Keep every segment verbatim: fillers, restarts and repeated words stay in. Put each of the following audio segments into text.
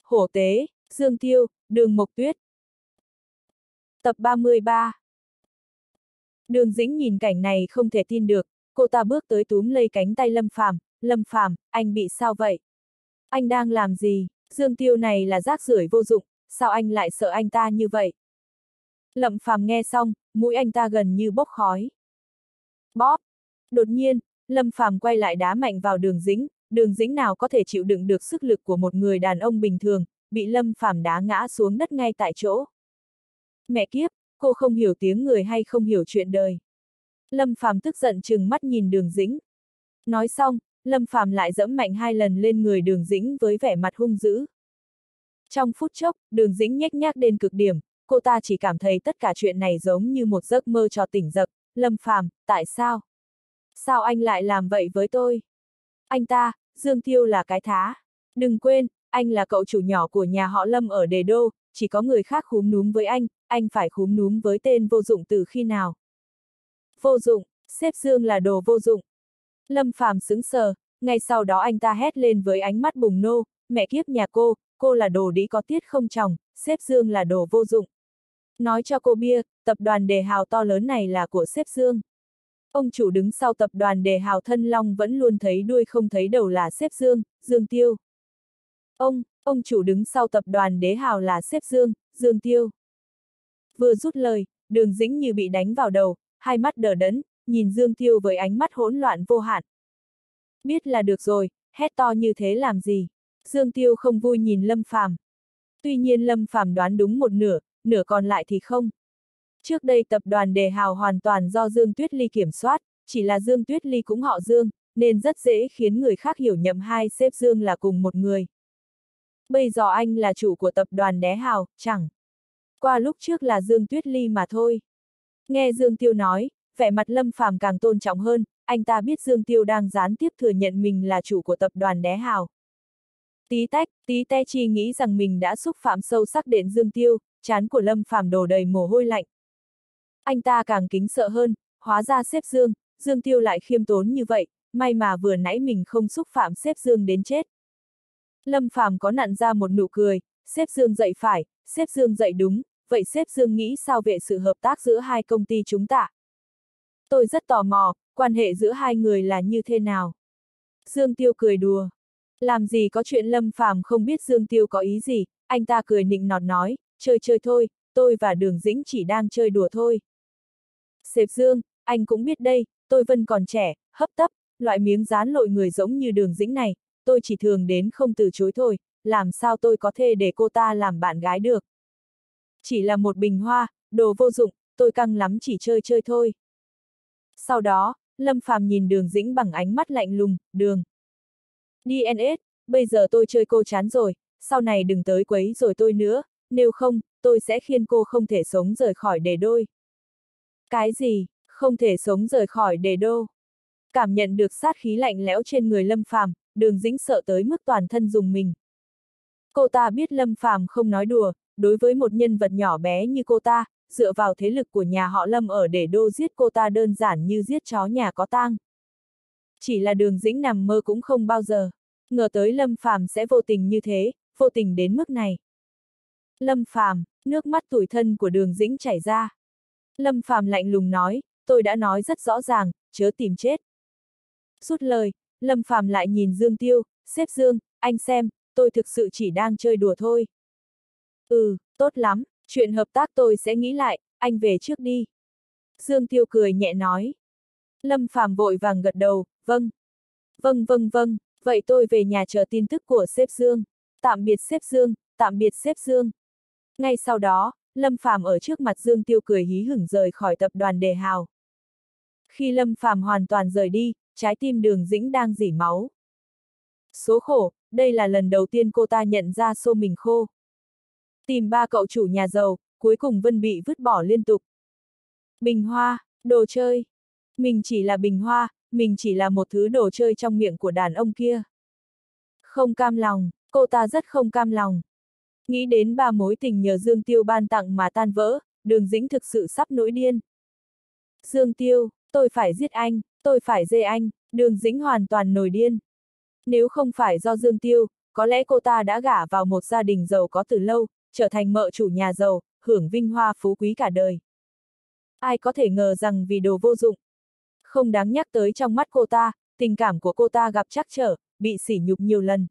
Hổ tế, Dương Tiêu, Đường Mộc Tuyết. Tập ba mươi ba. Đường Dĩnh nhìn cảnh này không thể tin được, cô ta bước tới túm lấy cánh tay Lâm Phàm, Lâm Phàm, anh bị sao vậy? Anh đang làm gì? Dương Tiêu này là rác rưởi vô dụng, sao anh lại sợ anh ta như vậy? Lâm Phàm nghe xong, mũi anh ta gần như bốc khói. Bóp! Đột nhiên, Lâm Phàm quay lại đá mạnh vào Đường Dĩnh, Đường Dĩnh nào có thể chịu đựng được sức lực của một người đàn ông bình thường, bị Lâm Phàm đá ngã xuống đất ngay tại chỗ. Mẹ kiếp, cô không hiểu tiếng người hay không hiểu chuyện đời. Lâm Phàm tức giận trừng mắt nhìn Đường Dĩnh. Nói xong, Lâm Phàm lại giẫm mạnh hai lần lên người Đường Dĩnh với vẻ mặt hung dữ. Trong phút chốc, Đường Dĩnh nhếch nhác đến cực điểm, cô ta chỉ cảm thấy tất cả chuyện này giống như một giấc mơ cho tỉnh giấc. Lâm Phàm, tại sao? Sao anh lại làm vậy với tôi? Anh ta, Dương Tiêu là cái thá. Đừng quên, anh là cậu chủ nhỏ của nhà họ Lâm ở Đề Đô, chỉ có người khác khúm núm với anh, anh phải khúm núm với tên vô dụng từ khi nào? Vô dụng, sếp Dương là đồ vô dụng. Lâm Phàm sững sờ, ngay sau đó anh ta hét lên với ánh mắt bùng nô, mẹ kiếp nhà cô, cô là đồ đĩ có tiết không tròng, sếp Dương là đồ vô dụng. Nói cho cô biết, tập đoàn Đề Hào to lớn này là của sếp Dương. Ông chủ đứng sau tập đoàn Đề Hào Thân Long vẫn luôn thấy đuôi không thấy đầu là sếp Dương, Dương Tiêu. Ông, ông chủ đứng sau tập đoàn Đế Hào là sếp Dương, Dương Tiêu. Vừa rút lời, Đường Dĩnh như bị đánh vào đầu, hai mắt đờ đẫn, nhìn Dương Tiêu với ánh mắt hỗn loạn vô hạn. Biết là được rồi, hét to như thế làm gì? Dương Tiêu không vui nhìn Lâm Phàm. Tuy nhiên Lâm Phàm đoán đúng một nửa, nửa còn lại thì không. Trước đây tập đoàn Đề Hào hoàn toàn do Dương Tuyết Ly kiểm soát, chỉ là Dương Tuyết Ly cũng họ Dương, nên rất dễ khiến người khác hiểu nhầm hai sếp Dương là cùng một người. Bây giờ anh là chủ của tập đoàn Đế Hào, chẳng qua lúc trước là Dương Tuyết Ly mà thôi. Nghe Dương Tiêu nói, vẻ mặt Lâm Phàm càng tôn trọng hơn, anh ta biết Dương Tiêu đang gián tiếp thừa nhận mình là chủ của tập đoàn Đế Hào. Tí tách, tí te chi nghĩ rằng mình đã xúc phạm sâu sắc đến Dương Tiêu, trán của Lâm Phàm đổ đầy mồ hôi lạnh. Anh ta càng kính sợ hơn, hóa ra sếp Dương, Dương Tiêu lại khiêm tốn như vậy, may mà vừa nãy mình không xúc phạm sếp Dương đến chết. Lâm Phàm có nặn ra một nụ cười, sếp Dương dạy phải, sếp Dương dạy đúng, vậy sếp Dương nghĩ sao về sự hợp tác giữa hai công ty chúng ta? Tôi rất tò mò, quan hệ giữa hai người là như thế nào? Dương Tiêu cười đùa. Làm gì có chuyện Lâm Phàm không biết Dương Tiêu có ý gì, anh ta cười nịnh nọt nói, chơi chơi thôi, tôi và Đường Dĩnh chỉ đang chơi đùa thôi. Sếp Dương, anh cũng biết đây, tôi vẫn còn trẻ, hấp tấp, loại miếng dán lội người giống như Đường Dĩnh này, tôi chỉ thường đến không từ chối thôi, làm sao tôi có thể để cô ta làm bạn gái được. Chỉ là một bình hoa, đồ vô dụng, tôi căng lắm chỉ chơi chơi thôi. Sau đó, Lâm Phàm nhìn Đường Dĩnh bằng ánh mắt lạnh lùng, Đường. đê en ét, bây giờ tôi chơi cô chán rồi, sau này đừng tới quấy rồi tôi nữa, nếu không, tôi sẽ khiến cô không thể sống rời khỏi Đề Đôi. Cái gì, không thể sống rời khỏi Đề Đô? Cảm nhận được sát khí lạnh lẽo trên người Lâm Phàm, Đường Dĩnh sợ tới mức toàn thân rùng mình. Cô ta biết Lâm Phàm không nói đùa, đối với một nhân vật nhỏ bé như cô ta, dựa vào thế lực của nhà họ Lâm ở Đề Đô giết cô ta đơn giản như giết chó nhà có tang. Chỉ là Đường Dĩnh nằm mơ cũng không bao giờ ngờ tới Lâm Phàm sẽ vô tình như thế, vô tình đến mức này. Lâm Phàm, nước mắt tủi thân của Đường Dĩnh chảy ra. Lâm Phàm lạnh lùng nói, tôi đã nói rất rõ ràng, chớ tìm chết. Rút lời, Lâm Phàm lại nhìn Dương Tiêu, sếp Dương, anh xem, tôi thực sự chỉ đang chơi đùa thôi. Ừ, tốt lắm, chuyện hợp tác tôi sẽ nghĩ lại, anh về trước đi. Dương Tiêu cười nhẹ nói. Lâm Phàm vội vàng gật đầu, vâng. Vâng vâng vâng, vậy tôi về nhà chờ tin tức của sếp Dương. Tạm biệt sếp Dương, tạm biệt sếp Dương. Ngay sau đó, Lâm Phàm ở trước mặt Dương Tiêu cười hí hửng rời khỏi tập đoàn Đề Hào. Khi Lâm Phàm hoàn toàn rời đi, trái tim Đường Dĩnh đang rỉ máu. Số khổ, đây là lần đầu tiên cô ta nhận ra xô mình khô. Tìm ba cậu chủ nhà giàu, cuối cùng Vân bị vứt bỏ liên tục. Bình hoa, đồ chơi. Mình chỉ là bình hoa, mình chỉ là một thứ đồ chơi trong miệng của đàn ông kia. Không cam lòng, cô ta rất không cam lòng. Nghĩ đến ba mối tình nhờ Dương Tiêu ban tặng mà tan vỡ, Đường Dĩnh thực sự sắp nổi điên. Dương Tiêu, tôi phải giết anh, tôi phải dê anh, Đường Dĩnh hoàn toàn nổi điên. Nếu không phải do Dương Tiêu, có lẽ cô ta đã gả vào một gia đình giàu có từ lâu, trở thành mợ chủ nhà giàu, hưởng vinh hoa phú quý cả đời. Ai có thể ngờ rằng vì đồ vô dụng, không đáng nhắc tới trong mắt cô ta, tình cảm của cô ta gặp trắc trở, bị sỉ nhục nhiều lần.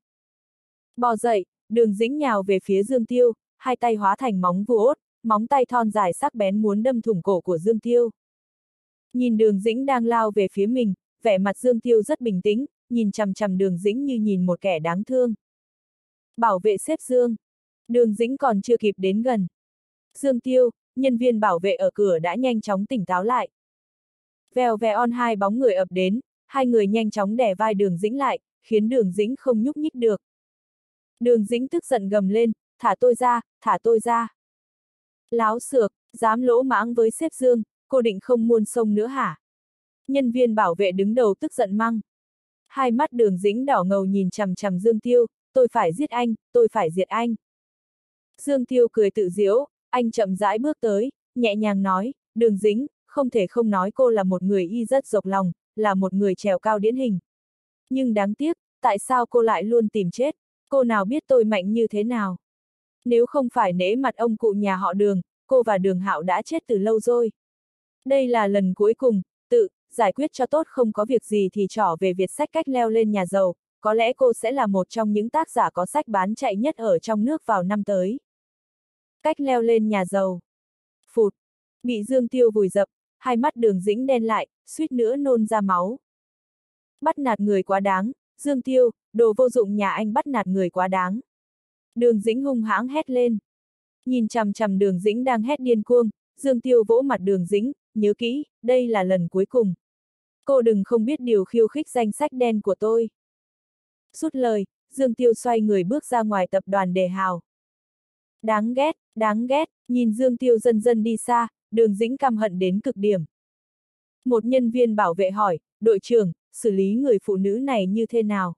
Bò dậy, Đường Dĩnh nhào về phía Dương Tiêu, hai tay hóa thành móng vuốt, móng tay thon dài sắc bén muốn đâm thủng cổ của Dương Tiêu. Nhìn Đường Dĩnh đang lao về phía mình, vẻ mặt Dương Tiêu rất bình tĩnh, nhìn chằm chằm Đường Dĩnh như nhìn một kẻ đáng thương. Bảo vệ xếp Dương. Đường Dĩnh còn chưa kịp đến gần. Dương Tiêu, nhân viên bảo vệ ở cửa đã nhanh chóng tỉnh táo lại. Vèo vè on hai bóng người ập đến, hai người nhanh chóng đè vai Đường Dĩnh lại, khiến Đường Dĩnh không nhúc nhích được. Đường Dĩnh tức giận gầm lên, thả tôi ra, thả tôi ra. Láo xược, dám lỗ mãng với sếp Dương, cô định không muôn sông nữa hả? Nhân viên bảo vệ đứng đầu tức giận măng. Hai mắt Đường Dĩnh đỏ ngầu nhìn chằm chằm Dương Tiêu, tôi phải giết anh, tôi phải diệt anh. Dương Tiêu cười tự giễu, anh chậm rãi bước tới, nhẹ nhàng nói, Đường Dĩnh, không thể không nói cô là một người y rất rộng lòng, là một người trèo cao điển hình. Nhưng đáng tiếc, tại sao cô lại luôn tìm chết, cô nào biết tôi mạnh như thế nào. Nếu không phải nể mặt ông cụ nhà họ Đường, cô và Đường Hạo đã chết từ lâu rồi. Đây là lần cuối cùng, tự, giải quyết cho tốt không có việc gì thì trỏ về Việt sách cách leo lên nhà giàu, có lẽ cô sẽ là một trong những tác giả có sách bán chạy nhất ở trong nước vào năm tới. Cách leo lên nhà giàu. Phụt, bị Dương Tiêu vùi dập, hai mắt Đường Dĩnh đen lại, suýt nữa nôn ra máu. Bắt nạt người quá đáng, Dương Tiêu, đồ vô dụng nhà anh bắt nạt người quá đáng. Đường Dĩnh hung hãng hét lên. Nhìn chằm chằm Đường Dĩnh đang hét điên cuồng, Dương Tiêu vỗ mặt Đường Dĩnh, nhớ kỹ, đây là lần cuối cùng. Cô đừng không biết điều khiêu khích danh sách đen của tôi. Rút lời, Dương Tiêu xoay người bước ra ngoài tập đoàn Đề Hào. Đáng ghét, đáng ghét, nhìn Dương Tiêu dần dần đi xa, Đường Dĩnh căm hận đến cực điểm. Một nhân viên bảo vệ hỏi, đội trưởng, xử lý người phụ nữ này như thế nào?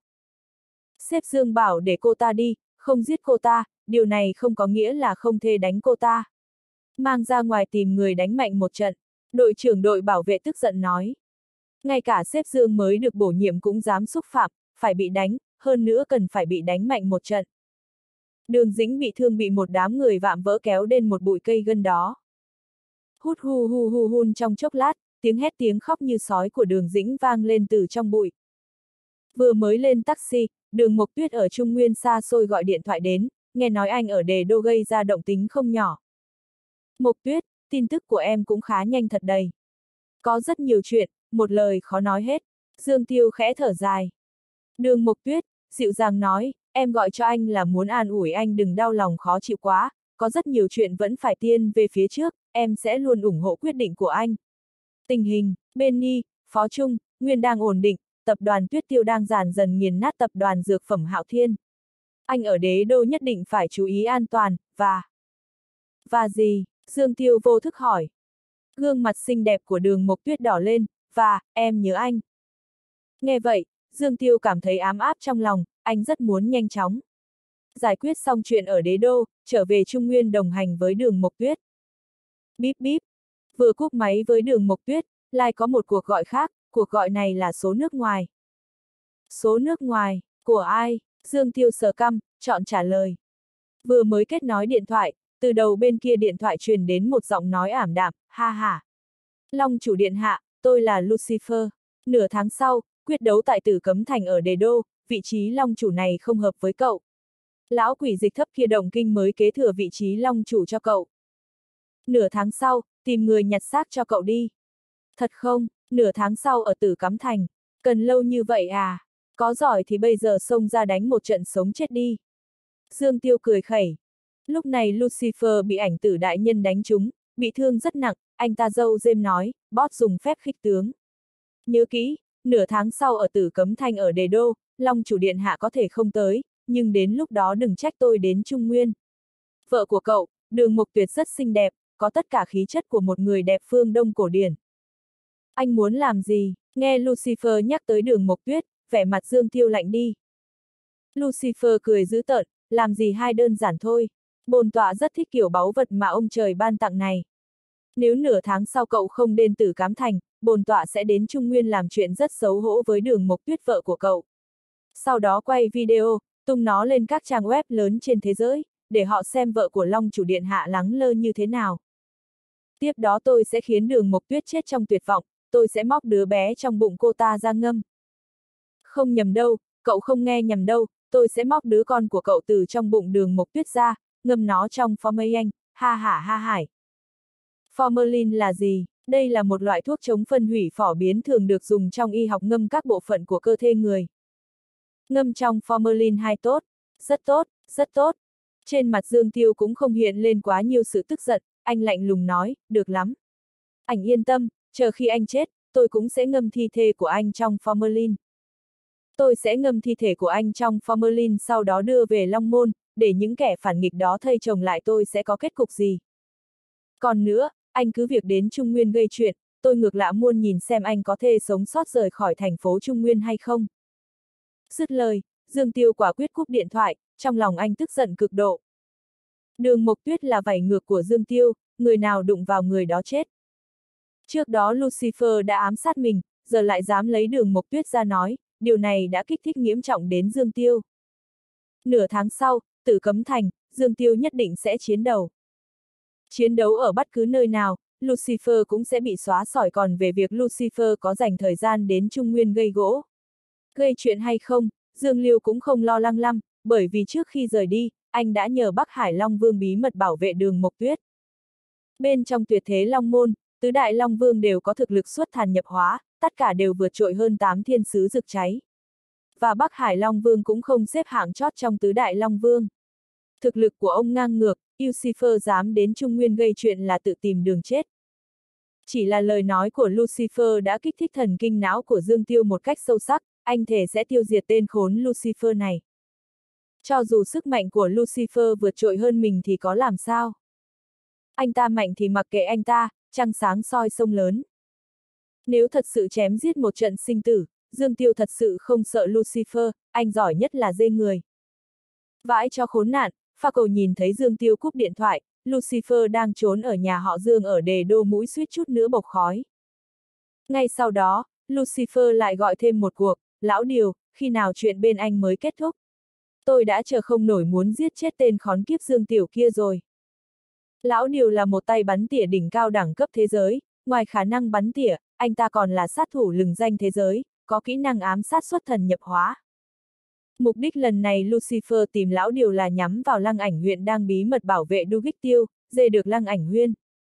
Sếp Dương bảo để cô ta đi, không giết cô ta, điều này không có nghĩa là không thể đánh cô ta. Mang ra ngoài tìm người đánh mạnh một trận, đội trưởng đội bảo vệ tức giận nói. Ngay cả sếp Dương mới được bổ nhiệm cũng dám xúc phạm, phải bị đánh, hơn nữa cần phải bị đánh mạnh một trận. Đường Dĩnh bị thương bị một đám người vạm vỡ kéo đến một bụi cây gần đó. Hút hu hu hu hun trong chốc lát, tiếng hét tiếng khóc như sói của Đường Dĩnh vang lên từ trong bụi. Vừa mới lên taxi, Đường Mộc Tuyết ở Trung Nguyên xa xôi gọi điện thoại đến, nghe nói anh ở Đề Đô gây ra động tính không nhỏ. Mộc Tuyết, tin tức của em cũng khá nhanh thật đầy. Có rất nhiều chuyện, một lời khó nói hết. Dương Tiêu khẽ thở dài. Đường Mộc Tuyết, dịu dàng nói, em gọi cho anh là muốn an ủi anh đừng đau lòng khó chịu quá, có rất nhiều chuyện vẫn phải tiên về phía trước, em sẽ luôn ủng hộ quyết định của anh. Tình hình, Benny, Phó Trung, Nguyên đang ổn định, tập đoàn Tuyết Tiêu đang dần dần nghiền nát tập đoàn dược phẩm Hạo Thiên. Anh ở Đế Đô nhất định phải chú ý an toàn, và... Và gì? Dương Tiêu vô thức hỏi. Gương mặt xinh đẹp của Đường Mộc Tuyết đỏ lên, và, em nhớ anh. Nghe vậy, Dương Tiêu cảm thấy ám áp trong lòng, anh rất muốn nhanh chóng giải quyết xong chuyện ở Đế Đô, trở về Trung Nguyên đồng hành với Đường Mộc Tuyết. Bíp bíp. Vừa cúp máy với Đường Mộc Tuyết, lại có một cuộc gọi khác, cuộc gọi này là số nước ngoài. Số nước ngoài, của ai? Dương Tiêu sờ căm, chọn trả lời. Vừa mới kết nối điện thoại, từ đầu bên kia điện thoại truyền đến một giọng nói ảm đạm, ha ha. Long chủ điện hạ, tôi là Lucifer. Nửa tháng sau, quyết đấu tại Tử Cấm Thành ở Đề Đô, vị trí Long chủ này không hợp với cậu. Lão quỷ dịch thấp kia động kinh mới kế thừa vị trí Long chủ cho cậu. Nửa tháng sau, tìm người nhặt xác cho cậu đi. Thật không, nửa tháng sau ở Tử Cấm Thành, cần lâu như vậy à? Có giỏi thì bây giờ xông ra đánh một trận sống chết đi. Dương Tiêu cười khẩy. Lúc này Lucifer bị ảnh tử đại nhân đánh trúng, bị thương rất nặng, anh ta dâu dêm nói, boss dùng phép khích tướng. Nhớ kỹ, nửa tháng sau ở Tử Cấm Thành ở Đề Đô, Long chủ điện hạ có thể không tới, nhưng đến lúc đó đừng trách tôi đến Trung Nguyên. Vợ của cậu, Đường Mộc Tuyết rất xinh đẹp, có tất cả khí chất của một người đẹp phương Đông cổ điển. Anh muốn làm gì? Nghe Lucifer nhắc tới Đường Mộc Tuyết, vẻ mặt Dương Tiêu lạnh đi. Lucifer cười dữ tợn, làm gì hai đơn giản thôi. Bổn tọa rất thích kiểu báu vật mà ông trời ban tặng này. Nếu nửa tháng sau cậu không đến Tử Cấm Thành, bổn tọa sẽ đến Trung Nguyên làm chuyện rất xấu hổ với Đường Mộc Tuyết vợ của cậu. Sau đó quay video, tung nó lên các trang web lớn trên thế giới, để họ xem vợ của Long chủ điện hạ lắng lơ như thế nào. Tiếp đó tôi sẽ khiến Đường Mộc Tuyết chết trong tuyệt vọng, tôi sẽ móc đứa bé trong bụng cô ta ra ngâm. Không nhầm đâu, cậu không nghe nhầm đâu, tôi sẽ móc đứa con của cậu từ trong bụng Đường Mộc Tuyết ra, ngâm nó trong formalin, ha hả ha hải. Formalin là gì? Đây là một loại thuốc chống phân hủy phổ biến thường được dùng trong y học ngâm các bộ phận của cơ thể người. Ngâm trong formalin hai tốt, rất tốt, rất tốt. Trên mặt Dương Tiêu cũng không hiện lên quá nhiều sự tức giận, anh lạnh lùng nói, được lắm. Anh yên tâm, chờ khi anh chết, tôi cũng sẽ ngâm thi thể của anh trong formalin. Tôi sẽ ngâm thi thể của anh trong formalin sau đó đưa về Long Môn, để những kẻ phản nghịch đó thây chồng lại tôi sẽ có kết cục gì. Còn nữa, anh cứ việc đến Trung Nguyên gây chuyện, tôi ngược lại muốn nhìn xem anh có thể sống sót rời khỏi thành phố Trung Nguyên hay không. Dứt lời, Dương Tiêu quả quyết cúp điện thoại, trong lòng anh tức giận cực độ. Đường Mộc Tuyết là vảy ngược của Dương Tiêu, người nào đụng vào người đó chết. Trước đó Lucifer đã ám sát mình, giờ lại dám lấy Đường Mộc Tuyết ra nói, điều này đã kích thích nghiêm trọng đến Dương Tiêu. Nửa tháng sau, Tử Cấm Thành, Dương Tiêu nhất định sẽ chiến đấu. Chiến đấu ở bất cứ nơi nào, Lucifer cũng sẽ bị xóa sỏi, còn về việc Lucifer có dành thời gian đến Trung Nguyên gây gỗ. Gây chuyện hay không, Dương Liêu cũng không lo lắng lắm, bởi vì trước khi rời đi, anh đã nhờ Bắc Hải Long Vương bí mật bảo vệ Đường Mộc Tuyết. Bên trong tuyệt thế Long Môn, tứ đại Long Vương đều có thực lực xuất thần nhập hóa, tất cả đều vượt trội hơn tám thiên sứ rực cháy. Và Bắc Hải Long Vương cũng không xếp hạng chót trong tứ đại Long Vương. Thực lực của ông ngang ngược, Lucifer dám đến Trung Nguyên gây chuyện là tự tìm đường chết. Chỉ là lời nói của Lucifer đã kích thích thần kinh não của Dương Tiêu một cách sâu sắc, anh thề sẽ tiêu diệt tên khốn Lucifer này. Cho dù sức mạnh của Lucifer vượt trội hơn mình thì có làm sao? Anh ta mạnh thì mặc kệ anh ta, trăng sáng soi sông lớn. Nếu thật sự chém giết một trận sinh tử, Dương Tiêu thật sự không sợ Lucifer, anh giỏi nhất là dê người. Vãi cho khốn nạn, Pha Cầu nhìn thấy Dương Tiêu cúp điện thoại, Lucifer đang trốn ở nhà họ Dương ở Đề Đô mũi suýt chút nữa bộc khói. Ngay sau đó, Lucifer lại gọi thêm một cuộc, lão điều, khi nào chuyện bên anh mới kết thúc? Tôi đã chờ không nổi muốn giết chết tên khốn kiếp Dương Tiểu kia rồi. Lão điều là một tay bắn tỉa đỉnh cao đẳng cấp thế giới, ngoài khả năng bắn tỉa, anh ta còn là sát thủ lừng danh thế giới, có kỹ năng ám sát xuất thần nhập hóa. Mục đích lần này Lucifer tìm lão điều là nhắm vào Lăng Ảnh Huyên đang bí mật bảo vệ Du Kích Tiêu, dê được Lăng Ảnh Huyên.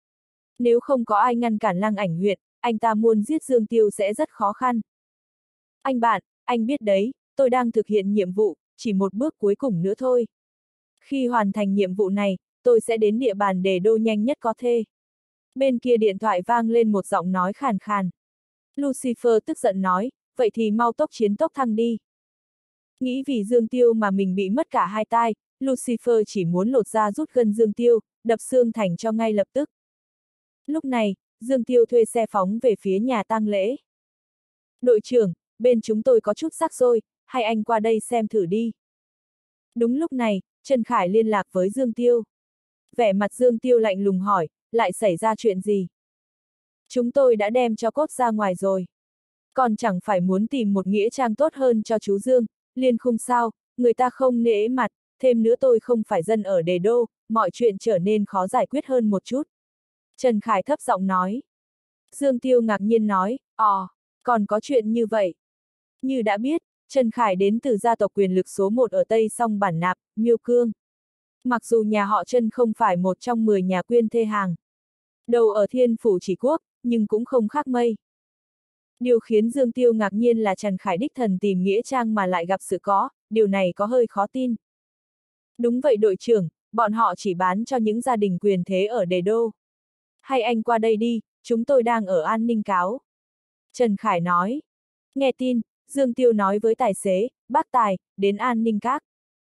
Nếu không có ai ngăn cản Lăng Ảnh Huyên, anh ta muốn giết Dương Tiêu sẽ rất khó khăn. Anh bạn, anh biết đấy, tôi đang thực hiện nhiệm vụ, chỉ một bước cuối cùng nữa thôi. Khi hoàn thành nhiệm vụ này, tôi sẽ đến địa bàn Đề Đô nhanh nhất có thể. Bên kia điện thoại vang lên một giọng nói khàn khàn. Lucifer tức giận nói, vậy thì mau tốc chiến tốc thăng đi. Nghĩ vì Dương Tiêu mà mình bị mất cả hai tai, Lucifer chỉ muốn lột ra rút gân Dương Tiêu, đập xương thành cho ngay lập tức. Lúc này, Dương Tiêu thuê xe phóng về phía nhà tang lễ. Đội trưởng, bên chúng tôi có chút rắc rối, hay anh qua đây xem thử đi. Đúng lúc này, Trần Khải liên lạc với Dương Tiêu. Vẻ mặt Dương Tiêu lạnh lùng hỏi, lại xảy ra chuyện gì? Chúng tôi đã đem cho cốt ra ngoài rồi. Còn chẳng phải muốn tìm một nghĩa trang tốt hơn cho chú Dương, Liên Khung sao, người ta không nể mặt, thêm nữa tôi không phải dân ở Đề Đô, mọi chuyện trở nên khó giải quyết hơn một chút. Trần Khải thấp giọng nói. Dương Tiêu ngạc nhiên nói, ồ, còn có chuyện như vậy. Như đã biết, Trần Khải đến từ gia tộc quyền lực số một ở Tây Song Bản Nạp, Miêu Cương. Mặc dù nhà họ Trần không phải một trong mười nhà quyên thê hàng đầu ở Thiên Phủ Chỉ Quốc, nhưng cũng không khác mây. Điều khiến Dương Tiêu ngạc nhiên là Trần Khải đích thần tìm nghĩa trang mà lại gặp sự có, điều này có hơi khó tin. Đúng vậy đội trưởng, bọn họ chỉ bán cho những gia đình quyền thế ở Đề Đô. Hay anh qua đây đi, chúng tôi đang ở An Ninh Cáo. Trần Khải nói. Nghe tin, Dương Tiêu nói với tài xế, bác Tài, đến An Ninh Các.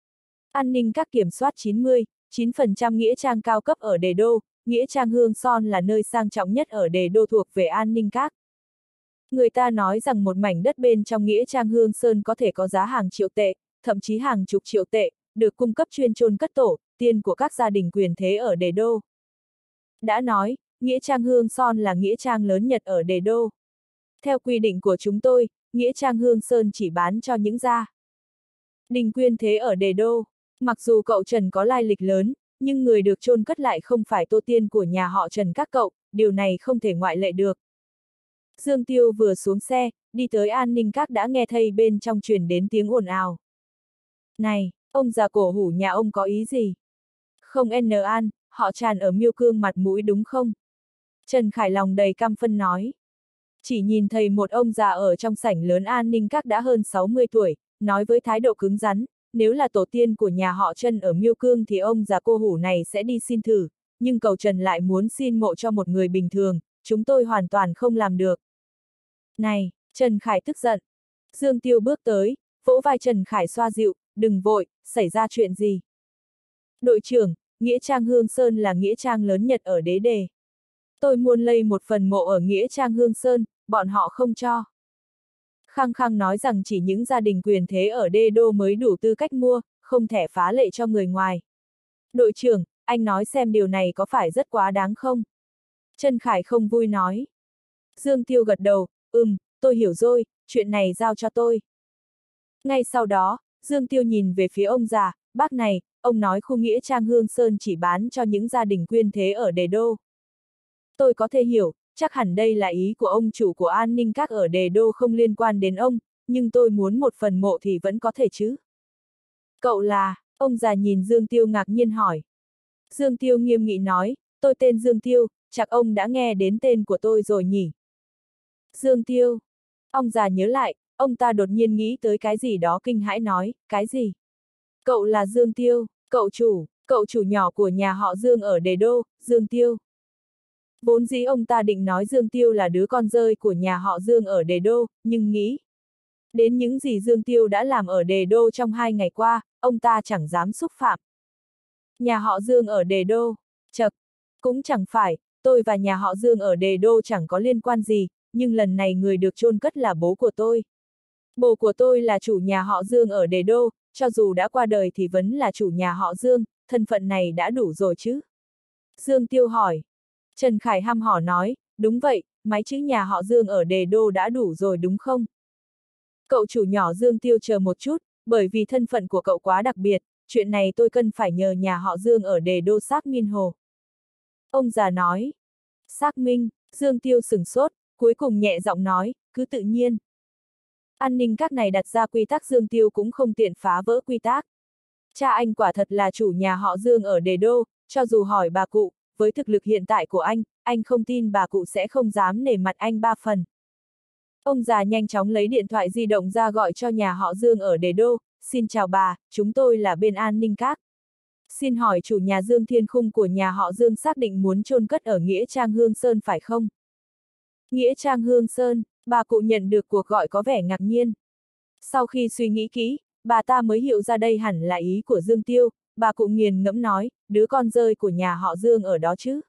An Ninh Các kiểm soát chín mươi, chín phần trăm nghĩa trang cao cấp ở Đề Đô, nghĩa trang Hương Son là nơi sang trọng nhất ở Đề Đô thuộc về An Ninh Các. Người ta nói rằng một mảnh đất bên trong nghĩa trang Hương Sơn có thể có giá hàng triệu tệ, thậm chí hàng chục triệu tệ, được cung cấp chuyên chôn cất tổ, tiên của các gia đình quyền thế ở Đề Đô. Đã nói, nghĩa trang Hương Son là nghĩa trang lớn nhất ở Đề Đô. Theo quy định của chúng tôi, nghĩa trang Hương Sơn chỉ bán cho những gia Đình Quyên Thế ở Đề Đô. Mặc dù cậu Trần có lai lịch lớn, nhưng người được chôn cất lại không phải tổ tiên của nhà họ Trần các cậu, điều này không thể ngoại lệ được. Dương Tiêu vừa xuống xe, đi tới an ninh các đã nghe thấy bên trong truyền đến tiếng ồn ào. Này, ông già cổ hủ nhà ông có ý gì? Không n an, họ Tràn ở Miêu Cương mặt mũi đúng không? Trần Khải lòng đầy căm phân nói. Chỉ nhìn thấy một ông già ở trong sảnh lớn an ninh các đã hơn sáu mươi tuổi, nói với thái độ cứng rắn, nếu là tổ tiên của nhà họ Trần ở Miêu Cương thì ông già cô hủ này sẽ đi xin thử, nhưng cậu Trần lại muốn xin mộ cho một người bình thường, chúng tôi hoàn toàn không làm được. Này, Trần Khải tức giận. Dương Tiêu bước tới, vỗ vai Trần Khải xoa dịu, đừng vội, xảy ra chuyện gì? Đội trưởng, Nghĩa Trang Hương Sơn là nghĩa trang lớn nhất ở Đế Đề. Tôi muốn lấy một phần mộ ở Nghĩa Trang Hương Sơn, bọn họ không cho. Khăng khăng nói rằng chỉ những gia đình quyền thế ở Đê Đô mới đủ tư cách mua, không thể phá lệ cho người ngoài. Đội trưởng, anh nói xem điều này có phải rất quá đáng không? Trần Khải không vui nói. Dương Tiêu gật đầu, ừm, tôi hiểu rồi, chuyện này giao cho tôi. Ngay sau đó, Dương Tiêu nhìn về phía ông già, bác này, ông nói khu nghĩa trang Hương Sơn chỉ bán cho những gia đình quyên thế ở Đề Đô. Tôi có thể hiểu, chắc hẳn đây là ý của ông chủ của an ninh các ở Đề Đô không liên quan đến ông, nhưng tôi muốn một phần mộ thì vẫn có thể chứ. Cậu là, ông già nhìn Dương Tiêu ngạc nhiên hỏi. Dương Tiêu nghiêm nghị nói, tôi tên Dương Tiêu, chắc ông đã nghe đến tên của tôi rồi nhỉ. Dương Tiêu. Ông già nhớ lại, ông ta đột nhiên nghĩ tới cái gì đó kinh hãi nói, cái gì? Cậu là Dương Tiêu, cậu chủ, cậu chủ nhỏ của nhà họ Dương ở Đề Đô, Dương Tiêu. Vốn dĩ ông ta định nói Dương Tiêu là đứa con rơi của nhà họ Dương ở Đề Đô, nhưng nghĩ đến những gì Dương Tiêu đã làm ở Đề Đô trong hai ngày qua, ông ta chẳng dám xúc phạm. Nhà họ Dương ở Đề Đô, chậc, cũng chẳng phải, tôi và nhà họ Dương ở Đề Đô chẳng có liên quan gì, nhưng lần này người được chôn cất là bố của tôi. Bố của tôi là chủ nhà họ Dương ở Đề Đô, cho dù đã qua đời thì vẫn là chủ nhà họ Dương, thân phận này đã đủ rồi chứ? Dương Tiêu hỏi. Trần Khải hăm hở nói, đúng vậy, mấy chữ nhà họ Dương ở Đề Đô đã đủ rồi đúng không? Cậu chủ nhỏ Dương Tiêu chờ một chút, bởi vì thân phận của cậu quá đặc biệt, chuyện này tôi cần phải nhờ nhà họ Dương ở Đề Đô xác minh hồ. Ông già nói. Xác minh, Dương Tiêu sửng sốt, cuối cùng nhẹ giọng nói, cứ tự nhiên. An ninh các này đặt ra quy tắc Dương Tiêu cũng không tiện phá vỡ quy tắc. Cha anh quả thật là chủ nhà họ Dương ở Đề Đô, cho dù hỏi bà cụ, với thực lực hiện tại của anh, anh không tin bà cụ sẽ không dám nể mặt anh ba phần. Ông già nhanh chóng lấy điện thoại di động ra gọi cho nhà họ Dương ở Đề Đô, xin chào bà, chúng tôi là bên an ninh các. Xin hỏi chủ nhà Dương Thiên Khung của nhà họ Dương xác định muốn chôn cất ở Nghĩa Trang Hương Sơn phải không? Nghĩa Trang Hương Sơn, bà cụ nhận được cuộc gọi có vẻ ngạc nhiên. Sau khi suy nghĩ kỹ, bà ta mới hiểu ra đây hẳn là ý của Dương Tiêu, bà cụ nghiền ngẫm nói, đứa con rơi của nhà họ Dương ở đó chứ?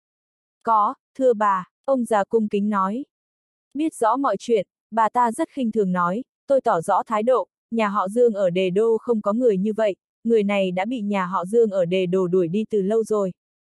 Có, thưa bà, ông già cung kính nói. Biết rõ mọi chuyện, bà ta rất khinh thường nói, tôi tỏ rõ thái độ, nhà họ Dương ở Đề Đô không có người như vậy, người này đã bị nhà họ Dương ở Đề Đô đuổi đi từ lâu rồi.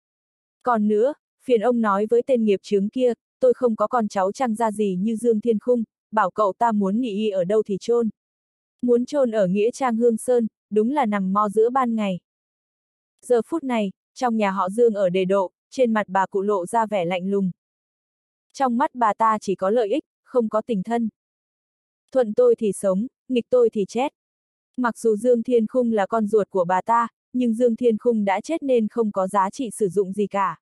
Còn nữa, phiền ông nói với tên nghiệp chướng kia, tôi không có con cháu trăng ra gì như Dương Thiên Khung, bảo cậu ta muốn nghỉ y ở đâu thì chôn. Muốn chôn ở Nghĩa Trang Hương Sơn, đúng là nằm mo giữa ban ngày. Giờ phút này, trong nhà họ Dương ở Đề Độ, trên mặt bà cụ lộ ra vẻ lạnh lùng. Trong mắt bà ta chỉ có lợi ích, không có tình thân. Thuận tôi thì sống, nghịch tôi thì chết. Mặc dù Dương Thiên Khung là con ruột của bà ta, nhưng Dương Thiên Khung đã chết nên không có giá trị sử dụng gì cả.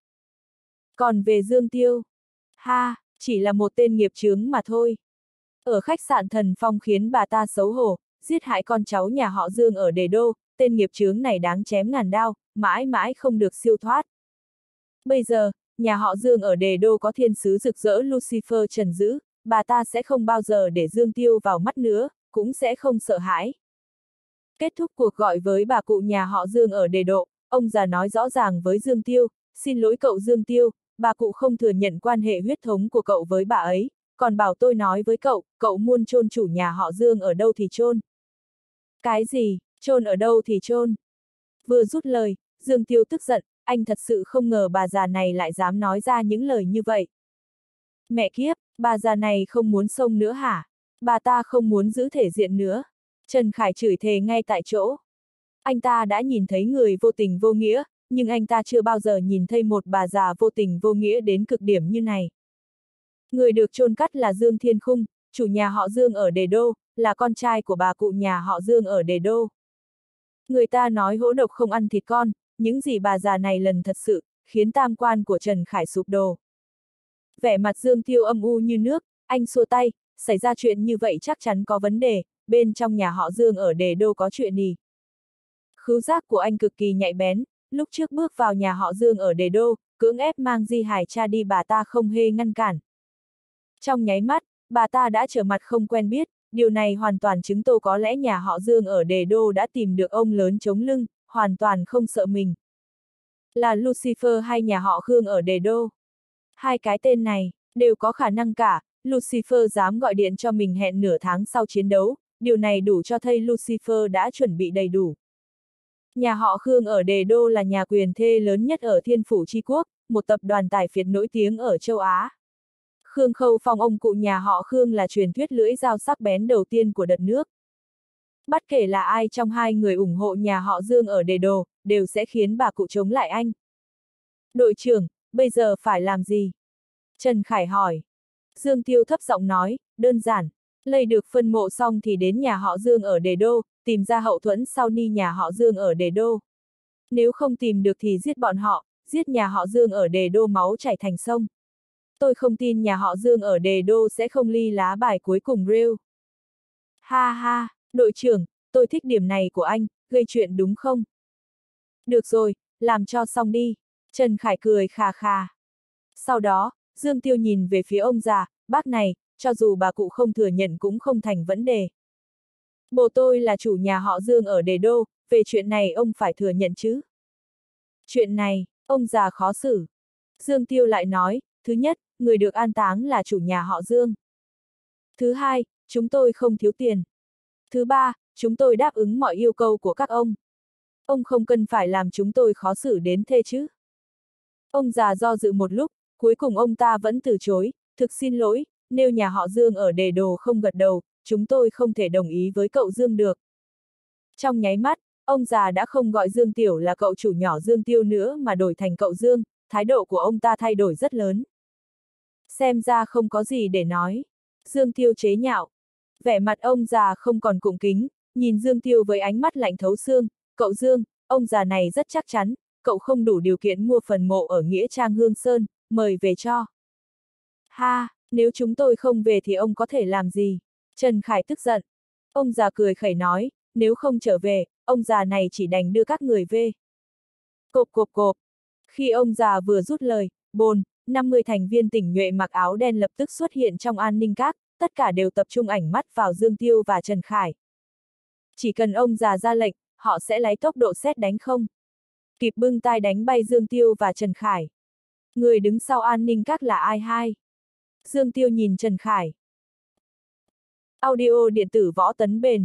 Còn về Dương Tiêu, ha, chỉ là một tên nghiệp chướng mà thôi. Ở khách sạn Thần Phong khiến bà ta xấu hổ, giết hại con cháu nhà họ Dương ở Đề Đô, tên nghiệp chướng này đáng chém ngàn đao, mãi mãi không được siêu thoát. Bây giờ, nhà họ Dương ở Đề Đô có thiên sứ rực rỡ Lucifer trần giữ, bà ta sẽ không bao giờ để Dương Tiêu vào mắt nữa, cũng sẽ không sợ hãi. Kết thúc cuộc gọi với bà cụ nhà họ Dương ở Đề Độ, ông già nói rõ ràng với Dương Tiêu, xin lỗi cậu Dương Tiêu, bà cụ không thừa nhận quan hệ huyết thống của cậu với bà ấy, còn bảo tôi nói với cậu, cậu muốn chôn chủ nhà họ Dương ở đâu thì chôn. Cái gì, chôn ở đâu thì chôn? Vừa dứt lời, Dương Tiêu tức giận, anh thật sự không ngờ bà già này lại dám nói ra những lời như vậy. Mẹ kiếp, bà già này không muốn xông nữa hả? Bà ta không muốn giữ thể diện nữa. Trần Khải chửi thề ngay tại chỗ. Anh ta đã nhìn thấy người vô tình vô nghĩa, nhưng anh ta chưa bao giờ nhìn thấy một bà già vô tình vô nghĩa đến cực điểm như này. Người được chôn cất là Dương Thiên Khung, chủ nhà họ Dương ở Đề Đô, là con trai của bà cụ nhà họ Dương ở Đề Đô. Người ta nói hổ độc không ăn thịt con, những gì bà già này lần thật sự, khiến tam quan của Trần Khải sụp đổ. Vẻ mặt Dương Tiêu âm u như nước, anh xua tay, xảy ra chuyện như vậy chắc chắn có vấn đề, bên trong nhà họ Dương ở Đề Đô có chuyện gì. Khứu giác của anh cực kỳ nhạy bén, lúc trước bước vào nhà họ Dương ở Đề Đô, cưỡng ép mang Di Hải cha đi bà ta không hề ngăn cản. Trong nháy mắt, bà ta đã trở mặt không quen biết, điều này hoàn toàn chứng tỏ có lẽ nhà họ Dương ở Đề Đô đã tìm được ông lớn chống lưng, hoàn toàn không sợ mình. Là Lucifer hay nhà họ Khương ở Đề Đô? Hai cái tên này, đều có khả năng cả, Lucifer dám gọi điện cho mình hẹn nửa tháng sau chiến đấu, điều này đủ cho thấy Lucifer đã chuẩn bị đầy đủ. Nhà họ Khương ở Đề Đô là nhà quyền thê lớn nhất ở Thiên Phủ Chi Quốc, một tập đoàn tài phiệt nổi tiếng ở châu Á. Khương Khâu Phong ông cụ nhà họ Khương là truyền thuyết lưỡi dao sắc bén đầu tiên của đất nước. Bất kể là ai trong hai người ủng hộ nhà họ Dương ở Đề Đô, đều sẽ khiến bà cụ chống lại anh. Đội trưởng, bây giờ phải làm gì? Trần Khải hỏi. Dương Tiêu thấp giọng nói, đơn giản, lấy được phân mộ xong thì đến nhà họ Dương ở Đề Đô, tìm ra hậu thuẫn sau ni nhà họ Dương ở Đề Đô. Nếu không tìm được thì giết bọn họ, giết nhà họ Dương ở Đề Đô máu chảy thành sông. Tôi không tin nhà họ Dương ở Đề Đô sẽ không ly lá bài cuối cùng rêu. Ha ha, đội trưởng, tôi thích điểm này của anh, gây chuyện đúng không? Được rồi, làm cho xong đi. Trần Khải cười khà khà. Sau đó, Dương Tiêu nhìn về phía ông già, bác này, cho dù bà cụ không thừa nhận cũng không thành vấn đề. Bố tôi là chủ nhà họ Dương ở Đề Đô, về chuyện này ông phải thừa nhận chứ. Chuyện này, ông già khó xử. Dương Tiêu lại nói, thứ nhất, người được an táng là chủ nhà họ Dương. Thứ hai, chúng tôi không thiếu tiền. Thứ ba, chúng tôi đáp ứng mọi yêu cầu của các ông. Ông không cần phải làm chúng tôi khó xử đến thế chứ. Ông già do dự một lúc, cuối cùng ông ta vẫn từ chối, thực xin lỗi, nếu nhà họ Dương ở Đề Đô không gật đầu, chúng tôi không thể đồng ý với cậu Dương được. Trong nháy mắt, ông già đã không gọi Dương Tiểu là cậu chủ nhỏ Dương Tiêu nữa mà đổi thành cậu Dương, thái độ của ông ta thay đổi rất lớn. Xem ra không có gì để nói. Dương Tiêu chế nhạo. Vẻ mặt ông già không còn cung kính, nhìn Dương Tiêu với ánh mắt lạnh thấu xương, cậu Dương, ông già này rất chắc chắn, cậu không đủ điều kiện mua phần mộ ở Nghĩa Trang Hương Sơn, mời về cho. Ha, nếu chúng tôi không về thì ông có thể làm gì? Trần Khải tức giận. Ông già cười khẩy nói, nếu không trở về, ông già này chỉ đành đưa các người về. Cộp cộp cộp. Khi ông già vừa rút lời, bồn, năm mươi thành viên tỉnh nhuệ mặc áo đen lập tức xuất hiện trong an ninh các, tất cả đều tập trung ảnh mắt vào Dương Tiêu và Trần Khải. Chỉ cần ông già ra lệnh, họ sẽ lấy tốc độ sét đánh không. Kịp bưng tai đánh bay Dương Tiêu và Trần Khải. Người đứng sau an ninh các là ai hai? Dương Tiêu nhìn Trần Khải. Audio điện tử Võ Tấn Bền.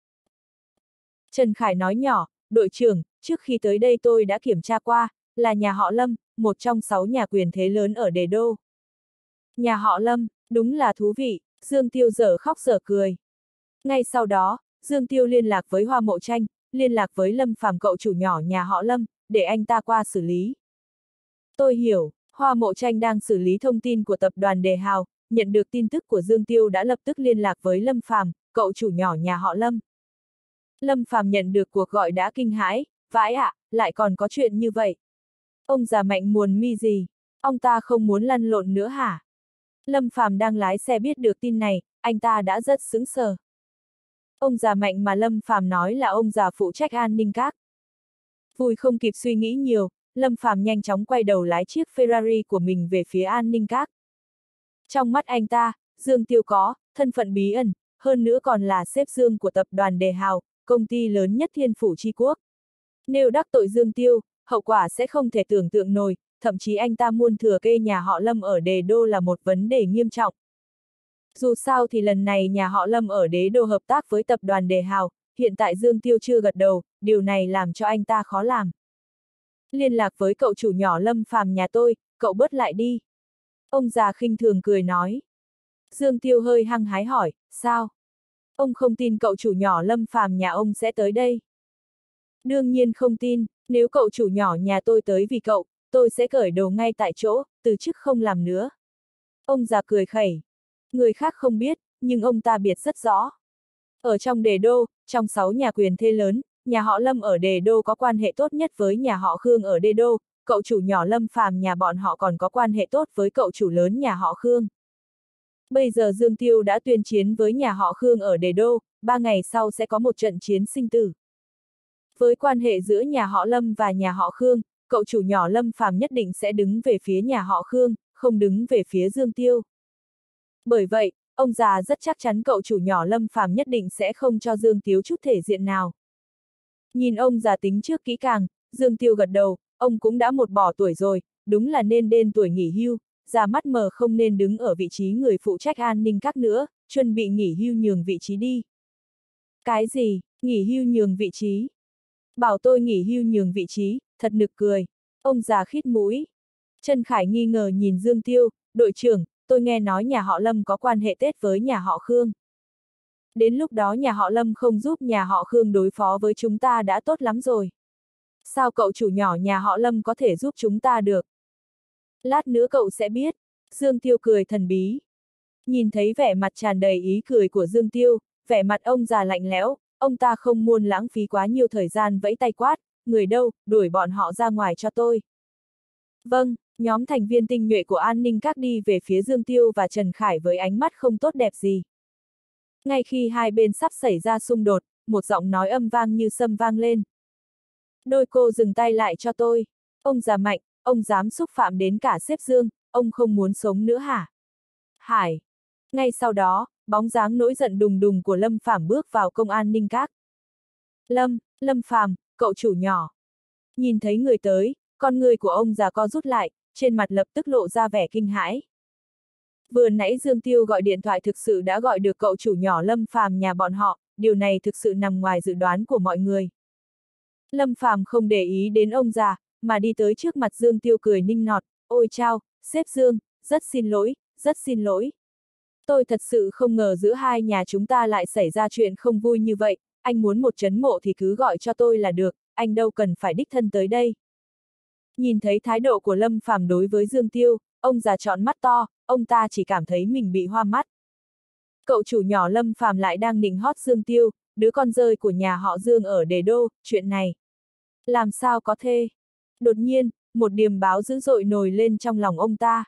Trần Khải nói nhỏ, đội trưởng, trước khi tới đây tôi đã kiểm tra qua, là nhà họ Lâm, một trong sáu nhà quyền thế lớn ở Đề Đô. Nhà họ Lâm, đúng là thú vị, Dương Tiêu dở khóc dở cười. Ngay sau đó, Dương Tiêu liên lạc với Hoa Mộ Tranh, liên lạc với Lâm Phàm cậu chủ nhỏ nhà họ Lâm, để anh ta qua xử lý. Tôi hiểu, Hoa Mộ Tranh đang xử lý thông tin của tập đoàn Đề Hào, nhận được tin tức của Dương Tiêu đã lập tức liên lạc với Lâm Phàm, cậu chủ nhỏ nhà họ Lâm. Lâm Phàm nhận được cuộc gọi đã kinh hãi, vãi ạ, à, lại còn có chuyện như vậy. Ông già Mạnh muồn mi gì? Ông ta không muốn lăn lộn nữa hả? Lâm Phàm đang lái xe biết được tin này, anh ta đã rất sững sờ. Ông già Mạnh mà Lâm Phàm nói là ông già phụ trách an ninh các. Vui không kịp suy nghĩ nhiều, Lâm Phàm nhanh chóng quay đầu lái chiếc Ferrari của mình về phía an ninh các. Trong mắt anh ta, Dương Tiêu có thân phận bí ẩn, hơn nữa còn là sếp Dương của tập đoàn Đề Hào, công ty lớn nhất Thiên Phủ Chi Quốc. Nếu đắc tội Dương Tiêu, hậu quả sẽ không thể tưởng tượng nổi, thậm chí anh ta muốn thừa kế nhà họ Lâm ở Đề Đô là một vấn đề nghiêm trọng. Dù sao thì lần này nhà họ Lâm ở Đế Đô hợp tác với tập đoàn Đề Hào, hiện tại Dương Tiêu chưa gật đầu, điều này làm cho anh ta khó làm. Liên lạc với cậu chủ nhỏ Lâm Phàm nhà tôi, cậu bớt lại đi. Ông già khinh thường cười nói. Dương Tiêu hơi hăng hái hỏi, sao? Ông không tin cậu chủ nhỏ Lâm Phàm nhà ông sẽ tới đây. Đương nhiên không tin, nếu cậu chủ nhỏ nhà tôi tới vì cậu, tôi sẽ cởi đồ ngay tại chỗ, từ chức không làm nữa. Ông già cười khẩy. Người khác không biết, nhưng ông ta biết rất rõ. Ở trong Đề Đô, trong sáu nhà quyền thế lớn, nhà họ Lâm ở Đề Đô có quan hệ tốt nhất với nhà họ Khương ở Đê Đô, cậu chủ nhỏ Lâm Phàm nhà bọn họ còn có quan hệ tốt với cậu chủ lớn nhà họ Khương. Bây giờ Dương Tiêu đã tuyên chiến với nhà họ Khương ở Đề Đô, ba ngày sau sẽ có một trận chiến sinh tử. Với quan hệ giữa nhà họ Lâm và nhà họ Khương, cậu chủ nhỏ Lâm Phàm nhất định sẽ đứng về phía nhà họ Khương, không đứng về phía Dương Tiêu. Bởi vậy, ông già rất chắc chắn cậu chủ nhỏ Lâm Phàm nhất định sẽ không cho Dương Tiêu chút thể diện nào. Nhìn ông già tính trước kỹ càng, Dương Tiêu gật đầu, ông cũng đã một bỏ tuổi rồi, đúng là nên đến tuổi nghỉ hưu, già mắt mờ không nên đứng ở vị trí người phụ trách an ninh các nữa, chuẩn bị nghỉ hưu nhường vị trí đi. Cái gì, nghỉ hưu nhường vị trí? Bảo tôi nghỉ hưu nhường vị trí, thật nực cười. Ông già khít mũi. Trần Khải nghi ngờ nhìn Dương Tiêu, đội trưởng, tôi nghe nói nhà họ Lâm có quan hệ Tết với nhà họ Khương. Đến lúc đó nhà họ Lâm không giúp nhà họ Khương đối phó với chúng ta đã tốt lắm rồi. Sao cậu chủ nhỏ nhà họ Lâm có thể giúp chúng ta được? Lát nữa cậu sẽ biết. Dương Tiêu cười thần bí. Nhìn thấy vẻ mặt tràn đầy ý cười của Dương Tiêu, vẻ mặt ông già lạnh lẽo, ông ta không muốn lãng phí quá nhiều thời gian vẫy tay quát, người đâu, đuổi bọn họ ra ngoài cho tôi. Vâng, nhóm thành viên tinh nhuệ của an ninh các đi về phía Dương Tiêu và Trần Khải với ánh mắt không tốt đẹp gì. Ngay khi hai bên sắp xảy ra xung đột, một giọng nói âm vang như sâm vang lên. Đôi cô dừng tay lại cho tôi. Ông già mạnh, ông dám xúc phạm đến cả sếp Dương, ông không muốn sống nữa hả? Hải. Ngay sau đó, bóng dáng nổi giận đùng đùng của Lâm Phàm bước vào công an ninh các. Lâm, Lâm Phàm, cậu chủ nhỏ. Nhìn thấy người tới, con người của ông già co rút lại, trên mặt lập tức lộ ra vẻ kinh hãi. Vừa nãy Dương Tiêu gọi điện thoại thực sự đã gọi được cậu chủ nhỏ Lâm Phàm nhà bọn họ, điều này thực sự nằm ngoài dự đoán của mọi người. Lâm Phàm không để ý đến ông già, mà đi tới trước mặt Dương Tiêu cười ninh nọt, ôi chao, sếp Dương, rất xin lỗi, rất xin lỗi. Tôi thật sự không ngờ giữa hai nhà chúng ta lại xảy ra chuyện không vui như vậy, anh muốn một trấn mộ thì cứ gọi cho tôi là được, anh đâu cần phải đích thân tới đây. Nhìn thấy thái độ của Lâm Phàm đối với Dương Tiêu, ông già tròn mắt to, ông ta chỉ cảm thấy mình bị hoa mắt. Cậu chủ nhỏ Lâm Phàm lại đang nịnh hót Dương Tiêu, đứa con rơi của nhà họ Dương ở Đề Đô, chuyện này. Làm sao có thể? Đột nhiên, một điềm báo dữ dội nổi lên trong lòng ông ta.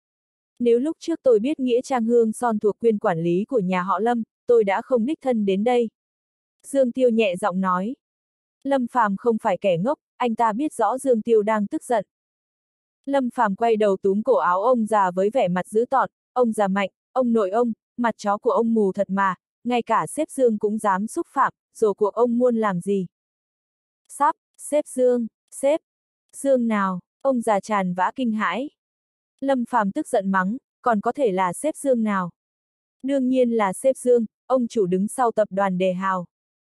Nếu lúc trước tôi biết Nghĩa Trang Hương Son thuộc quyền quản lý của nhà họ Lâm, tôi đã không đích thân đến đây. Dương Tiêu nhẹ giọng nói. Lâm Phàm không phải kẻ ngốc, anh ta biết rõ Dương Tiêu đang tức giận. Lâm Phàm quay đầu túm cổ áo ông già với vẻ mặt dữ tợn, ông già mạnh, ông nội ông, mặt chó của ông mù thật mà, ngay cả sếp Dương cũng dám xúc phạm, rồi cuộc ông muốn làm gì? Sắp, sếp Dương, sếp, Dương nào, ông già tràn vã kinh hãi. Lâm Phàm tức giận mắng, còn có thể là sếp Dương nào? Đương nhiên là sếp Dương, ông chủ đứng sau tập đoàn Đề Hào.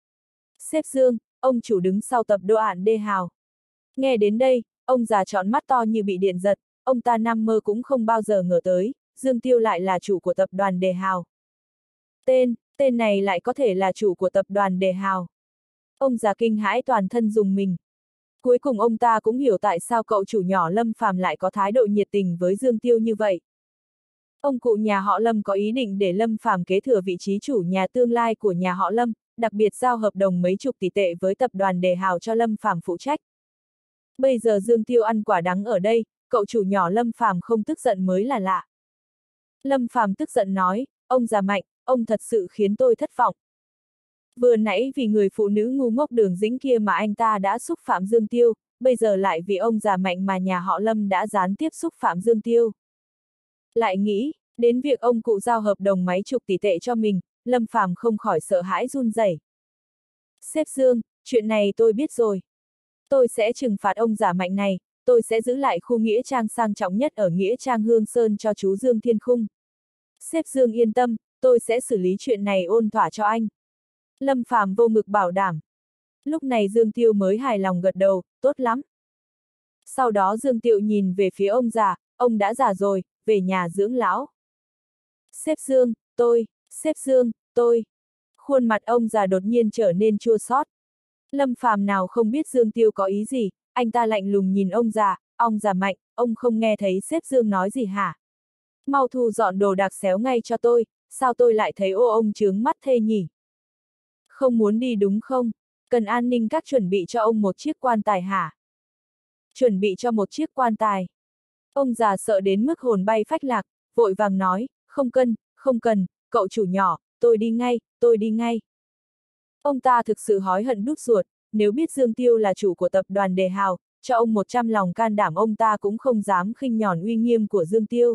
Sếp Dương, ông chủ đứng sau tập đoàn Đề Hào. Nghe đến đây, ông già tròn mắt to như bị điện giật, ông ta nằm mơ cũng không bao giờ ngờ tới, Dương Tiêu lại là chủ của tập đoàn Đề Hào. Tên, tên này lại có thể là chủ của tập đoàn Đề Hào. Ông già kinh hãi toàn thân rùng mình. Cuối cùng ông ta cũng hiểu tại sao cậu chủ nhỏ Lâm Phàm lại có thái độ nhiệt tình với Dương Tiêu như vậy. Ông cụ nhà họ Lâm có ý định để Lâm Phàm kế thừa vị trí chủ nhà tương lai của nhà họ Lâm, đặc biệt giao hợp đồng mấy chục tỷ tệ với tập đoàn Đề Hào cho Lâm Phàm phụ trách. Bây giờ Dương Tiêu ăn quả đắng ở đây, cậu chủ nhỏ Lâm Phàm không tức giận mới là lạ. Lâm Phàm tức giận nói, ông già mạnh, ông thật sự khiến tôi thất vọng. Vừa nãy vì người phụ nữ ngu ngốc Đường Dĩnh kia mà anh ta đã xúc phạm Dương Tiêu, bây giờ lại vì ông già mạnh mà nhà họ Lâm đã gián tiếp xúc phạm Dương Tiêu. Lại nghĩ, đến việc ông cụ giao hợp đồng mấy chục tỷ tệ cho mình, Lâm Phàm không khỏi sợ hãi run rẩy. Sếp Dương, chuyện này tôi biết rồi. Tôi sẽ trừng phạt ông già mạnh này, tôi sẽ giữ lại khu nghĩa trang sang trọng nhất ở nghĩa trang Hương Sơn cho chú Dương Thiên Khung. Sếp Dương yên tâm, tôi sẽ xử lý chuyện này ôn thỏa cho anh. Lâm Phàm vô ngực bảo đảm. Lúc này Dương Tiêu mới hài lòng gật đầu, tốt lắm. Sau đó Dương Tiêu nhìn về phía ông già, ông đã già rồi, về nhà dưỡng lão. Sếp Dương, tôi, sếp Dương, tôi. Khuôn mặt ông già đột nhiên trở nên chua xót. Lâm Phàm nào không biết Dương Tiêu có ý gì, anh ta lạnh lùng nhìn ông già, ông già Mạnh, ông không nghe thấy sếp Dương nói gì hả? Mau thu dọn đồ đạc xéo ngay cho tôi, sao tôi lại thấy ô ông chướng mắt thế nhỉ? Không muốn đi đúng không? Cần an ninh các chuẩn bị cho ông một chiếc quan tài hả? Chuẩn bị cho một chiếc quan tài. Ông già sợ đến mức hồn bay phách lạc, vội vàng nói, không cần, không cần, cậu chủ nhỏ, tôi đi ngay, tôi đi ngay. Ông ta thực sự hối hận đút ruột, nếu biết Dương Tiêu là chủ của tập đoàn Đề Hào, cho ông một trăm lòng can đảm ông ta cũng không dám khinh nhòn uy nghiêm của Dương Tiêu.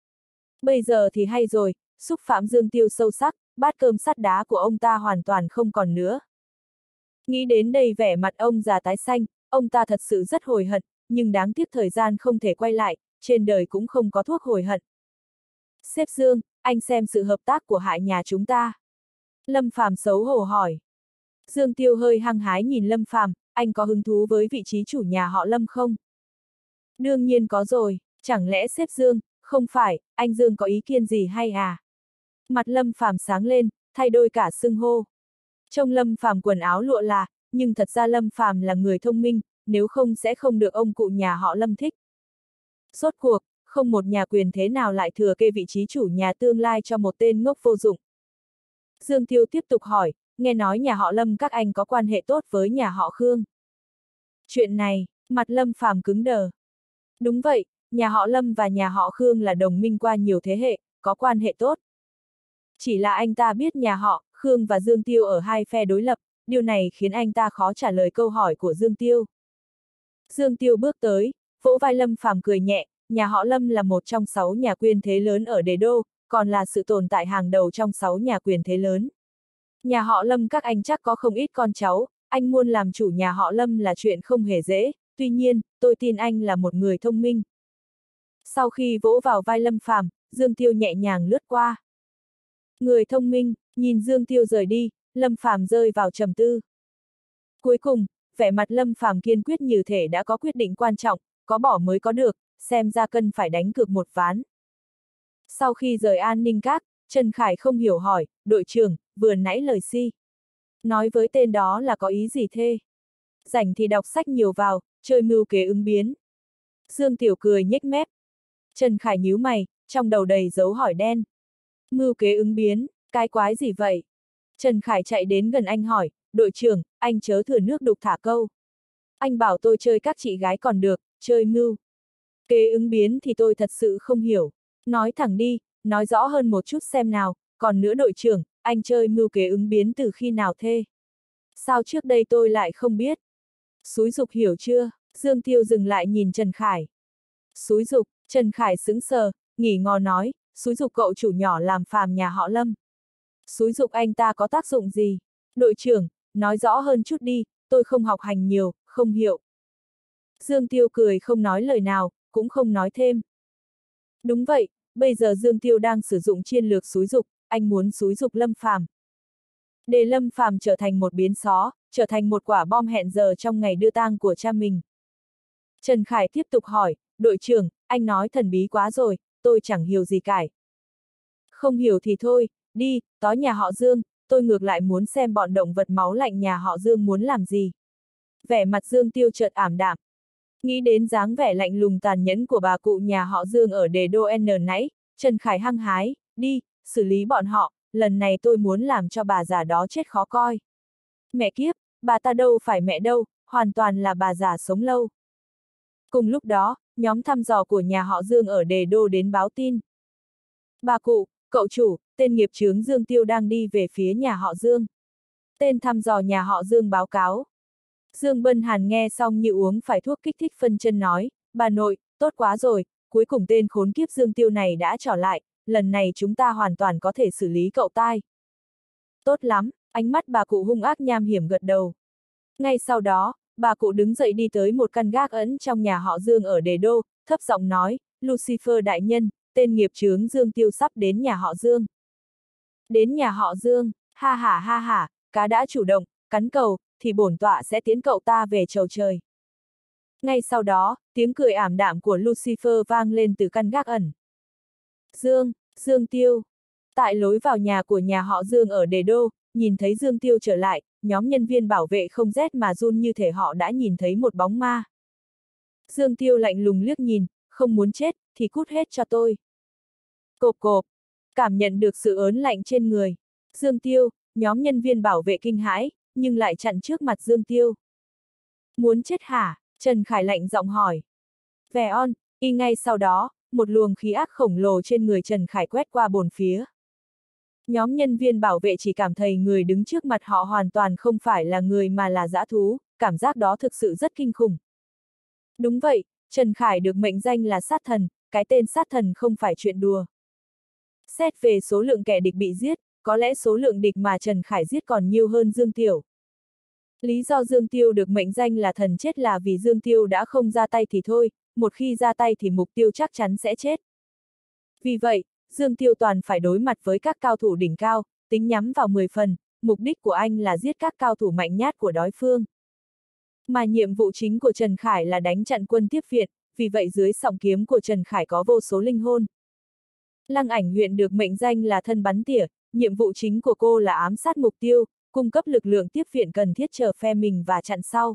Bây giờ thì hay rồi, xúc phạm Dương Tiêu sâu sắc, bát cơm sắt đá của ông ta hoàn toàn không còn nữa. Nghĩ đến đây vẻ mặt ông già tái xanh, ông ta thật sự rất hối hận, nhưng đáng tiếc thời gian không thể quay lại, trên đời cũng không có thuốc hối hận. Sếp Dương, anh xem sự hợp tác của hai nhà chúng ta. Lâm Phàm xấu hổ hỏi. Dương Tiêu hơi hăng hái nhìn Lâm Phàm, anh có hứng thú với vị trí chủ nhà họ Lâm không? Đương nhiên có rồi, chẳng lẽ sếp Dương, không phải, anh Dương có ý kiến gì hay à? Mặt Lâm Phàm sáng lên, thay đổi cả xưng hô. Trông Lâm Phàm quần áo lụa là, nhưng thật ra Lâm Phàm là người thông minh, nếu không sẽ không được ông cụ nhà họ Lâm thích. Rốt cuộc, không một nhà quyền thế nào lại thừa kê vị trí chủ nhà tương lai cho một tên ngốc vô dụng. Dương Tiêu tiếp tục hỏi, nghe nói nhà họ Lâm các anh có quan hệ tốt với nhà họ Khương. Chuyện này, mặt Lâm Phàm cứng đờ. Đúng vậy, nhà họ Lâm và nhà họ Khương là đồng minh qua nhiều thế hệ, có quan hệ tốt. Chỉ là anh ta biết nhà họ Khương và Dương Tiêu ở hai phe đối lập, điều này khiến anh ta khó trả lời câu hỏi của Dương Tiêu. Dương Tiêu bước tới, vỗ vai Lâm Phàm cười nhẹ, nhà họ Lâm là một trong sáu nhà quyền thế lớn ở Đế Đô, còn là sự tồn tại hàng đầu trong sáu nhà quyền thế lớn. Nhà họ Lâm các anh chắc có không ít con cháu, anh muốn làm chủ nhà họ Lâm là chuyện không hề dễ, tuy nhiên, tôi tin anh là một người thông minh. Sau khi vỗ vào vai Lâm Phàm, Dương Tiêu nhẹ nhàng lướt qua. Người thông minh, nhìn Dương Tiêu rời đi, Lâm Phàm rơi vào trầm tư. Cuối cùng, vẻ mặt Lâm Phàm kiên quyết như thể đã có quyết định quan trọng, có bỏ mới có được, xem ra cần phải đánh cược một ván. Sau khi rời an ninh các, Trần Khải không hiểu hỏi, đội trưởng, vừa nãy lời si. Nói với tên đó là có ý gì thế? Rảnh thì đọc sách nhiều vào, chơi mưu kế ứng biến. Dương Tiểu cười nhếch mép. Trần Khải nhíu mày, trong đầu đầy dấu hỏi đen. Mưu kế ứng biến, cái quái gì vậy? Trần Khải chạy đến gần anh hỏi, đội trưởng, anh chớ thừa nước đục thả câu. Anh bảo tôi chơi các chị gái còn được, chơi mưu kế ứng biến thì tôi thật sự không hiểu. Nói thẳng đi, nói rõ hơn một chút xem nào, còn nữa đội trưởng, anh chơi mưu kế ứng biến từ khi nào thế? Sao trước đây tôi lại không biết? Xúi dục hiểu chưa? Dương Tiêu dừng lại nhìn Trần Khải. Xúi dục, Trần Khải sững sờ, nghỉ ngò nói, xúi dục cậu chủ nhỏ làm phàm nhà họ Lâm. Xúi dục anh ta có tác dụng gì? Đội trưởng, nói rõ hơn chút đi, tôi không học hành nhiều, không hiểu. Dương Tiêu cười không nói lời nào, cũng không nói thêm. Đúng vậy, bây giờ Dương Tiêu đang sử dụng chiến lược xúi dục, anh muốn xúi dục Lâm Phàm. Để Lâm Phàm trở thành một biến xó, trở thành một quả bom hẹn giờ trong ngày đưa tang của cha mình. Trần Khải tiếp tục hỏi, đội trưởng, anh nói thần bí quá rồi, tôi chẳng hiểu gì cả. Không hiểu thì thôi, đi, tối nhà họ Dương, tôi ngược lại muốn xem bọn động vật máu lạnh nhà họ Dương muốn làm gì. Vẻ mặt Dương Tiêu chợt ảm đạm. Nghĩ đến dáng vẻ lạnh lùng tàn nhẫn của bà cụ nhà họ Dương ở Đề Đô N nãy, Trần Khải hăng hái, đi, xử lý bọn họ, lần này tôi muốn làm cho bà già đó chết khó coi. Mẹ kiếp, bà ta đâu phải mẹ đâu, hoàn toàn là bà già sống lâu. Cùng lúc đó, nhóm thăm dò của nhà họ Dương ở Đề Đô đến báo tin. Bà cụ, cậu chủ, tên nghiệp chướng Dương Tiêu đang đi về phía nhà họ Dương. Tên thăm dò nhà họ Dương báo cáo. Dương Bân Hàn nghe xong như uống phải thuốc kích thích phân chân nói, bà nội, tốt quá rồi, cuối cùng tên khốn kiếp Dương Tiêu này đã trở lại, lần này chúng ta hoàn toàn có thể xử lý cậu tai. Tốt lắm, ánh mắt bà cụ hung ác nham hiểm gật đầu. Ngay sau đó, bà cụ đứng dậy đi tới một căn gác ẩn trong nhà họ Dương ở Đề Đô, thấp giọng nói, Lucifer đại nhân, tên nghiệp chướng Dương Tiêu sắp đến nhà họ Dương. Đến nhà họ Dương, ha ha ha ha, cá đã chủ động, cắn cầu, thì bổn tọa sẽ tiến cậu ta về chầu trời. Ngay sau đó, tiếng cười ảm đạm của Lucifer vang lên từ căn gác ẩn. Dương, Dương Tiêu. Tại lối vào nhà của nhà họ Dương ở Đề Đô, nhìn thấy Dương Tiêu trở lại, nhóm nhân viên bảo vệ không rét mà run như thể họ đã nhìn thấy một bóng ma. Dương Tiêu lạnh lùng liếc nhìn, không muốn chết, thì cút hết cho tôi. Cộp cộp, cảm nhận được sự ớn lạnh trên người. Dương Tiêu, nhóm nhân viên bảo vệ kinh hãi, nhưng lại chặn trước mặt Dương Tiêu. Muốn chết hả? Trần Khải lạnh giọng hỏi. Vẻ on, y ngay sau đó, một luồng khí ác khổng lồ trên người Trần Khải quét qua bồn phía. Nhóm nhân viên bảo vệ chỉ cảm thấy người đứng trước mặt họ hoàn toàn không phải là người mà là dã thú, cảm giác đó thực sự rất kinh khủng. Đúng vậy, Trần Khải được mệnh danh là sát thần, cái tên sát thần không phải chuyện đùa. Xét về số lượng kẻ địch bị giết, có lẽ số lượng địch mà Trần Khải giết còn nhiều hơn Dương Tiêu. Lý do Dương Tiêu được mệnh danh là thần chết là vì Dương Tiêu đã không ra tay thì thôi, một khi ra tay thì mục tiêu chắc chắn sẽ chết. Vì vậy, Dương Tiêu toàn phải đối mặt với các cao thủ đỉnh cao, tính nhắm vào mười phần, mục đích của anh là giết các cao thủ mạnh nhát của đối phương. Mà nhiệm vụ chính của Trần Khải là đánh chặn quân tiếp viện, vì vậy dưới sọng kiếm của Trần Khải có vô số linh hồn. Lăng Ảnh huyện được mệnh danh là thân bắn tỉa, nhiệm vụ chính của cô là ám sát mục tiêu, cung cấp lực lượng tiếp viện cần thiết chờ phe mình và chặn sau.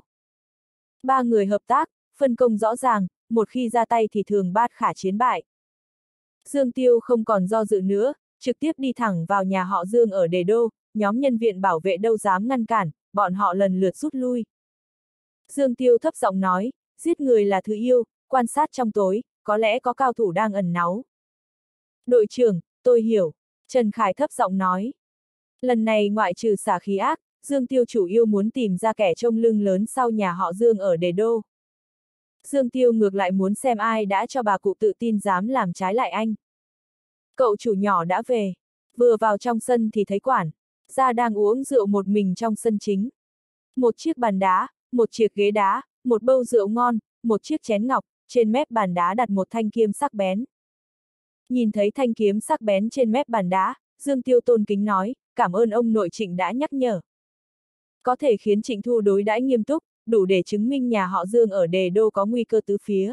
Ba người hợp tác, phân công rõ ràng, một khi ra tay thì thường bát khả chiến bại. Dương Tiêu không còn do dự nữa, trực tiếp đi thẳng vào nhà họ Dương ở Đề Đô, nhóm nhân viên bảo vệ đâu dám ngăn cản, bọn họ lần lượt rút lui. Dương Tiêu thấp giọng nói, giết người là thứ yêu, quan sát trong tối, có lẽ có cao thủ đang ẩn náu. Đội trưởng, tôi hiểu, Trần Khải thấp giọng nói. Lần này ngoại trừ xả khí ác, Dương Tiêu chủ yếu muốn tìm ra kẻ trông lưng lớn sau nhà họ Dương ở Đề Đô. Dương Tiêu ngược lại muốn xem ai đã cho bà cụ tự tin dám làm trái lại anh. Cậu chủ nhỏ đã về, vừa vào trong sân thì thấy quản gia đang uống rượu một mình trong sân chính. Một chiếc bàn đá, một chiếc ghế đá, một bầu rượu ngon, một chiếc chén ngọc, trên mép bàn đá đặt một thanh kiếm sắc bén. Nhìn thấy thanh kiếm sắc bén trên mép bàn đá, Dương Tiêu tôn kính nói, cảm ơn ông nội Trịnh đã nhắc nhở. Có thể khiến Trịnh Thu đối đãi nghiêm túc, đủ để chứng minh nhà họ Dương ở Đề Đô có nguy cơ tứ phía.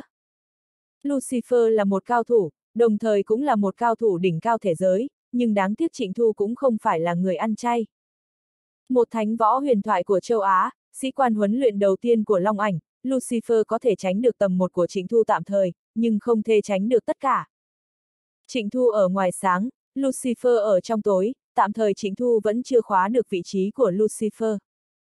Lucifer là một cao thủ, đồng thời cũng là một cao thủ đỉnh cao thế giới, nhưng đáng tiếc Trịnh Thu cũng không phải là người ăn chay. Một thánh võ huyền thoại của châu Á, sĩ quan huấn luyện đầu tiên của Long Ảnh, Lucifer có thể tránh được tầm một của Trịnh Thu tạm thời, nhưng không thể tránh được tất cả. Trịnh Thu ở ngoài sáng, Lucifer ở trong tối, tạm thời Trịnh Thu vẫn chưa khóa được vị trí của Lucifer.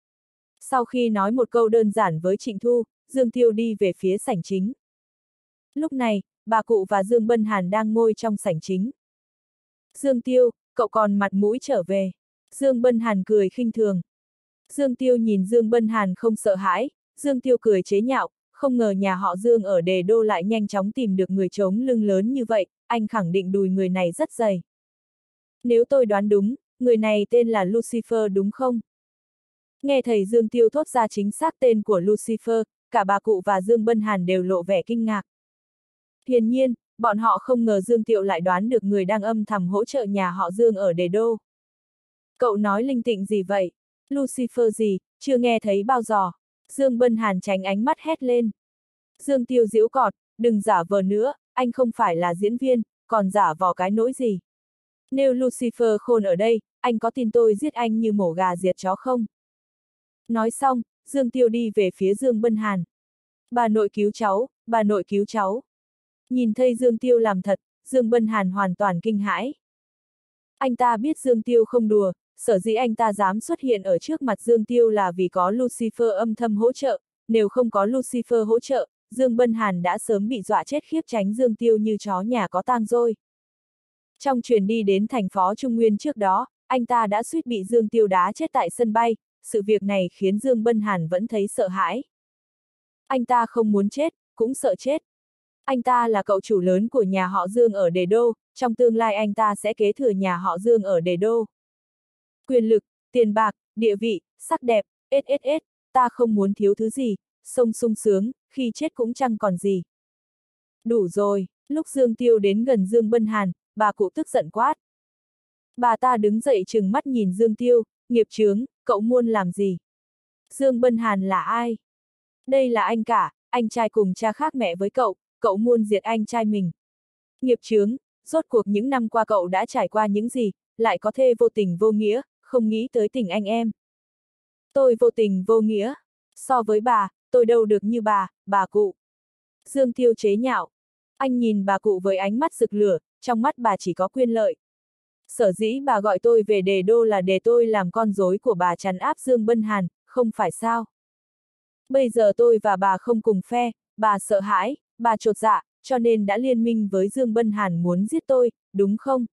Sau khi nói một câu đơn giản với Trịnh Thu, Dương Tiêu đi về phía sảnh chính. Lúc này, bà cụ và Dương Bân Hàn đang ngồi trong sảnh chính. Dương Tiêu, cậu còn mặt mũi trở về. Dương Bân Hàn cười khinh thường. Dương Tiêu nhìn Dương Bân Hàn không sợ hãi, Dương Tiêu cười chế nhạo, không ngờ nhà họ Dương ở Đề Đô lại nhanh chóng tìm được người chống lưng lớn như vậy, anh khẳng định đùi người này rất dày. Nếu tôi đoán đúng, người này tên là Lucifer đúng không? Nghe thầy Dương Tiêu thốt ra chính xác tên của Lucifer, cả bà cụ và Dương Bân Hàn đều lộ vẻ kinh ngạc. Hiển nhiên, bọn họ không ngờ Dương Tiêu lại đoán được người đang âm thầm hỗ trợ nhà họ Dương ở Đề Đô. Cậu nói linh tịnh gì vậy? Lucifer gì, chưa nghe thấy bao giờ. Dương Bân Hàn tránh ánh mắt hét lên. Dương Tiêu giễu cọt, đừng giả vờ nữa, anh không phải là diễn viên, còn giả vò cái nỗi gì. Nếu Lucifer khôn ở đây, anh có tin tôi giết anh như mổ gà diệt chó không? Nói xong, Dương Tiêu đi về phía Dương Bân Hàn. Bà nội cứu cháu, bà nội cứu cháu. Nhìn thấy Dương Tiêu làm thật, Dương Bân Hàn hoàn toàn kinh hãi. Anh ta biết Dương Tiêu không đùa, sở dĩ anh ta dám xuất hiện ở trước mặt Dương Tiêu là vì có Lucifer âm thầm hỗ trợ, nếu không có Lucifer hỗ trợ, Dương Bân Hàn đã sớm bị dọa chết khiếp tránh Dương Tiêu như chó nhà có tang rồi. Trong chuyến đi đến thành phố Trung Nguyên trước đó, anh ta đã suýt bị Dương Tiêu đá chết tại sân bay, sự việc này khiến Dương Bân Hàn vẫn thấy sợ hãi. Anh ta không muốn chết, cũng sợ chết. Anh ta là cậu chủ lớn của nhà họ Dương ở Đề Đô, trong tương lai anh ta sẽ kế thừa nhà họ Dương ở Đề Đô. Quyền lực, tiền bạc, địa vị, sắc đẹp, ét ét ét, ta không muốn thiếu thứ gì, sống sung sướng, khi chết cũng chẳng còn gì. Đủ rồi, lúc Dương Tiêu đến gần Dương Bân Hàn, bà cụ tức giận quát. Bà ta đứng dậy trừng mắt nhìn Dương Tiêu, nghiệp chướng, cậu muốn làm gì? Dương Bân Hàn là ai? Đây là anh cả, anh trai cùng cha khác mẹ với cậu, cậu muốn diệt anh trai mình. Nghiệp chướng, rốt cuộc những năm qua cậu đã trải qua những gì, lại có thể vô tình vô nghĩa, không nghĩ tới tình anh em. Tôi vô tình vô nghĩa. So với bà, tôi đâu được như bà, bà cụ. Dương Tiêu chế nhạo. Anh nhìn bà cụ với ánh mắt rực lửa, trong mắt bà chỉ có quyền lợi. Sở dĩ bà gọi tôi về Đề Đô là để tôi làm con rối của bà trấn áp Dương Bân Hàn, không phải sao? Bây giờ tôi và bà không cùng phe, bà sợ hãi, bà chột dạ, cho nên đã liên minh với Dương Bân Hàn muốn giết tôi, đúng không?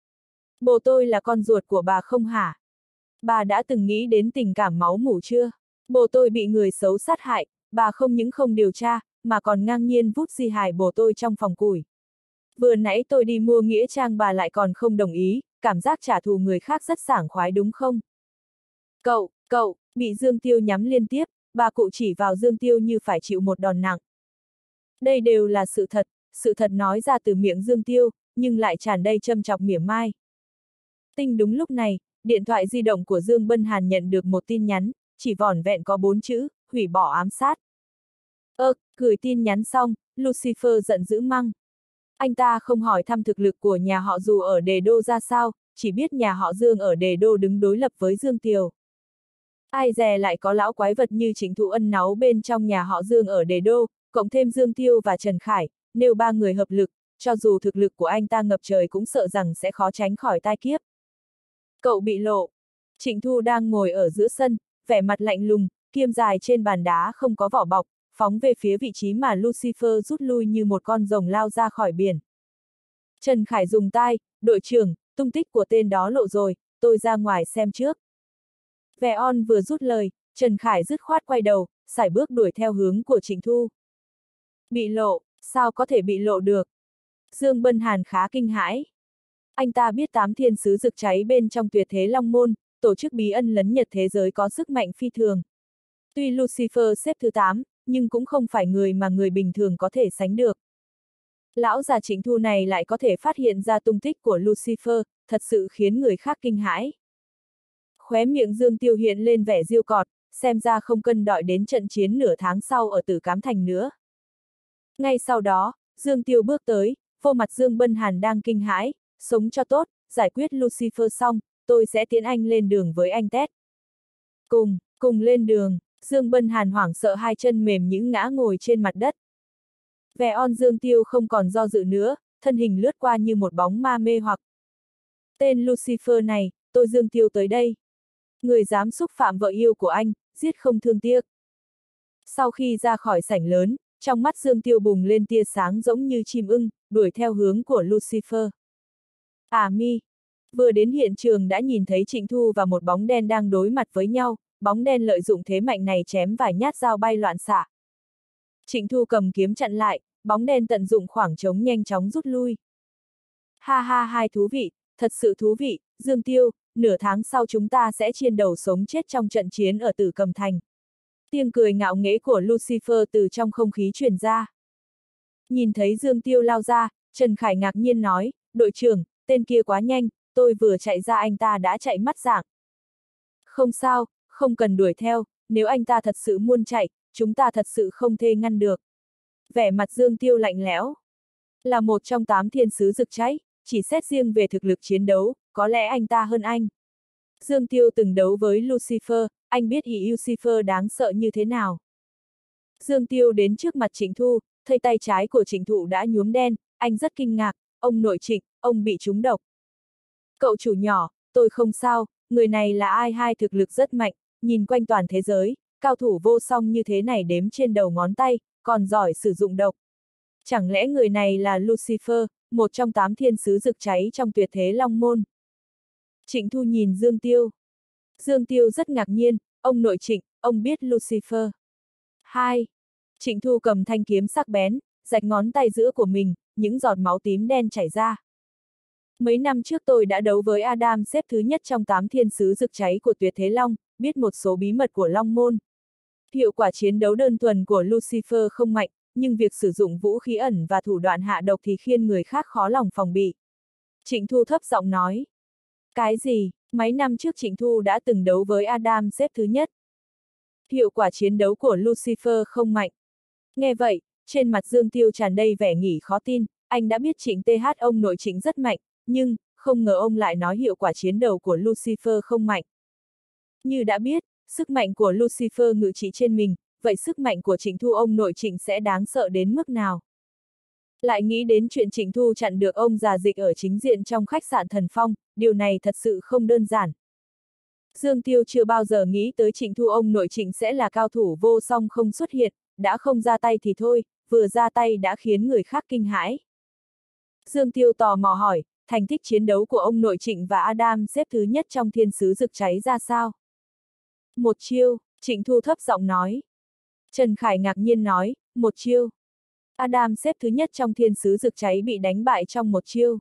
Bố tôi là con ruột của bà không hả? Bà đã từng nghĩ đến tình cảm máu mủ chưa? Bố tôi bị người xấu sát hại, bà không những không điều tra, mà còn ngang nhiên vút di hài bố tôi trong phòng củi. Vừa nãy tôi đi mua nghĩa trang bà lại còn không đồng ý, cảm giác trả thù người khác rất sảng khoái đúng không? Cậu, cậu, bị Dương Tiêu nhắm liên tiếp, bà cụ chỉ vào Dương Tiêu như phải chịu một đòn nặng. Đây đều là sự thật, sự thật nói ra từ miệng Dương Tiêu, nhưng lại tràn đầy châm chọc mỉa mai. Tinh đúng lúc này, điện thoại di động của Dương Bân Hàn nhận được một tin nhắn, chỉ vỏn vẹn có bốn chữ, hủy bỏ ám sát. Ơ, gửi tin nhắn xong, Lucifer giận dữ măng. Anh ta không hỏi thăm thực lực của nhà họ dù ở Đề Đô ra sao, chỉ biết nhà họ Dương ở Đề Đô đứng đối lập với Dương Tiều. Ai dè lại có lão quái vật như Trịnh Thụ Ân náu bên trong nhà họ Dương ở Đề Đô, cộng thêm Dương Tiêu và Trần Khải, nếu ba người hợp lực, cho dù thực lực của anh ta ngập trời cũng sợ rằng sẽ khó tránh khỏi tai kiếp. Cậu bị lộ. Trịnh Thu đang ngồi ở giữa sân, vẻ mặt lạnh lùng, kiêm dài trên bàn đá không có vỏ bọc, phóng về phía vị trí mà Lucifer rút lui như một con rồng lao ra khỏi biển. Trần Khải dùng tai, đội trưởng, tung tích của tên đó lộ rồi, tôi ra ngoài xem trước. Vẻ on vừa rút lời, Trần Khải dứt khoát quay đầu, sải bước đuổi theo hướng của Trịnh Thu. Bị lộ, sao có thể bị lộ được? Dương Bân Hàn khá kinh hãi. Anh ta biết tám thiên sứ rực cháy bên trong tuyệt thế Long Môn, tổ chức bí ân lấn nhật thế giới có sức mạnh phi thường. Tuy Lucifer xếp thứ tám, nhưng cũng không phải người mà người bình thường có thể sánh được. Lão già Trịnh Thu này lại có thể phát hiện ra tung tích của Lucifer, thật sự khiến người khác kinh hãi. Khóe miệng Dương Tiêu hiện lên vẻ diêu cọt, xem ra không cần đợi đến trận chiến nửa tháng sau ở Tử Cám Thành nữa. Ngay sau đó, Dương Tiêu bước tới, vô mặt Dương Bân Hàn đang kinh hãi, sống cho tốt, giải quyết Lucifer xong, tôi sẽ tiến anh lên đường với anh Tét. Cùng, cùng lên đường, Dương Bân Hàn hoảng sợ hai chân mềm nhũn ngã ngồi trên mặt đất. Vẻ on Dương Tiêu không còn do dự nữa, thân hình lướt qua như một bóng ma mê hoặc. Tên Lucifer này, tôi Dương Tiêu tới đây. Người dám xúc phạm vợ yêu của anh, giết không thương tiếc. Sau khi ra khỏi sảnh lớn, trong mắt Dương Tiêu bùng lên tia sáng giống như chim ưng, đuổi theo hướng của Lucifer. À mi! Vừa đến hiện trường đã nhìn thấy Trịnh Thu và một bóng đen đang đối mặt với nhau, bóng đen lợi dụng thế mạnh này chém vài nhát dao bay loạn xạ. Trịnh Thu cầm kiếm chặn lại, bóng đen tận dụng khoảng trống nhanh chóng rút lui. Ha ha hai thú vị, thật sự thú vị, Dương Tiêu, nửa tháng sau chúng ta sẽ chia đầu sống chết trong trận chiến ở Tử Cầm Thành. Tiếng cười ngạo nghễ của Lucifer từ trong không khí truyền ra. Nhìn thấy Dương Tiêu lao ra, Trần Khải ngạc nhiên nói, đội trưởng, tên kia quá nhanh, tôi vừa chạy ra anh ta đã chạy mất dạng. Không sao, không cần đuổi theo, nếu anh ta thật sự muốn chạy, chúng ta thật sự không thể ngăn được. Vẻ mặt Dương Tiêu lạnh lẽo. Là một trong tám thiên sứ rực cháy, chỉ xét riêng về thực lực chiến đấu, có lẽ anh ta hơn anh. Dương Tiêu từng đấu với Lucifer, anh biết ý Lucifer đáng sợ như thế nào. Dương Tiêu đến trước mặt Trịnh Thu, thấy tay trái của Trịnh Thụ đã nhuốm đen, anh rất kinh ngạc, ông nội Trịnh, ông bị trúng độc. Cậu chủ nhỏ, tôi không sao, người này là ai hai thực lực rất mạnh, nhìn quanh toàn thế giới, cao thủ vô song như thế này đếm trên đầu ngón tay, còn giỏi sử dụng độc. Chẳng lẽ người này là Lucifer, một trong tám thiên sứ rực cháy trong tuyệt thế Long Môn? Trịnh Thu nhìn Dương Tiêu. Dương Tiêu rất ngạc nhiên, ông nội Trịnh, ông biết Lucifer. Hai. Trịnh Thu cầm thanh kiếm sắc bén, rạch ngón tay giữa của mình, những giọt máu tím đen chảy ra. Mấy năm trước tôi đã đấu với Adam xếp thứ nhất trong tám thiên sứ rực cháy của tuyệt thế Long, biết một số bí mật của Long Môn. Hiệu quả chiến đấu đơn thuần của Lucifer không mạnh, nhưng việc sử dụng vũ khí ẩn và thủ đoạn hạ độc thì khiến người khác khó lòng phòng bị. Trịnh Thu thấp giọng nói. Cái gì, mấy năm trước Trịnh Thu đã từng đấu với Adam xếp thứ nhất. Hiệu quả chiến đấu của Lucifer không mạnh. Nghe vậy, trên mặt Dương Tiêu tràn đầy vẻ nghỉ khó tin, anh đã biết Trịnh tê hát ông nội Trịnh rất mạnh, nhưng, không ngờ ông lại nói hiệu quả chiến đấu của Lucifer không mạnh. Như đã biết, sức mạnh của Lucifer ngự trị trên mình, vậy sức mạnh của Trịnh Thu ông nội Trịnh sẽ đáng sợ đến mức nào? Lại nghĩ đến chuyện Trịnh Thu chặn được ông già dịch ở chính diện trong khách sạn Thần Phong, điều này thật sự không đơn giản. Dương Tiêu chưa bao giờ nghĩ tới Trịnh Thu ông nội Trịnh sẽ là cao thủ vô song không xuất hiện, đã không ra tay thì thôi, vừa ra tay đã khiến người khác kinh hãi. Dương Tiêu tò mò hỏi, thành tích chiến đấu của ông nội Trịnh và Adam xếp thứ nhất trong thiên sứ rực cháy ra sao? Một chiêu, Trịnh Thu thấp giọng nói. Trần Khải ngạc nhiên nói, một chiêu. Adam xếp thứ nhất trong thiên sứ rực cháy bị đánh bại trong một chiêu.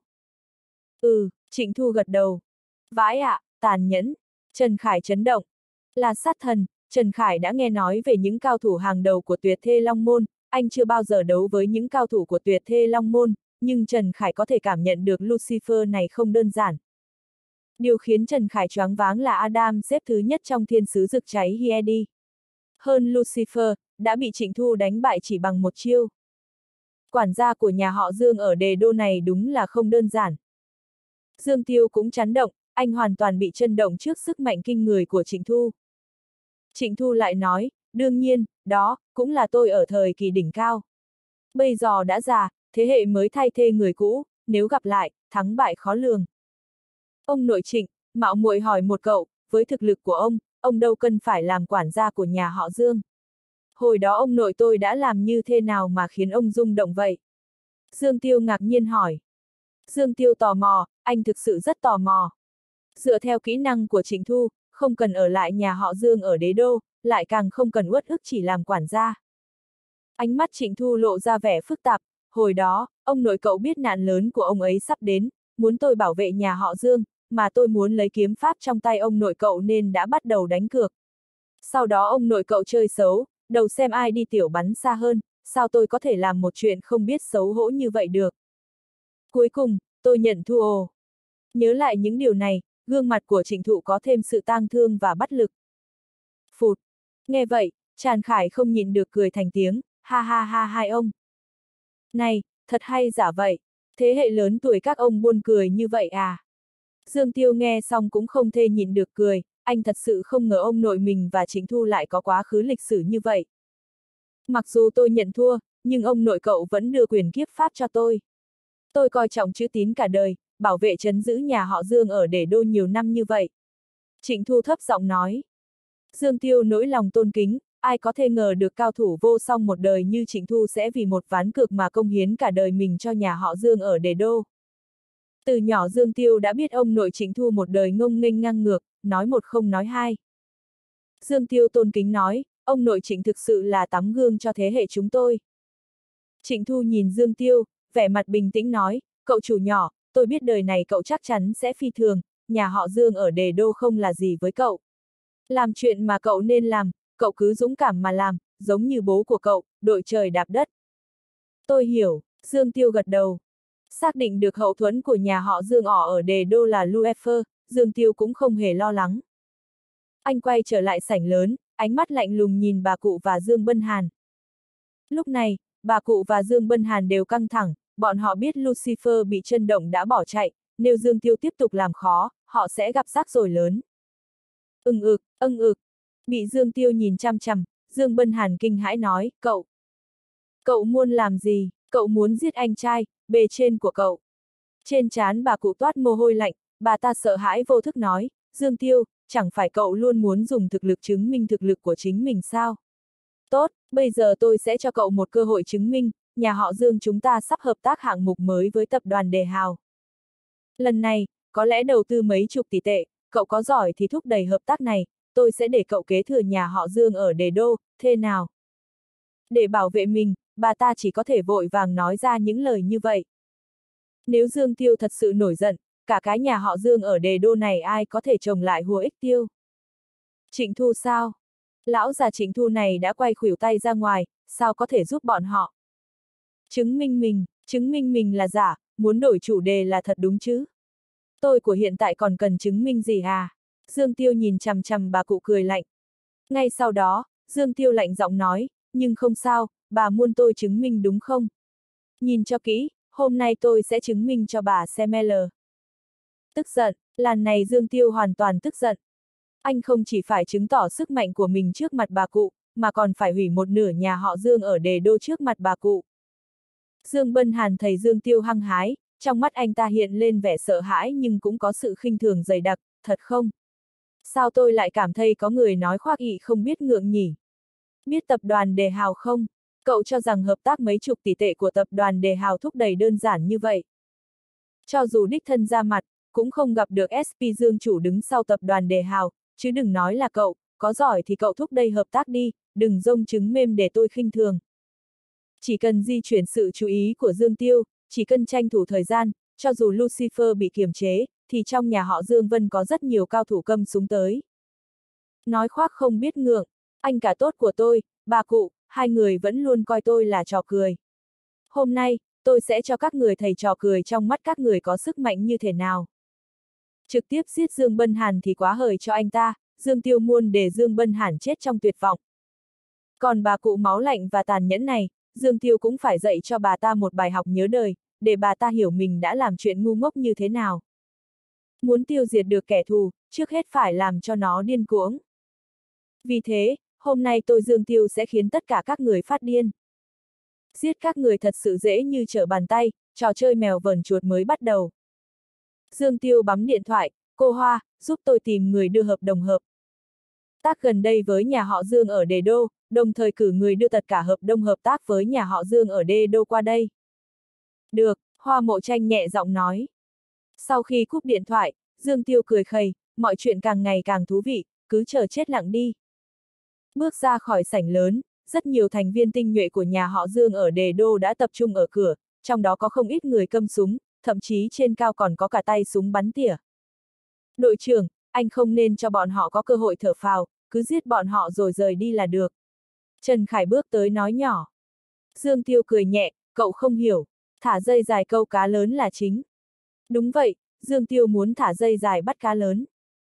Ừ, Trịnh Thu gật đầu. Vãi ạ, à, tàn nhẫn. Trần Khải chấn động. Là sát thần, Trần Khải đã nghe nói về những cao thủ hàng đầu của Tuyệt Thê Long Môn, anh chưa bao giờ đấu với những cao thủ của Tuyệt Thê Long Môn, nhưng Trần Khải có thể cảm nhận được Lucifer này không đơn giản. Điều khiến Trần Khải choáng váng là Adam xếp thứ nhất trong thiên sứ rực cháy Hiedi. Hơn Lucifer, đã bị Trịnh Thu đánh bại chỉ bằng một chiêu. Quản gia của nhà họ Dương ở Đề Đô này đúng là không đơn giản. Dương Tiêu cũng chấn động, anh hoàn toàn bị chấn động trước sức mạnh kinh người của Trịnh Thu. Trịnh Thu lại nói, đương nhiên, đó, cũng là tôi ở thời kỳ đỉnh cao. Bây giờ đã già, thế hệ mới thay thế người cũ, nếu gặp lại, thắng bại khó lường. Ông nội Trịnh, mạo muội hỏi một cậu, với thực lực của ông, ông đâu cần phải làm quản gia của nhà họ Dương. Hồi đó ông nội tôi đã làm như thế nào mà khiến ông rung động vậy? Dương Tiêu ngạc nhiên hỏi. Dương Tiêu tò mò, anh thực sự rất tò mò. Dựa theo kỹ năng của Trịnh Thu, không cần ở lại nhà họ Dương ở Đế Đô, lại càng không cần uất ức chỉ làm quản gia. Ánh mắt Trịnh Thu lộ ra vẻ phức tạp, hồi đó, ông nội cậu biết nạn lớn của ông ấy sắp đến, muốn tôi bảo vệ nhà họ Dương, mà tôi muốn lấy kiếm pháp trong tay ông nội cậu nên đã bắt đầu đánh cược. Sau đó ông nội cậu chơi xấu, đầu xem ai đi tiểu bắn xa hơn, sao tôi có thể làm một chuyện không biết xấu hổ như vậy được. Cuối cùng, tôi nhận thua. Nhớ lại những điều này, gương mặt của Trịnh Thụ có thêm sự tang thương và bất lực. Phụt. Nghe vậy, Tràn Khải không nhịn được cười thành tiếng, ha ha ha hai ông. Này, thật hay giả vậy, thế hệ lớn tuổi các ông buồn cười như vậy à? Dương Tiêu nghe xong cũng không thể nhịn được cười, anh thật sự không ngờ ông nội mình và Trịnh Thu lại có quá khứ lịch sử như vậy. Mặc dù tôi nhận thua, nhưng ông nội cậu vẫn đưa quyền kiếp pháp cho tôi. Tôi coi trọng chữ tín cả đời, bảo vệ trấn giữ nhà họ Dương ở Đế Đô nhiều năm như vậy. Trịnh Thu thấp giọng nói. Dương Tiêu nỗi lòng tôn kính, ai có thể ngờ được cao thủ vô song một đời như Trịnh Thu sẽ vì một ván cược mà công hiến cả đời mình cho nhà họ Dương ở Đế Đô. Từ nhỏ Dương Tiêu đã biết ông nội Trịnh Thu một đời ngông nghênh ngang ngược, nói một không nói hai. Dương Tiêu tôn kính nói, ông nội Trịnh thực sự là tấm gương cho thế hệ chúng tôi. Trịnh Thu nhìn Dương Tiêu, vẻ mặt bình tĩnh nói, cậu chủ nhỏ, tôi biết đời này cậu chắc chắn sẽ phi thường, nhà họ Dương ở Đế Đô không là gì với cậu. Làm chuyện mà cậu nên làm, cậu cứ dũng cảm mà làm, giống như bố của cậu, đội trời đạp đất. Tôi hiểu, Dương Tiêu gật đầu. Xác định được hậu thuẫn của nhà họ Dương ỏ ở Đế Đô là Lucifer, Dương Tiêu cũng không hề lo lắng. Anh quay trở lại sảnh lớn, ánh mắt lạnh lùng nhìn bà cụ và Dương Bân Hàn. Lúc này, bà cụ và Dương Bân Hàn đều căng thẳng, bọn họ biết Lucifer bị chân động đã bỏ chạy, nếu Dương Tiêu tiếp tục làm khó, họ sẽ gặp rắc rối lớn. Ưng ực, ưng ực. Bị Dương Tiêu nhìn chăm chằm, Dương Bân Hàn kinh hãi nói, cậu. Cậu muốn làm gì? Cậu muốn giết anh trai, bề trên của cậu. Trên trán bà cụ toát mồ hôi lạnh, bà ta sợ hãi vô thức nói, Dương Tiêu, chẳng phải cậu luôn muốn dùng thực lực chứng minh thực lực của chính mình sao? Tốt, bây giờ tôi sẽ cho cậu một cơ hội chứng minh, nhà họ Dương chúng ta sắp hợp tác hạng mục mới với tập đoàn Đề Hào. Lần này, có lẽ đầu tư mấy chục tỷ tệ, cậu có giỏi thì thúc đẩy hợp tác này, tôi sẽ để cậu kế thừa nhà họ Dương ở Đế Đô, thế nào? Để bảo vệ mình, bà ta chỉ có thể vội vàng nói ra những lời như vậy. Nếu Dương Tiêu thật sự nổi giận, cả cái nhà họ Dương ở Đế Đô này ai có thể trồng lại hùa ích tiêu? Trịnh Thu sao? Lão già Trịnh Thu này đã quay khuỷu tay ra ngoài, sao có thể giúp bọn họ? Chứng minh mình, chứng minh mình là giả, muốn đổi chủ đề là thật đúng chứ? Tôi của hiện tại còn cần chứng minh gì à? Dương Tiêu nhìn chằm chằm bà cụ cười lạnh. Ngay sau đó, Dương Tiêu lạnh giọng nói, nhưng không sao, bà muốn tôi chứng minh đúng không? Nhìn cho kỹ, hôm nay tôi sẽ chứng minh cho bà xem L. Tức giận, lần này Dương Tiêu hoàn toàn tức giận. Anh không chỉ phải chứng tỏ sức mạnh của mình trước mặt bà cụ, mà còn phải hủy một nửa nhà họ Dương ở Đề Đô trước mặt bà cụ. Dương Bân Hàn thấy Dương Tiêu hăng hái, trong mắt anh ta hiện lên vẻ sợ hãi nhưng cũng có sự khinh thường dày đặc, thật không? Sao tôi lại cảm thấy có người nói khoác ị không biết ngượng nhỉ? Biết tập đoàn Đề Hào không? Cậu cho rằng hợp tác mấy chục tỷ tệ của tập đoàn Đề Hào thúc đẩy đơn giản như vậy. Cho dù đích thân ra mặt, cũng không gặp được ét pê Dương chủ đứng sau tập đoàn Đề Hào, chứ đừng nói là cậu, có giỏi thì cậu thúc đẩy hợp tác đi, đừng dông trứng mềm để tôi khinh thường. Chỉ cần di chuyển sự chú ý của Dương Tiêu, chỉ cần tranh thủ thời gian, cho dù Lucifer bị kiềm chế, thì trong nhà họ Dương Vân có rất nhiều cao thủ cầm súng tới. Nói khoác không biết ngượng, anh cả tốt của tôi, bà cụ, hai người vẫn luôn coi tôi là trò cười. Hôm nay, tôi sẽ cho các người thầy trò cười trong mắt các người có sức mạnh như thế nào. Trực tiếp giết Dương Bân Hàn thì quá hời cho anh ta, Dương Tiêu muốn để Dương Bân Hàn chết trong tuyệt vọng. Còn bà cụ máu lạnh và tàn nhẫn này, Dương Tiêu cũng phải dạy cho bà ta một bài học nhớ đời, để bà ta hiểu mình đã làm chuyện ngu ngốc như thế nào. Muốn tiêu diệt được kẻ thù, trước hết phải làm cho nó điên cuồng. Vì thế, hôm nay tôi Dương Tiêu sẽ khiến tất cả các người phát điên. Giết các người thật sự dễ như trở bàn tay, trò chơi mèo vờn chuột mới bắt đầu. Dương Tiêu bấm điện thoại, cô Hoa, giúp tôi tìm người đưa hợp đồng hợp tác gần đây với nhà họ Dương ở Đề Đô, đồng thời cử người đưa tất cả hợp đồng hợp tác với nhà họ Dương ở Đề Đô qua đây. Được, Hoa Mộ Tranh nhẹ giọng nói. Sau khi cúp điện thoại, Dương Tiêu cười khẩy, mọi chuyện càng ngày càng thú vị, cứ chờ chết lặng đi. Bước ra khỏi sảnh lớn, rất nhiều thành viên tinh nhuệ của nhà họ Dương ở Đề Đô đã tập trung ở cửa, trong đó có không ít người câm súng, thậm chí trên cao còn có cả tay súng bắn tỉa. Đội trưởng, anh không nên cho bọn họ có cơ hội thở phào, cứ giết bọn họ rồi rời đi là được. Trần Khải bước tới nói nhỏ. Dương Tiêu cười nhẹ, cậu không hiểu, thả dây dài câu cá lớn là chính. Đúng vậy, Dương Tiêu muốn thả dây dài bắt cá lớn.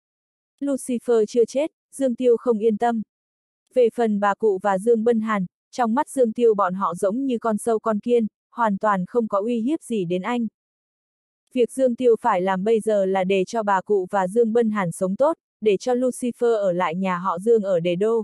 Lucifer chưa chết, Dương Tiêu không yên tâm. Về phần bà cụ và Dương Bân Hàn, trong mắt Dương Tiêu bọn họ giống như con sâu con kiên, hoàn toàn không có uy hiếp gì đến anh. Việc Dương Tiêu phải làm bây giờ là để cho bà cụ và Dương Bân Hàn sống tốt, để cho Lucifer ở lại nhà họ Dương ở Đề Đô.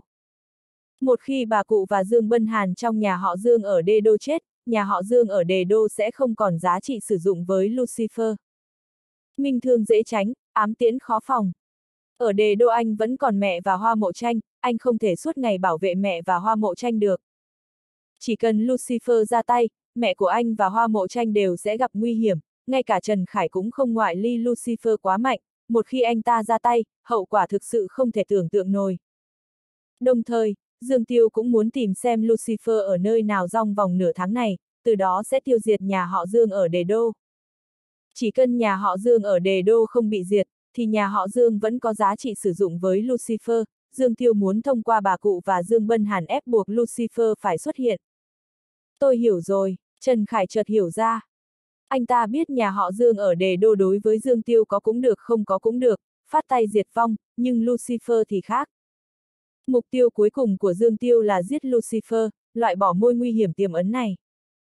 Một khi bà cụ và Dương Bân Hàn trong nhà họ Dương ở Đề Đô chết, nhà họ Dương ở Đề Đô sẽ không còn giá trị sử dụng với Lucifer. Minh thương dễ tránh, ám tiễn khó phòng. Ở Đề Đô anh vẫn còn mẹ và Hoa Mộ Tranh, anh không thể suốt ngày bảo vệ mẹ và Hoa Mộ Tranh được. Chỉ cần Lucifer ra tay, mẹ của anh và Hoa Mộ Tranh đều sẽ gặp nguy hiểm, ngay cả Trần Khải cũng không ngoại ly Lucifer quá mạnh, một khi anh ta ra tay, hậu quả thực sự không thể tưởng tượng nổi. Đồng thời, Dương Tiêu cũng muốn tìm xem Lucifer ở nơi nào trong vòng nửa tháng này, từ đó sẽ tiêu diệt nhà họ Dương ở Đề Đô. Chỉ cần nhà họ Dương ở Đề Đô không bị diệt, thì nhà họ Dương vẫn có giá trị sử dụng với Lucifer. Dương Tiêu muốn thông qua bà cụ và Dương Bân Hàn ép buộc Lucifer phải xuất hiện. Tôi hiểu rồi, Trần Khải chợt hiểu ra. Anh ta biết nhà họ Dương ở Đề Đô đối với Dương Tiêu có cũng được không có cũng được, phát tay diệt vong, nhưng Lucifer thì khác. Mục tiêu cuối cùng của Dương Tiêu là giết Lucifer, loại bỏ mối nguy hiểm tiềm ẩn này.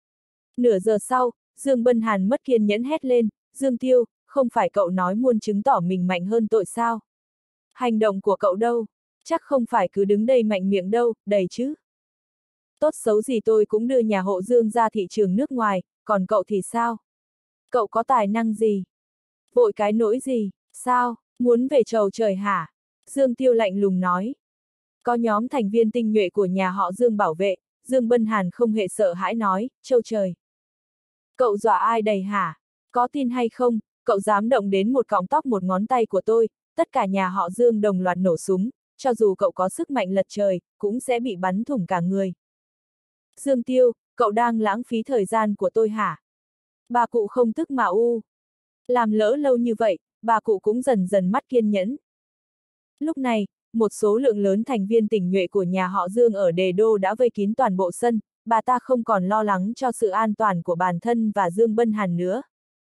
Nửa giờ sau, Dương Bân Hàn mất kiên nhẫn hét lên, Dương Tiêu, không phải cậu nói muốn chứng tỏ mình mạnh hơn tội sao? Hành động của cậu đâu? Chắc không phải cứ đứng đây mạnh miệng đâu, đầy chứ. Tốt xấu gì tôi cũng đưa nhà hộ Dương ra thị trường nước ngoài, còn cậu thì sao? Cậu có tài năng gì? Vội cái nỗi gì? Sao? Muốn về chầu trời hả? Dương Tiêu lạnh lùng nói. Có nhóm thành viên tinh nhuệ của nhà họ Dương bảo vệ, Dương Bân Hàn không hề sợ hãi nói, châu trời. Cậu dọa ai đầy hả? Có tin hay không, cậu dám động đến một cọng tóc một ngón tay của tôi, tất cả nhà họ Dương đồng loạt nổ súng, cho dù cậu có sức mạnh lật trời, cũng sẽ bị bắn thủng cả người. Dương Tiêu, cậu đang lãng phí thời gian của tôi hả? Bà cụ không tức mà u. Làm lỡ lâu như vậy, bà cụ cũng dần dần mất kiên nhẫn. Lúc này, một số lượng lớn thành viên tinh nhuệ của nhà họ Dương ở Đề Đô đã vây kín toàn bộ sân, bà ta không còn lo lắng cho sự an toàn của bản thân và Dương Bân Hàn nữa.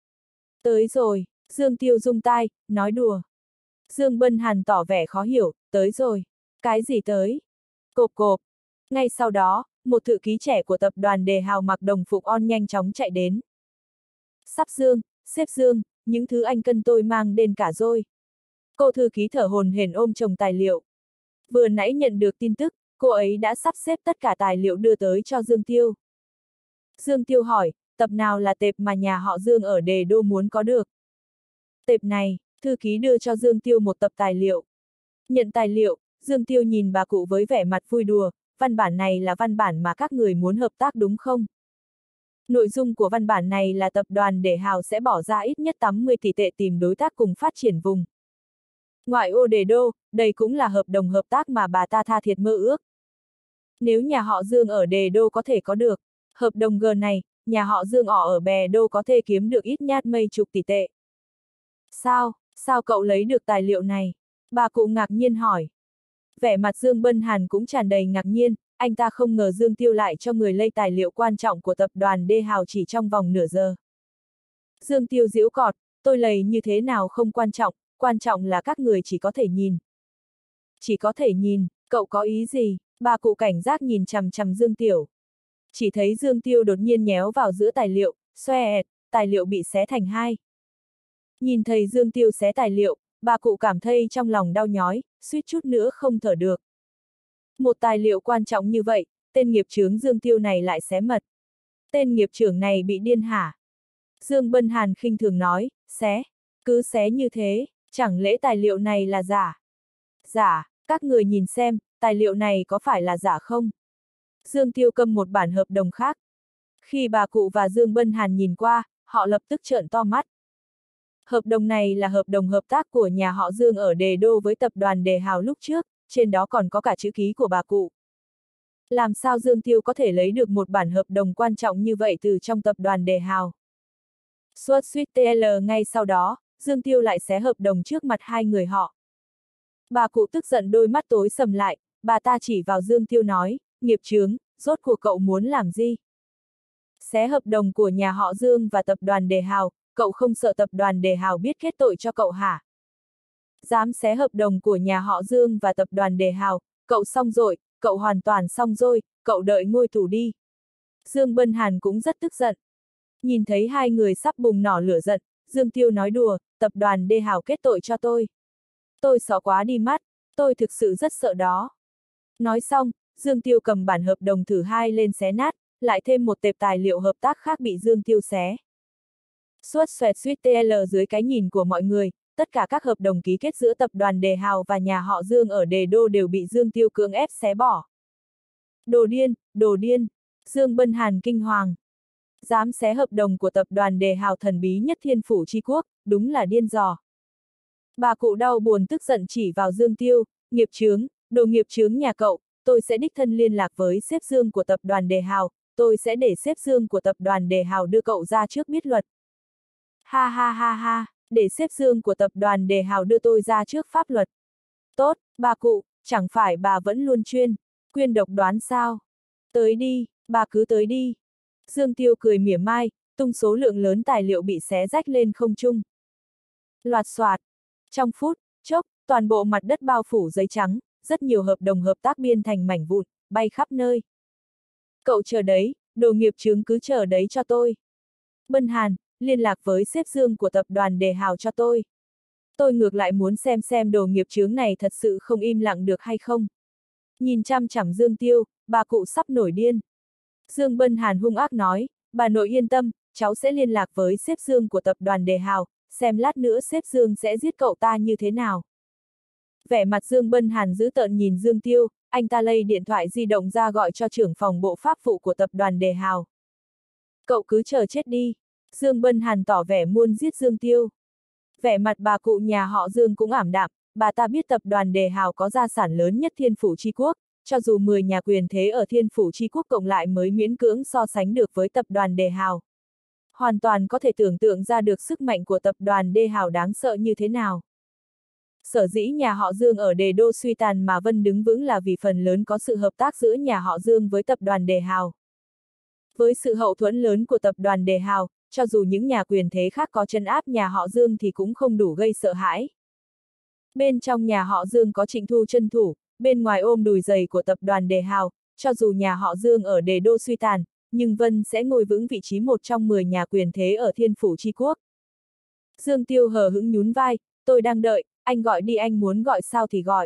Tới rồi, Dương Tiêu rung tai, nói đùa. Dương Bân Hàn tỏ vẻ khó hiểu, tới rồi. Cái gì tới? Cộp cộp. Ngay sau đó, một thư ký trẻ của tập đoàn Đề Hào mặc đồng phục on nhanh chóng chạy đến. Sắp Dương, sếp Dương, những thứ anh cần tôi mang đến cả rồi. Cô thư ký thở hổn hển ôm chồng tài liệu. Vừa nãy nhận được tin tức, cô ấy đã sắp xếp tất cả tài liệu đưa tới cho Dương Tiêu. Dương Tiêu hỏi, tập nào là tệp mà nhà họ Dương ở Đề Đô muốn có được? Tệp này, thư ký đưa cho Dương Tiêu một tập tài liệu. Nhận tài liệu, Dương Tiêu nhìn bà cụ với vẻ mặt vui đùa, văn bản này là văn bản mà các người muốn hợp tác đúng không? Nội dung của văn bản này là tập đoàn Đề Hào sẽ bỏ ra ít nhất tám mươi tỷ tệ tìm đối tác cùng phát triển vùng. Ngoại ô Đề Đô, đây cũng là hợp đồng hợp tác mà bà ta tha thiết mơ ước. Nếu nhà họ Dương ở Đề Đô có thể có được hợp đồng G này, nhà họ Dương ở ở Bè Đô có thể kiếm được ít nhất mấy chục tỷ tệ. Sao, sao cậu lấy được tài liệu này? Bà cụ ngạc nhiên hỏi. Vẻ mặt Dương Bân Hàn cũng tràn đầy ngạc nhiên, anh ta không ngờ Dương Tiêu lại cho người lây tài liệu quan trọng của tập đoàn Đề Hào chỉ trong vòng nửa giờ. Dương Tiêu giễu cọt, tôi lầy như thế nào không quan trọng, quan trọng là các người chỉ có thể nhìn. Chỉ có thể nhìn, cậu có ý gì? Bà cụ cảnh giác nhìn chằm chằm Dương Tiêu. Chỉ thấy Dương Tiêu đột nhiên nhéo vào giữa tài liệu, xoe ẹt, tài liệu bị xé thành hai. Nhìn thấy Dương Tiêu xé tài liệu, bà cụ cảm thấy trong lòng đau nhói, suýt chút nữa không thở được. Một tài liệu quan trọng như vậy, tên nghiệp chướng Dương Tiêu này lại xé mật. Tên nghiệp trưởng này bị điên hả? Dương Bân Hàn khinh thường nói, xé, cứ xé như thế, chẳng lẽ tài liệu này là giả? Giả, các người nhìn xem, tài liệu này có phải là giả không? Dương Tiêu cầm một bản hợp đồng khác. Khi bà cụ và Dương Bân Hàn nhìn qua, họ lập tức trợn to mắt. Hợp đồng này là hợp đồng hợp tác của nhà họ Dương ở Đề Đô với tập đoàn Đề Hào lúc trước, trên đó còn có cả chữ ký của bà cụ. Làm sao Dương Tiêu có thể lấy được một bản hợp đồng quan trọng như vậy từ trong tập đoàn Đề Hào? Suốt suýt tê lờ ngay sau đó, Dương Tiêu lại xé hợp đồng trước mặt hai người họ. Bà cụ tức giận đôi mắt tối sầm lại, bà ta chỉ vào Dương Tiêu nói, nghiệp chướng, rốt cuộc cậu muốn làm gì? Xé hợp đồng của nhà họ Dương và tập đoàn Đề Hào, cậu không sợ tập đoàn Đề Hào biết kết tội cho cậu hả? Dám xé hợp đồng của nhà họ Dương và tập đoàn Đề Hào, cậu xong rồi, cậu hoàn toàn xong rồi, cậu đợi ngôi tù đi. Dương Bân Hàn cũng rất tức giận. Nhìn thấy hai người sắp bùng nỏ lửa giận, Dương Tiêu nói đùa, tập đoàn Đề Hào kết tội cho tôi. Tôi xó quá đi mắt, tôi thực sự rất sợ đó. Nói xong, Dương Tiêu cầm bản hợp đồng thứ hai lên xé nát, lại thêm một tệp tài liệu hợp tác khác bị Dương Tiêu xé. Suốt xoẹt suýt tê lờ dưới cái nhìn của mọi người, tất cả các hợp đồng ký kết giữa tập đoàn Đề Hào và nhà họ Dương ở Đề Đô đều bị Dương Tiêu cưỡng ép xé bỏ. Đồ điên, đồ điên, Dương Bân Hàn kinh hoàng. Dám xé hợp đồng của tập đoàn Đề Hào thần bí nhất thiên phủ chi quốc, đúng là điên rò. Bà cụ đau buồn tức giận chỉ vào Dương Tiêu, nghiệp chướng, đồ nghiệp chướng nhà cậu, tôi sẽ đích thân liên lạc với sếp Dương của tập đoàn Đề Hào, tôi sẽ để sếp Dương của tập đoàn Đề Hào đưa cậu ra trước biết luật. Ha ha ha ha, để sếp Dương của tập đoàn Đề Hào đưa tôi ra trước pháp luật. Tốt, bà cụ, chẳng phải bà vẫn luôn chuyên quyên độc đoán sao? Tới đi, bà cứ tới đi. Dương Tiêu cười mỉa mai, tung số lượng lớn tài liệu bị xé rách lên không trung. Loạt xoạt. Trong phút chốc, toàn bộ mặt đất bao phủ giấy trắng, rất nhiều hợp đồng hợp tác biên thành mảnh vụn, bay khắp nơi. Cậu chờ đấy, đồ nghiệp chướng cứ chờ đấy cho tôi. Bân Hàn, liên lạc với sếp Dương của tập đoàn Đề Hào cho tôi. Tôi ngược lại muốn xem xem đồ nghiệp chướng này thật sự không im lặng được hay không. Nhìn chăm chằm Dương Tiêu, bà cụ sắp nổi điên. Dương Bân Hàn hung ác nói, bà nội yên tâm, cháu sẽ liên lạc với sếp Dương của tập đoàn Đề Hào, xem lát nữa sếp Dương sẽ giết cậu ta như thế nào. Vẻ mặt Dương Bân Hàn dữ tợn nhìn Dương Tiêu, anh ta lấy điện thoại di động ra gọi cho trưởng phòng bộ pháp vụ của tập đoàn Đề Hào. Cậu cứ chờ chết đi. Dương Bân Hàn tỏ vẻ muốn giết Dương Tiêu. Vẻ mặt bà cụ nhà họ Dương cũng ảm đạm, bà ta biết tập đoàn Đề Hào có gia sản lớn nhất thiên phủ chi quốc, cho dù mười nhà quyền thế ở thiên phủ chi quốc cộng lại mới miễn cưỡng so sánh được với tập đoàn Đề Hào. Hoàn toàn có thể tưởng tượng ra được sức mạnh của tập đoàn Đề Hào đáng sợ như thế nào. Sở dĩ nhà họ Dương ở Đề Đô suy tàn mà vẫn đứng vững là vì phần lớn có sự hợp tác giữa nhà họ Dương với tập đoàn Đề Hào. Với sự hậu thuẫn lớn của tập đoàn Đề Hào, cho dù những nhà quyền thế khác có trấn áp nhà họ Dương thì cũng không đủ gây sợ hãi. Bên trong nhà họ Dương có Trịnh Thu chân thủ, bên ngoài ôm đùi giày của tập đoàn Đề Hào, cho dù nhà họ Dương ở Đề Đô suy tàn, nhưng Vân sẽ ngồi vững vị trí một trong mười nhà quyền thế ở thiên phủ chi quốc. Dương Tiêu hờ hững nhún vai, tôi đang đợi, anh gọi đi, anh muốn gọi sao thì gọi.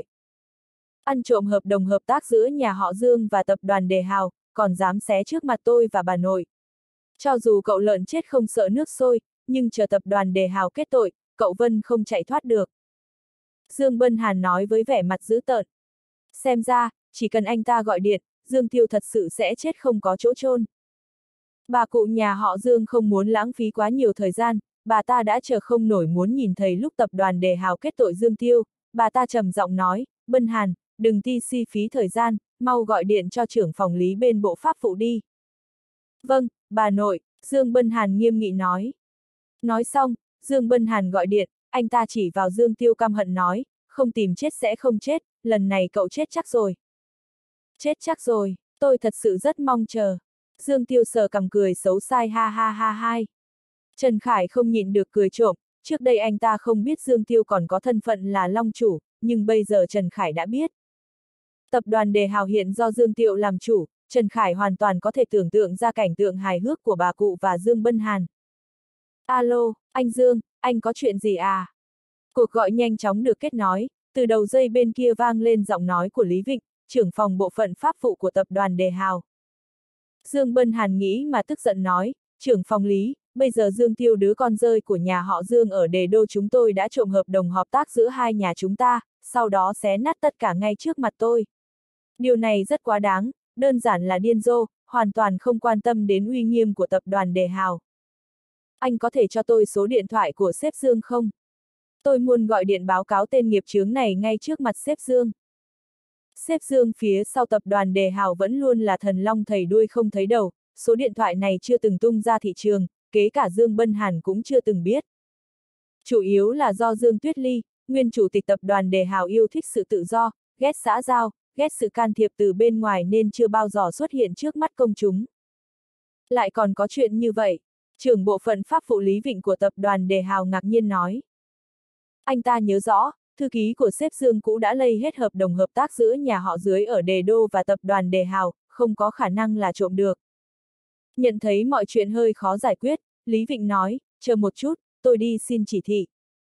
Ăn trộm hợp đồng hợp tác giữa nhà họ Dương và tập đoàn Đề Hào, còn dám xé trước mặt tôi và bà nội. Cho dù cậu lợn chết không sợ nước sôi, nhưng chờ tập đoàn Đề Hào kết tội, cậu Vân không chạy thoát được. Dương Bân Hàn nói với vẻ mặt dữ tợn. Xem ra, chỉ cần anh ta gọi điện, Dương Tiêu thật sự sẽ chết không có chỗ chôn. Bà cụ nhà họ Dương không muốn lãng phí quá nhiều thời gian, bà ta đã chờ không nổi muốn nhìn thấy lúc tập đoàn Đề Hào kết tội Dương Tiêu. Bà ta trầm giọng nói, Bân Hàn, đừng ti si phí thời gian, mau gọi điện cho trưởng phòng lý bên bộ pháp vụ đi. Vâng, bà nội, Dương Bân Hàn nghiêm nghị nói. Nói xong, Dương Bân Hàn gọi điện, anh ta chỉ vào Dương Tiêu căm hận nói, không tìm chết sẽ không chết, lần này cậu chết chắc rồi. Chết chắc rồi, tôi thật sự rất mong chờ. Dương Tiêu sờ cằm cười xấu sai ha ha ha hai. Trần Khải không nhịn được cười trộm, trước đây anh ta không biết Dương Tiêu còn có thân phận là Long chủ, nhưng bây giờ Trần Khải đã biết. Tập đoàn Đề Hào hiện do Dương Tiêu làm chủ, Trần Khải hoàn toàn có thể tưởng tượng ra cảnh tượng hài hước của bà cụ và Dương Bân Hàn. Alo, anh Dương, anh có chuyện gì à? Cuộc gọi nhanh chóng được kết nối, từ đầu dây bên kia vang lên giọng nói của Lý Vịnh, trưởng phòng bộ phận pháp vụ của tập đoàn Đề Hào. Dương Bân Hàn nghĩ mà tức giận nói, trưởng phòng Lý, bây giờ Dương Tiêu đứa con rơi của nhà họ Dương ở Đề Đô chúng tôi đã trộm hợp đồng hợp tác giữa hai nhà chúng ta, sau đó xé nát tất cả ngay trước mặt tôi. Điều này rất quá đáng, đơn giản là điên rồ, hoàn toàn không quan tâm đến uy nghiêm của tập đoàn Đề Hào. Anh có thể cho tôi số điện thoại của sếp Dương không? Tôi muốn gọi điện báo cáo tên nghiệp chướng này ngay trước mặt sếp Dương. Sếp Dương phía sau tập đoàn Đề Hào vẫn luôn là thần long thầy đuôi không thấy đầu, số điện thoại này chưa từng tung ra thị trường, kể cả Dương Bân Hàn cũng chưa từng biết. Chủ yếu là do Dương Tuyết Ly, nguyên chủ tịch tập đoàn Đề Hào yêu thích sự tự do, ghét xã giao, ghét sự can thiệp từ bên ngoài nên chưa bao giờ xuất hiện trước mắt công chúng. Lại còn có chuyện như vậy, trưởng bộ phận pháp vụ Lý Vịnh của tập đoàn Đề Hào ngạc nhiên nói. Anh ta nhớ rõ, thư ký của sếp Dương cũ đã lây hết hợp đồng hợp tác giữa nhà họ dưới ở Đề Đô và tập đoàn Đề Hào, không có khả năng là trộm được. Nhận thấy mọi chuyện hơi khó giải quyết, Lý Vịnh nói, chờ một chút, tôi đi xin chỉ thị.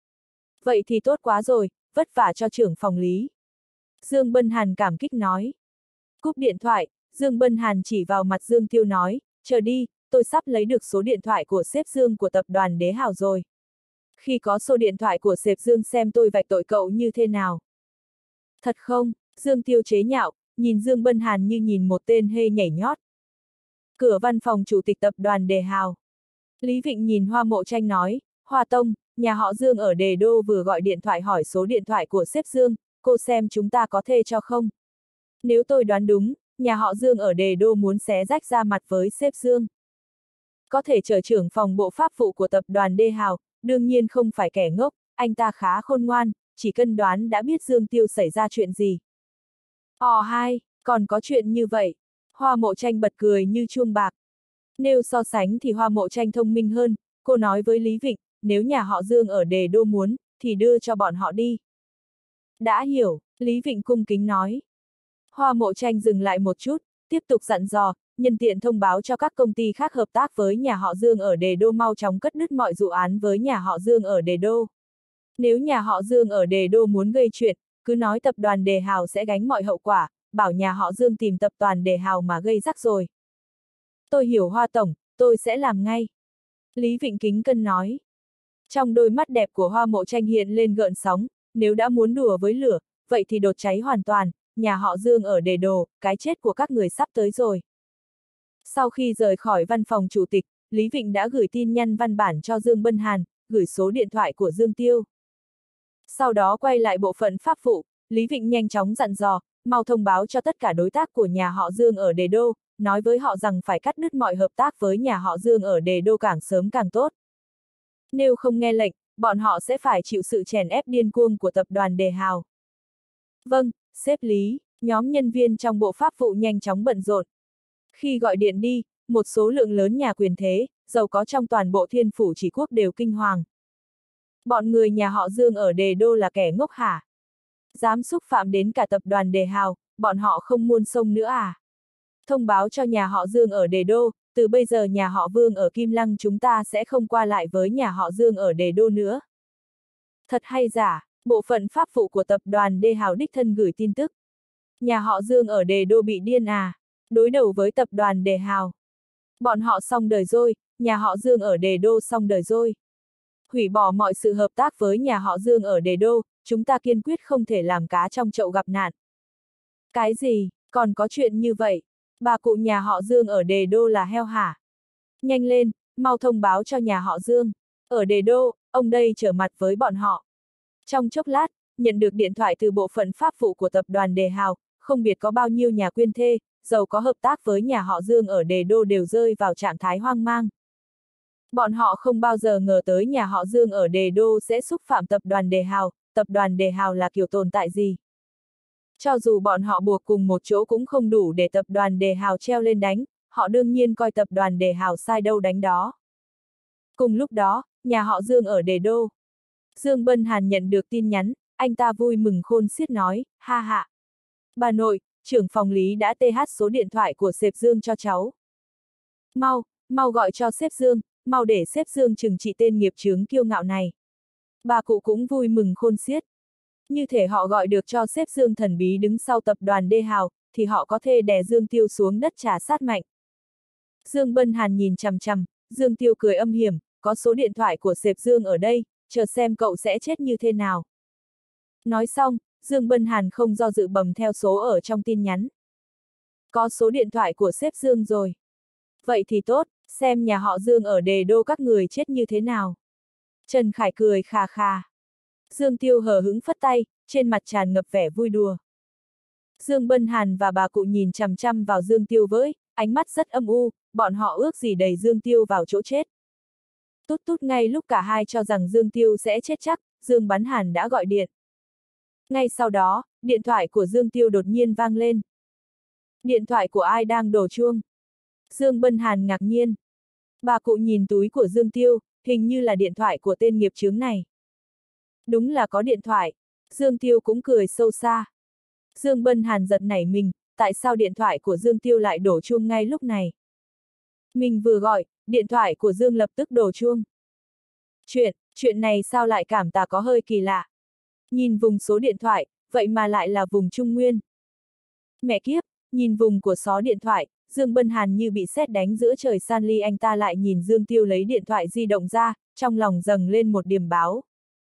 Vậy thì tốt quá rồi, vất vả cho trưởng phòng Lý. Dương Bân Hàn cảm kích nói. Cúp điện thoại, Dương Bân Hàn chỉ vào mặt Dương Tiêu nói, chờ đi, tôi sắp lấy được số điện thoại của sếp Dương của tập đoàn Đế Hào rồi. Khi có số điện thoại của sếp Dương xem tôi vạch tội cậu như thế nào. Thật không? Dương Tiêu chế nhạo, nhìn Dương Bân Hàn như nhìn một tên hê nhảy nhót. Cửa văn phòng chủ tịch tập đoàn Đề Hào. Lý Vịnh nhìn Hoa Mộ Tranh nói, Hoa Tông, nhà họ Dương ở Đề Đô vừa gọi điện thoại hỏi số điện thoại của sếp Dương, cô xem chúng ta có thê cho không? Nếu tôi đoán đúng, nhà họ Dương ở Đề Đô muốn xé rách ra mặt với sếp Dương. Có thể trở trưởng phòng bộ pháp vụ của tập đoàn Đề Hào, đương nhiên không phải kẻ ngốc, anh ta khá khôn ngoan, chỉ cần đoán đã biết Dương Tiêu xảy ra chuyện gì. Ồ hai, còn có chuyện như vậy. Hoa Mộ Tranh bật cười như chuông bạc. Nếu so sánh thì Hoa Mộ Tranh thông minh hơn, cô nói với Lý Vịnh, nếu nhà họ Dương ở Đề Đô muốn, thì đưa cho bọn họ đi. Đã hiểu, Lý Vịnh cung kính nói. Hoa Mộ Tranh dừng lại một chút, tiếp tục dặn dò, nhân tiện thông báo cho các công ty khác hợp tác với nhà họ Dương ở Đề Đô mau chóng cắt đứt mọi dự án với nhà họ Dương ở Đề Đô. Nếu nhà họ Dương ở Đề Đô muốn gây chuyện, cứ nói tập đoàn Đề Hào sẽ gánh mọi hậu quả, bảo nhà họ Dương tìm tập đoàn Đề Hào mà gây rắc rối. Tôi hiểu Hoa Tổng, tôi sẽ làm ngay. Lý Vịnh kính cân nói. Trong đôi mắt đẹp của Hoa Mộ Tranh hiện lên gợn sóng, nếu đã muốn đùa với lửa, vậy thì đốt cháy hoàn toàn, nhà họ Dương ở Đề Đô, cái chết của các người sắp tới rồi. Sau khi rời khỏi văn phòng chủ tịch, Lý Vịnh đã gửi tin nhắn văn bản cho Dương Bân Hàn, gửi số điện thoại của Dương Tiêu. Sau đó quay lại bộ phận pháp vụ, Lý Vịnh nhanh chóng dặn dò, mau thông báo cho tất cả đối tác của nhà họ Dương ở Đề Đô, nói với họ rằng phải cắt đứt mọi hợp tác với nhà họ Dương ở Đề Đô càng sớm càng tốt. Nếu không nghe lệnh, bọn họ sẽ phải chịu sự chèn ép điên cuồng của tập đoàn Đề Hào. Vâng, sếp Lý, nhóm nhân viên trong bộ pháp vụ nhanh chóng bận rộn. Khi gọi điện đi, một số lượng lớn nhà quyền thế, giàu có trong toàn bộ Thiên Phủ Chỉ Quốc đều kinh hoàng. Bọn người nhà họ Dương ở Đề Đô là kẻ ngốc hả? Dám xúc phạm đến cả tập đoàn Đề Hào, bọn họ không muôn sông nữa à? Thông báo cho nhà họ Dương ở Đề Đô, từ bây giờ nhà họ Vương ở Kim Lăng chúng ta sẽ không qua lại với nhà họ Dương ở Đề Đô nữa. Thật hay giả, Bộ phận pháp vụ của tập đoàn Đê Hào đích thân gửi tin tức. Nhà họ Dương ở Đề Đô bị điên à? Đối đầu với tập đoàn Đề Hào. Bọn họ xong đời rồi, nhà họ Dương ở Đề Đô xong đời rồi. Hủy bỏ mọi sự hợp tác với nhà họ Dương ở Đề Đô, chúng ta kiên quyết không thể làm cá trong chậu gặp nạn. Cái gì, còn có chuyện như vậy? Bà cụ nhà họ Dương ở Đề Đô là heo hả? Nhanh lên, mau thông báo cho nhà họ Dương. Ở Đề Đô, ông đây trở mặt với bọn họ. Trong chốc lát, nhận được điện thoại từ bộ phận pháp vụ của tập đoàn Đề Hào, không biết có bao nhiêu nhà quyên thê, giàu có hợp tác với nhà họ Dương ở Đề Đô đều rơi vào trạng thái hoang mang. Bọn họ không bao giờ ngờ tới nhà họ Dương ở Đề Đô sẽ xúc phạm tập đoàn Đề Hào, tập đoàn Đề Hào là kiểu tồn tại gì. Cho dù bọn họ buộc cùng một chỗ cũng không đủ để tập đoàn Đề Hào treo lên đánh, họ đương nhiên coi tập đoàn Đề Hào sai đâu đánh đó. Cùng lúc đó, nhà họ Dương ở Đề Đô. Dương Bân Hàn nhận được tin nhắn, anh ta vui mừng khôn xiết nói, ha ha. Bà nội, trưởng phòng lý đã tê hát số điện thoại của sếp Dương cho cháu. Mau, mau gọi cho sếp Dương, mau để sếp Dương trừng trị tên nghiệp chướng kiêu ngạo này. Bà cụ cũng vui mừng khôn xiết. Như thể họ gọi được cho sếp Dương thần bí đứng sau tập đoàn Đê Hào, thì họ có thể đè Dương Tiêu xuống đất trà sát mạnh. Dương Bân Hàn nhìn chằm chằm, Dương Tiêu cười âm hiểm, có số điện thoại của sếp Dương ở đây, chờ xem cậu sẽ chết như thế nào. Nói xong, Dương Bân Hàn không do dự bấm theo số ở trong tin nhắn. Có số điện thoại của sếp Dương rồi. Vậy thì tốt, xem nhà họ Dương ở Đề Đô các người chết như thế nào. Trần Khải cười khà khà. Dương Tiêu hờ hững phất tay, trên mặt tràn ngập vẻ vui đùa. Dương Bân Hàn và bà cụ nhìn chằm chằm vào Dương Tiêu với ánh mắt rất âm u, bọn họ ước gì đẩy Dương Tiêu vào chỗ chết. Tút tút ngay lúc cả hai cho rằng Dương Tiêu sẽ chết chắc, Dương Bắn Hàn đã gọi điện. Ngay sau đó, điện thoại của Dương Tiêu đột nhiên vang lên. Điện thoại của ai đang đổ chuông? Dương Bân Hàn ngạc nhiên. Bà cụ nhìn túi của Dương Tiêu, hình như là điện thoại của tên nghiệp chướng này. Đúng là có điện thoại. Dương Tiêu cũng cười sâu xa. Dương Bân Hàn giật nảy mình, tại sao điện thoại của Dương Tiêu lại đổ chuông ngay lúc này? Mình vừa gọi, điện thoại của Dương lập tức đổ chuông. Chuyện, chuyện này sao lại cảm ta có hơi kỳ lạ. Nhìn vùng số điện thoại, vậy mà lại là vùng Trung Nguyên. Mẹ kiếp, nhìn vùng của số điện thoại, Dương Bân Hàn như bị sét đánh giữa trời san ly, anh ta lại nhìn Dương Tiêu lấy điện thoại di động ra, trong lòng dâng lên một điềm báo.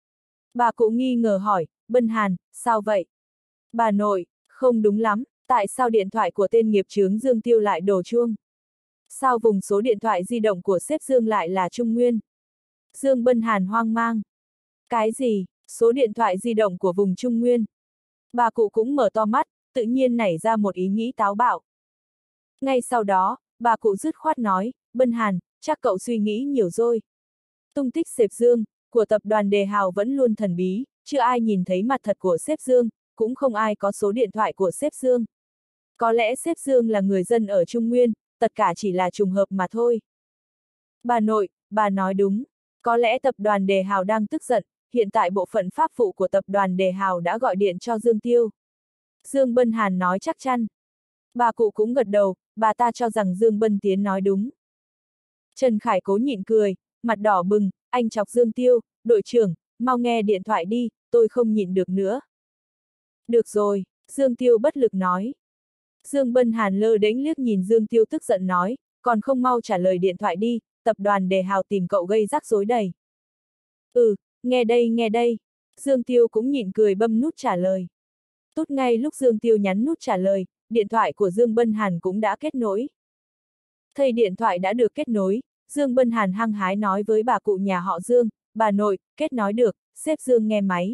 Bà cụ nghi ngờ hỏi, Bân Hàn, sao vậy? Bà nội, không đúng lắm, tại sao điện thoại của tên nghiệp chướng Dương Tiêu lại đổ chuông? Sao vùng số điện thoại di động của sếp Dương lại là Trung Nguyên? Dương Bân Hàn hoang mang. Cái gì, số điện thoại di động của vùng Trung Nguyên? Bà cụ cũng mở to mắt, tự nhiên nảy ra một ý nghĩ táo bạo. Ngay sau đó, bà cụ dứt khoát nói, Bân Hàn, chắc cậu suy nghĩ nhiều rồi. Tung tích sếp Dương, của tập đoàn Đề Hào vẫn luôn thần bí, chưa ai nhìn thấy mặt thật của sếp Dương, cũng không ai có số điện thoại của sếp Dương. Có lẽ sếp Dương là người dân ở Trung Nguyên, tất cả chỉ là trùng hợp mà thôi. Bà nội, bà nói đúng. Có lẽ tập đoàn Đề Hào đang tức giận, hiện tại bộ phận pháp vụ của tập đoàn Đề Hào đã gọi điện cho Dương Tiêu. Dương Bân Hàn nói chắc chắn. Bà cụ cũng gật đầu, bà ta cho rằng Dương Bân Tiến nói đúng. Trần Khải cố nhịn cười, mặt đỏ bừng, anh chọc Dương Tiêu, đội trưởng, mau nghe điện thoại đi, tôi không nhịn được nữa. Được rồi, Dương Tiêu bất lực nói. Dương Bân Hàn lơ đễnh liếc nhìn Dương Tiêu tức giận nói, còn không mau trả lời điện thoại đi, tập đoàn Đề Hào tìm cậu gây rắc rối đầy. Ừ, nghe đây nghe đây. Dương Tiêu cũng nhịn cười bấm nút trả lời. Tốt ngay lúc Dương Tiêu nhắn nút trả lời, điện thoại của Dương Bân Hàn cũng đã kết nối. Thấy điện thoại đã được kết nối, Dương Bân Hàn hăng hái nói với bà cụ nhà họ Dương, bà nội, kết nối được, sếp Dương nghe máy.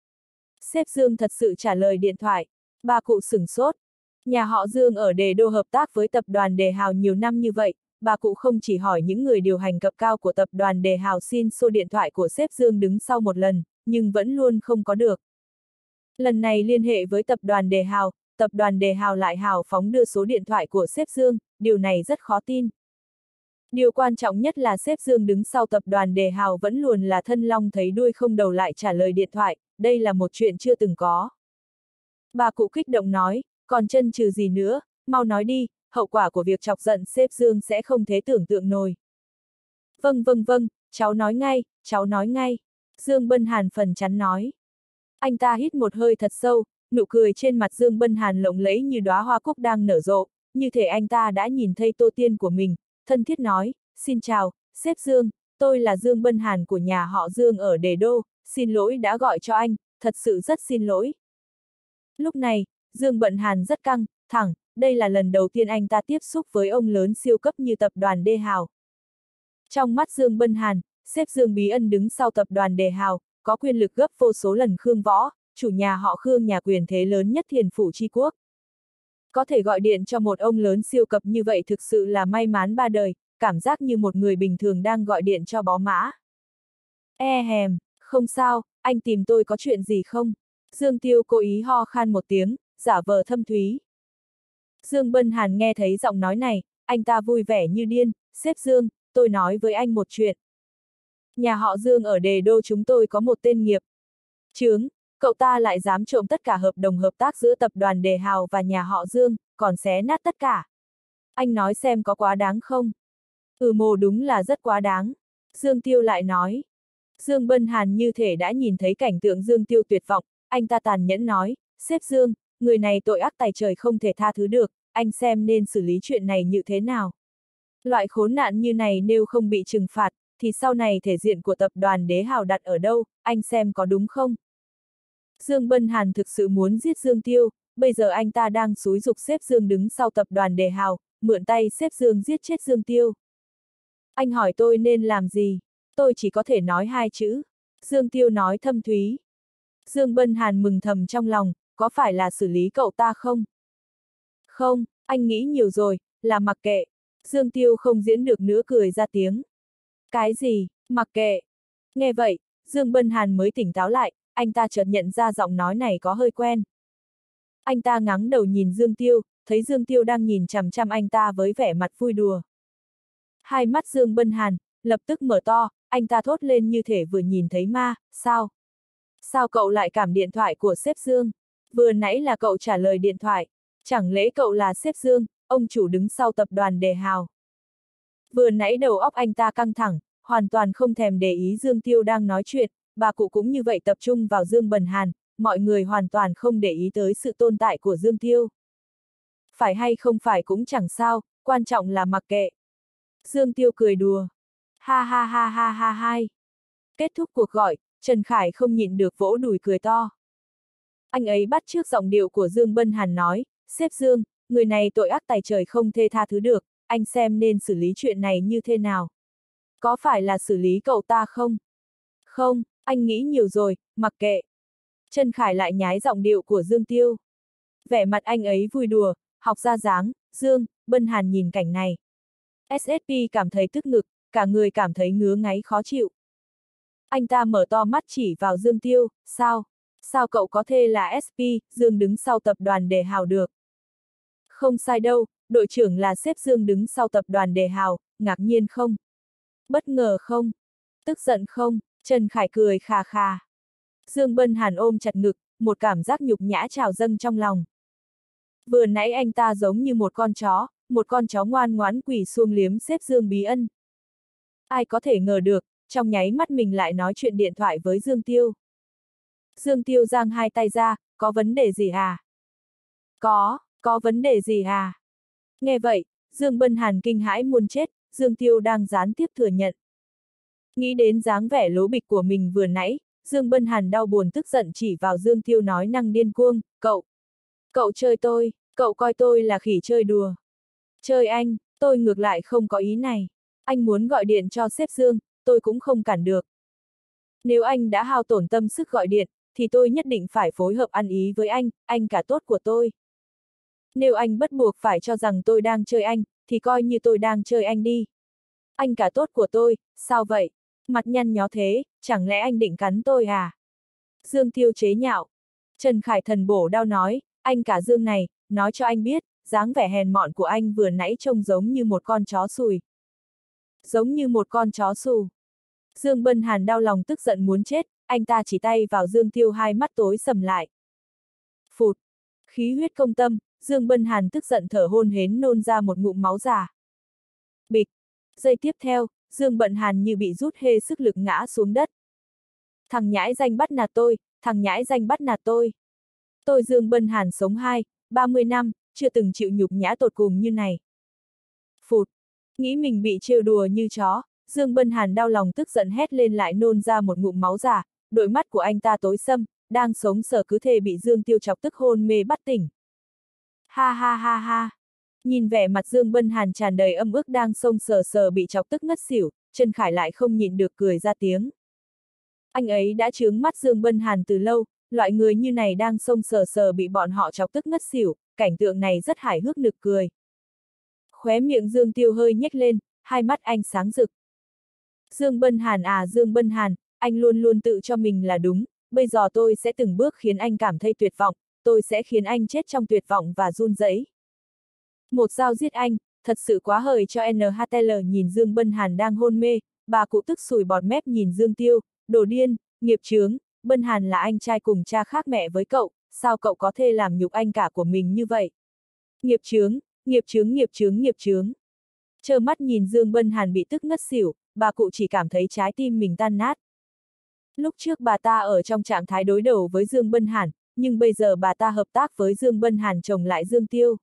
Sếp Dương thật sự trả lời điện thoại, bà cụ sửng sốt. Nhà họ Dương ở Đề Đô hợp tác với tập đoàn Đề Hào nhiều năm như vậy, bà cụ không chỉ hỏi những người điều hành cấp cao của tập đoàn Đề Hào xin số điện thoại của sếp Dương đứng sau một lần, nhưng vẫn luôn không có được. Lần này liên hệ với tập đoàn Đề Hào, tập đoàn Đề Hào lại hào phóng đưa số điện thoại của sếp Dương, điều này rất khó tin. Điều quan trọng nhất là sếp Dương đứng sau tập đoàn Đề Hào vẫn luôn là thân long thấy đuôi không đầu lại trả lời điện thoại, đây là một chuyện chưa từng có. Bà cụ kích động nói, còn chân trừ gì nữa, mau nói đi, hậu quả của việc chọc giận sếp Dương sẽ không thể tưởng tượng nổi. Vâng vâng vâng, cháu nói ngay, cháu nói ngay. Dương Bân Hàn phần chắn nói. Anh ta hít một hơi thật sâu, nụ cười trên mặt Dương Bân Hàn lộng lẫy như đóa hoa cúc đang nở rộ, như thể anh ta đã nhìn thấy tổ tiên của mình, thân thiết nói, xin chào, sếp Dương, tôi là Dương Bân Hàn của nhà họ Dương ở Đề Đô, xin lỗi đã gọi cho anh, thật sự rất xin lỗi. Lúc này, Dương Bân Hàn rất căng, thẳng, đây là lần đầu tiên anh ta tiếp xúc với ông lớn siêu cấp như tập đoàn Đê Hào. Trong mắt Dương Bân Hàn, sếp Dương bí ẩn đứng sau tập đoàn Đề Hào, có quyền lực gấp vô số lần Khương Võ, chủ nhà họ Khương nhà quyền thế lớn nhất Thiền Phủ Chi Quốc. Có thể gọi điện cho một ông lớn siêu cấp như vậy thực sự là may mắn ba đời, cảm giác như một người bình thường đang gọi điện cho bó mã. E hèm, không sao, anh tìm tôi có chuyện gì không? Dương Tiêu cố ý ho khan một tiếng, giả vờ thâm thúy. Dương Bân Hàn nghe thấy giọng nói này, anh ta vui vẻ như điên, sếp Dương, tôi nói với anh một chuyện. Nhà họ Dương ở Đề Đô chúng tôi có một tên nghiệp chướng, cậu ta lại dám trộm tất cả hợp đồng hợp tác giữa tập đoàn Đề Hào và nhà họ Dương, còn xé nát tất cả. Anh nói xem có quá đáng không? Ừ mồ đúng là rất quá đáng. Dương Tiêu lại nói. Dương Bân Hàn như thể đã nhìn thấy cảnh tượng Dương Tiêu tuyệt vọng, anh ta tàn nhẫn nói, sếp Dương, người này tội ác tày trời không thể tha thứ được, anh xem nên xử lý chuyện này như thế nào. Loại khốn nạn như này nếu không bị trừng phạt, thì sau này thể diện của tập đoàn Đế Hào đặt ở đâu, anh xem có đúng không? Dương Bân Hàn thực sự muốn giết Dương Tiêu, bây giờ anh ta đang xúi giục sếp Dương đứng sau tập đoàn Đề Hào, mượn tay sếp Dương giết chết Dương Tiêu. Anh hỏi tôi nên làm gì? Tôi chỉ có thể nói hai chữ. Dương Tiêu nói thâm thúy. Dương Bân Hàn mừng thầm trong lòng, có phải là xử lý cậu ta không? Không, anh nghĩ nhiều rồi, là mặc kệ. Dương Tiêu không diễn được nữa cười ra tiếng. Cái gì, mặc kệ? Nghe vậy, Dương Bân Hàn mới tỉnh táo lại, anh ta chợt nhận ra giọng nói này có hơi quen. Anh ta ngáng đầu nhìn Dương Tiêu, thấy Dương Tiêu đang nhìn chằm chằm anh ta với vẻ mặt vui đùa. Hai mắt Dương Bân Hàn lập tức mở to, anh ta thốt lên như thể vừa nhìn thấy ma, sao? Sao cậu lại cảm điện thoại của sếp Dương? Vừa nãy là cậu trả lời điện thoại, chẳng lẽ cậu là sếp Dương, ông chủ đứng sau tập đoàn Đề Hào? Vừa nãy đầu óc anh ta căng thẳng, hoàn toàn không thèm để ý Dương Tiêu đang nói chuyện, bà cụ cũng như vậy tập trung vào Dương Bân Hàn, mọi người hoàn toàn không để ý tới sự tồn tại của Dương Tiêu. Phải hay không phải cũng chẳng sao, quan trọng là mặc kệ. Dương Tiêu cười đùa. Ha ha ha ha ha hai. Kết thúc cuộc gọi, Trần Khải không nhịn được vỗ đùi cười to. Anh ấy bắt chước giọng điệu của Dương Bân Hàn nói, sếp Dương, người này tội ác tày trời không thể tha thứ được, anh xem nên xử lý chuyện này như thế nào. Có phải là xử lý cậu ta không? Không, anh nghĩ nhiều rồi, mặc kệ. Trần Khải lại nhái giọng điệu của Dương Tiêu. Vẻ mặt anh ấy vui đùa, học ra dáng, Dương, Bân Hàn nhìn cảnh này. ét ét pê cảm thấy tức ngực, cả người cảm thấy ngứa ngáy khó chịu. Anh ta mở to mắt chỉ vào Dương Tiêu, sao? Sao cậu có thể là ét pê, Dương đứng sau tập đoàn Đề Hào được? Không sai đâu, đội trưởng là sếp Dương đứng sau tập đoàn Đề Hào, ngạc nhiên không? Bất ngờ không? Tức giận không? Trần Khải cười khà khà. Dương Bân Hàn ôm chặt ngực, một cảm giác nhục nhã trào dâng trong lòng. Vừa nãy anh ta giống như một con chó, một con chó ngoan ngoãn quỳ xuống liếm sếp Dương bí ân. Ai có thể ngờ được, trong nháy mắt mình lại nói chuyện điện thoại với Dương Tiêu. Dương Tiêu giang hai tay ra, có vấn đề gì à? Có, có vấn đề gì à? Nghe vậy, Dương Bân Hàn kinh hãi muốn chết, Dương Tiêu đang gián tiếp thừa nhận. Nghĩ đến dáng vẻ lố bịch của mình vừa nãy, Dương Bân Hàn đau buồn tức giận chỉ vào Dương Tiêu nói năng điên cuồng, cậu, cậu chơi tôi, cậu coi tôi là khỉ chơi đùa. Chơi anh, tôi ngược lại không có ý này. Anh muốn gọi điện cho sếp Dương, tôi cũng không cản được. Nếu anh đã hao tổn tâm sức gọi điện, thì tôi nhất định phải phối hợp ăn ý với anh, anh cả tốt của tôi. Nếu anh bắt buộc phải cho rằng tôi đang chơi anh, thì coi như tôi đang chơi anh đi. Anh cả tốt của tôi, sao vậy? Mặt nhăn nhó thế, chẳng lẽ anh định cắn tôi à? Dương Tiêu chế nhạo. Trần Khải thần bổ đao nói, anh cả Dương này, nói cho anh biết, dáng vẻ hèn mọn của anh vừa nãy trông giống như một con chó sùi. Giống như một con chó sù. Dương Bân Hàn đau lòng tức giận muốn chết, anh ta chỉ tay vào Dương Tiêu hai mắt tối sầm lại. Phụt. Khí huyết công tâm, Dương Bân Hàn tức giận thở hôn hến nôn ra một ngụm máu già. Bịch. Giây tiếp theo, Dương Bân Hàn như bị rút hê sức lực ngã xuống đất. Thằng nhãi danh bắt nạt tôi, thằng nhãi danh bắt nạt tôi. Tôi Dương Bân Hàn sống hai, ba mươi năm, chưa từng chịu nhục nhã tột cùng như này. Phụt, nghĩ mình bị trêu đùa như chó, Dương Bân Hàn đau lòng tức giận hét lên lại nôn ra một ngụm máu giả, đôi mắt của anh ta tối sầm, đang sống sờ cứ thế bị Dương Tiêu chọc tức hôn mê bắt tỉnh. Ha ha ha ha. Nhìn vẻ mặt Dương Bân Hàn tràn đầy âm ức đang xông sờ sờ bị chọc tức ngất xỉu, Trần Khải lại không nhịn được cười ra tiếng. Anh ấy đã chướng mắt Dương Bân Hàn từ lâu, loại người như này đang xông sờ sờ bị bọn họ chọc tức ngất xỉu, cảnh tượng này rất hài hước nực cười. Khóe miệng Dương Tiêu hơi nhếch lên, hai mắt anh sáng rực. Dương Bân Hàn à Dương Bân Hàn, anh luôn luôn tự cho mình là đúng, bây giờ tôi sẽ từng bước khiến anh cảm thấy tuyệt vọng, tôi sẽ khiến anh chết trong tuyệt vọng và run rẩy. Một dao giết anh, thật sự quá hời cho en hát lờ. Nhìn Dương Bân Hàn đang hôn mê, bà cụ tức sùi bọt mép nhìn Dương Tiêu, đồ điên, nghiệp chướng, Bân Hàn là anh trai cùng cha khác mẹ với cậu, sao cậu có thể làm nhục anh cả của mình như vậy? Nghiệp chướng, nghiệp chướng nghiệp chướng nghiệp chướng. Trơ mắt nhìn Dương Bân Hàn bị tức ngất xỉu, bà cụ chỉ cảm thấy trái tim mình tan nát. Lúc trước bà ta ở trong trạng thái đối đầu với Dương Bân Hàn, nhưng bây giờ bà ta hợp tác với Dương Bân Hàn chồng lại Dương Tiêu.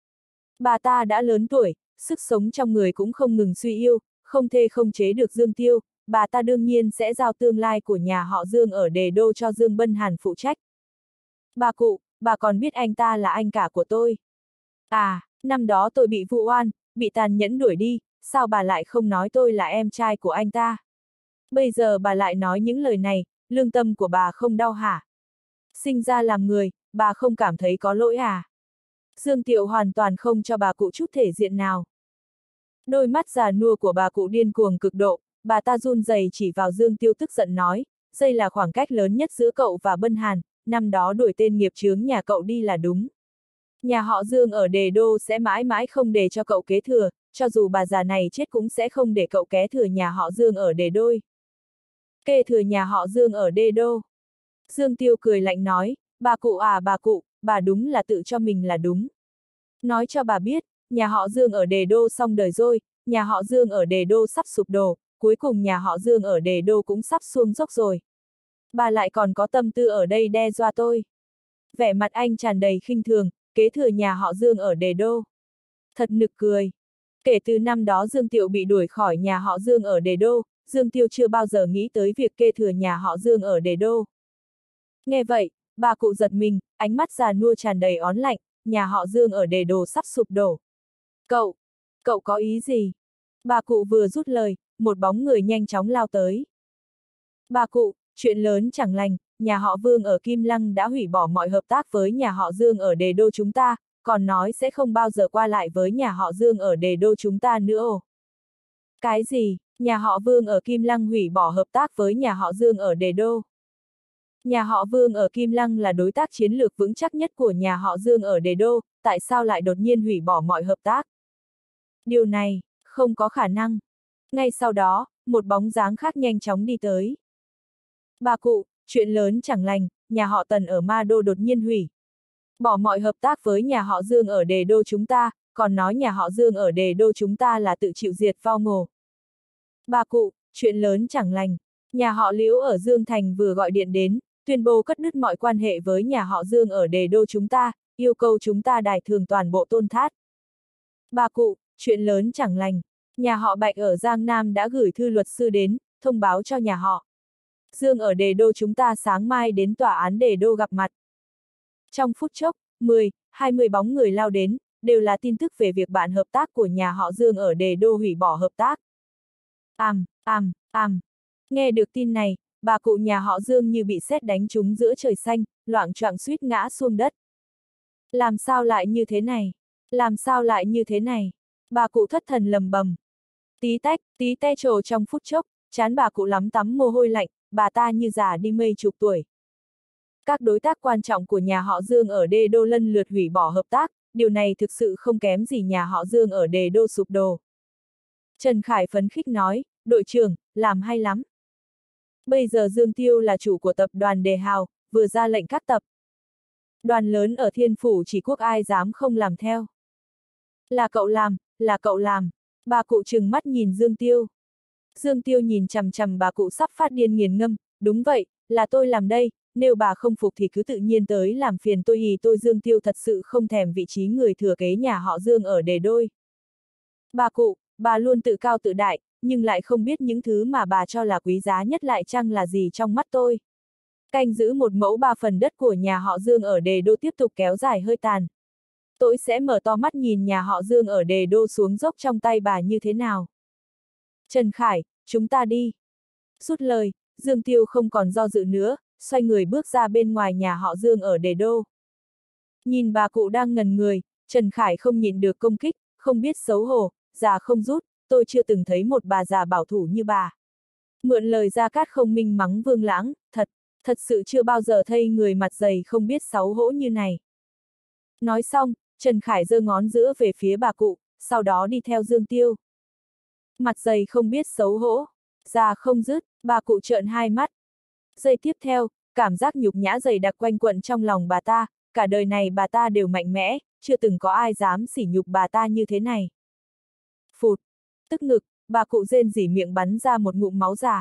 Bà ta đã lớn tuổi, sức sống trong người cũng không ngừng suy yếu, không thể không chế được Dương Tiêu, bà ta đương nhiên sẽ giao tương lai của nhà họ Dương ở Đề Đô cho Dương Bân Hàn phụ trách. Bà cụ, bà còn biết anh ta là anh cả của tôi. À, năm đó tôi bị vụ oan, bị tàn nhẫn đuổi đi, sao bà lại không nói tôi là em trai của anh ta? Bây giờ bà lại nói những lời này, lương tâm của bà không đau hả? Sinh ra làm người, bà không cảm thấy có lỗi à? Dương Tiệu hoàn toàn không cho bà cụ chút thể diện nào. Đôi mắt già nua của bà cụ điên cuồng cực độ, bà ta run rẩy chỉ vào Dương Tiêu tức giận nói, đây là khoảng cách lớn nhất giữa cậu và Bân Hàn, năm đó đuổi tên nghiệp chướng nhà cậu đi là đúng. Nhà họ Dương ở Đề Đô sẽ mãi mãi không để cho cậu kế thừa, cho dù bà già này chết cũng sẽ không để cậu kế thừa nhà họ Dương ở Đề Đô. Kế thừa nhà họ Dương ở Đề Đô. Dương Tiêu cười lạnh nói, bà cụ à bà cụ, bà đúng là tự cho mình là đúng. Nói cho bà biết, nhà họ Dương ở Đề Đô xong đời rồi, nhà họ Dương ở Đề Đô sắp sụp đổ, cuối cùng nhà họ Dương ở Đề Đô cũng sắp xuống dốc rồi. Bà lại còn có tâm tư ở đây đe dọa tôi. Vẻ mặt anh tràn đầy khinh thường, kế thừa nhà họ Dương ở Đề Đô. Thật nực cười. Kể từ năm đó Dương Tiệu bị đuổi khỏi nhà họ Dương ở Đề Đô, Dương Tiêu chưa bao giờ nghĩ tới việc kế thừa nhà họ Dương ở Đề Đô. Nghe vậy, bà cụ giật mình, ánh mắt già nua tràn đầy ón lạnh, nhà họ Dương ở Đề Đô sắp sụp đổ. Cậu, cậu có ý gì? Bà cụ vừa rút lời, một bóng người nhanh chóng lao tới. Bà cụ, chuyện lớn chẳng lành, nhà họ Vương ở Kim Lăng đã hủy bỏ mọi hợp tác với nhà họ Dương ở Đề Đô chúng ta, còn nói sẽ không bao giờ qua lại với nhà họ Dương ở Đề Đô chúng ta nữa ồ. Cái gì, nhà họ Vương ở Kim Lăng hủy bỏ hợp tác với nhà họ Dương ở Đề Đô? Nhà họ Vương ở Kim Lăng là đối tác chiến lược vững chắc nhất của nhà họ Dương ở Đề Đô, tại sao lại đột nhiên hủy bỏ mọi hợp tác? Điều này, không có khả năng. Ngay sau đó, một bóng dáng khác nhanh chóng đi tới. Bà cụ, chuyện lớn chẳng lành, nhà họ Tần ở Ma Đô đột nhiên hủy bỏ mọi hợp tác với nhà họ Dương ở Đề Đô chúng ta, còn nói nhà họ Dương ở Đề Đô chúng ta là tự chịu diệt vong ngồ. Bà cụ, chuyện lớn chẳng lành, nhà họ Liễu ở Dương Thành vừa gọi điện đến, tuyên bố cắt đứt mọi quan hệ với nhà họ Dương ở Đề Đô chúng ta, yêu cầu chúng ta đài thường toàn bộ tôn thát. Bà cụ, chuyện lớn chẳng lành, nhà họ Bạch ở Giang Nam đã gửi thư luật sư đến, thông báo cho nhà họ Dương ở Đề Đô chúng ta sáng mai đến tòa án Đề Đô gặp mặt. Trong phút chốc, mười, hai mươi bóng người lao đến, đều là tin tức về việc bản hợp tác của nhà họ Dương ở Đề Đô hủy bỏ hợp tác. Àm, àm, àm. Nghe được tin này, bà cụ nhà họ Dương như bị sét đánh trúng giữa trời xanh, loạng choạng suýt ngã xuống đất. Làm sao lại như thế này? Làm sao lại như thế này? Bà cụ thất thần lầm bầm. Tí tách, tí te trồ trong phút chốc, trán bà cụ lắm tắm mồ hôi lạnh, bà ta như già đi mây chục tuổi. Các đối tác quan trọng của nhà họ Dương ở Đề Đô lần lượt hủy bỏ hợp tác, điều này thực sự không kém gì nhà họ Dương ở Đề Đô sụp đổ. Trần Khải phấn khích nói, đội trưởng, làm hay lắm. Bây giờ Dương Tiêu là chủ của tập đoàn Đề Hào, vừa ra lệnh cắt tập. Đoàn lớn ở Thiên Phủ Chỉ Quốc ai dám không làm theo. Là cậu làm, là cậu làm. Bà cụ trừng mắt nhìn Dương Tiêu. Dương Tiêu nhìn chằm chằm bà cụ sắp phát điên nghiền ngâm, đúng vậy, là tôi làm đây, nếu bà không phục thì cứ tự nhiên tới làm phiền tôi hì tôi Dương Tiêu thật sự không thèm vị trí người thừa kế nhà họ Dương ở Đề Đôi. Bà cụ, bà luôn tự cao tự đại, nhưng lại không biết những thứ mà bà cho là quý giá nhất lại chăng là gì trong mắt tôi. Canh giữ một mẫu ba phần đất của nhà họ Dương ở Đề Đô tiếp tục kéo dài hơi tàn. Tôi sẽ mở to mắt nhìn nhà họ Dương ở Đề Đô xuống dốc trong tay bà như thế nào. Trần Khải, chúng ta đi. Rút lời, Dương Tiêu không còn do dự nữa, xoay người bước ra bên ngoài nhà họ Dương ở Đề Đô. Nhìn bà cụ đang ngần người, Trần Khải không nhịn được công kích, không biết xấu hổ, già không rút, tôi chưa từng thấy một bà già bảo thủ như bà. Mượn lời Gia Cát Không Minh mắng Vương Lãng, thật, thật sự chưa bao giờ thấy người mặt dày không biết xấu hổ như này. Nói xong, Trần Khải giơ ngón giữa về phía bà cụ, sau đó đi theo Dương Tiêu. Mặt dày không biết xấu hổ, già không dứt, bà cụ trợn hai mắt. Giây tiếp theo, cảm giác nhục nhã dày đặc quanh quẩn trong lòng bà ta, cả đời này bà ta đều mạnh mẽ, chưa từng có ai dám sỉ nhục bà ta như thế này. Phụt, tức ngực, bà cụ rên rỉ miệng bắn ra một ngụm máu già.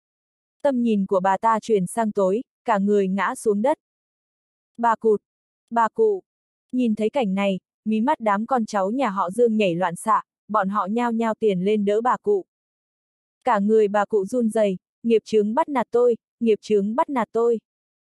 Tâm nhìn của bà ta chuyển sang tối, cả người ngã xuống đất. Bà cụt, bà cụ, nhìn thấy cảnh này, mí mắt đám con cháu nhà họ Dương nhảy loạn xạ, bọn họ nhao nhao tiền lên đỡ bà cụ. Cả người bà cụ run rẩy, nghiệp chướng bắt nạt tôi, nghiệp chướng bắt nạt tôi.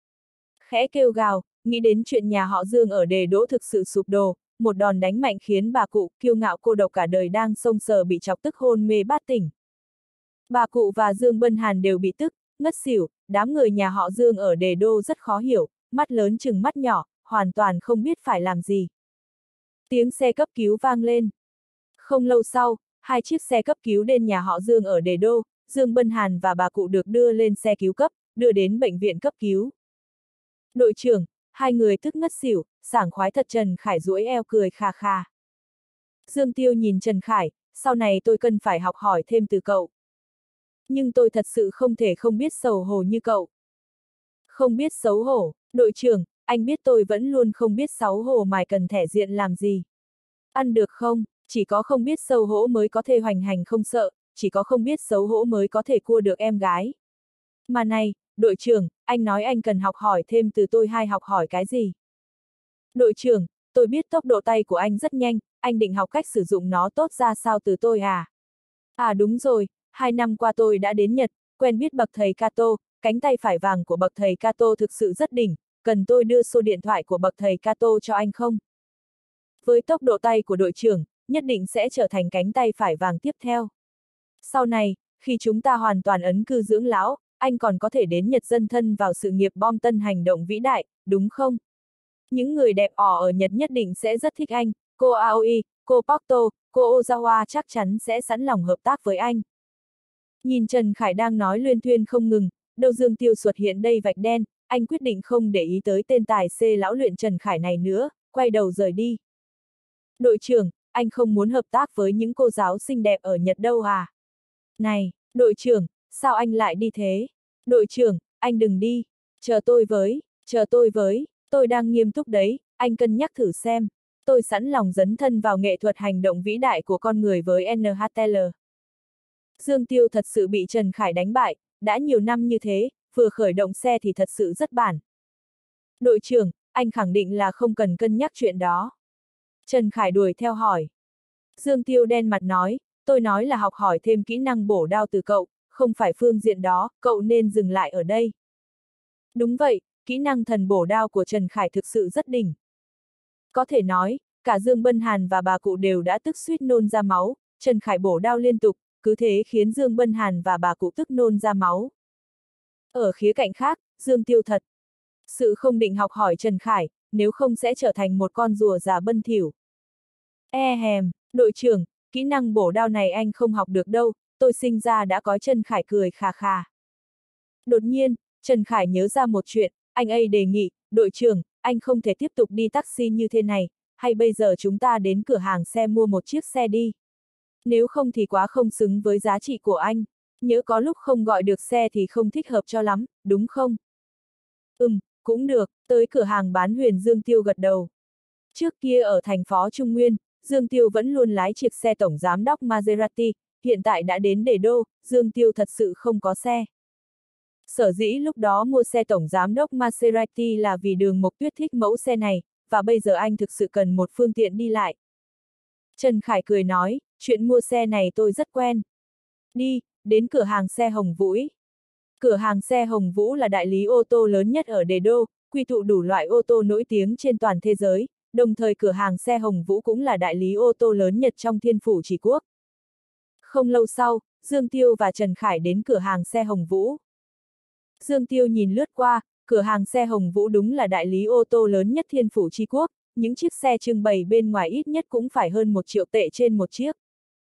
Khẽ kêu gào, nghĩ đến chuyện nhà họ Dương ở Đề Đỗ thực sự sụp đổ, một đòn đánh mạnh khiến bà cụ kiêu ngạo cô độc cả đời đang sông sờ bị chọc tức hôn mê bát tỉnh. Bà cụ và Dương Bân Hàn đều bị tức, ngất xỉu, đám người nhà họ Dương ở Đề Đô rất khó hiểu, mắt lớn chừng mắt nhỏ, hoàn toàn không biết phải làm gì. Tiếng xe cấp cứu vang lên. Không lâu sau, hai chiếc xe cấp cứu đến nhà họ Dương ở Đề Đô, Dương Bân Hàn và bà cụ được đưa lên xe cứu cấp, đưa đến bệnh viện cấp cứu. Đội trưởng, hai người tức ngất xỉu, sảng khoái thật. Trần Khải duỗi eo cười khà khà. Dương Tiêu nhìn Trần Khải, sau này tôi cần phải học hỏi thêm từ cậu. Nhưng tôi thật sự không thể không biết xấu hổ như cậu. Không biết xấu hổ, đội trưởng, anh biết tôi vẫn luôn không biết xấu hổ mài cần thể diện làm gì. Ăn được không, chỉ có không biết xấu hổ mới có thể hoành hành không sợ, chỉ có không biết xấu hổ mới có thể cua được em gái. Mà này, đội trưởng, anh nói anh cần học hỏi thêm từ tôi hay học hỏi cái gì? Đội trưởng, tôi biết tốc độ tay của anh rất nhanh, anh định học cách sử dụng nó tốt ra sao từ tôi à? À đúng rồi, hai năm qua tôi đã đến Nhật, quen biết bậc thầy Kato, cánh tay phải vàng của bậc thầy Kato thực sự rất đỉnh, cần tôi đưa số điện thoại của bậc thầy Kato cho anh không? Với tốc độ tay của đội trưởng, nhất định sẽ trở thành cánh tay phải vàng tiếp theo. Sau này, khi chúng ta hoàn toàn ấn cư dưỡng lão, anh còn có thể đến Nhật dấn thân vào sự nghiệp bom tân hành động vĩ đại, đúng không? Những người đẹp ỏ ở Nhật nhất định sẽ rất thích anh, cô Aoi, cô Porto, cô Ozawa chắc chắn sẽ sẵn lòng hợp tác với anh. Nhìn Trần Khải đang nói luyên thuyên không ngừng, đầu Dương Tiêu xuất hiện đây vạch đen, anh quyết định không để ý tới tên tài xê lão luyện Trần Khải này nữa, quay đầu rời đi. Đội trưởng, anh không muốn hợp tác với những cô giáo xinh đẹp ở Nhật đâu à? Này, đội trưởng, sao anh lại đi thế? Đội trưởng, anh đừng đi, chờ tôi với, chờ tôi với, tôi đang nghiêm túc đấy, anh cân nhắc thử xem. Tôi sẵn lòng dấn thân vào nghệ thuật hành động vĩ đại của con người với en hát lờ. Dương Tiêu thật sự bị Trần Khải đánh bại, đã nhiều năm như thế, vừa khởi động xe thì thật sự rất bản. Đội trưởng, anh khẳng định là không cần cân nhắc chuyện đó. Trần Khải đuổi theo hỏi. Dương Tiêu đen mặt nói, tôi nói là học hỏi thêm kỹ năng bổ đao từ cậu, không phải phương diện đó, cậu nên dừng lại ở đây. Đúng vậy, kỹ năng thần bổ đao của Trần Khải thực sự rất đỉnh. Có thể nói, cả Dương Bân Hàn và bà cụ đều đã tức suýt nôn ra máu, Trần Khải bổ đao liên tục, cứ thế khiến Dương Bân Hàn và bà cụ tức nôn ra máu. Ở khía cạnh khác, Dương Tiêu thật sự không định học hỏi Trần Khải, nếu không sẽ trở thành một con rùa già bân thỉu. E hèm, đội trưởng, kỹ năng bổ đao này anh không học được đâu, tôi sinh ra đã có. Trần Khải cười khà khà. Đột nhiên, Trần Khải nhớ ra một chuyện, anh ấy đề nghị, đội trưởng, anh không thể tiếp tục đi taxi như thế này, hay bây giờ chúng ta đến cửa hàng xe mua một chiếc xe đi. Nếu không thì quá không xứng với giá trị của anh, nhỡ có lúc không gọi được xe thì không thích hợp cho lắm, đúng không? Ừm, cũng được, tới cửa hàng bán huyền. Dương Tiêu gật đầu. Trước kia ở thành phố Trung Nguyên, Dương Tiêu vẫn luôn lái chiếc xe tổng giám đốc Maserati, hiện tại đã đến Đề Đô, Dương Tiêu thật sự không có xe. Sở dĩ lúc đó mua xe tổng giám đốc Maserati là vì Đường Mộc Tuyết thích mẫu xe này, và bây giờ anh thực sự cần một phương tiện đi lại. Trần Khải cười nói, chuyện mua xe này tôi rất quen. Đi, đến cửa hàng xe Hồng Vũ. Cửa hàng xe Hồng Vũ là đại lý ô tô lớn nhất ở Đế Đô, quy tụ đủ loại ô tô nổi tiếng trên toàn thế giới, đồng thời cửa hàng xe Hồng Vũ cũng là đại lý ô tô lớn nhất trong Thiên Phủ Chỉ Quốc. Không lâu sau, Dương Tiêu và Trần Khải đến cửa hàng xe Hồng Vũ. Dương Tiêu nhìn lướt qua, cửa hàng xe Hồng Vũ đúng là đại lý ô tô lớn nhất Thiên Phủ Chi Quốc, những chiếc xe trưng bày bên ngoài ít nhất cũng phải hơn một triệu tệ trên một chiếc.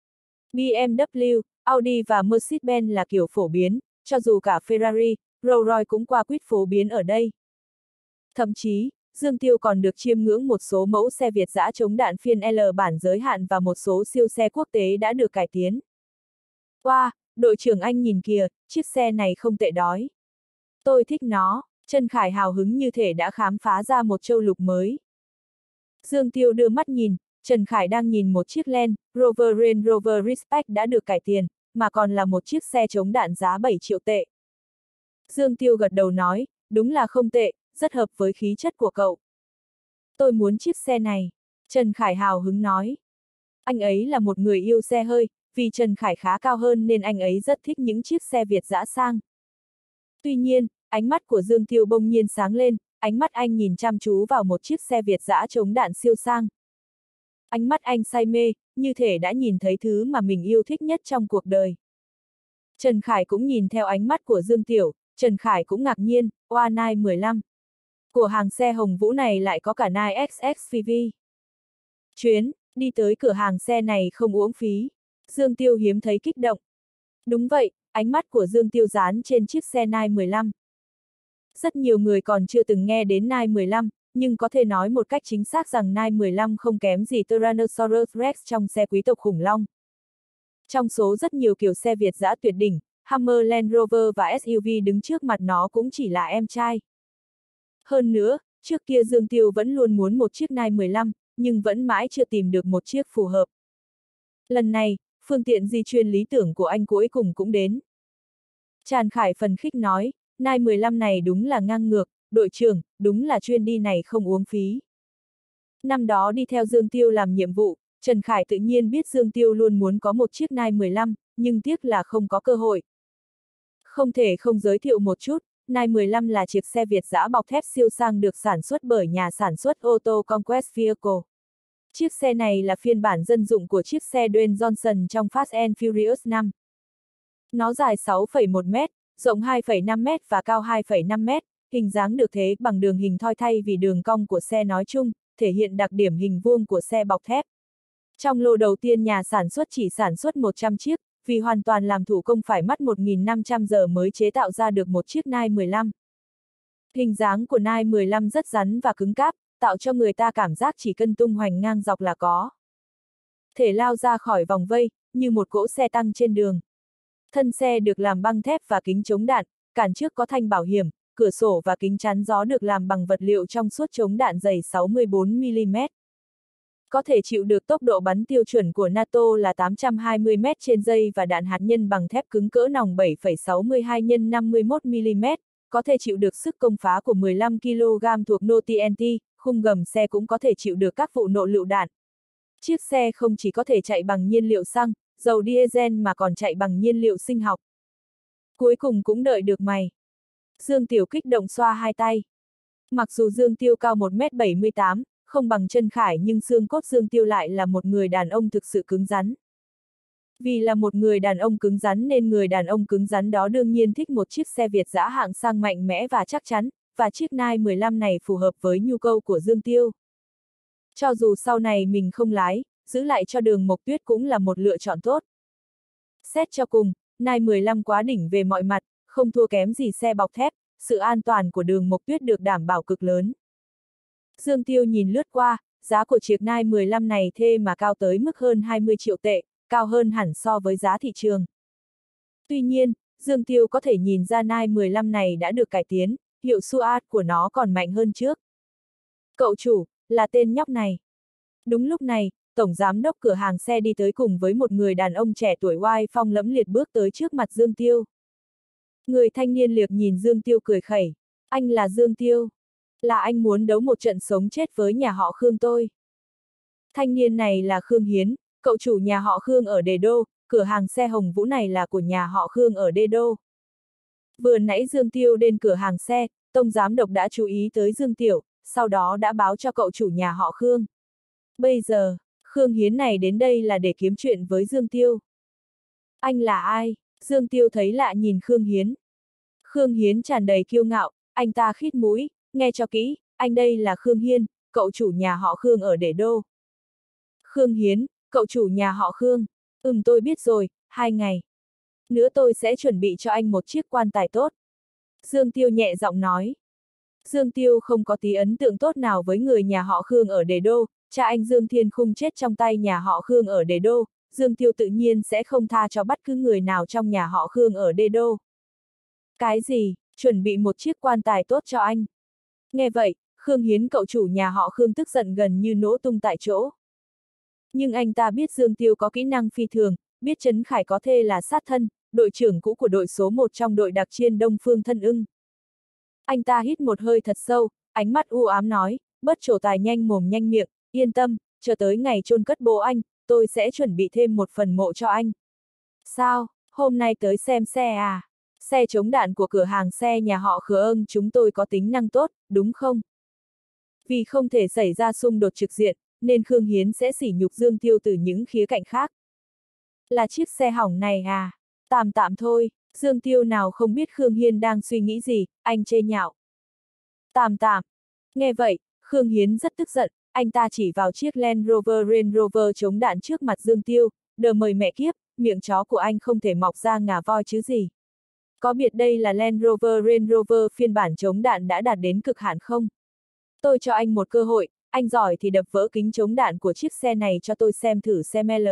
bê em vê, Audi và Mercedes-Benz là kiểu phổ biến, cho dù cả Ferrari, Rolls-Royce cũng qua quýt phổ biến ở đây. Thậm chí, Dương Tiêu còn được chiêm ngưỡng một số mẫu xe Việt dã chống đạn phiên L bản giới hạn và một số siêu xe quốc tế đã được cải tiến. Wow, đội trưởng anh nhìn kìa, chiếc xe này không tệ đói. Tôi thích nó, Trần Khải hào hứng như thể đã khám phá ra một châu lục mới. Dương Tiêu đưa mắt nhìn, Trần Khải đang nhìn một chiếc Land Rover Range Rover Respect đã được cải tiền, mà còn là một chiếc xe chống đạn giá bảy triệu tệ. Dương Tiêu gật đầu nói, đúng là không tệ, rất hợp với khí chất của cậu. Tôi muốn chiếc xe này, Trần Khải hào hứng nói. Anh ấy là một người yêu xe hơi, vì Trần Khải khá cao hơn nên anh ấy rất thích những chiếc xe Việt dã sang. Tuy nhiên, ánh mắt của Dương Tiêu bỗng nhiên sáng lên, ánh mắt anh nhìn chăm chú vào một chiếc xe Việt dã chống đạn siêu sang. Ánh mắt anh say mê, như thể đã nhìn thấy thứ mà mình yêu thích nhất trong cuộc đời. Trần Khải cũng nhìn theo ánh mắt của Dương Tiểu, Trần Khải cũng ngạc nhiên, oa Nike mười lăm. Của hàng xe Hồng Vũ này lại có cả Nike ích ích pê vê. Chuyến, đi tới cửa hàng xe này không uổng phí. Dương Tiêu hiếm thấy kích động. Đúng vậy, ánh mắt của Dương Tiêu dán trên chiếc xe Nike mười lăm. Rất nhiều người còn chưa từng nghe đến Nike mười lăm, nhưng có thể nói một cách chính xác rằng Nike mười lăm không kém gì Tyrannosaurus Rex trong xe quý tộc khủng long. Trong số rất nhiều kiểu xe Việt dã tuyệt đỉnh, Hummer Land Rover và ét u vê đứng trước mặt nó cũng chỉ là em trai. Hơn nữa, trước kia Dương Tiêu vẫn luôn muốn một chiếc Nike mười lăm, nhưng vẫn mãi chưa tìm được một chiếc phù hợp. Lần này, phương tiện di chuyển lý tưởng của anh cuối cùng cũng đến. Trần Khải phần khích nói, Nike mười lăm này đúng là ngang ngược, đội trưởng, đúng là chuyên đi này không uống phí. Năm đó đi theo Dương Tiêu làm nhiệm vụ, Trần Khải tự nhiên biết Dương Tiêu luôn muốn có một chiếc Nike mười lăm, nhưng tiếc là không có cơ hội. Không thể không giới thiệu một chút, Nike mười lăm là chiếc xe Việt dã bọc thép siêu sang được sản xuất bởi nhà sản xuất ô tô Conquest Vehicle. Chiếc xe này là phiên bản dân dụng của chiếc xe Dwayne Johnson trong Fast and Furious năm. Nó dài sáu phẩy một mét, rộng hai phẩy năm mét và cao hai phẩy năm mét, hình dáng được thế bằng đường hình thoi thay vì đường cong của xe nói chung, thể hiện đặc điểm hình vuông của xe bọc thép. Trong lô đầu tiên nhà sản xuất chỉ sản xuất một trăm chiếc, vì hoàn toàn làm thủ công phải mất một nghìn năm trăm giờ mới chế tạo ra được một chiếc Nike mười lăm. Hình dáng của Nike mười lăm rất rắn và cứng cáp, tạo cho người ta cảm giác chỉ cần tung hoành ngang dọc là có thể lao ra khỏi vòng vây, như một cỗ xe tăng trên đường. Thân xe được làm băng thép và kính chống đạn, cản trước có thanh bảo hiểm, cửa sổ và kính chắn gió được làm bằng vật liệu trong suốt chống đạn dày sáu mươi bốn mi li mét. Có thể chịu được tốc độ bắn tiêu chuẩn của NATO là tám trăm hai mươi mét trên giây và đạn hạt nhân bằng thép cứng cỡ nòng bảy phẩy sáu mươi hai nhân năm mươi mốt mi li mét, có thể chịu được sức công phá của mười lăm ki lô gam thuộc nô tê en tê, khung gầm xe cũng có thể chịu được các vụ nổ lựu đạn. Chiếc xe không chỉ có thể chạy bằng nhiên liệu xăng, dầu diesel mà còn chạy bằng nhiên liệu sinh học. Cuối cùng cũng đợi được mày. Dương Tiểu kích động xoa hai tay. Mặc dù Dương Tiêu cao một mét bảy mươi tám, không bằng Trần Khải nhưng xương cốt Dương Tiêu lại là một người đàn ông thực sự cứng rắn. Vì là một người đàn ông cứng rắn nên người đàn ông cứng rắn đó đương nhiên thích một chiếc xe Việt dã hạng sang mạnh mẽ và chắc chắn, và chiếc Nike mười lăm này phù hợp với nhu cầu của Dương Tiêu. Cho dù sau này mình không lái, giữ lại cho Đường Mộc Tuyết cũng là một lựa chọn tốt. Xét cho cùng, Nike mười lăm quá đỉnh về mọi mặt, không thua kém gì xe bọc thép, sự an toàn của Đường Mộc Tuyết được đảm bảo cực lớn. Dương Tiêu nhìn lướt qua, giá của chiếc Nike mười lăm này thê mà cao tới mức hơn hai mươi triệu tệ, cao hơn hẳn so với giá thị trường. Tuy nhiên, Dương Tiêu có thể nhìn ra Nike mười lăm này đã được cải tiến, hiệu suất của nó còn mạnh hơn trước. Cậu chủ, là tên nhóc này. Đúng lúc này, tổng giám đốc cửa hàng xe đi tới cùng với một người đàn ông trẻ tuổi oai phong lẫm liệt bước tới trước mặt Dương Tiêu. Người thanh niên liếc nhìn Dương Tiêu cười khẩy. Anh là Dương Tiêu. Là anh muốn đấu một trận sống chết với nhà họ Khương tôi. Thanh niên này là Khương Hiến, cậu chủ nhà họ Khương ở Đế Đô, cửa hàng xe Hồng Vũ này là của nhà họ Khương ở Đế Đô. Vừa nãy Dương Tiêu đến cửa hàng xe, Tông giám đốc đã chú ý tới Dương Tiểu, sau đó đã báo cho cậu chủ nhà họ Khương. Bây giờ, Khương Hiến này đến đây là để kiếm chuyện với Dương Tiêu. Anh là ai? Dương Tiêu thấy lạ nhìn Khương Hiến. Khương Hiến tràn đầy kiêu ngạo, anh ta khít mũi, nghe cho kỹ, anh đây là Khương Hiên, cậu chủ nhà họ Khương ở Đế Đô. Khương Hiến, cậu chủ nhà họ Khương, ừm tôi biết rồi, hai ngày nữa tôi sẽ chuẩn bị cho anh một chiếc quan tài tốt. Dương Tiêu nhẹ giọng nói. Dương Tiêu không có tí ấn tượng tốt nào với người nhà họ Khương ở Đế Đô, cha anh Dương Thiên Khung chết trong tay nhà họ Khương ở Đế Đô, Dương Tiêu tự nhiên sẽ không tha cho bất cứ người nào trong nhà họ Khương ở Đế Đô. Cái gì, chuẩn bị một chiếc quan tài tốt cho anh? Nghe vậy, Khương Hiến cậu chủ nhà họ Khương tức giận gần như nổ tung tại chỗ. Nhưng anh ta biết Dương Tiêu có kỹ năng phi thường, biết Trấn Khải có thể là sát thân, đội trưởng cũ của đội số một trong đội đặc chiên Đông Phương Thân Ưng. Anh ta hít một hơi thật sâu, ánh mắt u ám nói, bất trổ tài nhanh mồm nhanh miệng, yên tâm, chờ tới ngày chôn cất bố anh, tôi sẽ chuẩn bị thêm một phần mộ cho anh. Sao, hôm nay tới xem xe à? Xe chống đạn của cửa hàng xe nhà họ Khứa ưng chúng tôi có tính năng tốt, đúng không? Vì không thể xảy ra xung đột trực diện, nên Khương Hiến sẽ sỉ nhục Dương Tiêu từ những khía cạnh khác. Là chiếc xe hỏng này à? Tạm tạm thôi, Dương Tiêu nào không biết Khương Hiên đang suy nghĩ gì, anh chê nhạo. Tạm tạm. Nghe vậy, Khương Hiến rất tức giận, anh ta chỉ vào chiếc Land Rover Range Rover chống đạn trước mặt Dương Tiêu, đờ mời mẹ kiếp, miệng chó của anh không thể mọc ra ngà voi chứ gì. Có biết đây là Land Rover Range Rover phiên bản chống đạn đã đạt đến cực hạn không? Tôi cho anh một cơ hội, anh giỏi thì đập vỡ kính chống đạn của chiếc xe này cho tôi xem thử xem L.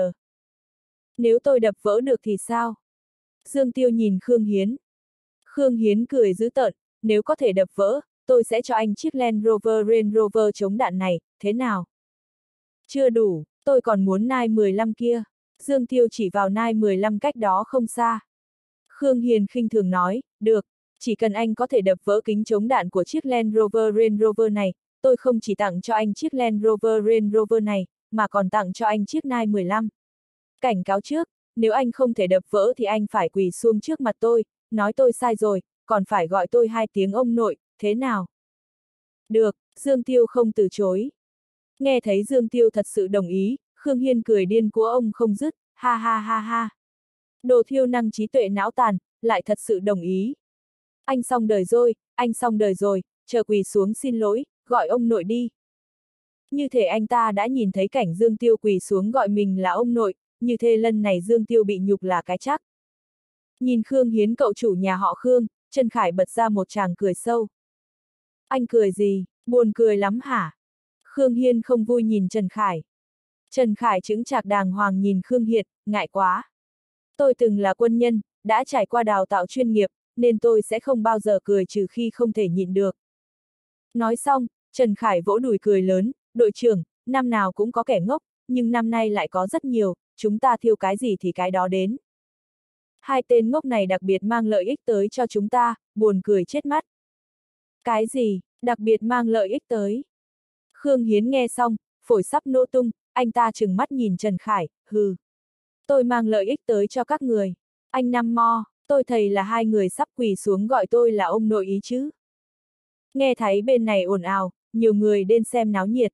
Nếu tôi đập vỡ được thì sao? Dương Tiêu nhìn Khương Hiến. Khương Hiến cười dữ tợn, nếu có thể đập vỡ, tôi sẽ cho anh chiếc Land Rover Range Rover chống đạn này, thế nào? Chưa đủ, tôi còn muốn Nai mười lăm kia. Dương Tiêu chỉ vào Nai mười lăm cách đó không xa. Khương Hiền khinh thường nói, được, chỉ cần anh có thể đập vỡ kính chống đạn của chiếc Land Rover Range Rover này, tôi không chỉ tặng cho anh chiếc Land Rover Range Rover này, mà còn tặng cho anh chiếc Nai mười lăm. Cảnh cáo trước, nếu anh không thể đập vỡ thì anh phải quỳ xuống trước mặt tôi, nói tôi sai rồi, còn phải gọi tôi hai tiếng ông nội, thế nào? Được, Dương Tiêu không từ chối. Nghe thấy Dương Tiêu thật sự đồng ý, Khương Hiên cười điên của ông không dứt, ha ha ha ha. Đồ thiêu năng trí tuệ não tàn, lại thật sự đồng ý. Anh xong đời rồi, anh xong đời rồi, chờ quỳ xuống xin lỗi, gọi ông nội đi. Như thể anh ta đã nhìn thấy cảnh Dương Tiêu quỳ xuống gọi mình là ông nội, như thế lần này Dương Tiêu bị nhục là cái chắc. Nhìn Khương Hiến cậu chủ nhà họ Khương, Trần Khải bật ra một tràng cười sâu. Anh cười gì, buồn cười lắm hả? Khương Hiên không vui nhìn Trần Khải. Trần Khải chững chạc đàng hoàng nhìn Khương Hiệt, ngại quá. Tôi từng là quân nhân, đã trải qua đào tạo chuyên nghiệp, nên tôi sẽ không bao giờ cười trừ khi không thể nhịn được. Nói xong, Trần Khải vỗ đùi cười lớn, đội trưởng, năm nào cũng có kẻ ngốc, nhưng năm nay lại có rất nhiều, chúng ta thiêu cái gì thì cái đó đến. Hai tên ngốc này đặc biệt mang lợi ích tới cho chúng ta, buồn cười chết mắt. Cái gì, đặc biệt mang lợi ích tới? Khương Hiến nghe xong, phổi sắp nổ tung, anh ta trừng mắt nhìn Trần Khải, hừ. Tôi mang lợi ích tới cho các người. Anh Năm Mo, tôi thầy là hai người sắp quỳ xuống gọi tôi là ông nội ý chứ. Nghe thấy bên này ồn ào, nhiều người đến xem náo nhiệt.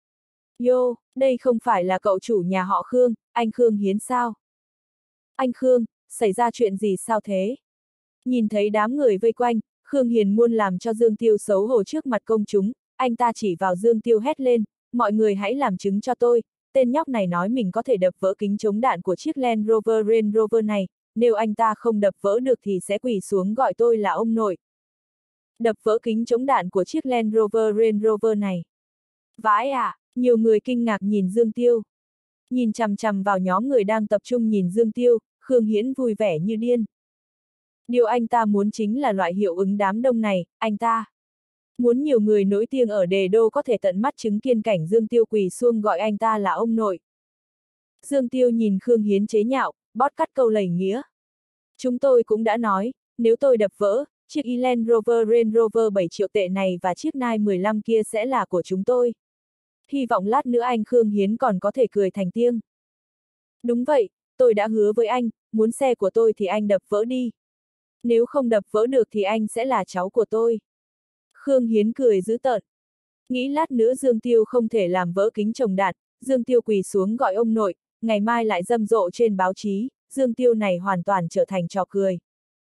Yo, đây không phải là cậu chủ nhà họ Khương, anh Khương Hiến sao? Anh Khương, xảy ra chuyện gì sao thế? Nhìn thấy đám người vây quanh, Khương Hiền muốn làm cho Dương Tiêu xấu hổ trước mặt công chúng, anh ta chỉ vào Dương Tiêu hét lên, mọi người hãy làm chứng cho tôi, tên nhóc này nói mình có thể đập vỡ kính chống đạn của chiếc Land Rover Range Rover này, nếu anh ta không đập vỡ được thì sẽ quỳ xuống gọi tôi là ông nội. Đập vỡ kính chống đạn của chiếc Land Rover Range Rover này. Vãi à, nhiều người kinh ngạc nhìn Dương Tiêu. Nhìn chằm chằm vào nhóm người đang tập trung nhìn Dương Tiêu, Khương Hiến vui vẻ như điên. Điều anh ta muốn chính là loại hiệu ứng đám đông này, anh ta muốn nhiều người nổi tiếng ở Đề Đô có thể tận mắt chứng kiến cảnh Dương Tiêu quỳ xuống gọi anh ta là ông nội. Dương Tiêu nhìn Khương Hiến chế nhạo, bót cắt câu lầy nghĩa. Chúng tôi cũng đã nói, nếu tôi đập vỡ, chiếc Land Rover Range Rover bảy triệu tệ này và chiếc Nike mười lăm kia sẽ là của chúng tôi. Hy vọng lát nữa anh Khương Hiến còn có thể cười thành tiếng. Đúng vậy, tôi đã hứa với anh, muốn xe của tôi thì anh đập vỡ đi. Nếu không đập vỡ được thì anh sẽ là cháu của tôi. Khương Hiến cười dữ tợn. Nghĩ lát nữa Dương Tiêu không thể làm vỡ kính chồng đạn, Dương Tiêu quỳ xuống gọi ông nội, ngày mai lại rầm rộ trên báo chí, Dương Tiêu này hoàn toàn trở thành trò cười.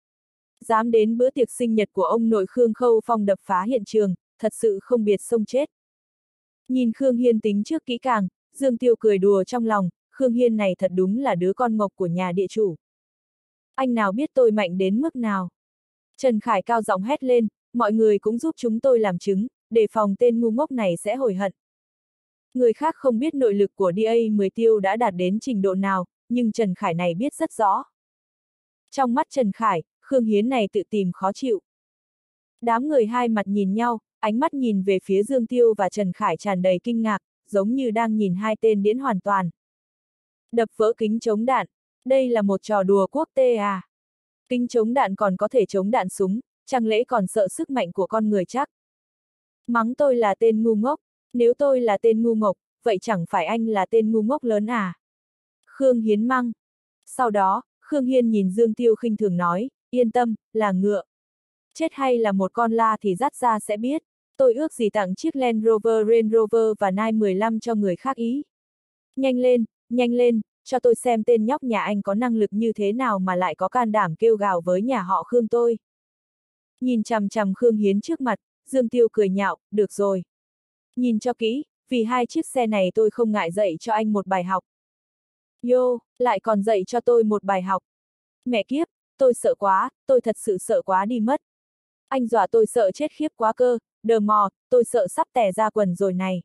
Dám đến bữa tiệc sinh nhật của ông nội Khương Khâu Phong đập phá hiện trường, thật sự không biệt sông chết. Nhìn Khương Hiên tính trước kỹ càng, Dương Tiêu cười đùa trong lòng, Khương Hiên này thật đúng là đứa con ngọc của nhà địa chủ. Anh nào biết tôi mạnh đến mức nào? Trần Khải cao giọng hét lên, mọi người cũng giúp chúng tôi làm chứng, đề phòng tên ngu ngốc này sẽ hối hận. Người khác không biết nội lực của đê a mười Tiêu đã đạt đến trình độ nào, nhưng Trần Khải này biết rất rõ. Trong mắt Trần Khải, Khương Hiến này tự tìm khó chịu. Đám người hai mặt nhìn nhau, ánh mắt nhìn về phía Dương Tiêu và Trần Khải tràn đầy kinh ngạc, giống như đang nhìn hai tên điên hoàn toàn. Đập vỡ kính chống đạn, đây là một trò đùa quốc tế à? Kính chống đạn còn có thể chống đạn súng, chẳng lẽ còn sợ sức mạnh của con người chắc? Mắng tôi là tên ngu ngốc, nếu tôi là tên ngu ngốc, vậy chẳng phải anh là tên ngu ngốc lớn à? Khương Hiến măng. Sau đó, Khương Hiên nhìn Dương Tiêu khinh thường nói, yên tâm, là ngựa. Chết hay là một con la thì dắt ra sẽ biết, tôi ước gì tặng chiếc Land Rover Range Rover và Nike mười lăm cho người khác ý. Nhanh lên, nhanh lên, cho tôi xem tên nhóc nhà anh có năng lực như thế nào mà lại có can đảm kêu gào với nhà họ Khương tôi. Nhìn chằm chằm Khương Hiến trước mặt, Dương Tiêu cười nhạo, được rồi. Nhìn cho kỹ, vì hai chiếc xe này tôi không ngại dạy cho anh một bài học. Yo, lại còn dạy cho tôi một bài học. Mẹ kiếp, tôi sợ quá, tôi thật sự sợ quá đi mất. Anh dọa tôi sợ chết khiếp quá cơ, đờ mò, tôi sợ sắp tè ra quần rồi này.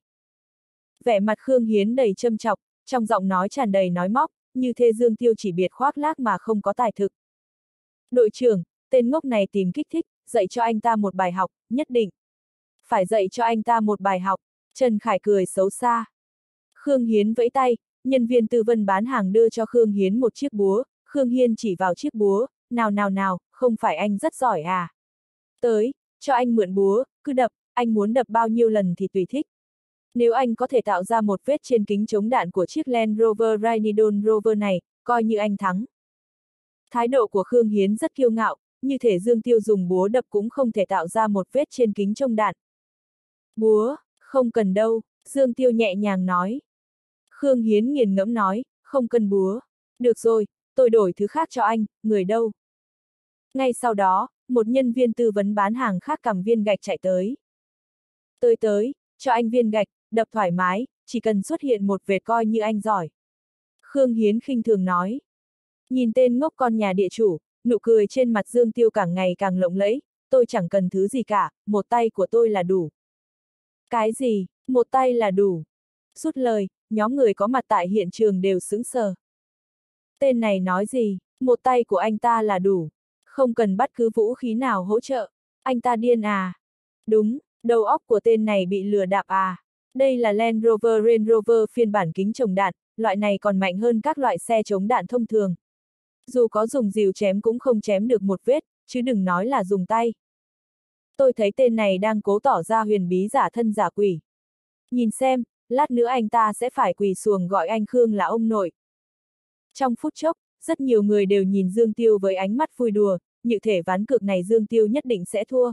Vẻ mặt Khương Hiến đầy châm chọc, trong giọng nói tràn đầy nói móc, như thế Dương Tiêu chỉ biệt khoác lác mà không có tài thực. Đội trưởng, tên ngốc này tìm kích thích, dạy cho anh ta một bài học, nhất định. Phải dạy cho anh ta một bài học, Trần Khải cười xấu xa. Khương Hiến vẫy tay, nhân viên tư vấn bán hàng đưa cho Khương Hiến một chiếc búa, Khương Hiên chỉ vào chiếc búa, nào nào nào, không phải anh rất giỏi à? Tới, cho anh mượn búa, cứ đập, anh muốn đập bao nhiêu lần thì tùy thích. Nếu anh có thể tạo ra một vết trên kính chống đạn của chiếc Land Rover Rheinidon Rover này, coi như anh thắng. Thái độ của Khương Hiến rất kiêu ngạo, như thể Dương Tiêu dùng búa đập cũng không thể tạo ra một vết trên kính chống đạn. Búa, không cần đâu, Dương Tiêu nhẹ nhàng nói. Khương Hiến nghiền ngẫm nói, không cần búa. Được rồi, tôi đổi thứ khác cho anh, người đâu? Ngay sau đó, một nhân viên tư vấn bán hàng khác cầm viên gạch chạy tới. Tới tới, cho anh viên gạch, đập thoải mái, chỉ cần xuất hiện một vệt coi như anh giỏi. Khương Hiến khinh thường nói. Nhìn tên ngốc con nhà địa chủ, nụ cười trên mặt Dương Tiêu càng ngày càng lộng lẫy, tôi chẳng cần thứ gì cả, một tay của tôi là đủ. Cái gì, một tay là đủ? Rút lời, nhóm người có mặt tại hiện trường đều sững sờ. Tên này nói gì, một tay của anh ta là đủ, không cần bất cứ vũ khí nào hỗ trợ, anh ta điên à? Đúng, đầu óc của tên này bị lừa đạp à? Đây là Land Rover Range Rover phiên bản kính chống đạn, loại này còn mạnh hơn các loại xe chống đạn thông thường. Dù có dùng rìu chém cũng không chém được một vết, chứ đừng nói là dùng tay. Tôi thấy tên này đang cố tỏ ra huyền bí giả thân giả quỷ. Nhìn xem, lát nữa anh ta sẽ phải quỳ xuồng gọi anh Khương là ông nội. Trong phút chốc, rất nhiều người đều nhìn Dương Tiêu với ánh mắt vui đùa, như thể ván cược này Dương Tiêu nhất định sẽ thua.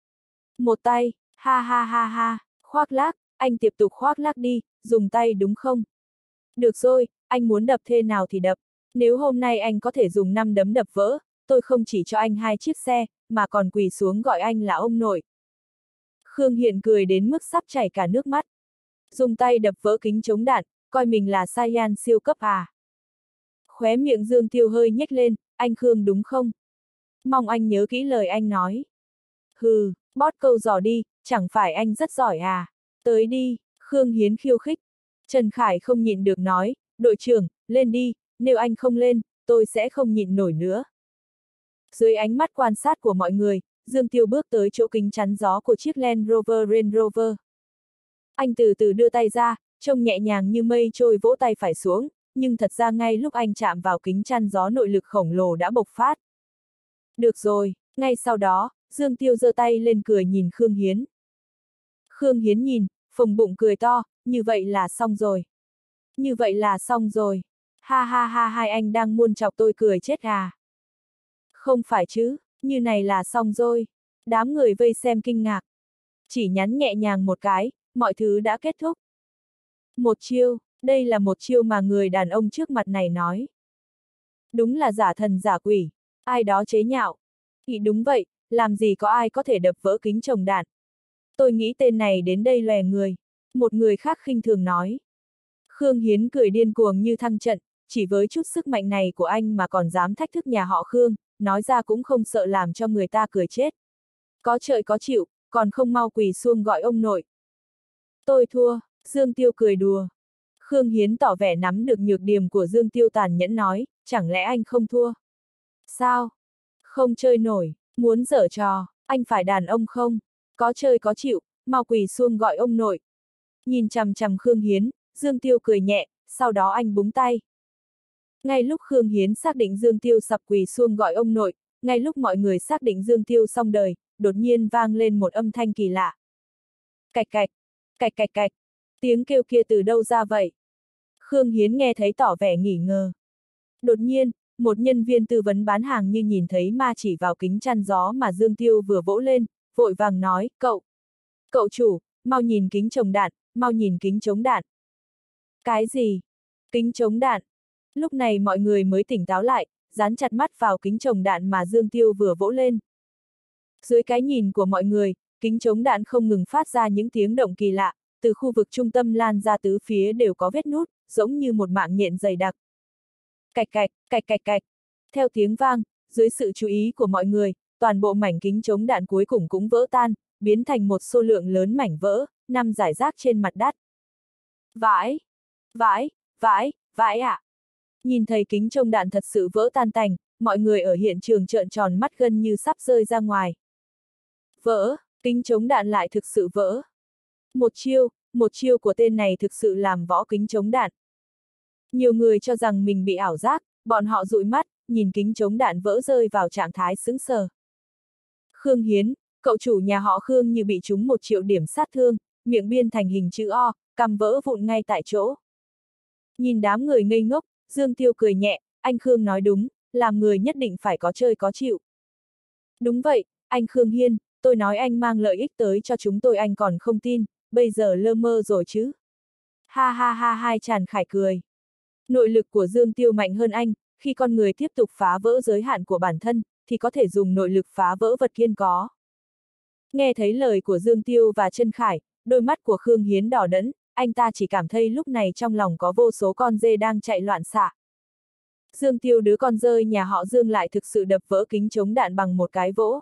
Một tay, ha ha ha ha, khoác lác, anh tiếp tục khoác lác đi, dùng tay đúng không? Được rồi, anh muốn đập thế nào thì đập. Nếu hôm nay anh có thể dùng năm đấm đập vỡ, tôi không chỉ cho anh hai chiếc xe, mà còn quỳ xuống gọi anh là ông nội. Khương Hiện cười đến mức sắp chảy cả nước mắt. Dùng tay đập vỡ kính chống đạn, coi mình là Saiyan siêu cấp à? Khóe miệng Dương Tiêu hơi nhếch lên, anh Khương đúng không? Mong anh nhớ kỹ lời anh nói. Hừ, bót câu giỏ đi, chẳng phải anh rất giỏi à? Tới đi, Khương Hiến khiêu khích. Trần Khải không nhịn được nói, đội trưởng, lên đi, nếu anh không lên, tôi sẽ không nhịn nổi nữa. Dưới ánh mắt quan sát của mọi người, Dương Tiêu bước tới chỗ kính chắn gió của chiếc Land Rover Range Rover. Anh từ từ đưa tay ra, trông nhẹ nhàng như mây trôi vỗ tay phải xuống, nhưng thật ra ngay lúc anh chạm vào kính chắn gió nội lực khổng lồ đã bộc phát. Được rồi, ngay sau đó, Dương Tiêu giơ tay lên cười nhìn Khương Hiến. Khương Hiến nhìn, phồng bụng cười to, như vậy là xong rồi. Như vậy là xong rồi. Ha ha ha, hai anh đang muôn chọc tôi cười chết à. Không phải chứ, như này là xong rồi. Đám người vây xem kinh ngạc. Chỉ nhắn nhẹ nhàng một cái, mọi thứ đã kết thúc. Một chiêu, đây là một chiêu mà người đàn ông trước mặt này nói. Đúng là giả thần giả quỷ, ai đó chế nhạo. Ý đúng vậy, làm gì có ai có thể đập vỡ kính chồng đạn. Tôi nghĩ tên này đến đây lòe người. Một người khác khinh thường nói. Khương Hiến cười điên cuồng như thăng trận, chỉ với chút sức mạnh này của anh mà còn dám thách thức nhà họ Khương, nói ra cũng không sợ làm cho người ta cười chết. Có trời có chịu, còn không mau quỳ xuống gọi ông nội. Tôi thua, Dương Tiêu cười đùa. Khương Hiến tỏ vẻ nắm được nhược điểm của Dương Tiêu tàn nhẫn nói, chẳng lẽ anh không thua? Sao? Không chơi nổi, muốn giở trò, anh phải đàn ông không? Có chơi có chịu, mau quỳ xuống gọi ông nội. Nhìn chằm chằm Khương Hiến, Dương Tiêu cười nhẹ, sau đó anh búng tay. Ngay lúc Khương Hiến xác định Dương Tiêu sập quỳ xuống gọi ông nội, ngay lúc mọi người xác định Dương Tiêu xong đời, đột nhiên vang lên một âm thanh kỳ lạ. Cạch cạch, cạch cạch cạch, tiếng kêu kia từ đâu ra vậy? Khương Hiến nghe thấy tỏ vẻ nghỉ ngờ. Đột nhiên, một nhân viên tư vấn bán hàng như nhìn thấy ma chỉ vào kính chắn gió mà Dương Tiêu vừa vỗ lên, vội vàng nói, cậu, cậu chủ, mau nhìn kính chống đạn, mau nhìn kính chống đạn. Cái gì? Kính chống đạn? Lúc này mọi người mới tỉnh táo lại, dán chặt mắt vào kính chống đạn mà Dương Tiêu vừa vỗ lên. Dưới cái nhìn của mọi người, kính chống đạn không ngừng phát ra những tiếng động kỳ lạ, từ khu vực trung tâm lan ra tứ phía đều có vết nút, giống như một mạng nhện dày đặc. Cạch cạch, cạch cạch cạch. Theo tiếng vang, dưới sự chú ý của mọi người, toàn bộ mảnh kính chống đạn cuối cùng cũng vỡ tan, biến thành một số lượng lớn mảnh vỡ, nằm rải rác trên mặt đất. Vãi! Vãi! Vãi! Vãi ạ! À. Nhìn thấy kính chống đạn thật sự vỡ tan tành, mọi người ở hiện trường trợn tròn mắt gần như sắp rơi ra ngoài. Vỡ! Kính chống đạn lại thực sự vỡ. Một chiêu, một chiêu của tên này thực sự làm võ kính chống đạn. Nhiều người cho rằng mình bị ảo giác, bọn họ dụi mắt, nhìn kính chống đạn vỡ rơi vào trạng thái sững sờ. Khương Hiến, cậu chủ nhà họ Khương như bị trúng một triệu điểm sát thương, miệng biên thành hình chữ O, cằm vỡ vụn ngay tại chỗ. Nhìn đám người ngây ngốc, Dương Tiêu cười nhẹ, anh Khương nói đúng, làm người nhất định phải có chơi có chịu. Đúng vậy, anh Khương Hiên, tôi nói anh mang lợi ích tới cho chúng tôi anh còn không tin, bây giờ lơ mơ rồi chứ. Ha ha ha hai Tràn Khải cười. Nội lực của Dương Tiêu mạnh hơn anh, khi con người tiếp tục phá vỡ giới hạn của bản thân, thì có thể dùng nội lực phá vỡ vật kiên có. Nghe thấy lời của Dương Tiêu và Trân Khải, đôi mắt của Khương Hiến đỏ đẫn, anh ta chỉ cảm thấy lúc này trong lòng có vô số con dê đang chạy loạn xạ. Dương Tiêu đứa con rơi nhà họ Dương lại thực sự đập vỡ kính chống đạn bằng một cái vỗ.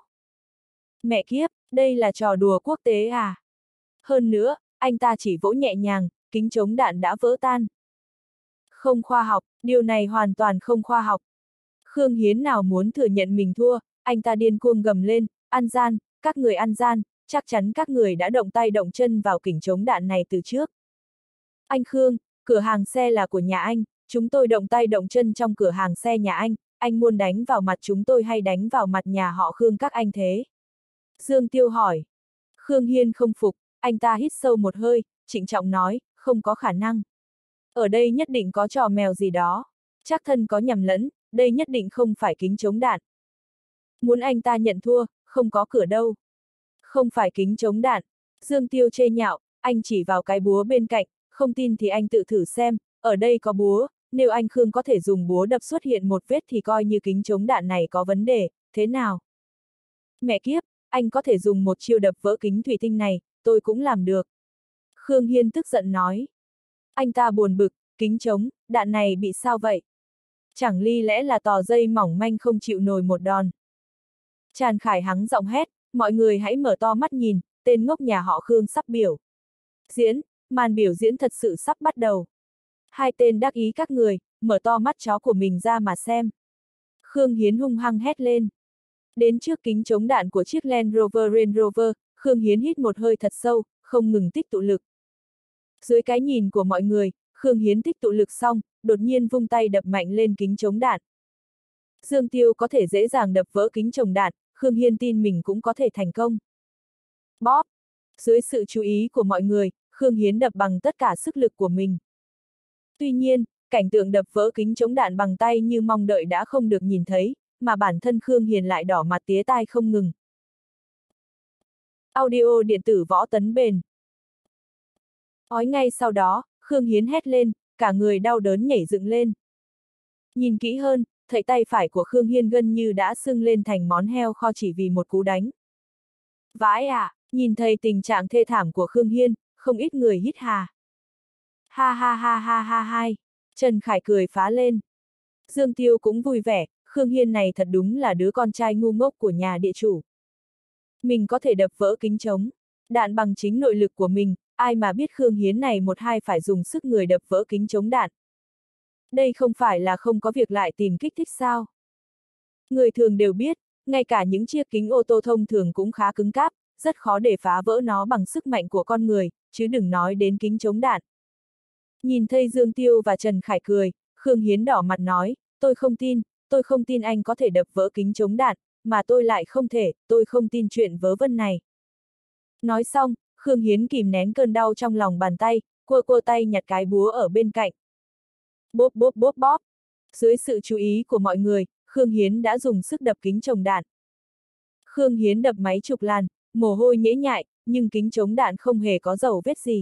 Mẹ kiếp, đây là trò đùa quốc tế à? Hơn nữa, anh ta chỉ vỗ nhẹ nhàng, kính chống đạn đã vỡ tan. Không khoa học, điều này hoàn toàn không khoa học. Khương Hiến nào muốn thừa nhận mình thua, anh ta điên cuồng gầm lên, ăn gian, các người ăn gian, chắc chắn các người đã động tay động chân vào kính chống đạn này từ trước. Anh Khương, cửa hàng xe là của nhà anh, chúng tôi động tay động chân trong cửa hàng xe nhà anh, anh muốn đánh vào mặt chúng tôi hay đánh vào mặt nhà họ Khương các anh thế? Dương Tiêu hỏi. Khương Hiên không phục, anh ta hít sâu một hơi, trịnh trọng nói, không có khả năng. Ở đây nhất định có trò mèo gì đó. Chắc thân có nhầm lẫn, đây nhất định không phải kính chống đạn. Muốn anh ta nhận thua, không có cửa đâu. Không phải kính chống đạn. Dương Tiêu chê nhạo, anh chỉ vào cái búa bên cạnh, không tin thì anh tự thử xem, ở đây có búa, nếu anh Khương có thể dùng búa đập xuất hiện một vết thì coi như kính chống đạn này có vấn đề, thế nào? Mẹ kiếp, anh có thể dùng một chiêu đập vỡ kính thủy tinh này, tôi cũng làm được. Khương Hiên tức giận nói. Anh ta buồn bực, kính chống, đạn này bị sao vậy? Chẳng ly lẽ là tò dây mỏng manh không chịu nổi một đòn. Tràn Khải hắng giọng hét, mọi người hãy mở to mắt nhìn, tên ngốc nhà họ Khương sắp biểu diễn, màn biểu diễn thật sự sắp bắt đầu. Hai tên đắc ý các người, mở to mắt chó của mình ra mà xem. Khương Hiến hung hăng hét lên. Đến trước kính chống đạn của chiếc Land Rover Range Rover, Khương Hiến hít một hơi thật sâu, không ngừng tích tụ lực. Dưới cái nhìn của mọi người, Khương Hiến tích tụ lực xong, đột nhiên vung tay đập mạnh lên kính chống đạn. Dương Tiêu có thể dễ dàng đập vỡ kính chồng đạn, Khương Hiên tin mình cũng có thể thành công. Bóp! Dưới sự chú ý của mọi người, Khương Hiến đập bằng tất cả sức lực của mình. Tuy nhiên, cảnh tượng đập vỡ kính chống đạn bằng tay như mong đợi đã không được nhìn thấy, mà bản thân Khương Hiền lại đỏ mặt tía tai không ngừng. Audio điện tử Võ Tấn Bền. Ói ngay sau đó, Khương Hiến hét lên, cả người đau đớn nhảy dựng lên. Nhìn kỹ hơn, thấy tay phải của Khương Hiên gần như đã sưng lên thành món heo kho chỉ vì một cú đánh. Vãi à, nhìn thấy tình trạng thê thảm của Khương Hiên, không ít người hít hà. Ha ha ha ha ha hai. Trần Khải cười phá lên. Dương Tiêu cũng vui vẻ, Khương Hiên này thật đúng là đứa con trai ngu ngốc của nhà địa chủ. Mình có thể đập vỡ kính trống đạn bằng chính nội lực của mình, ai mà biết Khương Hiến này một hai phải dùng sức người đập vỡ kính chống đạn. Đây không phải là không có việc lại tìm kích thích sao? Người thường đều biết, ngay cả những chiếc kính ô tô thông thường cũng khá cứng cáp, rất khó để phá vỡ nó bằng sức mạnh của con người, chứ đừng nói đến kính chống đạn. Nhìn thấy Dương Tiêu và Trần Khải cười, Khương Hiến đỏ mặt nói, tôi không tin, tôi không tin anh có thể đập vỡ kính chống đạn, mà tôi lại không thể, tôi không tin chuyện vớ vẩn này. Nói xong, Khương Hiến kìm nén cơn đau trong lòng bàn tay, quơ quơ tay nhặt cái búa ở bên cạnh. Bốp bốp bốp bóp. Dưới sự chú ý của mọi người, Khương Hiến đã dùng sức đập kính chống đạn. Khương Hiến đập mấy chục lần, mồ hôi nhễ nhại, nhưng kính chống đạn không hề có dấu vết gì.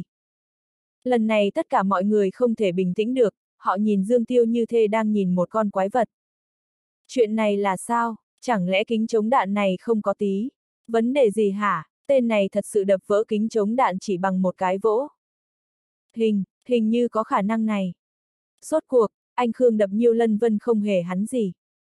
Lần này tất cả mọi người không thể bình tĩnh được, họ nhìn Dương Tiêu như thế đang nhìn một con quái vật. Chuyện này là sao? Chẳng lẽ kính chống đạn này không có tí vấn đề gì hả? Tên này thật sự đập vỡ kính chống đạn chỉ bằng một cái vỗ. Hình, hình như có khả năng này. Rốt cuộc, anh Khương đập nhiều lần vân không hề hắn gì.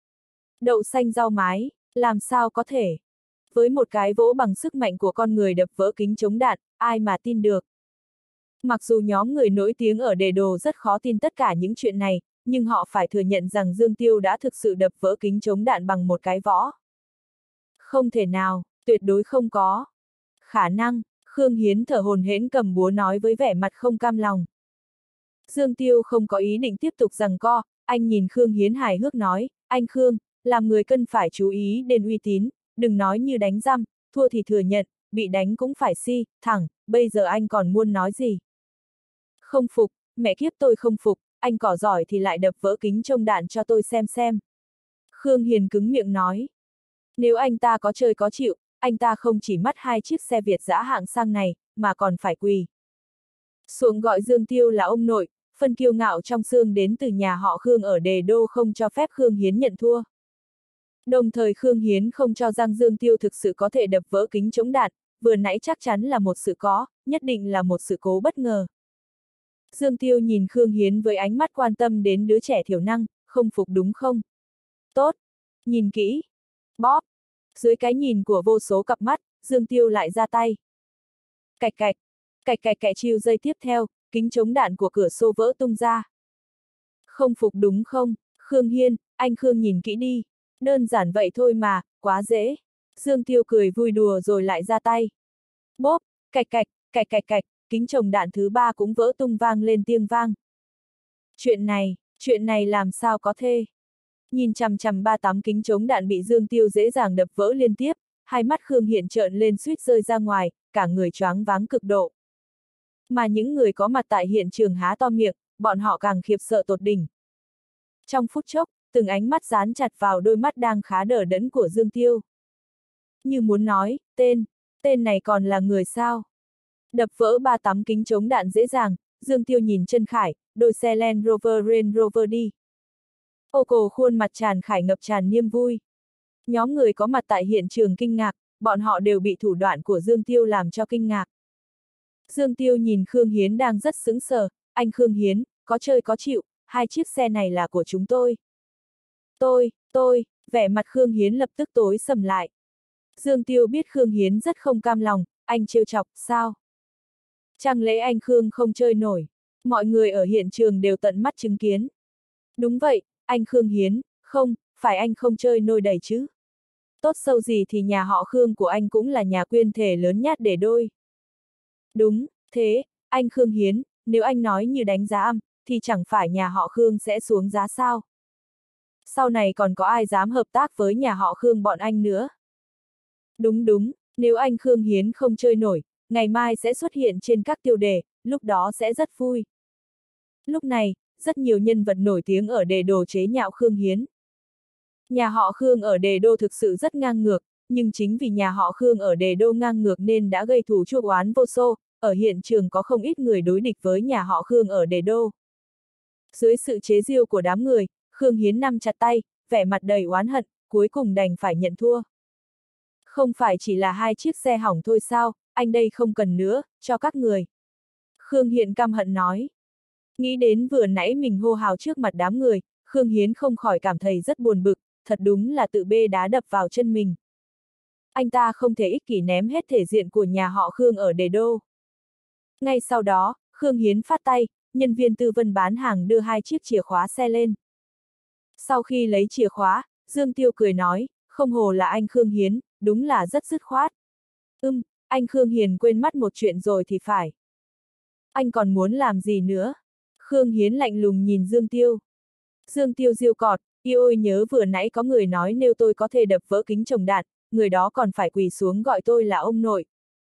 Đậu xanh rau mái, làm sao có thể? Với một cái vỗ bằng sức mạnh của con người đập vỡ kính chống đạn, ai mà tin được? Mặc dù nhóm người nổi tiếng ở đề đồ rất khó tin tất cả những chuyện này, nhưng họ phải thừa nhận rằng Dương Tiêu đã thực sự đập vỡ kính chống đạn bằng một cái võ. Không thể nào, tuyệt đối không có. Khả năng, Khương Hiến thở hổn hển cầm búa nói với vẻ mặt không cam lòng. Dương Tiêu không có ý định tiếp tục giằng co, anh nhìn Khương Hiến hài hước nói, anh Khương, làm người cần phải chú ý đến uy tín, đừng nói như đánh răm, thua thì thừa nhận, bị đánh cũng phải si, thẳng, bây giờ anh còn muốn nói gì? Không phục, mẹ kiếp tôi không phục, anh cỏ giỏi thì lại đập vỡ kính trông đạn cho tôi xem xem. Khương Hiền cứng miệng nói. Nếu anh ta có chơi có chịu, anh ta không chỉ mất hai chiếc xe Việt dã hạng sang này, mà còn phải quỳ xuống gọi Dương Tiêu là ông nội, phân kiêu ngạo trong xương đến từ nhà họ Khương ở Đề Đô không cho phép Khương Hiến nhận thua. Đồng thời Khương Hiến không cho rằng Dương Tiêu thực sự có thể đập vỡ kính chống đạn, vừa nãy chắc chắn là một sự có, nhất định là một sự cố bất ngờ. Dương Tiêu nhìn Khương Hiến với ánh mắt quan tâm đến đứa trẻ thiểu năng, không phục đúng không? Tốt, nhìn kỹ. Bóp. Dưới cái nhìn của vô số cặp mắt, Dương Tiêu lại ra tay. Cạch cạch, cạch cạch cạch chiêu giây tiếp theo, kính chống đạn của cửa xô vỡ tung ra. Không phục đúng không, Khương Hiên, anh Khương nhìn kỹ đi. Đơn giản vậy thôi mà, quá dễ. Dương Tiêu cười vui đùa rồi lại ra tay. Bóp, cạch cạch, cạch cạch cạch, kính chống đạn thứ ba cũng vỡ tung vang lên tiếng vang. Chuyện này, chuyện này làm sao có thể? Nhìn chằm chằm ba tấm kính chống đạn bị Dương Tiêu dễ dàng đập vỡ liên tiếp, hai mắt Khương Hiển trợn lên suýt rơi ra ngoài, cả người choáng váng cực độ. Mà những người có mặt tại hiện trường há to miệng, bọn họ càng khiếp sợ tột đỉnh. Trong phút chốc, từng ánh mắt dán chặt vào đôi mắt đang khá đờ đẫn của Dương Tiêu. Như muốn nói, tên, tên này còn là người sao? Đập vỡ ba tấm kính chống đạn dễ dàng, Dương Tiêu nhìn Trần Khải, đôi xe Land Rover Range Rover đi. Ô cổ khuôn mặt Trần Khải ngập tràn niềm vui. Nhóm người có mặt tại hiện trường kinh ngạc, bọn họ đều bị thủ đoạn của Dương Tiêu làm cho kinh ngạc. Dương Tiêu nhìn Khương Hiến đang rất sững sờ, anh Khương Hiến, có chơi có chịu, hai chiếc xe này là của chúng tôi. Tôi, tôi, vẻ mặt Khương Hiến lập tức tối sầm lại. Dương Tiêu biết Khương Hiến rất không cam lòng, anh trêu chọc, sao? Chẳng lẽ anh Khương không chơi nổi? Mọi người ở hiện trường đều tận mắt chứng kiến. Đúng vậy, anh Khương Hiến, không, phải anh không chơi nổi đầy chứ. Tốt sâu gì thì nhà họ Khương của anh cũng là nhà quyên thể lớn nhát để đôi. Đúng, thế, anh Khương Hiến, nếu anh nói như đánh giá âm, thì chẳng phải nhà họ Khương sẽ xuống giá sao? Sau này còn có ai dám hợp tác với nhà họ Khương bọn anh nữa? Đúng đúng, nếu anh Khương Hiến không chơi nổi, ngày mai sẽ xuất hiện trên các tiêu đề, lúc đó sẽ rất vui. Lúc này, rất nhiều nhân vật nổi tiếng ở Đề Đô chế nhạo Khương Hiến. Nhà họ Khương ở Đề Đô thực sự rất ngang ngược, nhưng chính vì nhà họ Khương ở Đề Đô ngang ngược nên đã gây thù chuốc oán vô số, ở hiện trường có không ít người đối địch với nhà họ Khương ở Đề Đô. Dưới sự chế giễu của đám người, Khương Hiến nắm chặt tay, vẻ mặt đầy oán hận, cuối cùng đành phải nhận thua. Không phải chỉ là hai chiếc xe hỏng thôi sao, anh đây không cần nữa, cho các người. Khương Hiến căm hận nói. Nghĩ đến vừa nãy mình hô hào trước mặt đám người, Khương Hiến không khỏi cảm thấy rất buồn bực, thật đúng là tự bê đá đập vào chân mình. Anh ta không thể ích kỷ ném hết thể diện của nhà họ Khương ở Đề Đô. Ngay sau đó, Khương Hiến phát tay, nhân viên tư vấn bán hàng đưa hai chiếc chìa khóa xe lên. Sau khi lấy chìa khóa, Dương Tiêu cười nói, không hồ là anh Khương Hiến, đúng là rất dứt khoát. Ừm, anh Khương Hiền quên mất một chuyện rồi thì phải. Anh còn muốn làm gì nữa? Khương Hiến lạnh lùng nhìn Dương Tiêu. Dương Tiêu giêu cọt, yêu ôi nhớ vừa nãy có người nói nếu tôi có thể đập vỡ kính chồng đạn, người đó còn phải quỳ xuống gọi tôi là ông nội.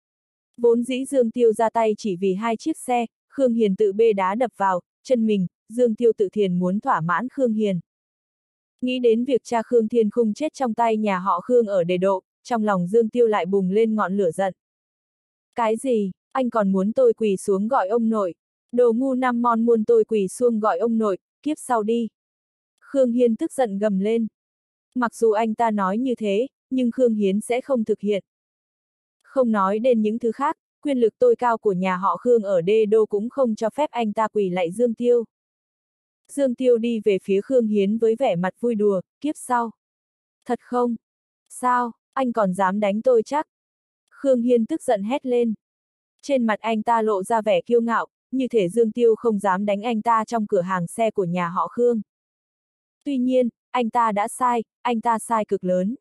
Vốn dĩ Dương Tiêu ra tay chỉ vì hai chiếc xe, Khương Hiền tự bê đá đập vào chân mình, Dương Tiêu tự thiền muốn thỏa mãn Khương Hiền. Nghĩ đến việc cha Khương Thiên Khung chết trong tay nhà họ Khương ở Đề Độ, trong lòng Dương Tiêu lại bùng lên ngọn lửa giận. Cái gì, anh còn muốn tôi quỳ xuống gọi ông nội? Đồ ngu năm mon muốn tôi quỳ xuống gọi ông nội, kiếp sau đi. Khương Hiên tức giận gầm lên. Mặc dù anh ta nói như thế, nhưng Khương Hiến sẽ không thực hiện. Không nói đến những thứ khác, quyền lực tối cao của nhà họ Khương ở Đê Đô cũng không cho phép anh ta quỳ lạy Dương Tiêu. Dương Tiêu đi về phía Khương Hiến với vẻ mặt vui đùa, kiếp sau. Thật không? Sao, anh còn dám đánh tôi chắc? Khương Hiên tức giận hét lên. Trên mặt anh ta lộ ra vẻ kiêu ngạo, như thể Dương Tiêu không dám đánh anh ta trong cửa hàng xe của nhà họ Khương. Tuy nhiên, anh ta đã sai, anh ta sai cực lớn.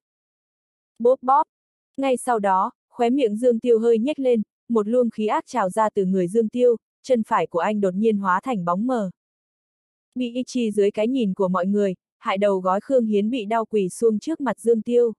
Bốp bóp. Ngay sau đó, khóe miệng Dương Tiêu hơi nhếch lên, một luồng khí ác trào ra từ người Dương Tiêu, chân phải của anh đột nhiên hóa thành bóng mờ. Bị y chi dưới cái nhìn của mọi người, hại đầu gói Khương Hiến bị đau quỳ xuống trước mặt Dương Tiêu.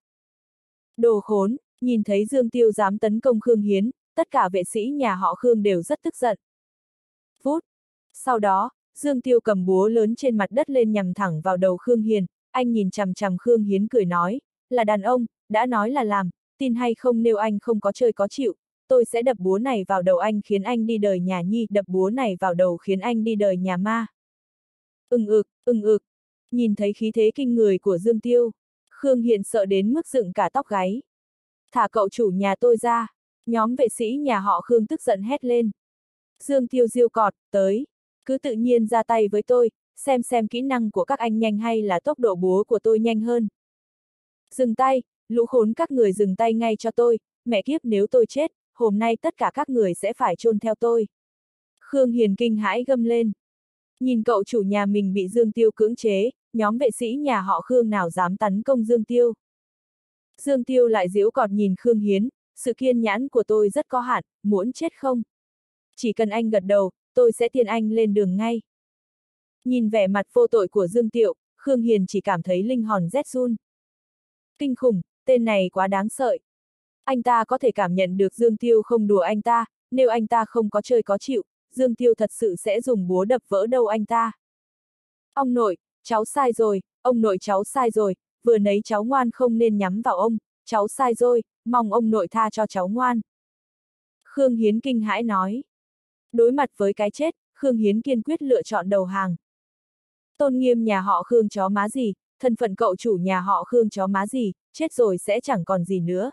Đồ khốn, nhìn thấy Dương Tiêu dám tấn công Khương Hiến, tất cả vệ sĩ nhà họ Khương đều rất tức giận. Phút. Sau đó, Dương Tiêu cầm búa lớn trên mặt đất lên nhằm thẳng vào đầu Khương Hiền, anh nhìn chằm chằm Khương Hiến cười nói, là đàn ông, đã nói là làm, tin hay không nếu anh không có chơi có chịu, tôi sẽ đập búa này vào đầu anh khiến anh đi đời nhà nhi, đập búa này vào đầu khiến anh đi đời nhà ma. Ưng ực, ưng ực, nhìn thấy khí thế kinh người của Dương Tiêu, Khương Hiền sợ đến mức dựng cả tóc gáy. Thả cậu chủ nhà tôi ra, nhóm vệ sĩ nhà họ Khương tức giận hét lên. Dương Tiêu diêu cọt, tới, cứ tự nhiên ra tay với tôi, xem xem kỹ năng của các anh nhanh hay là tốc độ búa của tôi nhanh hơn. Dừng tay, lũ khốn các người dừng tay ngay cho tôi, mẹ kiếp nếu tôi chết, hôm nay tất cả các người sẽ phải chôn theo tôi. Khương Hiền kinh hãi gầm lên. Nhìn cậu chủ nhà mình bị Dương Tiêu cưỡng chế, nhóm vệ sĩ nhà họ Khương nào dám tấn công Dương Tiêu. Dương Tiêu lại giễu cọt nhìn Khương Hiến, sự kiên nhẫn của tôi rất có hạn, muốn chết không? Chỉ cần anh gật đầu, tôi sẽ tiên anh lên đường ngay. Nhìn vẻ mặt vô tội của Dương Tiêu, Khương Hiền chỉ cảm thấy linh hồn rét run. Kinh khủng, tên này quá đáng sợ. Anh ta có thể cảm nhận được Dương Tiêu không đùa anh ta, nếu anh ta không có chơi có chịu, Dương Tiêu thật sự sẽ dùng búa đập vỡ đầu anh ta. Ông nội, cháu sai rồi, ông nội cháu sai rồi, vừa nấy cháu ngoan không nên nhắm vào ông, cháu sai rồi, mong ông nội tha cho cháu ngoan. Khương Hiến kinh hãi nói. Đối mặt với cái chết, Khương Hiến kiên quyết lựa chọn đầu hàng. Tôn nghiêm nhà họ Khương chó má gì, thân phận cậu chủ nhà họ Khương chó má gì, chết rồi sẽ chẳng còn gì nữa.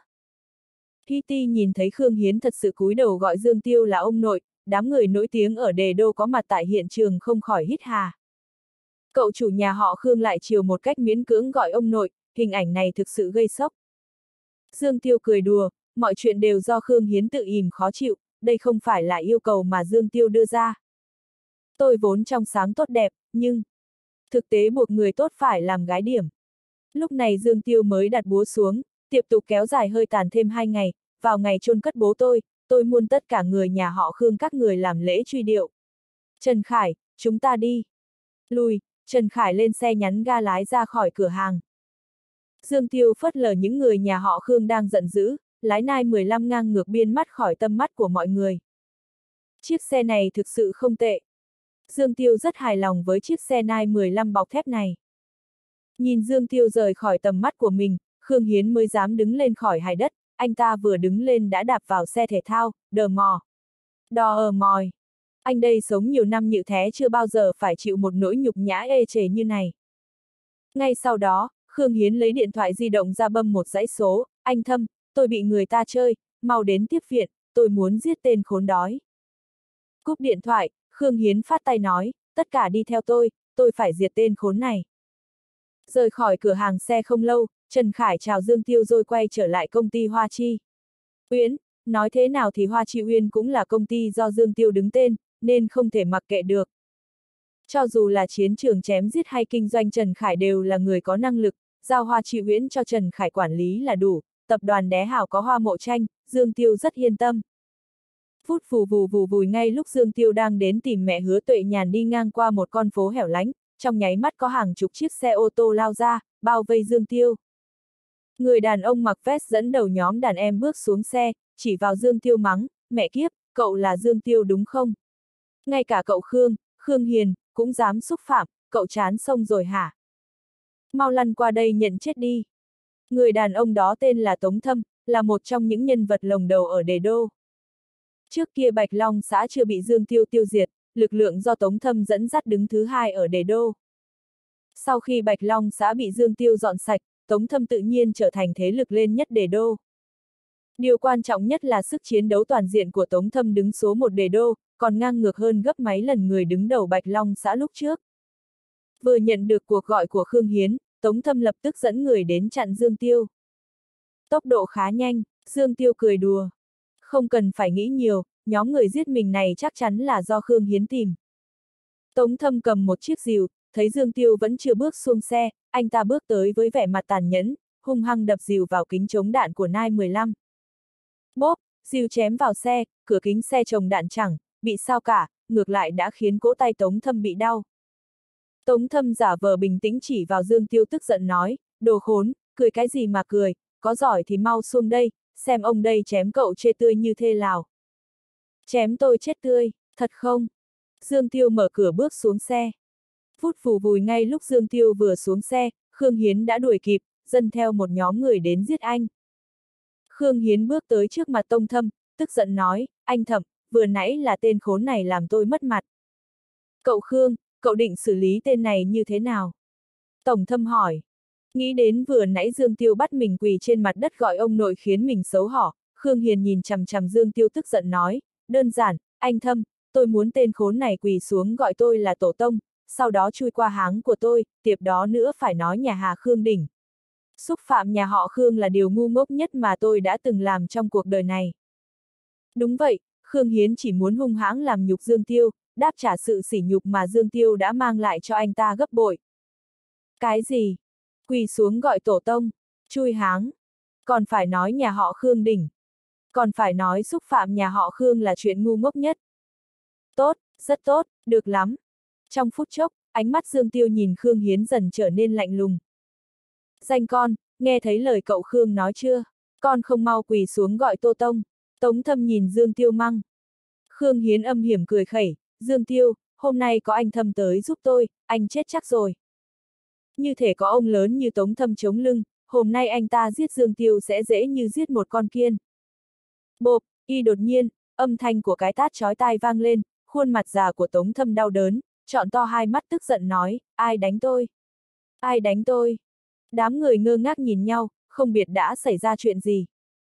Kitty nhìn thấy Khương Hiến thật sự cúi đầu gọi Dương Tiêu là ông nội, đám người nổi tiếng ở Đề Đô có mặt tại hiện trường không khỏi hít hà. Cậu chủ nhà họ Khương lại chiều một cách miễn cưỡng gọi ông nội, hình ảnh này thực sự gây sốc. Dương Tiêu cười đùa, mọi chuyện đều do Khương Hiến tự ìm khó chịu, đây không phải là yêu cầu mà Dương Tiêu đưa ra. Tôi vốn trong sáng tốt đẹp, nhưng thực tế buộc người tốt phải làm gái điểm. Lúc này Dương Tiêu mới đặt búa xuống, tiếp tục kéo dài hơi tàn thêm hai ngày, vào ngày chôn cất bố tôi, tôi muốn tất cả người nhà họ Khương các người làm lễ truy điệu. Trần Khải, chúng ta đi. Lùi, Trần Khải lên xe nhắn ga lái ra khỏi cửa hàng. Dương Tiêu phớt lờ những người nhà họ Khương đang giận dữ, lái Nai mười lăm ngang ngược biên mắt khỏi tâm mắt của mọi người. Chiếc xe này thực sự không tệ. Dương Tiêu rất hài lòng với chiếc xe Nai mười lăm bọc thép này. Nhìn Dương Tiêu rời khỏi tầm mắt của mình, Khương Hiến mới dám đứng lên khỏi hài đất, anh ta vừa đứng lên đã đạp vào xe thể thao, đờ mò. Đò ờ mòi. Anh đây sống nhiều năm như thế chưa bao giờ phải chịu một nỗi nhục nhã ê chề như này. Ngay sau đó, Khương Hiến lấy điện thoại di động ra bấm một dãy số, anh Thâm, tôi bị người ta chơi, mau đến tiếp viện, tôi muốn giết tên khốn đói. Cúp điện thoại, Khương Hiến phát tay nói, tất cả đi theo tôi, tôi phải diệt tên khốn này. Rời khỏi cửa hàng xe không lâu, Trần Khải chào Dương Tiêu rồi quay trở lại công ty Hoa Chi. Uyển, nói thế nào thì Hoa Chi Uyên cũng là công ty do Dương Tiêu đứng tên, nên không thể mặc kệ được. Cho dù là chiến trường chém giết hay kinh doanh, Trần Khải đều là người có năng lực, giao Hoa Chi Uyển cho Trần Khải quản lý là đủ, tập đoàn Đé Hào có Hoa Mộ Tranh, Dương Tiêu rất yên tâm. Phút vù vù vù vùi ngay lúc Dương Tiêu đang đến tìm mẹ Hứa Tuệ Nhàn đi ngang qua một con phố hẻo lánh, trong nháy mắt có hàng chục chiếc xe ô tô lao ra, bao vây Dương Tiêu. Người đàn ông mặc vest dẫn đầu nhóm đàn em bước xuống xe, chỉ vào Dương Tiêu mắng, mẹ kiếp, cậu là Dương Tiêu đúng không? Ngay cả cậu Khương, Khương Hiền, cũng dám xúc phạm, cậu chán xong rồi hả? Mau lăn qua đây nhận chết đi. Người đàn ông đó tên là Tống Thâm, là một trong những nhân vật lồng đầu ở Đề Đô. Trước kia Bạch Long xã chưa bị Dương Tiêu tiêu diệt, lực lượng do Tống Thâm dẫn dắt đứng thứ hai ở Đề Đô. Sau khi Bạch Long xã bị Dương Tiêu dọn sạch, Tống Thâm tự nhiên trở thành thế lực lên nhất Đề Đô. Điều quan trọng nhất là sức chiến đấu toàn diện của Tống Thâm đứng số một Đề Đô, còn ngang ngược hơn gấp mấy lần người đứng đầu Bạch Long xã lúc trước. Vừa nhận được cuộc gọi của Khương Hiến, Tống Thâm lập tức dẫn người đến chặn Dương Tiêu. Tốc độ khá nhanh, Dương Tiêu cười đùa. Không cần phải nghĩ nhiều, nhóm người giết mình này chắc chắn là do Khương Hiến tìm. Tống Thâm cầm một chiếc rìu, thấy Dương Tiêu vẫn chưa bước xuống xe, anh ta bước tới với vẻ mặt tàn nhẫn, hung hăng đập rìu vào kính chống đạn của Nai mười lăm. Bốp, rìu chém vào xe, cửa kính xe chồng đạn chẳng bị sao cả, ngược lại đã khiến cỗ tay Tống Thâm bị đau. Tống Thâm giả vờ bình tĩnh chỉ vào Dương Tiêu tức giận nói, đồ khốn, cười cái gì mà cười, có giỏi thì mau xuống đây, xem ông đây chém cậu chê tươi như thế nào. Chém tôi chết tươi, thật không? Dương Tiêu mở cửa bước xuống xe. Phút phù vùi ngay lúc Dương Tiêu vừa xuống xe, Khương Hiến đã đuổi kịp, dần theo một nhóm người đến giết anh. Khương Hiến bước tới trước mặt Tống Thâm, tức giận nói, anh Thẩm, vừa nãy là tên khốn này làm tôi mất mặt. Cậu Khương, cậu định xử lý tên này như thế nào? Tống Thâm hỏi. Nghĩ đến vừa nãy Dương Tiêu bắt mình quỳ trên mặt đất gọi ông nội khiến mình xấu hổ, Khương Hiền nhìn chằm chằm Dương Tiêu tức giận nói, đơn giản, anh Thâm, tôi muốn tên khốn này quỳ xuống gọi tôi là tổ tông, sau đó chui qua háng của tôi, tiếp đó nữa phải nói nhà Hà Khương đỉnh. Xúc phạm nhà họ Khương là điều ngu ngốc nhất mà tôi đã từng làm trong cuộc đời này. Đúng vậy, Khương Hiến chỉ muốn hung hãng làm nhục Dương Tiêu, đáp trả sự sỉ nhục mà Dương Tiêu đã mang lại cho anh ta gấp bội. Cái gì? Quỳ xuống gọi tổ tông, chui háng. Còn phải nói nhà họ Khương đỉnh. Còn phải nói xúc phạm nhà họ Khương là chuyện ngu ngốc nhất. Tốt, rất tốt, được lắm. Trong phút chốc, ánh mắt Dương Tiêu nhìn Khương Hiến dần trở nên lạnh lùng. Danh con, nghe thấy lời cậu Khương nói chưa? Con không mau quỳ xuống gọi Tô Tông. Tống Thâm nhìn Dương Tiêu măng. Khương Hiến âm hiểm cười khẩy, Dương Tiêu, hôm nay có anh Thâm tới giúp tôi, anh chết chắc rồi. Như thể có ông lớn như Tống Thâm chống lưng, hôm nay anh ta giết Dương Tiêu sẽ dễ như giết một con kiên. Bộp, y đột nhiên, âm thanh của cái tát chói tai vang lên, khuôn mặt già của Tống Thâm đau đớn, trọn to hai mắt tức giận nói, ai đánh tôi? Ai đánh tôi? Đám người ngơ ngác nhìn nhau, không biết đã xảy ra chuyện gì.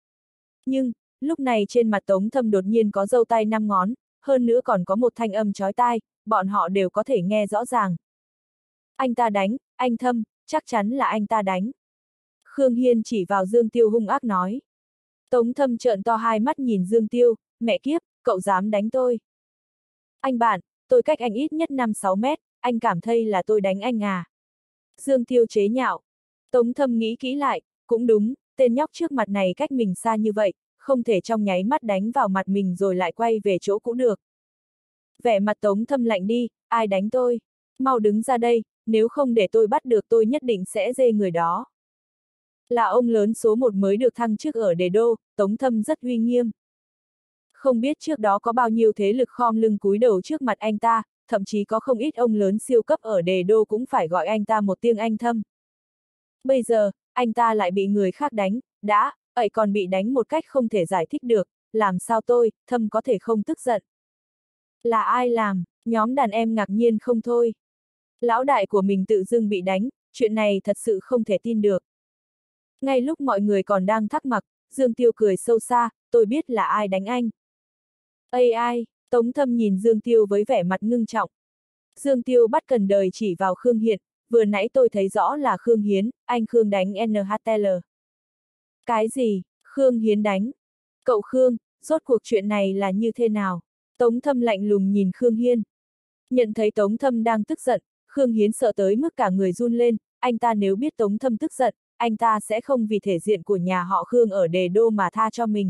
Nhưng, lúc này trên mặt Tống Thâm đột nhiên có râu tay năm ngón, hơn nữa còn có một thanh âm chói tai, bọn họ đều có thể nghe rõ ràng. Anh ta đánh, anh Thâm, chắc chắn là anh ta đánh. Khương Hiên chỉ vào Dương Tiêu hung ác nói. Tống Thâm trợn to hai mắt nhìn Dương Tiêu, mẹ kiếp, cậu dám đánh tôi. Anh bạn, tôi cách anh ít nhất năm sáu mét, anh cảm thấy là tôi đánh anh à. Dương Tiêu chế nhạo. Tống Thâm nghĩ kỹ lại, cũng đúng, tên nhóc trước mặt này cách mình xa như vậy, không thể trong nháy mắt đánh vào mặt mình rồi lại quay về chỗ cũ được. Vẻ mặt Tống Thâm lạnh đi, ai đánh tôi? Mau đứng ra đây, nếu không để tôi bắt được tôi nhất định sẽ dê người đó. Là ông lớn số một mới được thăng chức ở Đề Đô, Tống Thâm rất uy nghiêm. Không biết trước đó có bao nhiêu thế lực khom lưng cúi đầu trước mặt anh ta, thậm chí có không ít ông lớn siêu cấp ở Đề Đô cũng phải gọi anh ta một tiếng anh Thâm. Bây giờ, anh ta lại bị người khác đánh, đã, ấy còn bị đánh một cách không thể giải thích được, làm sao tôi, Thâm có thể không tức giận. Là ai làm, nhóm đàn em ngạc nhiên không thôi. Lão đại của mình tự dưng bị đánh, chuyện này thật sự không thể tin được. Ngay lúc mọi người còn đang thắc mắc, Dương Tiêu cười sâu xa, tôi biết là ai đánh anh. Ây ai, Tống Thâm nhìn Dương Tiêu với vẻ mặt ngưng trọng. Dương Tiêu bắt cần đời chỉ vào Khương Hiền, vừa nãy tôi thấy rõ là Khương Hiến, anh Khương đánh en hát lờ. Cái gì, Khương Hiến đánh? Cậu Khương, rốt cuộc chuyện này là như thế nào? Tống Thâm lạnh lùng nhìn Khương Hiên. Nhận thấy Tống Thâm đang tức giận, Khương Hiến sợ tới mức cả người run lên, anh ta nếu biết Tống Thâm tức giận, anh ta sẽ không vì thể diện của nhà họ Khương ở Đề Đô mà tha cho mình.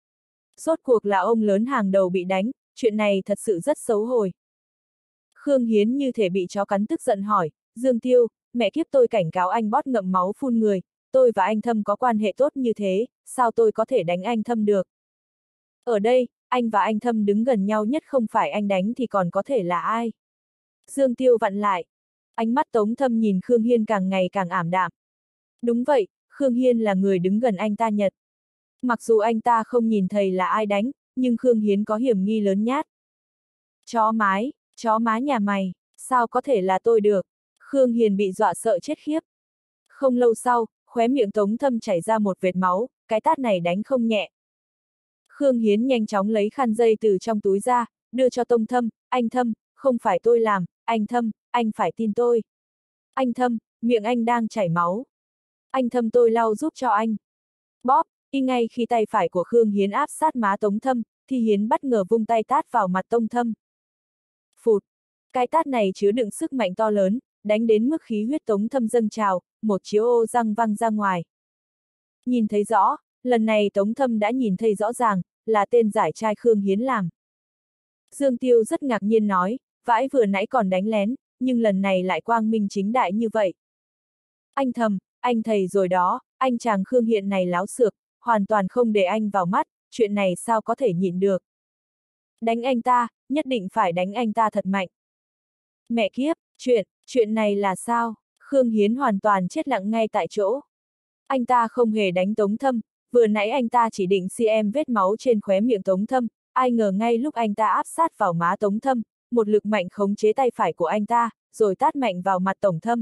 Rốt cuộc là ông lớn hàng đầu bị đánh, chuyện này thật sự rất xấu hổ. Khương Hiến như thể bị chó cắn tức giận hỏi, Dương Tiêu, mẹ kiếp tôi cảnh cáo anh bót ngậm máu phun người, tôi và anh Thâm có quan hệ tốt như thế, sao tôi có thể đánh anh Thâm được? Ở đây, anh và anh Thâm đứng gần nhau nhất không phải anh đánh thì còn có thể là ai? Dương Tiêu vặn lại. Ánh mắt Tống Thâm nhìn Khương Hiên càng ngày càng ảm đạm. Đúng vậy, Khương Hiên là người đứng gần anh ta nhất. Mặc dù anh ta không nhìn thấy là ai đánh, nhưng Khương Hiến có hiểm nghi lớn nhát. Chó mái, chó má nhà mày, sao có thể là tôi được? Khương Hiền bị dọa sợ chết khiếp. Không lâu sau, khóe miệng Tống Thâm chảy ra một vệt máu, cái tát này đánh không nhẹ. Khương Hiến nhanh chóng lấy khăn dây từ trong túi ra, đưa cho Tống Thâm, anh Thâm, không phải tôi làm, anh Thâm, anh phải tin tôi. Anh Thâm, miệng anh đang chảy máu. Anh Thâm tôi lau giúp cho anh. Bóp, y ngay khi tay phải của Khương Hiến áp sát má Tống Thâm, thì Hiến bất ngờ vung tay tát vào mặt Tống Thâm. Phụt, cái tát này chứa đựng sức mạnh to lớn, đánh đến mức khí huyết Tống Thâm dâng trào, một chiếu ô răng văng ra ngoài. Nhìn thấy rõ, lần này Tống Thâm đã nhìn thấy rõ ràng, là tên giải trai Khương Hiến làm. Dương Tiêu rất ngạc nhiên nói, vãi vừa nãy còn đánh lén, nhưng lần này lại quang minh chính đại như vậy. Anh Thầm, anh thầy rồi đó, anh chàng Khương hiện này láo xược, hoàn toàn không để anh vào mắt, chuyện này sao có thể nhịn được. Đánh anh ta, nhất định phải đánh anh ta thật mạnh. Mẹ kiếp, chuyện, chuyện này là sao? Khương Hiến hoàn toàn chết lặng ngay tại chỗ. Anh ta không hề đánh Tống Thâm, vừa nãy anh ta chỉ định xem vết máu trên khóe miệng Tống Thâm, ai ngờ ngay lúc anh ta áp sát vào má Tống Thâm, một lực mạnh khống chế tay phải của anh ta, rồi tát mạnh vào mặt Tống Thâm.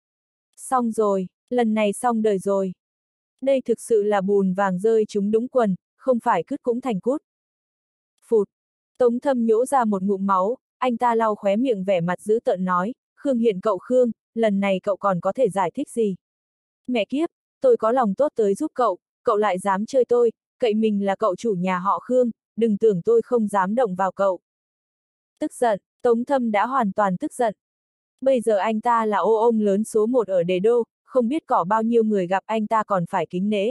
Xong rồi, lần này xong đời rồi. Đây thực sự là bùn vàng rơi trúng đúng quần, không phải cứt cũng thành cút. Phụt, Tống Thâm nhổ ra một ngụm máu, anh ta lau khóe miệng vẻ mặt dữ tợn nói, Khương hiện cậu Khương, lần này cậu còn có thể giải thích gì? Mẹ kiếp, tôi có lòng tốt tới giúp cậu, cậu lại dám chơi tôi, cậy mình là cậu chủ nhà họ Khương, đừng tưởng tôi không dám động vào cậu. Tức giận, Tống Thâm đã hoàn toàn tức giận. Bây giờ anh ta là ô ông lớn số một ở Đề Đô, không biết có bao nhiêu người gặp anh ta còn phải kính nể.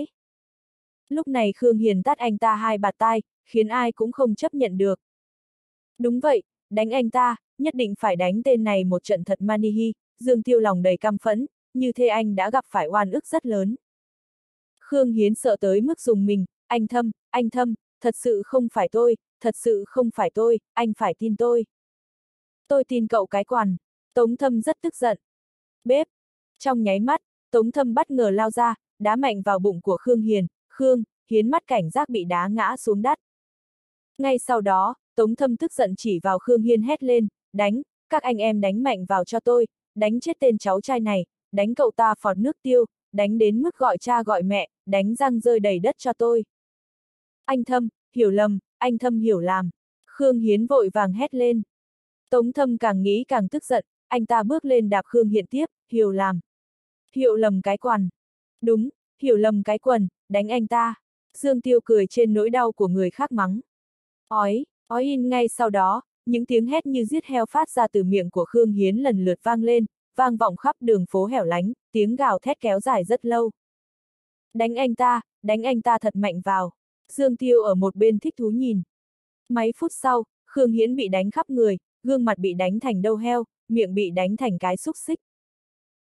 Lúc này Khương Hiền tát anh ta hai bạt tai, khiến ai cũng không chấp nhận được. Đúng vậy, đánh anh ta, nhất định phải đánh tên này một trận thật manihi, Dương Tiêu lòng đầy căm phẫn, như thế anh đã gặp phải oan ức rất lớn. Khương Hiến sợ tới mức dùng mình, anh Thâm, anh Thâm, thật sự không phải tôi, thật sự không phải tôi, anh phải tin tôi. Tôi tin cậu cái quằn. Tống Thâm rất tức giận. Bếp. Trong nháy mắt, Tống Thâm bất ngờ lao ra, đá mạnh vào bụng của Khương Hiền, Khương, Hiến mắt cảnh giác bị đá ngã xuống đất. Ngay sau đó, Tống Thâm tức giận chỉ vào Khương Hiên hét lên, đánh, các anh em đánh mạnh vào cho tôi, đánh chết tên cháu trai này, đánh cậu ta phọt nước tiêu, đánh đến mức gọi cha gọi mẹ, đánh răng rơi đầy đất cho tôi. Anh Thâm, hiểu lầm, anh Thâm hiểu lầm. Khương Hiến vội vàng hét lên. Tống Thâm càng nghĩ càng tức giận, anh ta bước lên đạp Khương Hiện tiếp, hiểu lầm. Hiểu lầm cái quần. Đúng, hiểu lầm cái quần, đánh anh ta. Dương Tiêu cười trên nỗi đau của người khác mắng. Ói, ói in ngay sau đó, những tiếng hét như giết heo phát ra từ miệng của Khương Hiến lần lượt vang lên, vang vọng khắp đường phố hẻo lánh, tiếng gào thét kéo dài rất lâu. Đánh anh ta, đánh anh ta thật mạnh vào. Dương Tiêu ở một bên thích thú nhìn. Mấy phút sau, Khương Hiến bị đánh khắp người, gương mặt bị đánh thành đầu heo, miệng bị đánh thành cái xúc xích,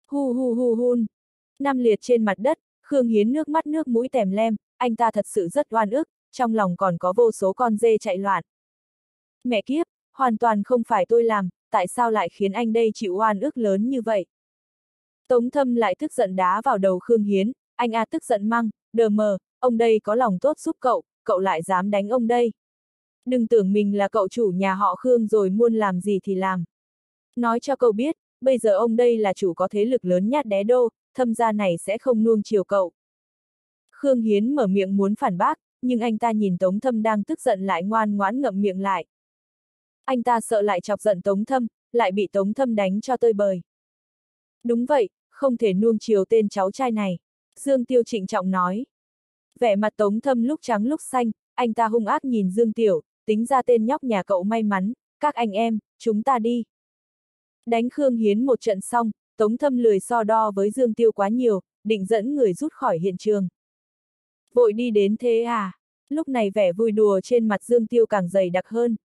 Hu hu hu hun. Nằm liệt trên mặt đất, Khương Hiến nước mắt nước mũi tèm lem, anh ta thật sự rất oan ức, trong lòng còn có vô số con dê chạy loạn. Mẹ kiếp, hoàn toàn không phải tôi làm, tại sao lại khiến anh đây chịu oan ức lớn như vậy? Tống Thâm lại tức giận đá vào đầu Khương Hiến, anh a tức giận măng, đờ mờ, ông đây có lòng tốt giúp cậu, cậu lại dám đánh ông đây. Đừng tưởng mình là cậu chủ nhà họ Khương rồi muốn làm gì thì làm. Nói cho cậu biết, bây giờ ông đây là chủ có thế lực lớn nhát đé đô, Thâm gia này sẽ không nuông chiều cậu. Khương Hiến mở miệng muốn phản bác, nhưng anh ta nhìn Tống Thâm đang tức giận lại ngoan ngoãn ngậm miệng lại. Anh ta sợ lại chọc giận Tống Thâm, lại bị Tống Thâm đánh cho tơi bời. Đúng vậy, không thể nuông chiều tên cháu trai này. Dương Tiêu trịnh trọng nói. Vẻ mặt Tống Thâm lúc trắng lúc xanh, anh ta hung ác nhìn Dương Tiểu, tính ra tên nhóc nhà cậu may mắn, các anh em, chúng ta đi. Đánh Khương Hiến một trận xong, Tống Thâm lười so đo với Dương Tiêu quá nhiều, định dẫn người rút khỏi hiện trường. Vội đi đến thế à? Lúc này vẻ vui đùa trên mặt Dương Tiêu càng dày đặc hơn.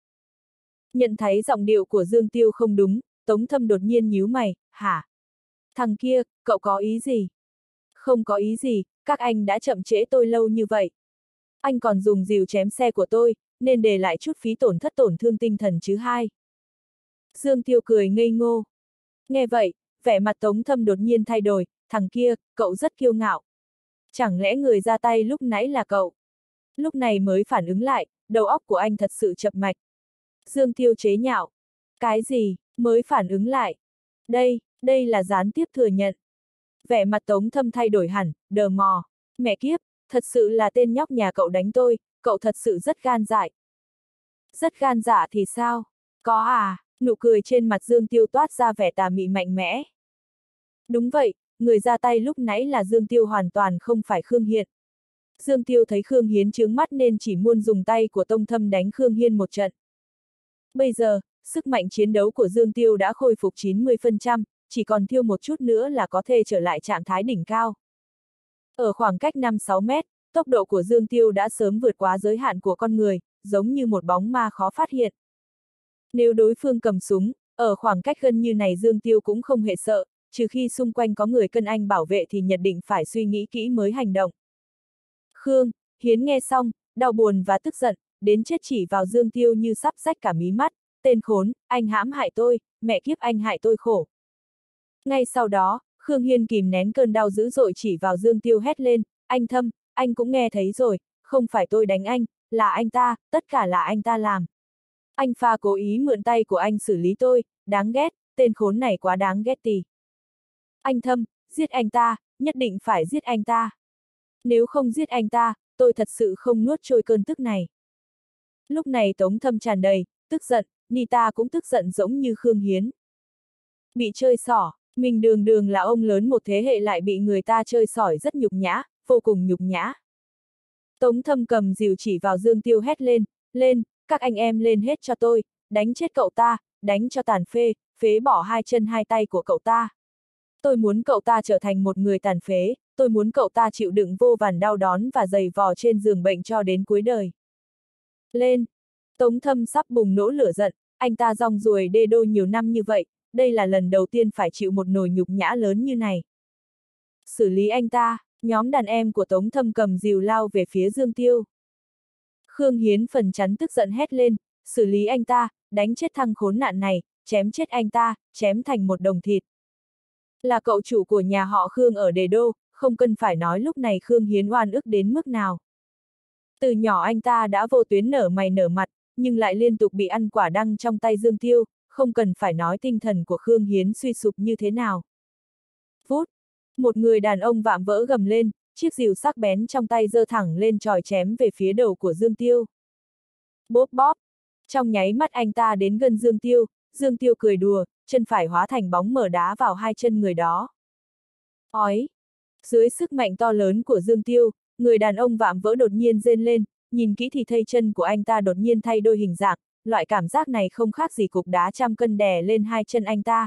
Nhận thấy giọng điệu của Dương Tiêu không đúng, Tống Thâm đột nhiên nhíu mày, hả? Thằng kia, cậu có ý gì? Không có ý gì, các anh đã chậm trễ tôi lâu như vậy. Anh còn dùng rìu chém xe của tôi, nên để lại chút phí tổn thất tổn thương tinh thần chứ hai. Dương Tiêu cười ngây ngô. Nghe vậy, vẻ mặt Tống Thâm đột nhiên thay đổi, thằng kia, cậu rất kiêu ngạo. Chẳng lẽ người ra tay lúc nãy là cậu? Lúc này mới phản ứng lại, đầu óc của anh thật sự chập mạch. Dương Tiêu chế nhạo. Cái gì, mới phản ứng lại? Đây, đây là gián tiếp thừa nhận. Vẻ mặt Tống Thâm thay đổi hẳn, đờ mò. Mẹ kiếp, thật sự là tên nhóc nhà cậu đánh tôi, cậu thật sự rất gan dại. Rất gan dạ thì sao? Có à, nụ cười trên mặt Dương Tiêu toát ra vẻ tà mị mạnh mẽ. Đúng vậy, người ra tay lúc nãy là Dương Tiêu hoàn toàn không phải Khương Hiên. Dương Tiêu thấy Khương Hiến chướng mắt nên chỉ muốn dùng tay của Tống Thâm đánh Khương Hiên một trận. Bây giờ, sức mạnh chiến đấu của Dương Tiêu đã khôi phục chín mươi phần trăm, chỉ còn thiếu một chút nữa là có thể trở lại trạng thái đỉnh cao. Ở khoảng cách năm sáu mét, tốc độ của Dương Tiêu đã sớm vượt quá giới hạn của con người, giống như một bóng ma khó phát hiện. Nếu đối phương cầm súng, ở khoảng cách gần như này Dương Tiêu cũng không hề sợ, trừ khi xung quanh có người cân anh bảo vệ thì nhất định phải suy nghĩ kỹ mới hành động. Khương Hiến nghe xong, đau buồn và tức giận, đến chết chỉ vào Dương Tiêu như sắp rách cả mí mắt, tên khốn, anh hãm hại tôi, mẹ kiếp anh hại tôi khổ. Ngay sau đó, Khương Hiên kìm nén cơn đau dữ dội chỉ vào Dương Tiêu hét lên, anh Thâm, anh cũng nghe thấy rồi, không phải tôi đánh anh, là anh ta, tất cả là anh ta làm. Anh pha cố ý mượn tay của anh xử lý tôi, đáng ghét, tên khốn này quá đáng ghét tì. Anh Thâm, giết anh ta, nhất định phải giết anh ta. Nếu không giết anh ta, tôi thật sự không nuốt trôi cơn tức này. Lúc này Tống Thâm tràn đầy, tức giận, Nita cũng tức giận giống như Khương Hiến. Bị chơi xỏ, mình đường đường là ông lớn một thế hệ lại bị người ta chơi xỏi rất nhục nhã, vô cùng nhục nhã. Tống Thâm cầm rìu chỉ vào Dương Tiêu hét lên, lên, các anh em lên hết cho tôi, đánh chết cậu ta, đánh cho tàn phế, phế bỏ hai chân hai tay của cậu ta. Tôi muốn cậu ta trở thành một người tàn phế, tôi muốn cậu ta chịu đựng vô vàn đau đớn và giày vò trên giường bệnh cho đến cuối đời. Lên! Tống Thâm sắp bùng nổ lửa giận, anh ta rong ruổi đê đô nhiều năm như vậy, đây là lần đầu tiên phải chịu một nồi nhục nhã lớn như này. Xử lý anh ta, nhóm đàn em của Tống Thâm cầm rìu lao về phía Dương Tiêu. Khương Hiến phần chắn tức giận hét lên, xử lý anh ta, đánh chết thằng khốn nạn này, chém chết anh ta, chém thành một đồng thịt. Là cậu chủ của nhà họ Khương ở Đế Đô, không cần phải nói lúc này Khương Hiến oan ức đến mức nào. Từ nhỏ anh ta đã vô tuyến nở mày nở mặt, nhưng lại liên tục bị ăn quả đắng trong tay Dương Tiêu, không cần phải nói tinh thần của Khương Hiến suy sụp như thế nào. Phút, một người đàn ông vạm vỡ gầm lên, chiếc rìu sắc bén trong tay giơ thẳng lên chòi chém về phía đầu của Dương Tiêu. Bốp bóp, trong nháy mắt anh ta đến gần Dương Tiêu, Dương Tiêu cười đùa, chân phải hóa thành bóng mở đá vào hai chân người đó. Ói! Dưới sức mạnh to lớn của Dương Tiêu, người đàn ông vạm vỡ đột nhiên rên lên, nhìn kỹ thì thấy chân của anh ta đột nhiên thay đôi hình dạng, loại cảm giác này không khác gì cục đá trăm cân đè lên hai chân anh ta.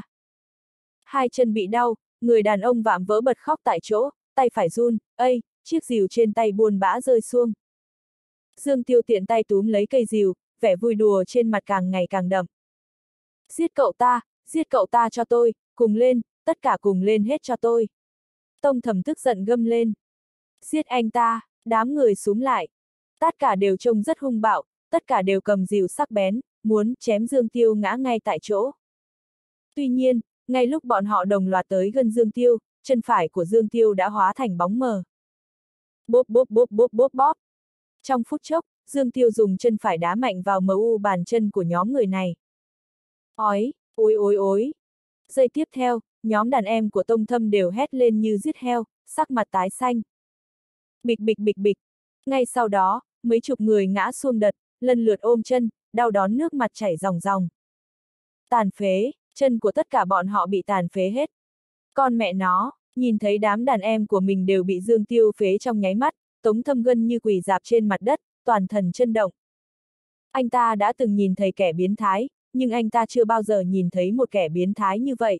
Hai chân bị đau, người đàn ông vạm vỡ bật khóc tại chỗ, tay phải run, ây, chiếc rìu trên tay buồn bã rơi xuông. Dương Tiêu tiện tay túm lấy cây rìu, vẻ vui đùa trên mặt càng ngày càng đậm. Giết cậu ta, giết cậu ta cho tôi, cùng lên, tất cả cùng lên hết cho tôi. Tông Thẩm tức giận gầm lên. Giết anh ta, đám người xúm lại. Tất cả đều trông rất hung bạo, tất cả đều cầm rìu sắc bén, muốn chém Dương Tiêu ngã ngay tại chỗ. Tuy nhiên, ngay lúc bọn họ đồng loạt tới gần Dương Tiêu, chân phải của Dương Tiêu đã hóa thành bóng mờ. Bốp bốp bốp bốp bốp bóp. Trong phút chốc, Dương Tiêu dùng chân phải đá mạnh vào em u bàn chân của nhóm người này. Ói, ối ối ối. Giây tiếp theo, nhóm đàn em của Tông Thâm đều hét lên như giết heo, sắc mặt tái xanh. Bịch bịch bịch bịch. Ngay sau đó, mấy chục người ngã xuống đất, lần lượt ôm chân, đau đớn nước mặt chảy ròng ròng. Tàn phế, chân của tất cả bọn họ bị tàn phế hết. Con mẹ nó, nhìn thấy đám đàn em của mình đều bị Dương Tiêu phế trong nháy mắt, Tống Thâm gân như quỳ rạp trên mặt đất, toàn thân chân động. Anh ta đã từng nhìn thấy kẻ biến thái, nhưng anh ta chưa bao giờ nhìn thấy một kẻ biến thái như vậy.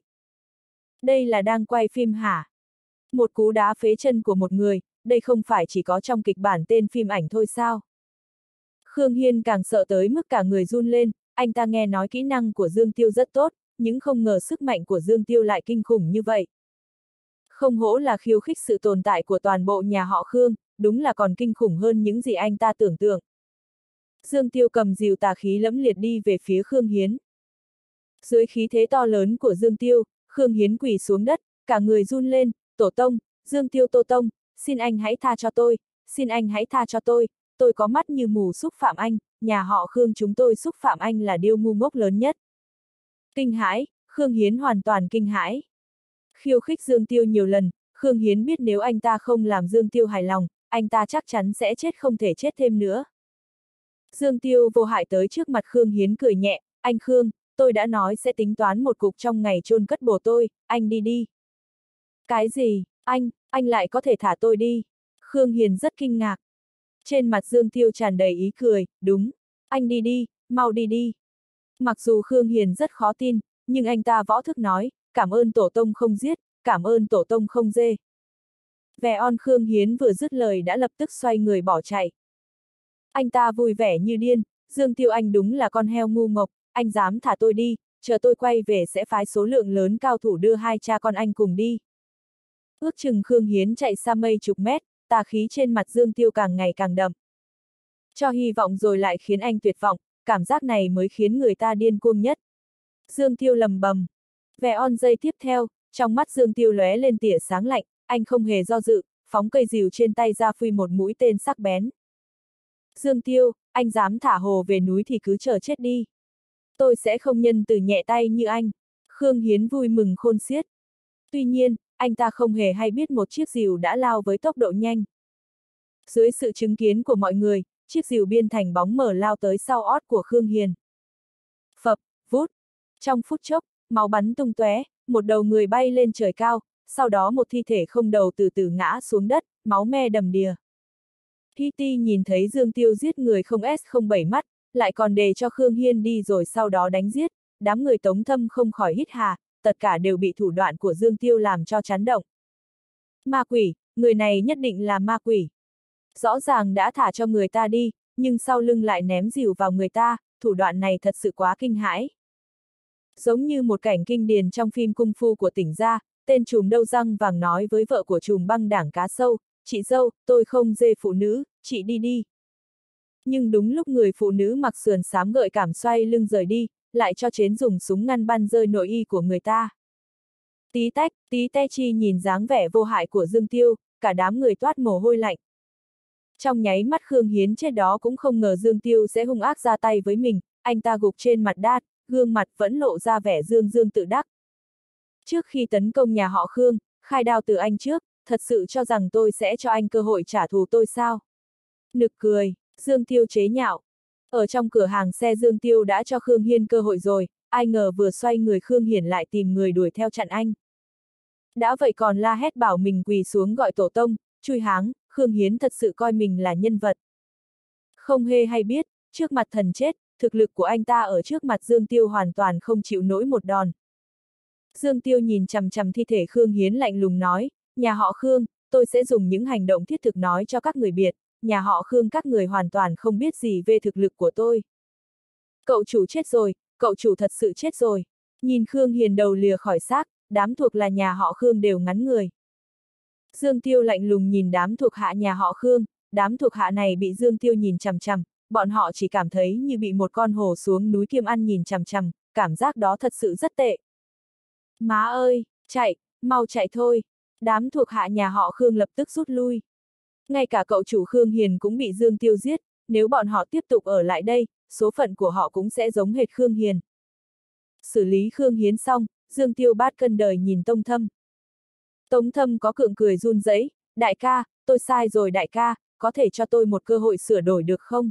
Đây là đang quay phim hả? Một cú đá phế chân của một người, đây không phải chỉ có trong kịch bản tên phim ảnh thôi sao? Khương Hiên càng sợ tới mức cả người run lên, anh ta nghe nói kỹ năng của Dương Tiêu rất tốt, nhưng không ngờ sức mạnh của Dương Tiêu lại kinh khủng như vậy. Không hổ là khiêu khích sự tồn tại của toàn bộ nhà họ Khương, đúng là còn kinh khủng hơn những gì anh ta tưởng tượng. Dương Tiêu cầm rìu tà khí lẫm liệt đi về phía Khương Hiến. Dưới khí thế to lớn của Dương Tiêu, Khương Hiến quỳ xuống đất, cả người run lên, tổ tông, Dương Tiêu Tô Tông, xin anh hãy tha cho tôi, xin anh hãy tha cho tôi, tôi có mắt như mù xúc phạm anh, nhà họ Khương chúng tôi xúc phạm anh là điều ngu ngốc lớn nhất. Kinh hãi, Khương Hiến hoàn toàn kinh hãi. Khiêu khích Dương Tiêu nhiều lần, Khương Hiến biết nếu anh ta không làm Dương Tiêu hài lòng, anh ta chắc chắn sẽ chết không thể chết thêm nữa. Dương Tiêu vô hại tới trước mặt Khương Hiến cười nhẹ, anh Khương, tôi đã nói sẽ tính toán một cục trong ngày chôn cất bồ tôi, anh đi đi. Cái gì, anh, anh lại có thể thả tôi đi? Khương Hiến rất kinh ngạc. Trên mặt Dương Tiêu tràn đầy ý cười, đúng, anh đi đi, mau đi đi. Mặc dù Khương Hiền rất khó tin, nhưng anh ta võ thức nói, cảm ơn tổ tông không giết, cảm ơn tổ tông không dê. Vẻ on Khương Hiến vừa dứt lời đã lập tức xoay người bỏ chạy. Anh ta vui vẻ như điên, Dương Tiêu anh đúng là con heo ngu ngốc, anh dám thả tôi đi, chờ tôi quay về sẽ phái số lượng lớn cao thủ đưa hai cha con anh cùng đi. Ước chừng Khương Hiến chạy xa mây chục mét, tà khí trên mặt Dương Tiêu càng ngày càng đậm. Cho hy vọng rồi lại khiến anh tuyệt vọng, cảm giác này mới khiến người ta điên cuồng nhất. Dương Tiêu lầm bầm. Vẻ on giây tiếp theo, trong mắt Dương Tiêu lóe lên tia sáng lạnh, anh không hề do dự, phóng cây rìu trên tay ra phi một mũi tên sắc bén. Dương Tiêu, anh dám thả hồ về núi thì cứ chờ chết đi. Tôi sẽ không nhân từ nhẹ tay như anh. Khương Hiến vui mừng khôn xiết. Tuy nhiên, anh ta không hề hay biết một chiếc rìu đã lao với tốc độ nhanh. Dưới sự chứng kiến của mọi người, chiếc rìu biên thành bóng mờ lao tới sau ót của Khương Hiền. Phập, vút. Trong phút chốc, máu bắn tung tóe, một đầu người bay lên trời cao, sau đó một thi thể không đầu từ từ ngã xuống đất, máu me đầm đìa. Hitty nhìn thấy Dương Tiêu giết người không S không bảy mắt, lại còn để cho Khương Hiên đi rồi sau đó đánh giết, đám người Tống Thâm không khỏi hít hà, tất cả đều bị thủ đoạn của Dương Tiêu làm cho chấn động. Ma quỷ, người này nhất định là ma quỷ. Rõ ràng đã thả cho người ta đi, nhưng sau lưng lại ném rìu vào người ta, thủ đoạn này thật sự quá kinh hãi. Giống như một cảnh kinh điển trong phim cung phu của Tỉnh Gia, tên trùm đâu răng vàng nói với vợ của trùm băng đảng cá sâu, chị dâu, tôi không dê phụ nữ, chị đi đi. Nhưng đúng lúc người phụ nữ mặc sườn xám gợi cảm xoay lưng rời đi, lại cho Chến dùng súng ngăn bắn rơi nội y của người ta. Tí tách, tí te chi nhìn dáng vẻ vô hại của Dương Tiêu, cả đám người toát mồ hôi lạnh. Trong nháy mắt Khương Hiến chết đó cũng không ngờ Dương Tiêu sẽ hung ác ra tay với mình, anh ta gục trên mặt đát, gương mặt vẫn lộ ra vẻ dương dương tự đắc. Trước khi tấn công nhà họ Khương, khai đao từ anh trước, thật sự cho rằng tôi sẽ cho anh cơ hội trả thù tôi sao? Nực cười, Dương Tiêu chế nhạo. Ở trong cửa hàng xe Dương Tiêu đã cho Khương Hiên cơ hội rồi, ai ngờ vừa xoay người Khương Hiển lại tìm người đuổi theo chặn anh. Đã vậy còn la hét bảo mình quỳ xuống gọi tổ tông, chui háng, Khương Hiến thật sự coi mình là nhân vật. Không hề hay biết, trước mặt thần chết, thực lực của anh ta ở trước mặt Dương Tiêu hoàn toàn không chịu nổi một đòn. Dương Tiêu nhìn chằm chằm thi thể Khương Hiến lạnh lùng nói, nhà họ Khương, tôi sẽ dùng những hành động thiết thực nói cho các người biết, nhà họ Khương các người hoàn toàn không biết gì về thực lực của tôi. Cậu chủ chết rồi, cậu chủ thật sự chết rồi. Nhìn Khương Hiền đầu lìa khỏi xác, đám thuộc là nhà họ Khương đều ngắn người. Dương Tiêu lạnh lùng nhìn đám thuộc hạ nhà họ Khương, đám thuộc hạ này bị Dương Tiêu nhìn chằm chằm, bọn họ chỉ cảm thấy như bị một con hổ xuống núi Kiêm Ăn nhìn chằm chằm, cảm giác đó thật sự rất tệ. Má ơi, chạy, mau chạy thôi. Đám thuộc hạ nhà họ Khương lập tức rút lui. Ngay cả cậu chủ Khương Hiền cũng bị Dương Tiêu giết, nếu bọn họ tiếp tục ở lại đây, số phận của họ cũng sẽ giống hệt Khương Hiền. Xử lý Khương Hiến xong, Dương Tiêu bát cân đời nhìn Tống Thâm. Tống Thâm có cượng cười run rẩy, đại ca, tôi sai rồi đại ca, có thể cho tôi một cơ hội sửa đổi được không?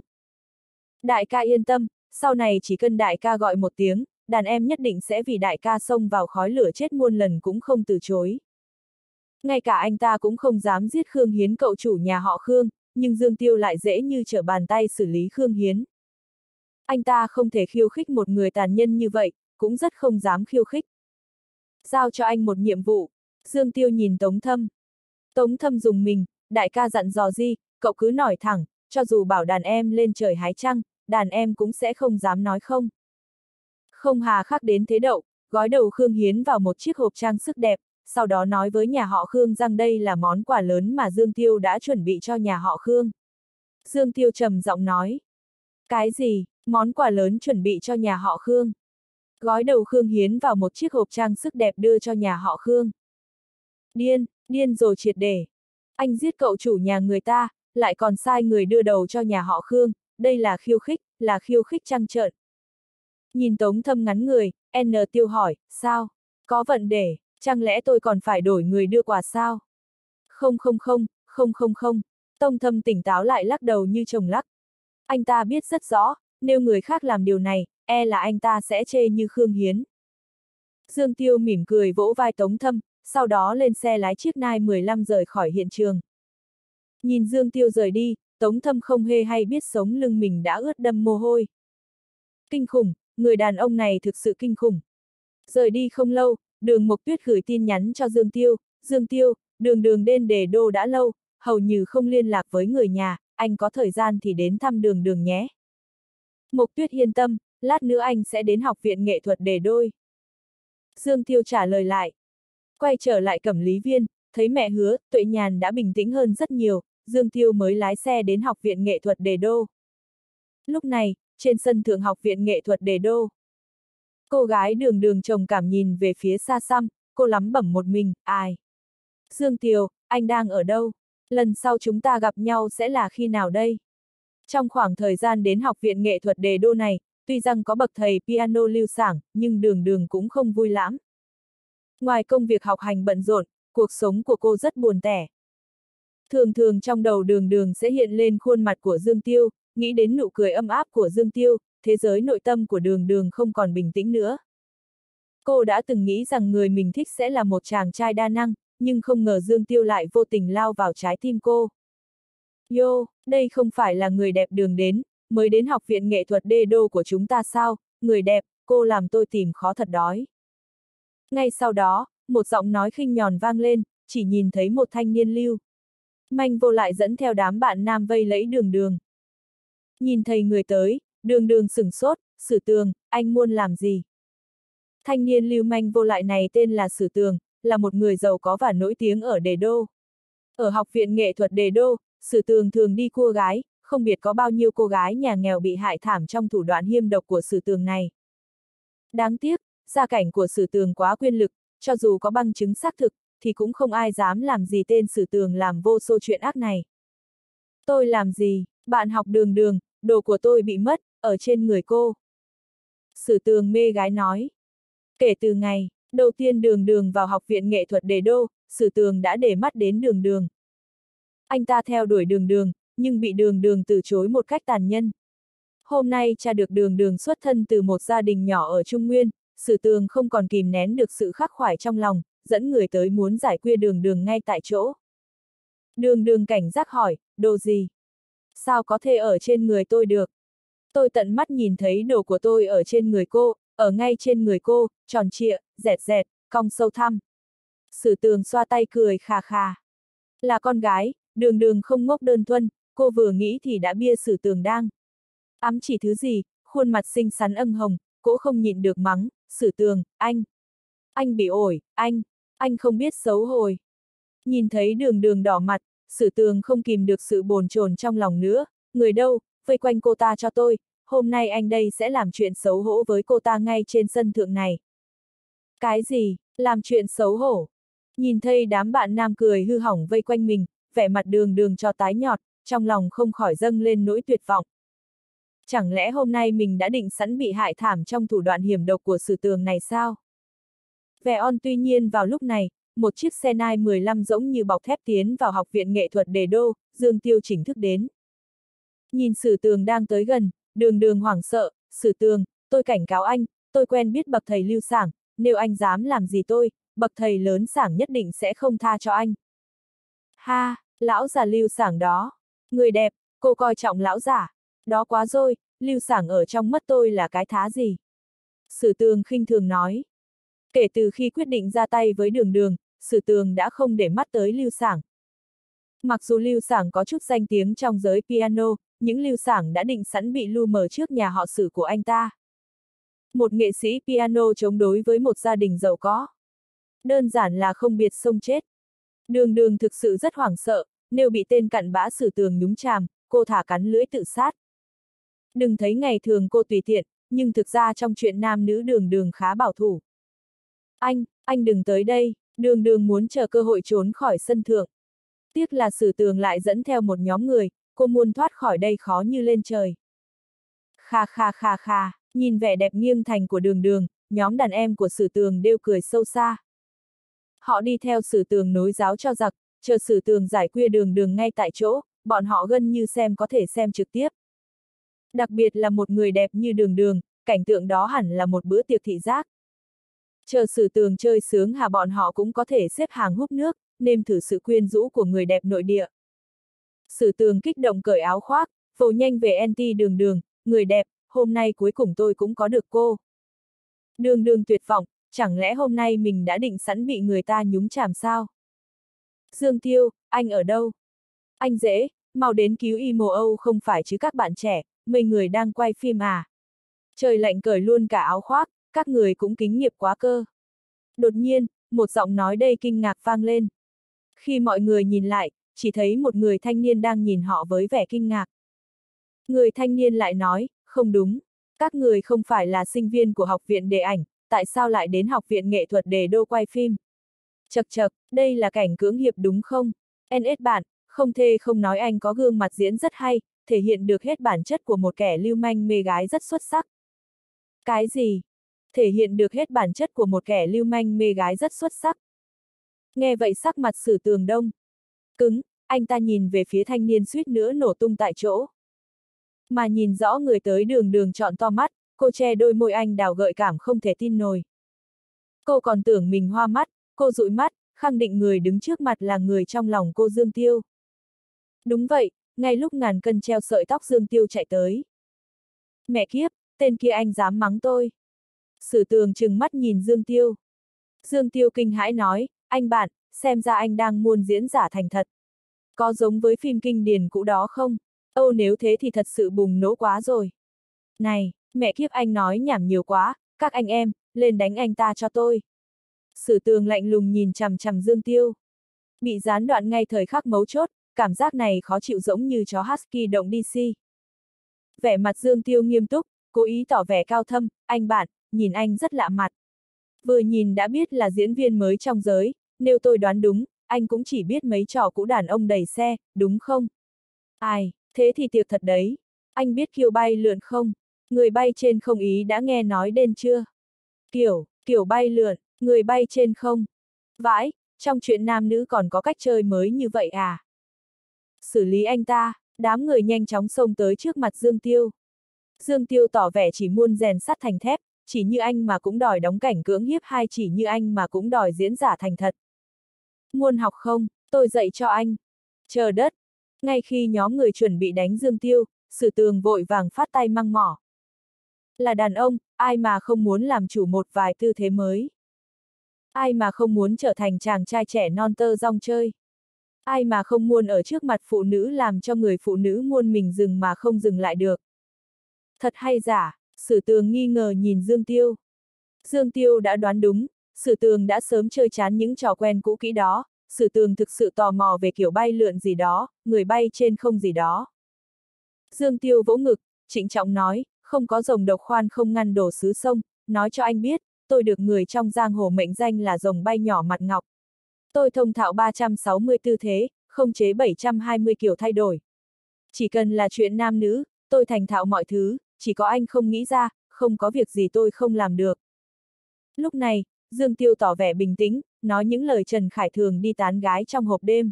Đại ca yên tâm, sau này chỉ cần đại ca gọi một tiếng, đàn em nhất định sẽ vì đại ca xông vào khói lửa chết muôn lần cũng không từ chối. Ngay cả anh ta cũng không dám giết Khương Hiến cậu chủ nhà họ Khương, nhưng Dương Tiêu lại dễ như trở bàn tay xử lý Khương Hiến. Anh ta không thể khiêu khích một người tàn nhân như vậy, cũng rất không dám khiêu khích. Giao cho anh một nhiệm vụ. Dương Tiêu nhìn Tống Thâm. Tống Thâm dùng mình, đại ca dặn dò gì, cậu cứ nói thẳng, cho dù bảo đàn em lên trời hái trăng, đàn em cũng sẽ không dám nói không. Không hà khắc đến thế đậu, gói đầu Khương Hiến vào một chiếc hộp trang sức đẹp, sau đó nói với nhà họ Khương rằng đây là món quà lớn mà Dương Tiêu đã chuẩn bị cho nhà họ Khương. Dương Tiêu trầm giọng nói. Cái gì, món quà lớn chuẩn bị cho nhà họ Khương? Gói đầu Khương Hiến vào một chiếc hộp trang sức đẹp đưa cho nhà họ Khương. Điên, điên rồi triệt để. Anh giết cậu chủ nhà người ta, lại còn sai người đưa đầu cho nhà họ Khương, đây là khiêu khích, là khiêu khích trăng trợn. Nhìn Tống Thâm ngắn người, N Tiêu hỏi, sao? Có vận đề, chẳng lẽ tôi còn phải đổi người đưa quà sao? Không không không, không không không. Tống Thâm tỉnh táo lại lắc đầu như chồng lắc. Anh ta biết rất rõ, nếu người khác làm điều này, e là anh ta sẽ chê như Khương Hiến. Dương Tiêu mỉm cười vỗ vai Tống Thâm, sau đó lên xe lái chiếc Nai mười lăm rời khỏi hiện trường. Nhìn Dương Tiêu rời đi, Tống Thâm không hề hay biết sống lưng mình đã ướt đẫm mồ hôi. Kinh khủng, người đàn ông này thực sự kinh khủng. Rời đi không lâu, Đường Mộc Tuyết gửi tin nhắn cho Dương Tiêu, Dương Tiêu, đường đường đến Đề Đô đã lâu, hầu như không liên lạc với người nhà, anh có thời gian thì đến thăm đường đường nhé. Mộc Tuyết yên tâm, lát nữa anh sẽ đến học viện nghệ thuật Đề Đô. Dương Tiêu trả lời lại. Quay trở lại Cẩm Lý Viên, thấy mẹ Hứa, Tuệ Nhàn đã bình tĩnh hơn rất nhiều, Dương Tiêu mới lái xe đến học viện nghệ thuật Đề Đô. Lúc này, trên sân thượng học viện nghệ thuật Đề Đô. Cô gái đường đường trông cảm nhìn về phía xa xăm, cô lắm bẩm một mình, ai? Dương Tiêu, anh đang ở đâu? Lần sau chúng ta gặp nhau sẽ là khi nào đây? Trong khoảng thời gian đến học viện nghệ thuật Đề Đô này, tuy rằng có bậc thầy piano lưu sảng, nhưng đường đường cũng không vui lắm. Ngoài công việc học hành bận rộn, cuộc sống của cô rất buồn tẻ. Thường thường trong đầu đường đường sẽ hiện lên khuôn mặt của Dương Tiêu, nghĩ đến nụ cười âm áp của Dương Tiêu, thế giới nội tâm của đường đường không còn bình tĩnh nữa. Cô đã từng nghĩ rằng người mình thích sẽ là một chàng trai đa năng, nhưng không ngờ Dương Tiêu lại vô tình lao vào trái tim cô. Yo, đây không phải là người đẹp đường đến, mới đến học viện nghệ thuật Đề Đô của chúng ta sao, người đẹp, cô làm tôi tìm khó thật đói. Ngay sau đó, một giọng nói khinh nhòn vang lên, chỉ nhìn thấy một thanh niên lưu manh vô lại dẫn theo đám bạn nam vây lấy đường đường. Nhìn thấy người tới, đường đường sửng sốt, Sử Tường, anh muốn làm gì? Thanh niên lưu manh vô lại này tên là Sử Tường, là một người giàu có và nổi tiếng ở Đề Đô. Ở học viện nghệ thuật Đề Đô, Sử Tường thường đi cua gái, không biết có bao nhiêu cô gái nhà nghèo bị hại thảm trong thủ đoạn hiêm độc của Sử Tường này. Đáng tiếc, gia cảnh của Sử Tường quá quyền lực, cho dù có bằng chứng xác thực, thì cũng không ai dám làm gì tên Sử Tường làm vô số chuyện ác này. Tôi làm gì, bạn học đường đường, đồ của tôi bị mất, ở trên người cô. Sử Tường mê gái nói. Kể từ ngày đầu tiên đường đường vào học viện nghệ thuật Đề Đô, Sử Tường đã để mắt đến đường đường. Anh ta theo đuổi đường đường, nhưng bị đường đường từ chối một cách tàn nhẫn. Hôm nay cha được đường đường xuất thân từ một gia đình nhỏ ở Trung Nguyên, Sử Tường không còn kìm nén được sự khắc khoải trong lòng, dẫn người tới muốn giải quyết đường đường ngay tại chỗ. Đường đường cảnh giác hỏi, đồ gì? Sao có thể ở trên người tôi được? Tôi tận mắt nhìn thấy đồ của tôi ở trên người cô, ở ngay trên người cô, tròn trịa, dẹt dẹt, cong sâu thăm. Sử Tường xoa tay cười khà khà. Là con gái, đường đường không ngốc đơn thuần, cô vừa nghĩ thì đã bia Sử Tường đang ám chỉ thứ gì, khuôn mặt xinh xắn âng hồng, cô không nhịn được mắng, Sử Tường, anh. Anh bị ổi, anh, anh không biết xấu hổ. Nhìn thấy đường đường đỏ mặt, Sử Tường không kìm được sự bồn chồn trong lòng nữa, người đâu, vây quanh cô ta cho tôi, hôm nay anh đây sẽ làm chuyện xấu hổ với cô ta ngay trên sân thượng này. Cái gì, làm chuyện xấu hổ? Nhìn thấy đám bạn nam cười hư hỏng vây quanh mình, vẻ mặt đường đường cho tái nhọt, trong lòng không khỏi dâng lên nỗi tuyệt vọng. Chẳng lẽ hôm nay mình đã định sẵn bị hại thảm trong thủ đoạn hiểm độc của Sử Tường này sao? Vẻ on tuy nhiên vào lúc này, một chiếc xe nai mười lăm giống như bọc thép tiến vào học viện nghệ thuật Đề Đô, Dương Tiêu chính thức đến. Nhìn Sử Tường đang tới gần, đường đường hoảng sợ, Sử Tường, tôi cảnh cáo anh, tôi quen biết bậc thầy Lưu Sảng, nếu anh dám làm gì tôi, bậc thầy lớn Sảng nhất định sẽ không tha cho anh. Ha, lão già Lưu Sảng đó, người đẹp, cô coi trọng lão giả, đó quá rồi, Lưu Sảng ở trong mắt tôi là cái thá gì? Sử Tường khinh thường nói. Kể từ khi quyết định ra tay với đường đường, Sử Tường đã không để mắt tới Lưu Sảng. Mặc dù Lưu Sảng có chút danh tiếng trong giới piano, những Lưu Sảng đã định sẵn bị lu mờ trước nhà họ Sử của anh ta. Một nghệ sĩ piano chống đối với một gia đình giàu có. Đơn giản là không biệt sông chết. Đường đường thực sự rất hoảng sợ, nếu bị tên cặn bã Sử Tường nhúng chàm, cô thả cắn lưỡi tự sát. Đừng thấy ngày thường cô tùy tiện, nhưng thực ra trong chuyện nam nữ đường đường khá bảo thủ. Anh, anh đừng tới đây, đường đường muốn chờ cơ hội trốn khỏi sân thượng. Tiếc là Sử Tường lại dẫn theo một nhóm người, cô muốn thoát khỏi đây khó như lên trời. Kha kha kha kha, nhìn vẻ đẹp nghiêng thành của đường đường, nhóm đàn em của Sử Tường đều cười sâu xa. Họ đi theo Sử Tường nối giáo cho giặc, chờ Sử Tường giải quyết đường đường ngay tại chỗ, bọn họ gần như xem có thể xem trực tiếp. Đặc biệt là một người đẹp như đường đường, cảnh tượng đó hẳn là một bữa tiệc thị giác. Chờ Sử Tường chơi sướng hà bọn họ cũng có thể xếp hàng húp nước, nêm thử sự quyến rũ của người đẹp nội địa. Sử Tường kích động cởi áo khoác, vồ nhanh về anti đường đường, người đẹp, hôm nay cuối cùng tôi cũng có được cô. Đường đường tuyệt vọng, chẳng lẽ hôm nay mình đã định sẵn bị người ta nhúng chàm sao? Dương Tiêu, anh ở đâu? Anh dễ, mau đến cứu Imo Âu không phải chứ các bạn trẻ, mấy người đang quay phim à? Trời lạnh cởi luôn cả áo khoác, các người cũng kính nghiệp quá cơ. Đột nhiên, một giọng nói đầy kinh ngạc vang lên. Khi mọi người nhìn lại, chỉ thấy một người thanh niên đang nhìn họ với vẻ kinh ngạc. Người thanh niên lại nói, không đúng, các người không phải là sinh viên của học viện điện ảnh, tại sao lại đến học viện nghệ thuật Đề Đô quay phim? Chậc chậc, đây là cảnh cưỡng hiệp đúng không? en ét bạn, không thề không nói anh có gương mặt diễn rất hay, thể hiện được hết bản chất của một kẻ lưu manh mê gái rất xuất sắc. Cái gì? Thể hiện được hết bản chất của một kẻ lưu manh mê gái rất xuất sắc. Nghe vậy sắc mặt Sử Tường đông cứng, anh ta nhìn về phía thanh niên suýt nữa nổ tung tại chỗ. Mà nhìn rõ người tới đường đường trọn to mắt, cô che đôi môi anh đào gợi cảm không thể tin nổi. Cô còn tưởng mình hoa mắt, cô dụi mắt, khẳng định người đứng trước mặt là người trong lòng cô Dương Tiêu. Đúng vậy, ngay lúc ngàn cân treo sợi tóc Dương Tiêu chạy tới. Mẹ kiếp, tên kia anh dám mắng tôi. Sử Tường trừng mắt nhìn Dương Tiêu. Dương Tiêu kinh hãi nói, anh bạn, xem ra anh đang muốn diễn giả thành thật. Có giống với phim kinh điển cũ đó không? Âu nếu thế thì thật sự bùng nổ quá rồi. Này, mẹ kiếp anh nói nhảm nhiều quá, các anh em, lên đánh anh ta cho tôi. Sử Tường lạnh lùng nhìn chằm chằm Dương Tiêu. Bị gián đoạn ngay thời khắc mấu chốt, cảm giác này khó chịu giống như chó husky động đê xê. Vẻ mặt Dương Tiêu nghiêm túc, cố ý tỏ vẻ cao thâm, anh bạn, nhìn anh rất lạ mặt. Vừa nhìn đã biết là diễn viên mới trong giới, nếu tôi đoán đúng, anh cũng chỉ biết mấy trò cũ đàn ông đẩy xe, đúng không? Ai, thế thì tiệc thật đấy. Anh biết kiểu bay lượn không? Người bay trên không ý đã nghe nói đến chưa? Kiểu, kiểu bay lượn, người bay trên không? Vãi, trong chuyện nam nữ còn có cách chơi mới như vậy à? Xử lý anh ta, đám người nhanh chóng xông tới trước mặt Dương Tiêu. Dương Tiêu tỏ vẻ chỉ muốn rèn sắt thành thép, chỉ như anh mà cũng đòi đóng cảnh cưỡng hiếp hay chỉ như anh mà cũng đòi diễn giả thành thật. Muốn học không, tôi dạy cho anh. Chờ đất. Ngay khi nhóm người chuẩn bị đánh Dương Tiêu, Sử Tường vội vàng phát tay măng mỏ. Là đàn ông, ai mà không muốn làm chủ một vài tư thế mới. Ai mà không muốn trở thành chàng trai trẻ non tơ rong chơi. Ai mà không muốn ở trước mặt phụ nữ làm cho người phụ nữ muốn mình dừng mà không dừng lại được. Thật hay giả, Sử Tường nghi ngờ nhìn Dương Tiêu. Dương Tiêu đã đoán đúng, Sử Tường đã sớm chơi chán những trò quen cũ kỹ đó, Sử Tường thực sự tò mò về kiểu bay lượn gì đó, người bay trên không gì đó. Dương Tiêu vỗ ngực, trịnh trọng nói, không có rồng độc khoan không ngăn đổ xứ sông, nói cho anh biết, tôi được người trong giang hồ mệnh danh là rồng bay nhỏ mặt ngọc. Tôi thông thạo ba trăm sáu mươi tư thế, không chế bảy trăm hai mươi kiểu thay đổi. Chỉ cần là chuyện nam nữ, tôi thành thạo mọi thứ, chỉ có anh không nghĩ ra, không có việc gì tôi không làm được. Lúc này, Dương Tiêu tỏ vẻ bình tĩnh, nói những lời Trần Khải thường đi tán gái trong hộp đêm.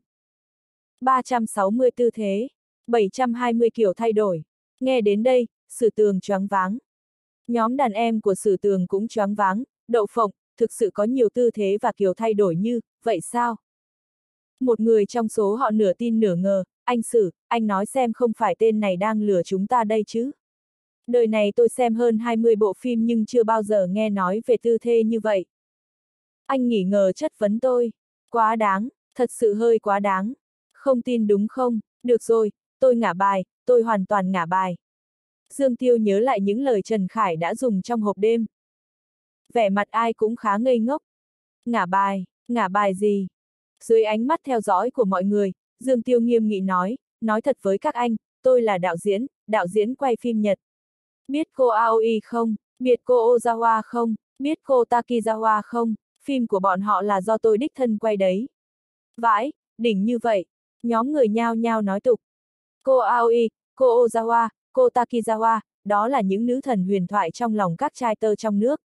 ba trăm sáu mươi tư thế, bảy trăm hai mươi kiểu thay đổi. Nghe đến đây, Sử Tường choáng váng. Nhóm đàn em của Sử Tường cũng choáng váng, đậu phộng, thực sự có nhiều tư thế và kiểu thay đổi như, vậy sao? Một người trong số họ nửa tin nửa ngờ, anh Sử, anh nói xem không phải tên này đang lừa chúng ta đây chứ? Đời này tôi xem hơn hai mươi bộ phim nhưng chưa bao giờ nghe nói về tư thế như vậy. Anh nghỉ ngờ chất vấn tôi. Quá đáng, thật sự hơi quá đáng. Không tin đúng không? Được rồi, tôi ngả bài, tôi hoàn toàn ngả bài. Dương Tiêu nhớ lại những lời Trần Khải đã dùng trong hộp đêm. Vẻ mặt ai cũng khá ngây ngốc. Ngả bài, ngả bài gì? Dưới ánh mắt theo dõi của mọi người, Dương Tiêu nghiêm nghị nói, nói thật với các anh, tôi là đạo diễn, đạo diễn quay phim Nhật. Biết cô Aoi không? Biết cô Ozawa không? Biết cô Takizawa không? Phim của bọn họ là do tôi đích thân quay đấy. Vãi, đỉnh như vậy. Nhóm người nhao nhao nói tục. Cô Aoi, cô Ozawa, cô Takizawa, đó là những nữ thần huyền thoại trong lòng các trai tơ trong nước.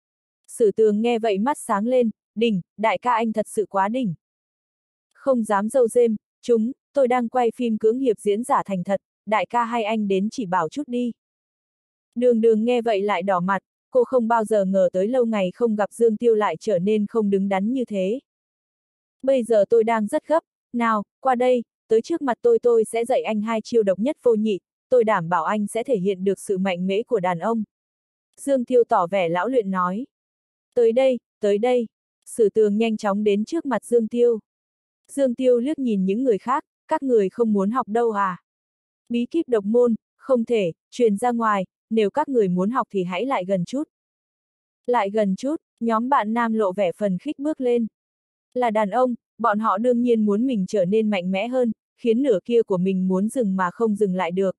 Sử Tường nghe vậy mắt sáng lên, đỉnh, đại ca anh thật sự quá đỉnh. Không dám dâu dêm, chúng, tôi đang quay phim cưỡng hiệp diễn giả thành thật, đại ca hay anh đến chỉ bảo chút đi. Đường Đường nghe vậy lại đỏ mặt, cô không bao giờ ngờ tới lâu ngày không gặp Dương Tiêu lại trở nên không đứng đắn như thế. Bây giờ tôi đang rất gấp, nào, qua đây, tới trước mặt tôi tôi sẽ dạy anh hai chiêu độc nhất vô nhị, tôi đảm bảo anh sẽ thể hiện được sự mạnh mẽ của đàn ông. Dương Tiêu tỏ vẻ lão luyện nói. Tới đây, tới đây. Sử Tường nhanh chóng đến trước mặt Dương Tiêu. Dương Tiêu liếc nhìn những người khác, các người không muốn học đâu à? Bí kíp độc môn, không thể, truyền ra ngoài, nếu các người muốn học thì hãy lại gần chút. Lại gần chút, nhóm bạn nam lộ vẻ phần khích bước lên. Là đàn ông, bọn họ đương nhiên muốn mình trở nên mạnh mẽ hơn, khiến nửa kia của mình muốn dừng mà không dừng lại được.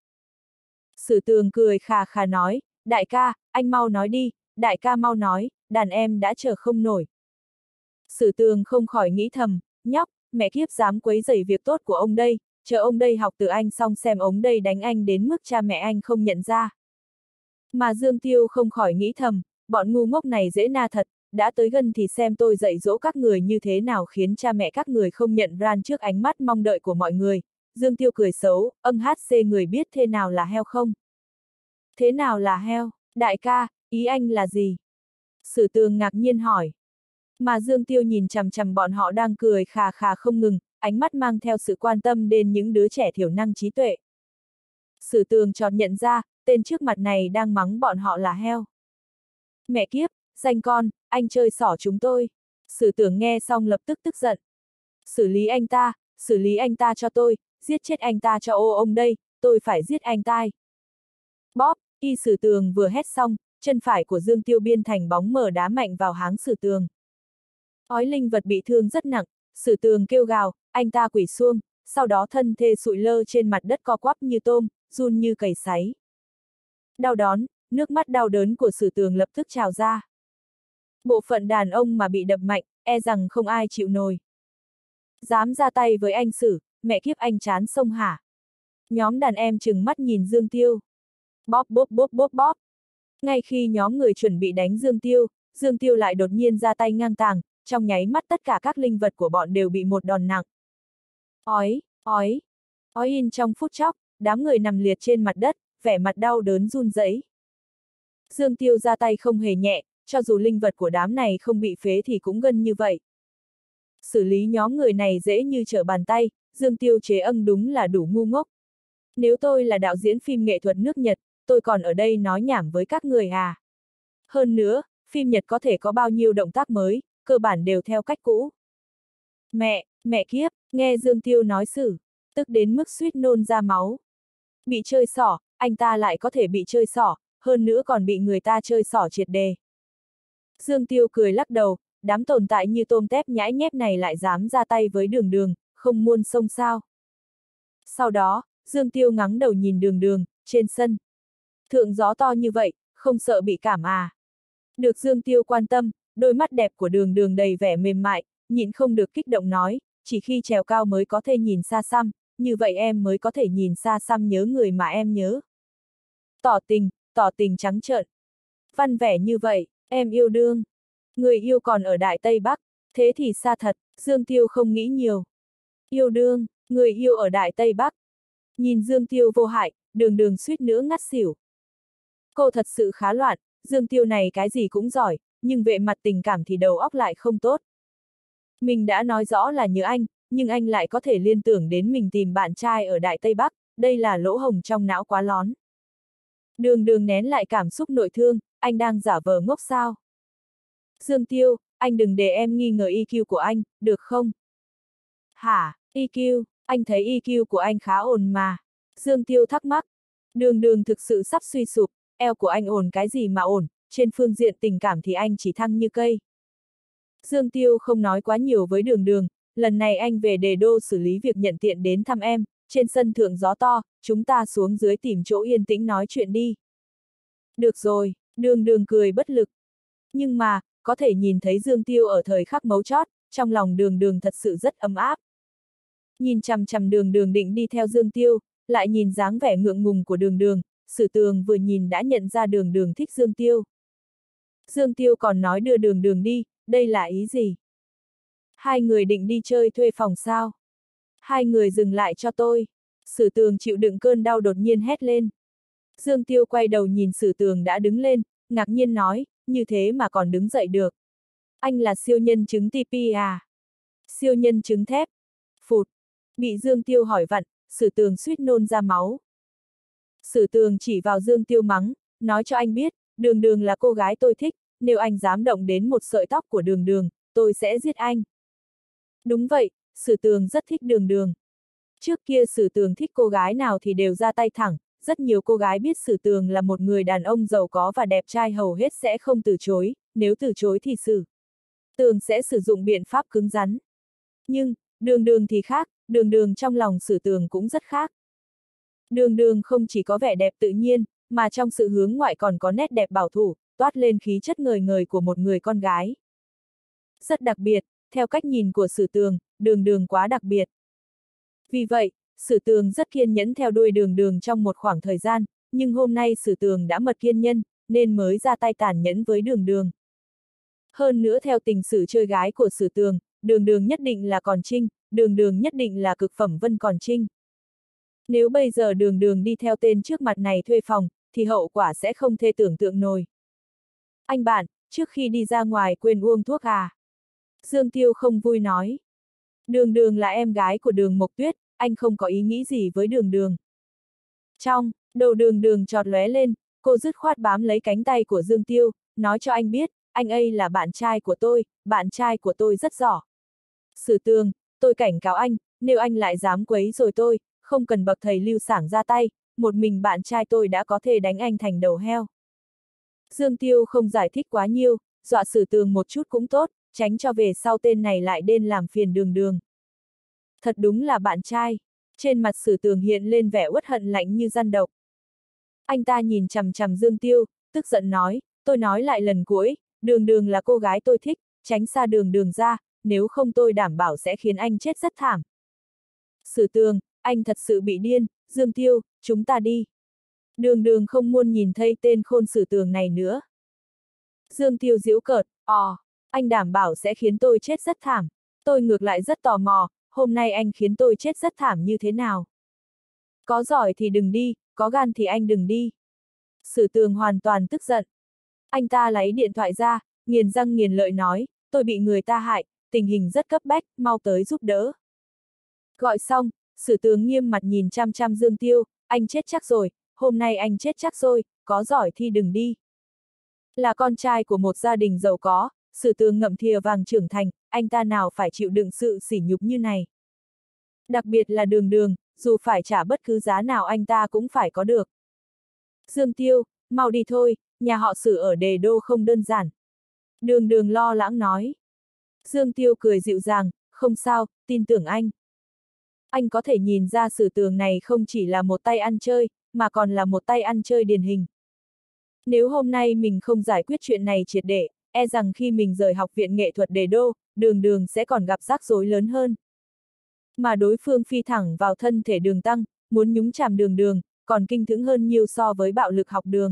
Sử Tường cười khà khà nói, đại ca, anh mau nói đi, đại ca mau nói, đàn em đã chờ không nổi. Sử Tường không khỏi nghĩ thầm, nhóc, mẹ kiếp dám quấy rầy việc tốt của ông đây, chờ ông đây học từ anh xong xem ông đây đánh anh đến mức cha mẹ anh không nhận ra. Mà Dương Tiêu không khỏi nghĩ thầm, bọn ngu ngốc này dễ na thật, đã tới gần thì xem tôi dạy dỗ các người như thế nào khiến cha mẹ các người không nhận ran trước ánh mắt mong đợi của mọi người. Dương Tiêu cười xấu, âng hát xê người biết thế nào là heo không? Thế nào là heo? Đại ca, ý anh là gì? Sử Tường ngạc nhiên hỏi. Mà Dương Tiêu nhìn chằm chằm bọn họ đang cười khà khà không ngừng, ánh mắt mang theo sự quan tâm đến những đứa trẻ thiểu năng trí tuệ. Sử Tường chợt nhận ra, tên trước mặt này đang mắng bọn họ là heo. Mẹ kiếp, danh con, anh chơi xỏ chúng tôi. Sử Tường nghe xong lập tức tức giận. Xử lý anh ta, xử lý anh ta cho tôi, giết chết anh ta cho ô ông đây, tôi phải giết anh tai. Bóp, y Sử Tường vừa hét xong, chân phải của Dương Tiêu biên thành bóng mờ đá mạnh vào háng Sử Tường. Ói linh vật bị thương rất nặng, Sử Tường kêu gào, anh ta quỳ xuông, sau đó thân thê sụi lơ trên mặt đất co quắp như tôm, run như cầy sấy. Đau đớn, nước mắt đau đớn của Sử Tường lập tức trào ra. Bộ phận đàn ông mà bị đập mạnh, e rằng không ai chịu nổi. Dám ra tay với anh Sử, mẹ kiếp anh chán sông hả? Nhóm đàn em trừng mắt nhìn Dương Tiêu. Bóp bóp bóp bóp bóp. Ngay khi nhóm người chuẩn bị đánh Dương Tiêu, Dương Tiêu lại đột nhiên ra tay ngang tàng, trong nháy mắt tất cả các linh vật của bọn đều bị một đòn nặng. Ói, ói, ói in trong phút chốc, đám người nằm liệt trên mặt đất, vẻ mặt đau đớn run rẩy. Dương Tiêu ra tay không hề nhẹ, cho dù linh vật của đám này không bị phế thì cũng gần như vậy. Xử lý nhóm người này dễ như trở bàn tay, Dương Tiêu chế âng đúng là đủ ngu ngốc. Nếu tôi là đạo diễn phim nghệ thuật nước Nhật, tôi còn ở đây nói nhảm với các người à. Hơn nữa, phim Nhật có thể có bao nhiêu động tác mới, cơ bản đều theo cách cũ. Mẹ, mẹ kiếp, nghe Dương Tiêu nói xử, tức đến mức suýt nôn ra máu. Bị chơi xỏ, anh ta lại có thể bị chơi xỏ, hơn nữa còn bị người ta chơi xỏ triệt đề. Dương Tiêu cười lắc đầu, đám tồn tại như tôm tép nhãi nhép này lại dám ra tay với đường đường, không muôn sông sao. Sau đó, Dương Tiêu ngắng đầu nhìn đường đường, trên sân. Thượng gió to như vậy, không sợ bị cảm à. Được Dương Tiêu quan tâm, đôi mắt đẹp của đường đường đầy vẻ mềm mại, nhịn không được kích động nói, chỉ khi trèo cao mới có thể nhìn xa xăm, như vậy em mới có thể nhìn xa xăm nhớ người mà em nhớ. Tỏ tình, tỏ tình trắng trợn. Văn vẻ như vậy, em yêu đương. Người yêu còn ở Đại Tây Bắc, thế thì xa thật, Dương Tiêu không nghĩ nhiều. Yêu đương, người yêu ở Đại Tây Bắc. Nhìn Dương Tiêu vô hại, đường đường suýt nữa ngất xỉu. Cô thật sự khá loạn, Dương Tiêu này cái gì cũng giỏi, nhưng về mặt tình cảm thì đầu óc lại không tốt. Mình đã nói rõ là nhớ anh, nhưng anh lại có thể liên tưởng đến mình tìm bạn trai ở Đại Tây Bắc, đây là lỗ hổng trong não quá lón. Đường đường nén lại cảm xúc nội thương, anh đang giả vờ ngốc sao? Dương Tiêu, anh đừng để em nghi ngờ i kiu của anh, được không? Hả, i kiu, anh thấy i kiu của anh khá ổn mà. Dương Tiêu thắc mắc. Đường đường thực sự sắp suy sụp, eo của anh ổn cái gì mà ổn, trên phương diện tình cảm thì anh chỉ thăng như cây. Dương Tiêu không nói quá nhiều với đường đường, lần này anh về Đề Đô xử lý việc nhận tiện đến thăm em, trên sân thượng gió to, chúng ta xuống dưới tìm chỗ yên tĩnh nói chuyện đi. Được rồi, đường đường cười bất lực. Nhưng mà, có thể nhìn thấy Dương Tiêu ở thời khắc mấu chót, trong lòng đường đường thật sự rất ấm áp. Nhìn chằm chằm đường đường định đi theo Dương Tiêu, lại nhìn dáng vẻ ngượng ngùng của đường đường, Sử Tường vừa nhìn đã nhận ra đường đường thích Dương Tiêu. Dương Tiêu còn nói đưa đường đường đi, đây là ý gì? Hai người định đi chơi thuê phòng sao? Hai người dừng lại cho tôi. Sử Tường chịu đựng cơn đau đột nhiên hét lên. Dương Tiêu quay đầu nhìn Sử Tường đã đứng lên, ngạc nhiên nói, như thế mà còn đứng dậy được. Anh là siêu nhân chứng tê pê à? Siêu nhân chứng thép. Phụt. Bị Dương Tiêu hỏi vặn, Sử Tường suýt nôn ra máu. Sử Tường chỉ vào Dương Tiêu mắng, nói cho anh biết, đường đường là cô gái tôi thích, nếu anh dám động đến một sợi tóc của đường đường, tôi sẽ giết anh. Đúng vậy, Sử Tường rất thích đường đường. Trước kia Sử Tường thích cô gái nào thì đều ra tay thẳng, rất nhiều cô gái biết Sử Tường là một người đàn ông giàu có và đẹp trai hầu hết sẽ không từ chối, nếu từ chối thì Sử Tường sẽ sử dụng biện pháp cứng rắn. Nhưng, đường đường thì khác, đường đường trong lòng Sử Tường cũng rất khác. Đường đường không chỉ có vẻ đẹp tự nhiên, mà trong sự hướng ngoại còn có nét đẹp bảo thủ, toát lên khí chất ngời ngời của một người con gái. Rất đặc biệt, theo cách nhìn của Sử Tường, đường đường quá đặc biệt. Vì vậy, Sử Tường rất kiên nhẫn theo đuôi đường đường trong một khoảng thời gian, nhưng hôm nay Sử Tường đã mật kiên nhân, nên mới ra tay tàn nhẫn với đường đường. Hơn nữa theo tình sử chơi gái của Sử Tường, đường đường nhất định là còn trinh, đường đường nhất định là cực phẩm Vân Còn Trinh. Nếu bây giờ đường đường đi theo tên trước mặt này thuê phòng, thì hậu quả sẽ không thể tưởng tượng nổi. Anh bạn, trước khi đi ra ngoài quên uống thuốc à? Dương Tiêu không vui nói. Đường đường là em gái của Đường Mộc Tuyết, anh không có ý nghĩ gì với đường đường. Trong, đầu đường đường chọt lóe lên, cô dứt khoát bám lấy cánh tay của Dương Tiêu, nói cho anh biết, anh ấy là bạn trai của tôi, bạn trai của tôi rất giỏi. Sử Tường, tôi cảnh cáo anh, nếu anh lại dám quấy rồi tôi, không cần bậc thầy Lưu Sảng ra tay, một mình bạn trai tôi đã có thể đánh anh thành đầu heo. Dương Tiêu không giải thích quá nhiều, dọa Sử Tường một chút cũng tốt, tránh cho về sau tên này lại đến làm phiền đường đường. Thật đúng là bạn trai. Trên mặt Sử Tường hiện lên vẻ uất hận lạnh như răn độc. Anh ta nhìn chằm chằm Dương Tiêu, tức giận nói, tôi nói lại lần cuối, đường đường là cô gái tôi thích, tránh xa đường đường ra, nếu không tôi đảm bảo sẽ khiến anh chết rất thảm. Sử Tường, anh thật sự bị điên, Dương Tiêu, chúng ta đi. Đường đường không muốn nhìn thấy tên khôn Sử Tường này nữa. Dương Tiêu giễu cợt, ò, anh đảm bảo sẽ khiến tôi chết rất thảm. Tôi ngược lại rất tò mò, hôm nay anh khiến tôi chết rất thảm như thế nào? Có giỏi thì đừng đi, có gan thì anh đừng đi. Sử Tường hoàn toàn tức giận. Anh ta lấy điện thoại ra, nghiền răng nghiền lợi nói, tôi bị người ta hại, tình hình rất cấp bách, mau tới giúp đỡ. Gọi xong, Sử Tường nghiêm mặt nhìn chăm chăm Dương Tiêu, anh chết chắc rồi, hôm nay anh chết chắc rồi, có giỏi thì đừng đi. Là con trai của một gia đình giàu có, Sử Tường ngậm thìa vàng trưởng thành, anh ta nào phải chịu đựng sự sỉ nhục như này. Đặc biệt là đường đường, dù phải trả bất cứ giá nào anh ta cũng phải có được. Dương Tiêu, mau đi thôi, nhà họ Sử ở Đề Đô không đơn giản. Đường đường lo lắng nói. Dương Tiêu cười dịu dàng, không sao, tin tưởng anh. Anh có thể nhìn ra Sử Tường này không chỉ là một tay ăn chơi, mà còn là một tay ăn chơi điển hình. Nếu hôm nay mình không giải quyết chuyện này triệt để, e rằng khi mình rời học viện nghệ thuật Đế Đô, Đường Đường sẽ còn gặp rắc rối lớn hơn. Mà đối phương phi thẳng vào thân thể Đường Tăng, muốn nhúng chàm Đường Đường, còn kinh khủng hơn nhiều so với bạo lực học đường.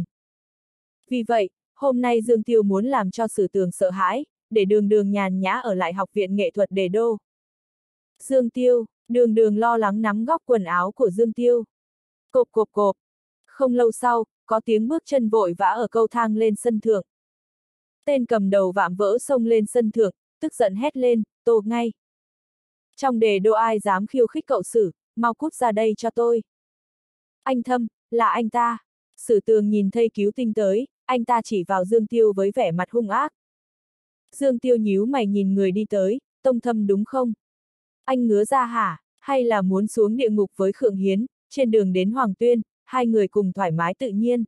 Vì vậy, hôm nay Dương Tiêu muốn làm cho Sử Tường sợ hãi, để Đường Đường nhàn nhã ở lại học viện nghệ thuật Đế Đô. Dương Tiêu, Đường Đường lo lắng nắm góc quần áo của Dương Tiêu. Cộp cộp cộp. Không lâu sau, có tiếng bước chân vội vã ở cầu thang lên sân thượng. Tên cầm đầu vạm vỡ xông lên sân thượng, tức giận hét lên, tô ngay. Trong Đề Đô ai dám khiêu khích cậu Sử, mau cút ra đây cho tôi. Anh Thâm, là anh ta. Sử Tường nhìn thấy Cứu Tinh tới, anh ta chỉ vào Dương Tiêu với vẻ mặt hung ác. Dương Tiêu nhíu mày nhìn người đi tới, Tông Thâm đúng không? Anh ngứa ra hả, hay là muốn xuống địa ngục với Khượng Hiến, trên đường đến Hoàng Tuyên, hai người cùng thoải mái tự nhiên.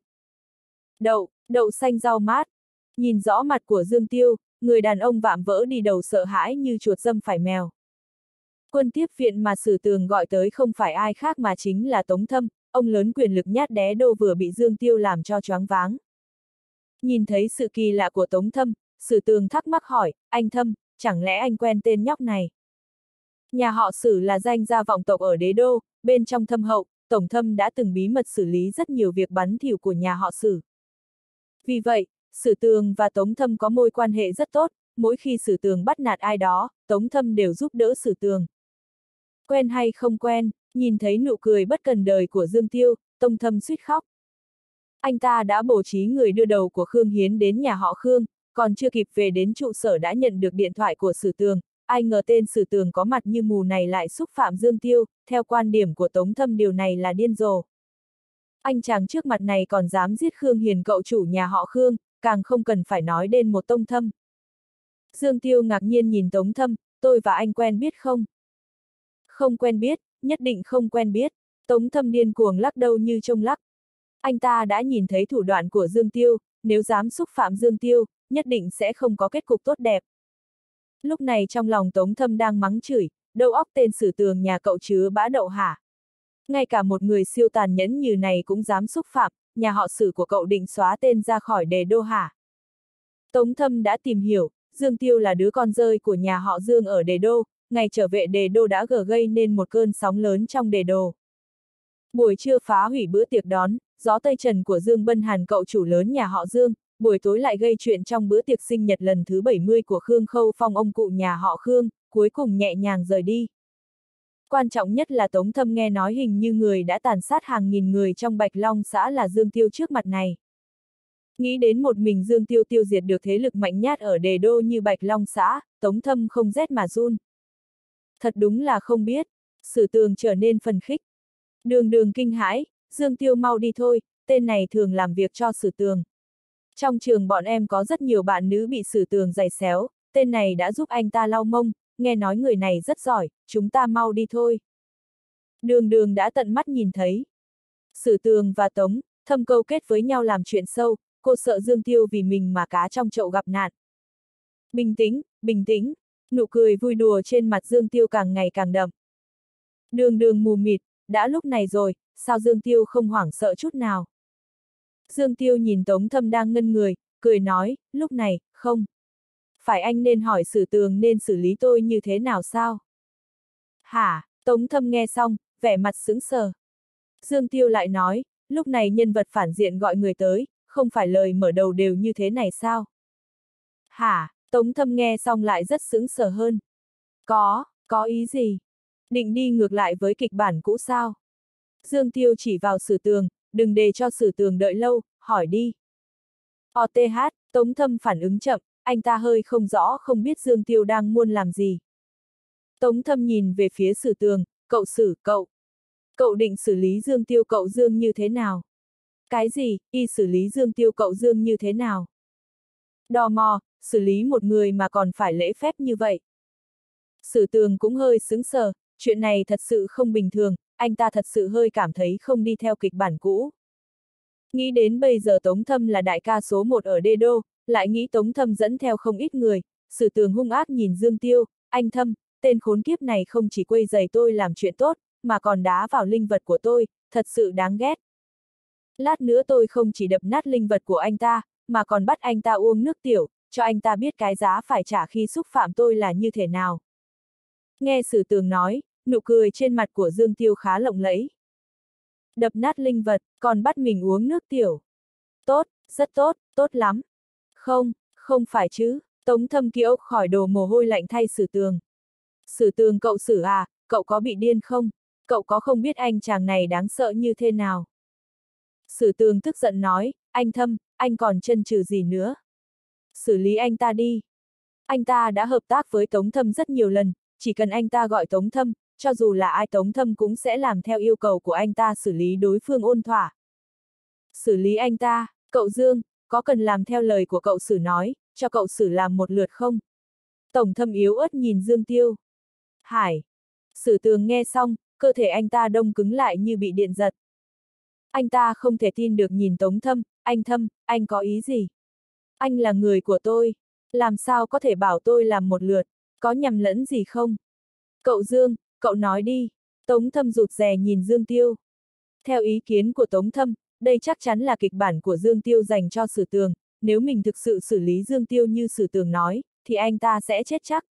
Đậu, đậu xanh rau mát. Nhìn rõ mặt của Dương Tiêu, người đàn ông vạm vỡ đi đầu sợ hãi như chuột dâm phải mèo. Quân tiếp viện mà Sử Tường gọi tới không phải ai khác mà chính là Tống Thâm, ông lớn quyền lực nhát đé đô vừa bị Dương Tiêu làm cho choáng váng. Nhìn thấy sự kỳ lạ của Tống Thâm, Sử Tường thắc mắc hỏi, anh Thâm, chẳng lẽ anh quen tên nhóc này? Nhà họ Sử là danh gia vọng tộc ở Đế Đô, bên trong Thâm hậu, Tổng Thâm đã từng bí mật xử lý rất nhiều việc bắn thỉu của nhà họ Sử. Vì vậy, Sử Tường và Tống Thâm có mối quan hệ rất tốt, mỗi khi Sử Tường bắt nạt ai đó, Tống Thâm đều giúp đỡ Sử Tường. Quen hay không quen, nhìn thấy nụ cười bất cần đời của Dương Tiêu, Tống Thâm suýt khóc. Anh ta đã bố trí người đưa đầu của Khương Hiến đến nhà họ Khương, còn chưa kịp về đến trụ sở đã nhận được điện thoại của Sử Tường, ai ngờ tên Sử Tường có mặt như mù này lại xúc phạm Dương Tiêu, theo quan điểm của Tống Thâm điều này là điên rồ. Anh chàng trước mặt này còn dám giết Khương Hiền cậu chủ nhà họ Khương, càng không cần phải nói đến một Tông Thâm. Dương Tiêu ngạc nhiên nhìn Tống Thâm, tôi và anh quen biết không? Không quen biết, nhất định không quen biết. Tống Thâm điên cuồng lắc đầu như trông lắc. Anh ta đã nhìn thấy thủ đoạn của Dương Tiêu, nếu dám xúc phạm Dương Tiêu, nhất định sẽ không có kết cục tốt đẹp. Lúc này trong lòng Tống Thâm đang mắng chửi, đầu óc tên Sử Tường nhà cậu chứa bã đậu hả? Ngay cả một người siêu tàn nhẫn như này cũng dám xúc phạm, nhà họ Sử của cậu định xóa tên ra khỏi Đề Đô hả? Tống Thâm đã tìm hiểu, Dương Tiêu là đứa con rơi của nhà họ Dương ở Đề Đô, ngày trở về Đề Đô đã gở gây nên một cơn sóng lớn trong Đề Đô. Buổi trưa phá hủy bữa tiệc đón, gió Tây Trần của Dương Bân Hàn cậu chủ lớn nhà họ Dương, buổi tối lại gây chuyện trong bữa tiệc sinh nhật lần thứ bảy mươi của Khương Khâu Phong ông cụ nhà họ Khương, cuối cùng nhẹ nhàng rời đi. Quan trọng nhất là Tống Thâm nghe nói hình như người đã tàn sát hàng nghìn người trong Bạch Long xã là Dương Tiêu trước mặt này. Nghĩ đến một mình Dương Tiêu tiêu diệt được thế lực mạnh nhát ở Đề Đô như Bạch Long xã, Tống Thâm không rét mà run. Thật đúng là không biết, Sử Tường trở nên phần khích. Đường Đường kinh hãi, Dương Tiêu mau đi thôi, tên này thường làm việc cho Sử Tường. Trong trường bọn em có rất nhiều bạn nữ bị Sử Tường giày xéo, tên này đã giúp anh ta lau mông, nghe nói người này rất giỏi, chúng ta mau đi thôi. Đường Đường đã tận mắt nhìn thấy. Sử Tường và Tống Thâm câu kết với nhau làm chuyện sâu, cô sợ Dương Tiêu vì mình mà cá trong chậu gặp nạn. Bình tĩnh, bình tĩnh, nụ cười vui đùa trên mặt Dương Tiêu càng ngày càng đậm. Đường Đường mù mịt, đã lúc này rồi, sao Dương Tiêu không hoảng sợ chút nào? Dương Tiêu nhìn Tống Thâm đang ngân người, cười nói, lúc này, không. Phải anh nên hỏi Sử Tường nên xử lý tôi như thế nào sao? Hả? Tống Thâm nghe xong, vẻ mặt sững sờ. Dương Tiêu lại nói, lúc này nhân vật phản diện gọi người tới, không phải lời mở đầu đều như thế này sao? Hả? Tống Thâm nghe xong lại rất sững sờ hơn. Có, có ý gì? Định đi ngược lại với kịch bản cũ sao? Dương Tiêu chỉ vào Sử Tường, đừng để cho Sử Tường đợi lâu, hỏi đi. o tê hát, Tống Thâm phản ứng chậm, anh ta hơi không rõ không biết Dương Tiêu đang muốn làm gì. Tống Thâm nhìn về phía Sử Tường, cậu Sử, cậu. Cậu định xử lý Dương Tiêu cậu Dương như thế nào? Cái gì, y xử lý Dương Tiêu cậu Dương như thế nào? Đò mò, xử lý một người mà còn phải lễ phép như vậy. Sử Tường cũng hơi sững sờ, chuyện này thật sự không bình thường, anh ta thật sự hơi cảm thấy không đi theo kịch bản cũ. Nghĩ đến bây giờ Tống Thâm là đại ca số một ở Đê Đô, lại nghĩ Tống Thâm dẫn theo không ít người, Sử Tường hung ác nhìn Dương Tiêu, anh Thâm, tên khốn kiếp này không chỉ quấy rầy tôi làm chuyện tốt, mà còn đá vào linh vật của tôi, thật sự đáng ghét. Lát nữa tôi không chỉ đập nát linh vật của anh ta, mà còn bắt anh ta uống nước tiểu, cho anh ta biết cái giá phải trả khi xúc phạm tôi là như thế nào. Nghe Sử Tường nói, nụ cười trên mặt của Dương Tiêu khá lộng lẫy. Đập nát linh vật, còn bắt mình uống nước tiểu. Tốt, rất tốt, tốt lắm. Không, không phải chứ, Tống Thâm Kiễu khỏi đổ mồ hôi lạnh thay Sử Tường. Sử Tường cậu Sử à, cậu có bị điên không? Cậu có không biết anh chàng này đáng sợ như thế nào? Sử Tường tức giận nói, anh Thâm, anh còn chần chừ gì nữa? Xử lý anh ta đi. Anh ta đã hợp tác với Tống Thâm rất nhiều lần, chỉ cần anh ta gọi Tống Thâm, cho dù là ai Tống Thâm cũng sẽ làm theo yêu cầu của anh ta xử lý đối phương ôn thỏa. Xử lý anh ta, cậu Dương, có cần làm theo lời của cậu Sử nói, cho cậu Sử làm một lượt không? Tổng Thâm yếu ớt nhìn Dương Tiêu. Hải. Sử Tường nghe xong, cơ thể anh ta đông cứng lại như bị điện giật. Anh ta không thể tin được nhìn Tống Thâm, anh Thâm, anh có ý gì? Anh là người của tôi, làm sao có thể bảo tôi làm một lượt, có nhầm lẫn gì không? Cậu Dương, cậu nói đi. Tống Thâm rụt rè nhìn Dương Tiêu. Theo ý kiến của Tống Thâm, đây chắc chắn là kịch bản của Dương Tiêu dành cho Sử Tường, nếu mình thực sự xử lý Dương Tiêu như Sử Tường nói, thì anh ta sẽ chết chắc.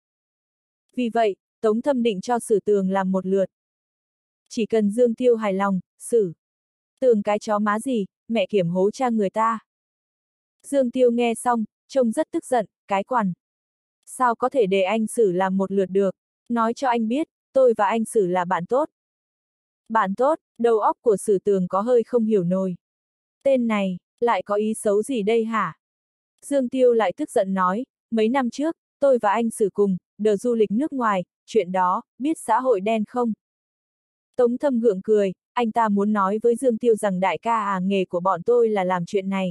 Vì vậy, Tống Thâm định cho Sử Tường làm một lượt. Chỉ cần Dương Tiêu hài lòng, Sử Tường cái chó má gì, mẹ kiểm hố cha người ta. Dương Tiêu nghe xong, trông rất tức giận, cái quằn. Sao có thể để anh Sử làm một lượt được, nói cho anh biết, tôi và anh Sử là bạn tốt. Bạn tốt, đầu óc của Sử Tường có hơi không hiểu nổi. Tên này, lại có ý xấu gì đây hả? Dương Tiêu lại tức giận nói, mấy năm trước, tôi và anh Sử cùng, đợt du lịch nước ngoài, chuyện đó, biết xã hội đen không? Tống Thâm gượng cười, anh ta muốn nói với Dương Tiêu rằng đại ca à, nghề của bọn tôi là làm chuyện này.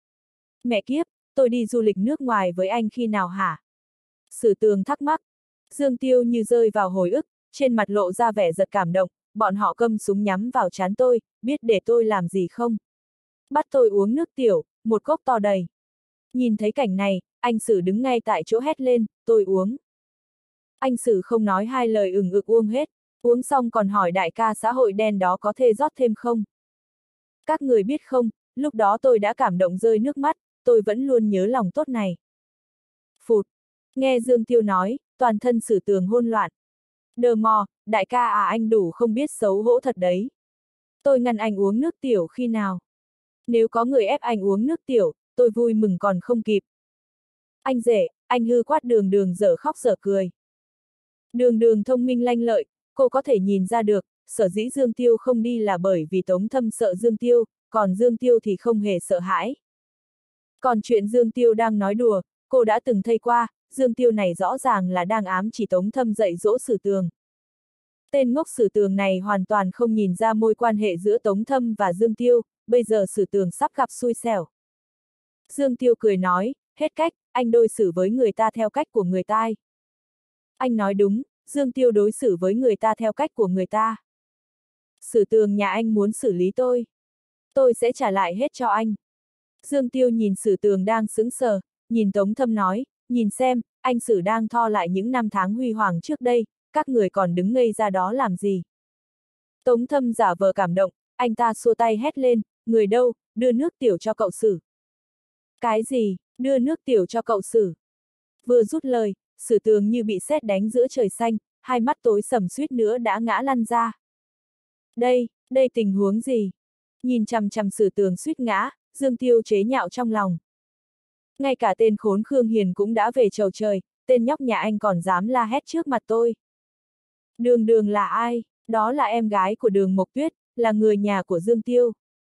Mẹ kiếp, tôi đi du lịch nước ngoài với anh khi nào hả? Sử Tường thắc mắc. Dương Tiêu như rơi vào hồi ức, trên mặt lộ ra vẻ giật cảm động, bọn họ câm súng nhắm vào trán tôi, biết để tôi làm gì không? Bắt tôi uống nước tiểu, một cốc to đầy. Nhìn thấy cảnh này, anh Sử đứng ngay tại chỗ hét lên, tôi uống. Anh Sử không nói hai lời ừng ực uống hết, uống xong còn hỏi đại ca xã hội đen đó có thể rót thêm không? Các người biết không, lúc đó tôi đã cảm động rơi nước mắt, tôi vẫn luôn nhớ lòng tốt này. Phụt, nghe Dương Tiêu nói, toàn thân Sử Tường hỗn loạn. Đờ mò, đại ca à, anh đủ không biết xấu hổ thật đấy. Tôi ngăn anh uống nước tiểu khi nào? Nếu có người ép anh uống nước tiểu, tôi vui mừng còn không kịp. Anh rể, anh hư quát Đường Đường dở khóc dở cười. Đường Đường thông minh lanh lợi, cô có thể nhìn ra được, sở dĩ Dương Tiêu không đi là bởi vì Tống Thâm sợ Dương Tiêu, còn Dương Tiêu thì không hề sợ hãi. Còn chuyện Dương Tiêu đang nói đùa, cô đã từng thấy qua, Dương Tiêu này rõ ràng là đang ám chỉ Tống Thâm dạy dỗ Sử Tường. Tên ngốc Sử Tường này hoàn toàn không nhìn ra mối quan hệ giữa Tống Thâm và Dương Tiêu, bây giờ Sử Tường sắp gặp xui xẻo. Dương Tiêu cười nói, hết cách, anh đối xử với người ta theo cách của người ta. Anh nói đúng, Dương Tiêu đối xử với người ta theo cách của người ta. Sử Tường nhà anh muốn xử lý tôi. Tôi sẽ trả lại hết cho anh. Dương Tiêu nhìn Sử Tường đang sững sờ, nhìn Tống Thâm nói, nhìn xem, anh Sử đang tho lại những năm tháng huy hoàng trước đây, các người còn đứng ngây ra đó làm gì. Tống Thâm giả vờ cảm động, anh ta xua tay hét lên, người đâu, đưa nước tiểu cho cậu Sử. Cái gì, đưa nước tiểu cho cậu Sử? Vừa rút lời, Sử Tường như bị sét đánh giữa trời xanh, hai mắt tối sầm suýt nữa đã ngã lăn ra. Đây, đây tình huống gì? Nhìn chằm chằm Sử Tường suýt ngã, Dương Tiêu chế nhạo trong lòng. Ngay cả tên khốn Khương Hiền cũng đã về chầu trời, tên nhóc nhà anh còn dám la hét trước mặt tôi. Đường Đường là ai? Đó là em gái của Đường Mộc Tuyết, là người nhà của Dương Tiêu.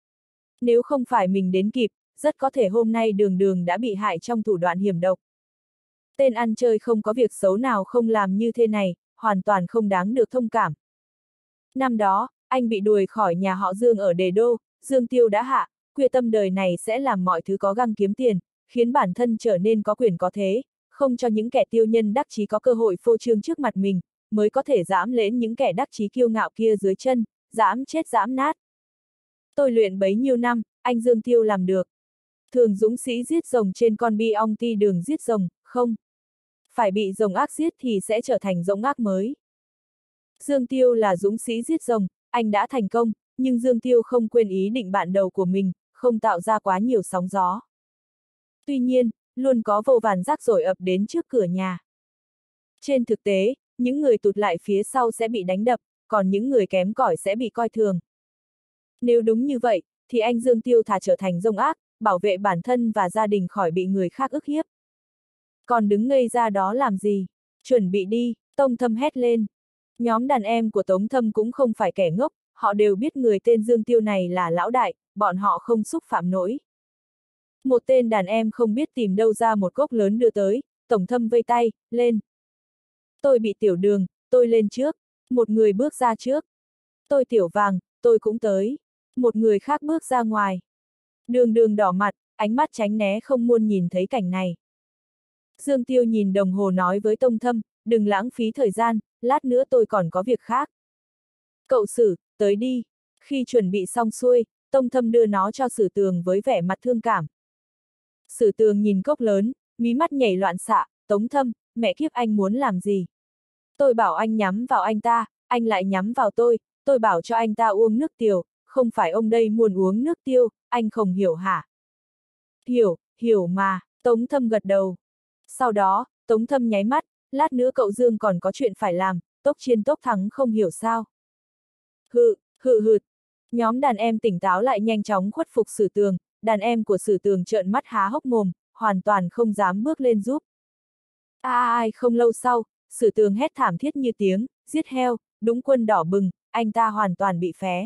Nếu không phải mình đến kịp, rất có thể hôm nay Đường Đường đã bị hại trong thủ đoạn hiểm độc. Tên ăn chơi không có việc xấu nào không làm như thế này, hoàn toàn không đáng được thông cảm. Năm đó, anh bị đuổi khỏi nhà họ Dương ở Đề Đô, Dương Tiêu đã hạ, quyết tâm đời này sẽ làm mọi thứ có găng kiếm tiền, khiến bản thân trở nên có quyền có thế, không cho những kẻ tiêu nhân đắc chí có cơ hội phô trương trước mặt mình, mới có thể dẫm lên những kẻ đắc chí kiêu ngạo kia dưới chân, dẫm chết dẫm nát. Tôi luyện bấy nhiêu năm, anh Dương Tiêu làm được. Thường dũng sĩ giết rồng trên con bi ong ti đường giết rồng, không. phải bị rồng ác giết thì sẽ trở thành rồng ác mới. Dương Tiêu là dũng sĩ giết rồng, anh đã thành công, nhưng Dương Tiêu không quên ý định bạn đầu của mình, không tạo ra quá nhiều sóng gió. Tuy nhiên, luôn có vô vàn rác rưởi ập đến trước cửa nhà. Trên thực tế, những người tụt lại phía sau sẽ bị đánh đập, còn những người kém cỏi sẽ bị coi thường. Nếu đúng như vậy, thì anh Dương Tiêu thà trở thành rồng ác, bảo vệ bản thân và gia đình khỏi bị người khác ức hiếp. Còn đứng ngây ra đó làm gì? Chuẩn bị đi, Tông Thâm hét lên. Nhóm đàn em của Tống Thâm cũng không phải kẻ ngốc, họ đều biết người tên Dương Tiêu này là lão đại, bọn họ không xúc phạm nổi. Một tên đàn em không biết tìm đâu ra một cốc lớn đưa tới, Tổng Thâm vây tay, lên. Tôi bị tiểu đường, tôi lên trước. Một người bước ra trước. Tôi tiểu vàng, tôi cũng tới. Một người khác bước ra ngoài. Đường đường đỏ mặt, ánh mắt tránh né không muốn nhìn thấy cảnh này. Dương Tiêu nhìn đồng hồ nói với Tông Thâm, đừng lãng phí thời gian, lát nữa tôi còn có việc khác. Cậu Sử, tới đi. Khi chuẩn bị xong xuôi, Tông Thâm đưa nó cho Sử Tường với vẻ mặt thương cảm. Sử Tường nhìn cốc lớn, mí mắt nhảy loạn xạ, Tống Thâm, mẹ kiếp anh muốn làm gì? Tôi bảo anh nhắm vào anh ta, anh lại nhắm vào tôi, tôi bảo cho anh ta uống nước tiêu, không phải ông đây muốn uống nước tiêu, anh không hiểu hả? Hiểu, hiểu mà, Tống Thâm gật đầu. Sau đó, Tống Thâm nháy mắt, lát nữa cậu Dương còn có chuyện phải làm, tốc chiến tốc thắng không hiểu sao. Hự, hự hự. Nhóm đàn em tỉnh táo lại nhanh chóng khuất phục Sử Tường, đàn em của Sử Tường trợn mắt há hốc mồm, hoàn toàn không dám bước lên giúp. À, ai không lâu sau, Sử Tường hét thảm thiết như tiếng, giết heo, đúng quân đỏ bừng, anh ta hoàn toàn bị phế.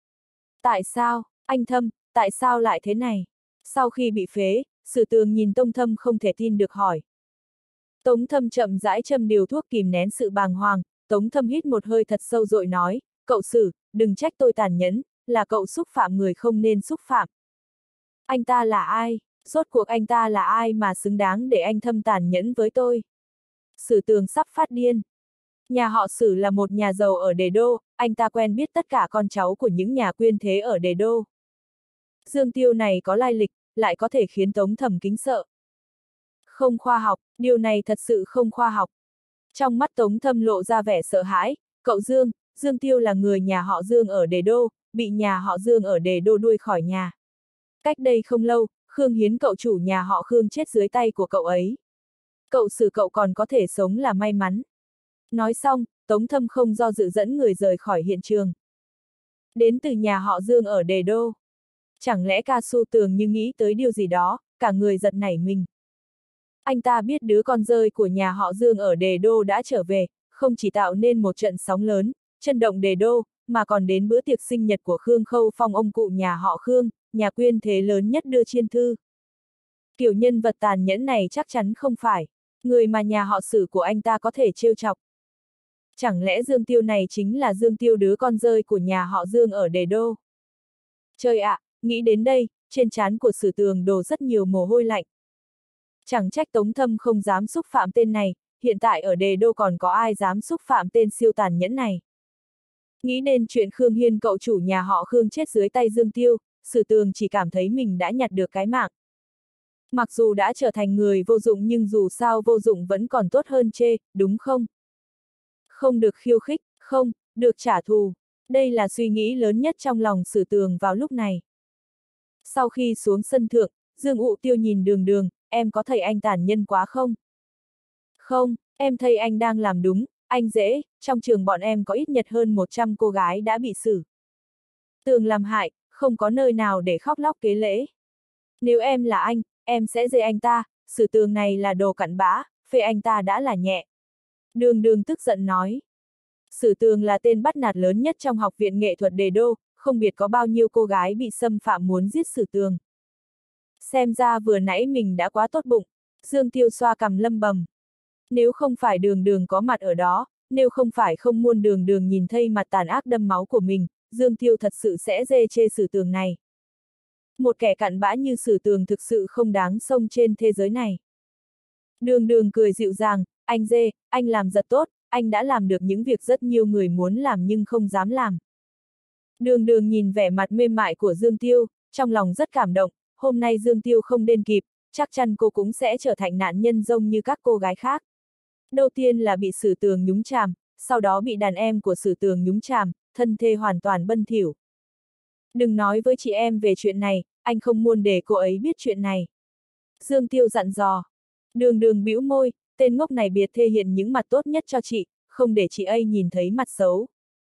Tại sao, anh Thâm, tại sao lại thế này? Sau khi bị phế, Sử Tường nhìn Tông Thâm không thể tin được hỏi. Tống Thâm chậm rãi châm điều thuốc kìm nén sự bàng hoàng, Tống Thâm hít một hơi thật sâu rồi nói, cậu Sử, đừng trách tôi tàn nhẫn, là cậu xúc phạm người không nên xúc phạm. Anh ta là ai? Rốt cuộc anh ta là ai mà xứng đáng để anh Thâm tàn nhẫn với tôi? Sử Tường sắp phát điên. Nhà họ Sử là một nhà giàu ở Đề Đô, anh ta quen biết tất cả con cháu của những nhà quyên thế ở Đề Đô. Dương Tiêu này có lai lịch, lại có thể khiến Tống Thâm kính sợ. Không khoa học, điều này thật sự không khoa học. Trong mắt Tống Thâm lộ ra vẻ sợ hãi, cậu Dương, Dương Tiêu là người nhà họ Dương ở Đề Đô, bị nhà họ Dương ở Đề Đô đuổi khỏi nhà. Cách đây không lâu, Khương Hiến cậu chủ nhà họ Khương chết dưới tay của cậu ấy. Cậu Sử cậu còn có thể sống là may mắn. Nói xong, Tống Thâm không do dự dẫn người rời khỏi hiện trường. Đến từ nhà họ Dương ở Đề Đô. Chẳng lẽ Ca Su Tường như nghĩ tới điều gì đó, cả người giật nảy mình. Anh ta biết đứa con rơi của nhà họ Dương ở Đề Đô đã trở về, không chỉ tạo nên một trận sóng lớn, chân động Đề Đô, mà còn đến bữa tiệc sinh nhật của Khương Khâu Phong ông cụ nhà họ Khương, nhà quyên thế lớn nhất đưa chiên thư. Kiểu nhân vật tàn nhẫn này chắc chắn không phải người mà nhà họ Sử của anh ta có thể trêu chọc. Chẳng lẽ Dương Tiêu này chính là Dương Tiêu đứa con rơi của nhà họ Dương ở Đề Đô? Trời ạ, à, nghĩ đến đây, trên trán của Sử Tường đổ rất nhiều mồ hôi lạnh. Chẳng trách Tống Thâm không dám xúc phạm tên này, hiện tại ở Đề Đô còn có ai dám xúc phạm tên siêu tàn nhẫn này. Nghĩ đến chuyện Khương Hiên cậu chủ nhà họ Khương chết dưới tay Dương Tiêu, Sử Tường chỉ cảm thấy mình đã nhặt được cái mạng. Mặc dù đã trở thành người vô dụng nhưng dù sao vô dụng vẫn còn tốt hơn chê, đúng không? Không được khiêu khích, không, được trả thù. Đây là suy nghĩ lớn nhất trong lòng Sử Tường vào lúc này. Sau khi xuống sân thượng, Dương Ụ Tiêu nhìn Đường Đường, em có thấy anh tàn nhẫn quá không? Không, em thấy anh đang làm đúng, anh dễ, trong trường bọn em có ít nhất hơn một trăm cô gái đã bị xử Tường làm hại, không có nơi nào để khóc lóc kế lễ. Nếu em là anh, em sẽ dạy anh ta, Sử Tường này là đồ cặn bã, phê anh ta đã là nhẹ. Đường Đường tức giận nói. Sử Tường là tên bắt nạt lớn nhất trong học viện nghệ thuật Đề Đô, không biết có bao nhiêu cô gái bị xâm phạm muốn giết Sử Tường. Xem ra vừa nãy mình đã quá tốt bụng, Dương Tiêu xoa cằm lầm bầm. Nếu không phải Đường Đường có mặt ở đó, nếu không phải không muốn Đường Đường nhìn thấy mặt tàn ác đâm máu của mình, Dương Tiêu thật sự sẽ dê chê Sử Tường này. Một kẻ cặn bã như Sử Tường thực sự không đáng xông trên thế giới này. Đường Đường cười dịu dàng, anh dê, anh làm rất tốt, anh đã làm được những việc rất nhiều người muốn làm nhưng không dám làm. Đường Đường nhìn vẻ mặt mềm mại của Dương Tiêu, trong lòng rất cảm động, hôm nay Dương Tiêu không đến kịp, chắc chắn cô cũng sẽ trở thành nạn nhân giống như các cô gái khác. Đầu tiên là bị Sử Tường nhúng chàm, sau đó bị đàn em của Sử Tường nhúng chàm, thân thê hoàn toàn bân thỉu. Đừng nói với chị em về chuyện này, anh không muốn để cô ấy biết chuyện này. Dương Tiêu dặn dò. Đường Đường bĩu môi, tên ngốc này biệt thể hiện những mặt tốt nhất cho chị, không để chị ấy nhìn thấy mặt xấu.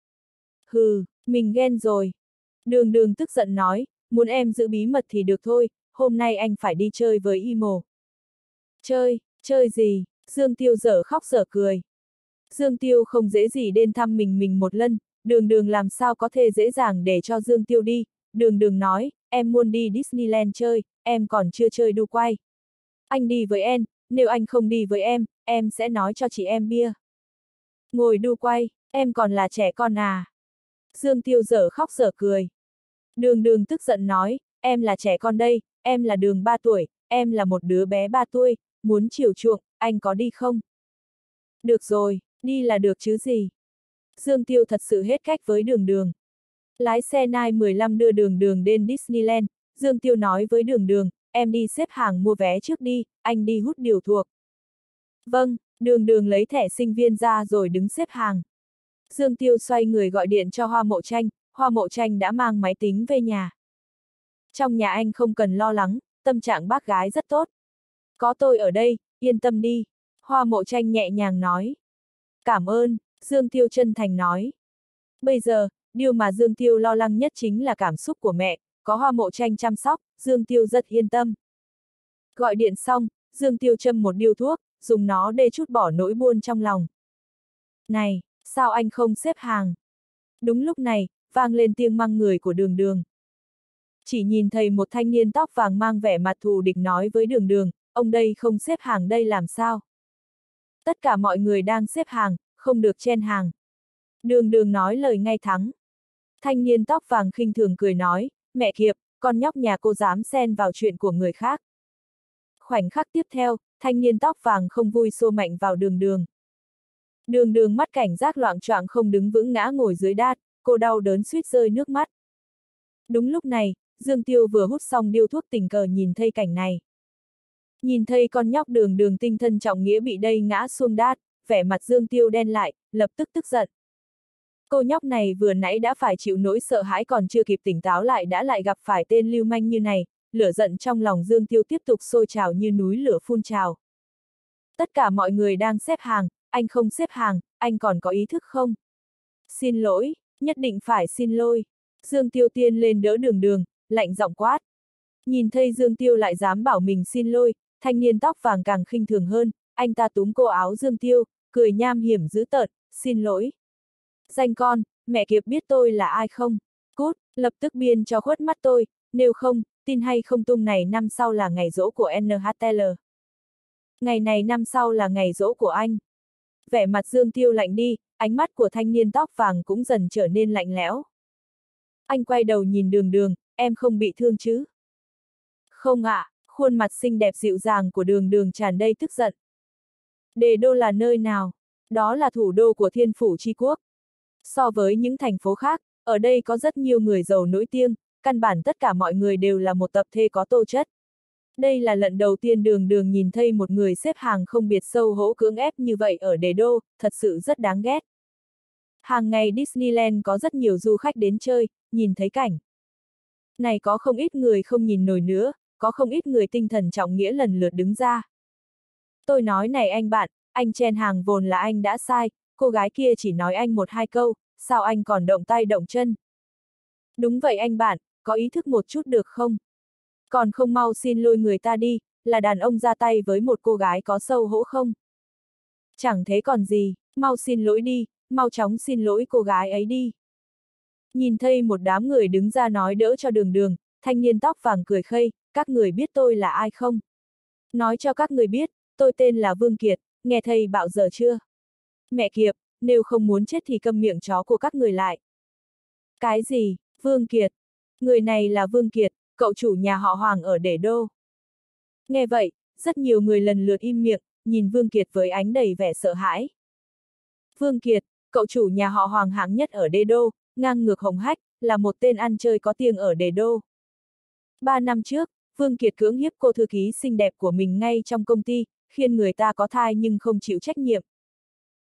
Hừ, mình ghen rồi. Đường Đường tức giận nói, muốn em giữ bí mật thì được thôi, hôm nay anh phải đi chơi với Imo. Chơi, chơi gì? Dương Tiêu dở khóc dở cười. Dương Tiêu không dễ gì đến thăm mình mình một lần, Đường Đường làm sao có thể dễ dàng để cho Dương Tiêu đi. Đường Đường nói, em muốn đi Disneyland chơi, em còn chưa chơi đu quay. Anh đi với em, nếu anh không đi với em, em sẽ nói cho chị em bia. Ngồi đu quay, em còn là trẻ con à? Dương Tiêu dở khóc dở cười. Đường Đường tức giận nói, em là trẻ con đây, em là Đường ba tuổi, em là một đứa bé ba tuổi, muốn chiều chuộng, anh có đi không? Được rồi, đi là được chứ gì. Dương Tiêu thật sự hết cách với Đường Đường. Lái xe Nike mười lăm đưa Đường Đường đến Disneyland, Dương Tiêu nói với Đường Đường, em đi xếp hàng mua vé trước đi, anh đi hút điều thuộc. Vâng, Đường Đường lấy thẻ sinh viên ra rồi đứng xếp hàng. Dương Tiêu xoay người gọi điện cho Hoa Mộ Tranh, Hoa Mộ Tranh đã mang máy tính về nhà. Trong nhà anh không cần lo lắng, tâm trạng bác gái rất tốt. Có tôi ở đây, yên tâm đi. Hoa Mộ Tranh nhẹ nhàng nói. Cảm ơn, Dương Tiêu chân thành nói. Bây giờ, điều mà Dương Tiêu lo lắng nhất chính là cảm xúc của mẹ, có Hoa Mộ Tranh chăm sóc, Dương Tiêu rất yên tâm. Gọi điện xong, Dương Tiêu châm một điếu thuốc, dùng nó để trút bỏ nỗi buồn trong lòng. Này, sao anh không xếp hàng? Đúng lúc này, vang lên tiếng mắng người của Đường Đường. Chỉ nhìn thấy một thanh niên tóc vàng mang vẻ mặt thù địch nói với Đường Đường, ông đây không xếp hàng đây làm sao? Tất cả mọi người đang xếp hàng, không được chen hàng. Đường Đường nói lời ngay thẳng. Thanh niên tóc vàng khinh thường cười nói, mẹ kiếp, con nhóc nhà cô dám xen vào chuyện của người khác. Khoảnh khắc tiếp theo, thanh niên tóc vàng không vui xô mạnh vào Đường Đường. Đường Đường mắt cảnh giác loạng choạng không đứng vững ngã ngồi dưới đát, cô đau đớn suýt rơi nước mắt. Đúng lúc này, Dương Tiêu vừa hút xong điếu thuốc tình cờ nhìn thấy cảnh này. Nhìn thấy con nhóc Đường Đường tinh thần trọng nghĩa bị đây ngã xuống đát, vẻ mặt Dương Tiêu đen lại, lập tức tức giận. Cô nhóc này vừa nãy đã phải chịu nỗi sợ hãi còn chưa kịp tỉnh táo lại đã lại gặp phải tên lưu manh như này, lửa giận trong lòng Dương Tiêu tiếp tục sôi trào như núi lửa phun trào. Tất cả mọi người đang xếp hàng, anh không xếp hàng, anh còn có ý thức không? Xin lỗi, nhất định phải xin lỗi. Dương Tiêu tiên lên đỡ Đường Đường, lạnh giọng quát. Nhìn thấy Dương Tiêu lại dám bảo mình xin lỗi, thanh niên tóc vàng càng khinh thường hơn, anh ta túm cô áo Dương Tiêu, cười nham hiểm dữ tợn, xin lỗi. Danh con, mẹ kiếp biết tôi là ai không? Cút, lập tức biên cho khuất mắt tôi, nếu không, tin hay không tung này năm sau là ngày giỗ của en hát lờ. Ngày này năm sau là ngày giỗ của anh. Vẻ mặt Dương Tiêu lạnh đi, ánh mắt của thanh niên tóc vàng cũng dần trở nên lạnh lẽo. Anh quay đầu nhìn Đường Đường, em không bị thương chứ? Không ạ, à, khuôn mặt xinh đẹp dịu dàng của Đường Đường tràn đầy tức giận. Đế đô là nơi nào? Đó là thủ đô của Thiên Phủ Chi Quốc. So với những thành phố khác, ở đây có rất nhiều người giàu nổi tiếng, căn bản tất cả mọi người đều là một tập thể có tố chất. Đây là lần đầu tiên Đường Đường nhìn thấy một người xếp hàng không biệt xấu hổ cưỡng ép như vậy ở đế đô, thật sự rất đáng ghét. Hàng ngày Disneyland có rất nhiều du khách đến chơi, nhìn thấy cảnh này có không ít người không nhìn nổi nữa, có không ít người tinh thần trọng nghĩa lần lượt đứng ra. Tôi nói này anh bạn, anh chen hàng vốn là anh đã sai, cô gái kia chỉ nói anh một hai câu, sao anh còn động tay động chân? Đúng vậy anh bạn, có ý thức một chút được không? Còn không mau xin lỗi người ta đi, là đàn ông ra tay với một cô gái có xấu hổ không? Chẳng thế còn gì, mau xin lỗi đi, mau chóng xin lỗi cô gái ấy đi. Nhìn thấy một đám người đứng ra nói đỡ cho Đường Đường, thanh niên tóc vàng cười khây, các người biết tôi là ai không? Nói cho các người biết, tôi tên là Vương Kiệt, nghe thầy bảo giờ chưa? Mẹ kiếp, nếu không muốn chết thì câm miệng chó của các người lại. Cái gì, Vương Kiệt? Người này là Vương Kiệt, cậu chủ nhà họ Hoàng ở Đế Đô. Nghe vậy, rất nhiều người lần lượt im miệng, nhìn Vương Kiệt với ánh đầy vẻ sợ hãi. Vương Kiệt, cậu chủ nhà họ Hoàng hạng nhất ở Đế Đô, ngang ngược hồng hách, là một tên ăn chơi có tiếng ở Đế Đô. Ba năm trước, Vương Kiệt cưỡng hiếp cô thư ký xinh đẹp của mình ngay trong công ty, khiến người ta có thai nhưng không chịu trách nhiệm,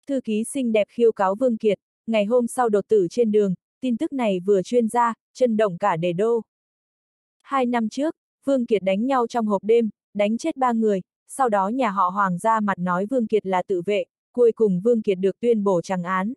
Thư ký xinh đẹp khiêu cáo Vương Kiệt, ngày hôm sau đột tử trên đường, tin tức này vừa chuyên ra, chấn động cả Đế đô. Hai năm trước, Vương Kiệt đánh nhau trong hộp đêm, đánh chết ba người, sau đó nhà họ Hoàng ra mặt nói Vương Kiệt là tự vệ, cuối cùng Vương Kiệt được tuyên bổ trắng án.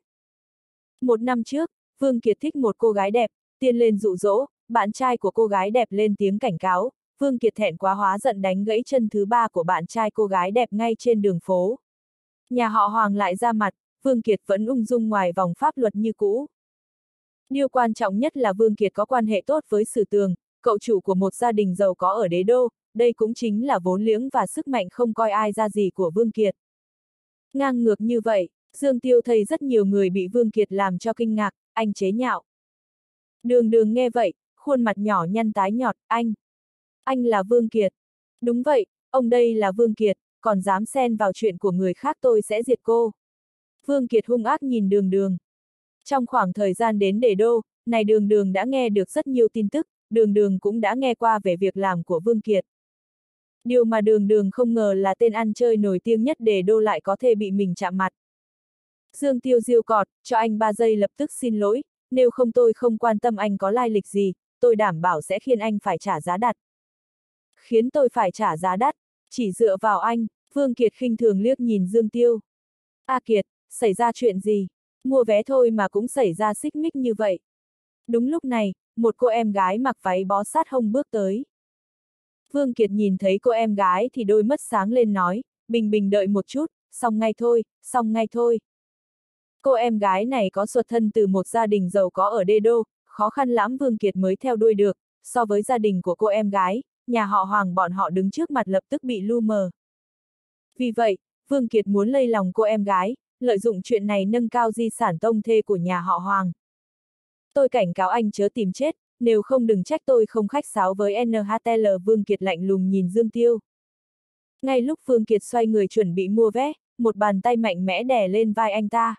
Một năm trước, Vương Kiệt thích một cô gái đẹp, tiên lên dụ dỗ, bạn trai của cô gái đẹp lên tiếng cảnh cáo, Vương Kiệt thẹn quá hóa giận đánh gãy chân thứ ba của bạn trai cô gái đẹp ngay trên đường phố. Nhà họ Hoàng lại ra mặt, Vương Kiệt vẫn ung dung ngoài vòng pháp luật như cũ. Điều quan trọng nhất là Vương Kiệt có quan hệ tốt với Sử Tường, cậu chủ của một gia đình giàu có ở Đế đô, đây cũng chính là vốn liếng và sức mạnh không coi ai ra gì của Vương Kiệt. Ngang ngược như vậy, Dương Tiêu thấy rất nhiều người bị Vương Kiệt làm cho kinh ngạc, anh chế nhạo. Đường Đường nghe vậy, khuôn mặt nhỏ nhăn tái nhợt, anh. Anh là Vương Kiệt. Đúng vậy, ông đây là Vương Kiệt, còn dám xen vào chuyện của người khác tôi sẽ diệt cô. Vương Kiệt hung ác nhìn Đường Đường. Trong khoảng thời gian đến Đế đô, này Đường Đường đã nghe được rất nhiều tin tức, Đường Đường cũng đã nghe qua về việc làm của Vương Kiệt. Điều mà Đường Đường không ngờ là tên ăn chơi nổi tiếng nhất Đế đô lại có thể bị mình chạm mặt. Dương Tiêu giêu cọt, cho anh ba giây lập tức xin lỗi, nếu không tôi không quan tâm anh có lai lịch gì, tôi đảm bảo sẽ khiến anh phải trả giá đắt. Khiến tôi phải trả giá đắt, chỉ dựa vào anh, Vương Kiệt khinh thường liếc nhìn Dương Tiêu. A Kiệt, xảy ra chuyện gì? Mua vé thôi mà cũng xảy ra xích mích như vậy. Đúng lúc này, một cô em gái mặc váy bó sát hông bước tới. Vương Kiệt nhìn thấy cô em gái thì đôi mắt sáng lên nói, Bình Bình đợi một chút, xong ngay thôi, xong ngay thôi. Cô em gái này có xuất thân từ một gia đình giàu có ở Đế đô, khó khăn lắm Vương Kiệt mới theo đuôi được, so với gia đình của cô em gái, nhà họ Hoàng bọn họ đứng trước mặt lập tức bị lu mờ. Vì vậy, Vương Kiệt muốn lay lòng cô em gái, lợi dụng chuyện này nâng cao di sản tông thê của nhà họ Hoàng. Tôi cảnh cáo anh chớ tìm chết, nếu không đừng trách tôi không khách sáo với en hát lờ. Vương Kiệt lạnh lùng nhìn Dương Tiêu. Ngay lúc Vương Kiệt xoay người chuẩn bị mua vé, một bàn tay mạnh mẽ đè lên vai anh ta.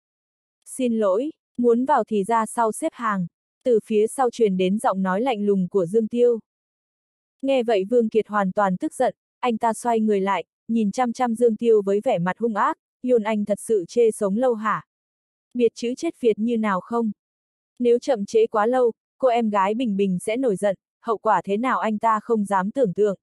Xin lỗi, muốn vào thì ra sau xếp hàng, từ phía sau truyền đến giọng nói lạnh lùng của Dương Tiêu. Nghe vậy Vương Kiệt hoàn toàn tức giận, anh ta xoay người lại, nhìn chăm chăm Dương Tiêu với vẻ mặt hung ác, Yôn anh thật sự chê sống lâu hả? Biệt chữ chết Việt như nào không? Nếu chậm trễ quá lâu, cô em gái Bình Bình sẽ nổi giận, hậu quả thế nào anh ta không dám tưởng tượng.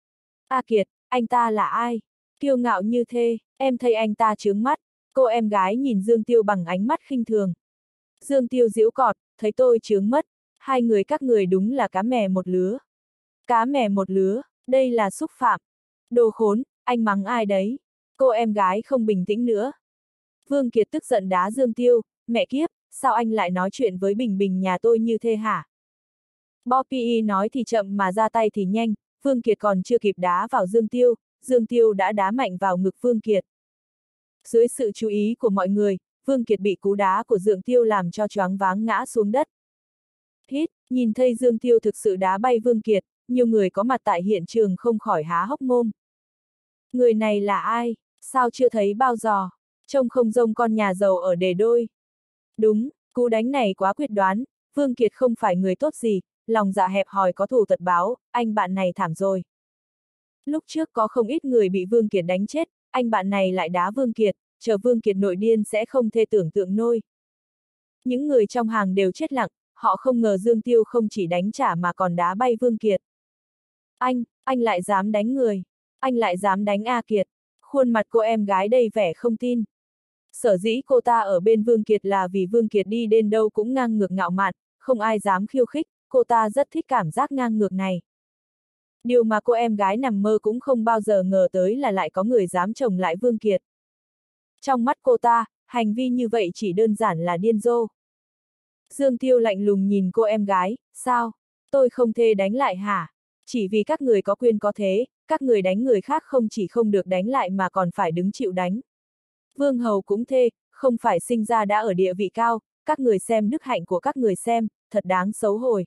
A Kiệt, anh ta là ai? Kiêu ngạo như thế, em thấy anh ta chướng mắt. Cô em gái nhìn Dương Tiêu bằng ánh mắt khinh thường. Dương Tiêu giễu cọt, thấy tôi chướng mất, hai người các người đúng là cá mè một lứa. Cá mè một lứa, đây là xúc phạm. Đồ khốn, anh mắng ai đấy? Cô em gái không bình tĩnh nữa. Vương Kiệt tức giận đá Dương Tiêu, mẹ kiếp, sao anh lại nói chuyện với Bình Bình nhà tôi như thế hả? Bobby nói thì chậm mà ra tay thì nhanh, Vương Kiệt còn chưa kịp đá vào Dương Tiêu, Dương Tiêu đã đá mạnh vào ngực Vương Kiệt. Dưới sự chú ý của mọi người, Vương Kiệt bị cú đá của Dương Tiêu làm cho choáng váng ngã xuống đất. Hít, nhìn thấy Dương Tiêu thực sự đá bay Vương Kiệt, nhiều người có mặt tại hiện trường không khỏi há hốc mồm. Người này là ai? Sao chưa thấy bao giờ? Trông không giống con nhà giàu ở Đế đô. Đúng, cú đánh này quá quyết đoán, Vương Kiệt không phải người tốt gì, lòng dạ hẹp hòi có thù tật báo, anh bạn này thảm rồi. Lúc trước có không ít người bị Vương Kiệt đánh chết, anh bạn này lại đá Vương Kiệt, chờ Vương Kiệt nổi điên sẽ không thể tưởng tượng nổi. Những người trong hàng đều chết lặng, họ không ngờ Dương Tiêu không chỉ đánh trả mà còn đá bay Vương Kiệt. Anh, anh lại dám đánh người, anh lại dám đánh A Kiệt. Khuôn mặt cô em gái đầy vẻ không tin. Sở dĩ cô ta ở bên Vương Kiệt là vì Vương Kiệt đi đến đâu cũng ngang ngược ngạo mạn, không ai dám khiêu khích, cô ta rất thích cảm giác ngang ngược này. Điều mà cô em gái nằm mơ cũng không bao giờ ngờ tới là lại có người dám chồng lại Vương Kiệt. Trong mắt cô ta, hành vi như vậy chỉ đơn giản là điên rồ. Dương Tiêu lạnh lùng nhìn cô em gái, sao? Tôi không thể đánh lại hả? Chỉ vì các người có quyền có thế, các người đánh người khác không chỉ không được đánh lại mà còn phải đứng chịu đánh. Vương hầu cũng thế, không phải sinh ra đã ở địa vị cao, các người xem đức hạnh của các người xem, thật đáng xấu hổ.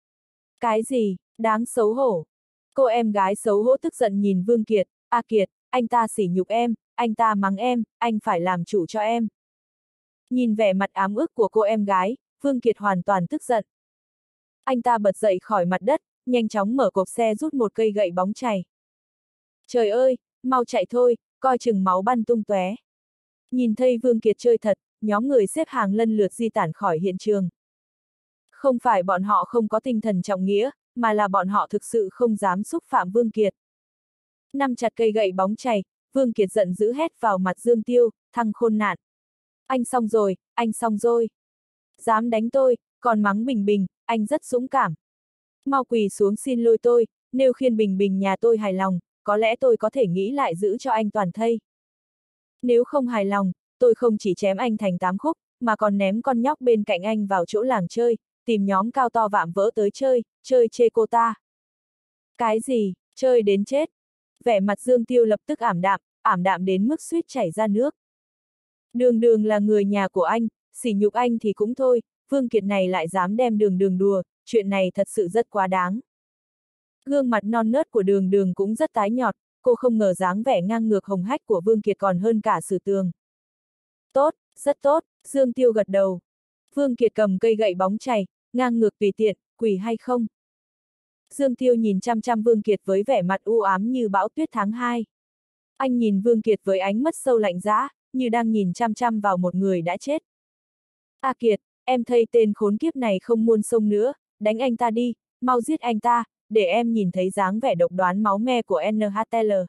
Cái gì, đáng xấu hổ? Cô em gái xấu hổ tức giận nhìn Vương Kiệt, A Kiệt, anh ta sỉ nhục em, anh ta mắng em, anh phải làm chủ cho em. Nhìn vẻ mặt ám ức của cô em gái, Vương Kiệt hoàn toàn tức giận. Anh ta bật dậy khỏi mặt đất, nhanh chóng mở cốp xe rút một cây gậy bóng chày. Trời ơi, mau chạy thôi, coi chừng máu bắn tung tóe. Nhìn thấy Vương Kiệt chơi thật, nhóm người xếp hàng lần lượt di tản khỏi hiện trường. Không phải bọn họ không có tinh thần trọng nghĩa, mà là bọn họ thực sự không dám xúc phạm Vương Kiệt. Nắm chặt cây gậy bóng chày, Vương Kiệt giận dữ hét vào mặt Dương Tiêu, thằng khôn nạn. Anh xong rồi, anh xong rồi. Dám đánh tôi, còn mắng Bình Bình, anh rất dũng cảm. Mau quỳ xuống xin lỗi tôi, nếu khiến Bình Bình nhà tôi hài lòng, có lẽ tôi có thể nghĩ lại giữ cho anh toàn thây. Nếu không hài lòng, tôi không chỉ chém anh thành tám khúc, mà còn ném con nhóc bên cạnh anh vào chỗ làng chơi, tìm nhóm cao to vạm vỡ tới chơi, chơi chê cô ta. Cái gì, chơi đến chết? Vẻ mặt Dương Tiêu lập tức ảm đạm, ảm đạm đến mức suýt chảy ra nước. Đường Đường là người nhà của anh, sỉ nhục anh thì cũng thôi, Vương Kiệt này lại dám đem Đường Đường đùa, chuyện này thật sự rất quá đáng. Gương mặt non nớt của Đường Đường cũng rất tái nhợt, cô không ngờ dáng vẻ ngang ngược hồng hách của Vương Kiệt còn hơn cả Sử Tường. Tốt, rất tốt, Dương Tiêu gật đầu. Vương Kiệt cầm cây gậy bóng chày, ngang ngược tùy tiện, quỷ hay không? Dương Tiêu nhìn chăm chăm Vương Kiệt với vẻ mặt u ám như bão tuyết tháng hai. Anh nhìn Vương Kiệt với ánh mắt sâu lạnh giá, như đang nhìn chăm chăm vào một người đã chết. A Kiệt, em thấy tên khốn kiếp này không muôn sông nữa, đánh anh ta đi, mau giết anh ta, để em nhìn thấy dáng vẻ độc đoán máu me của en hát tê lờ.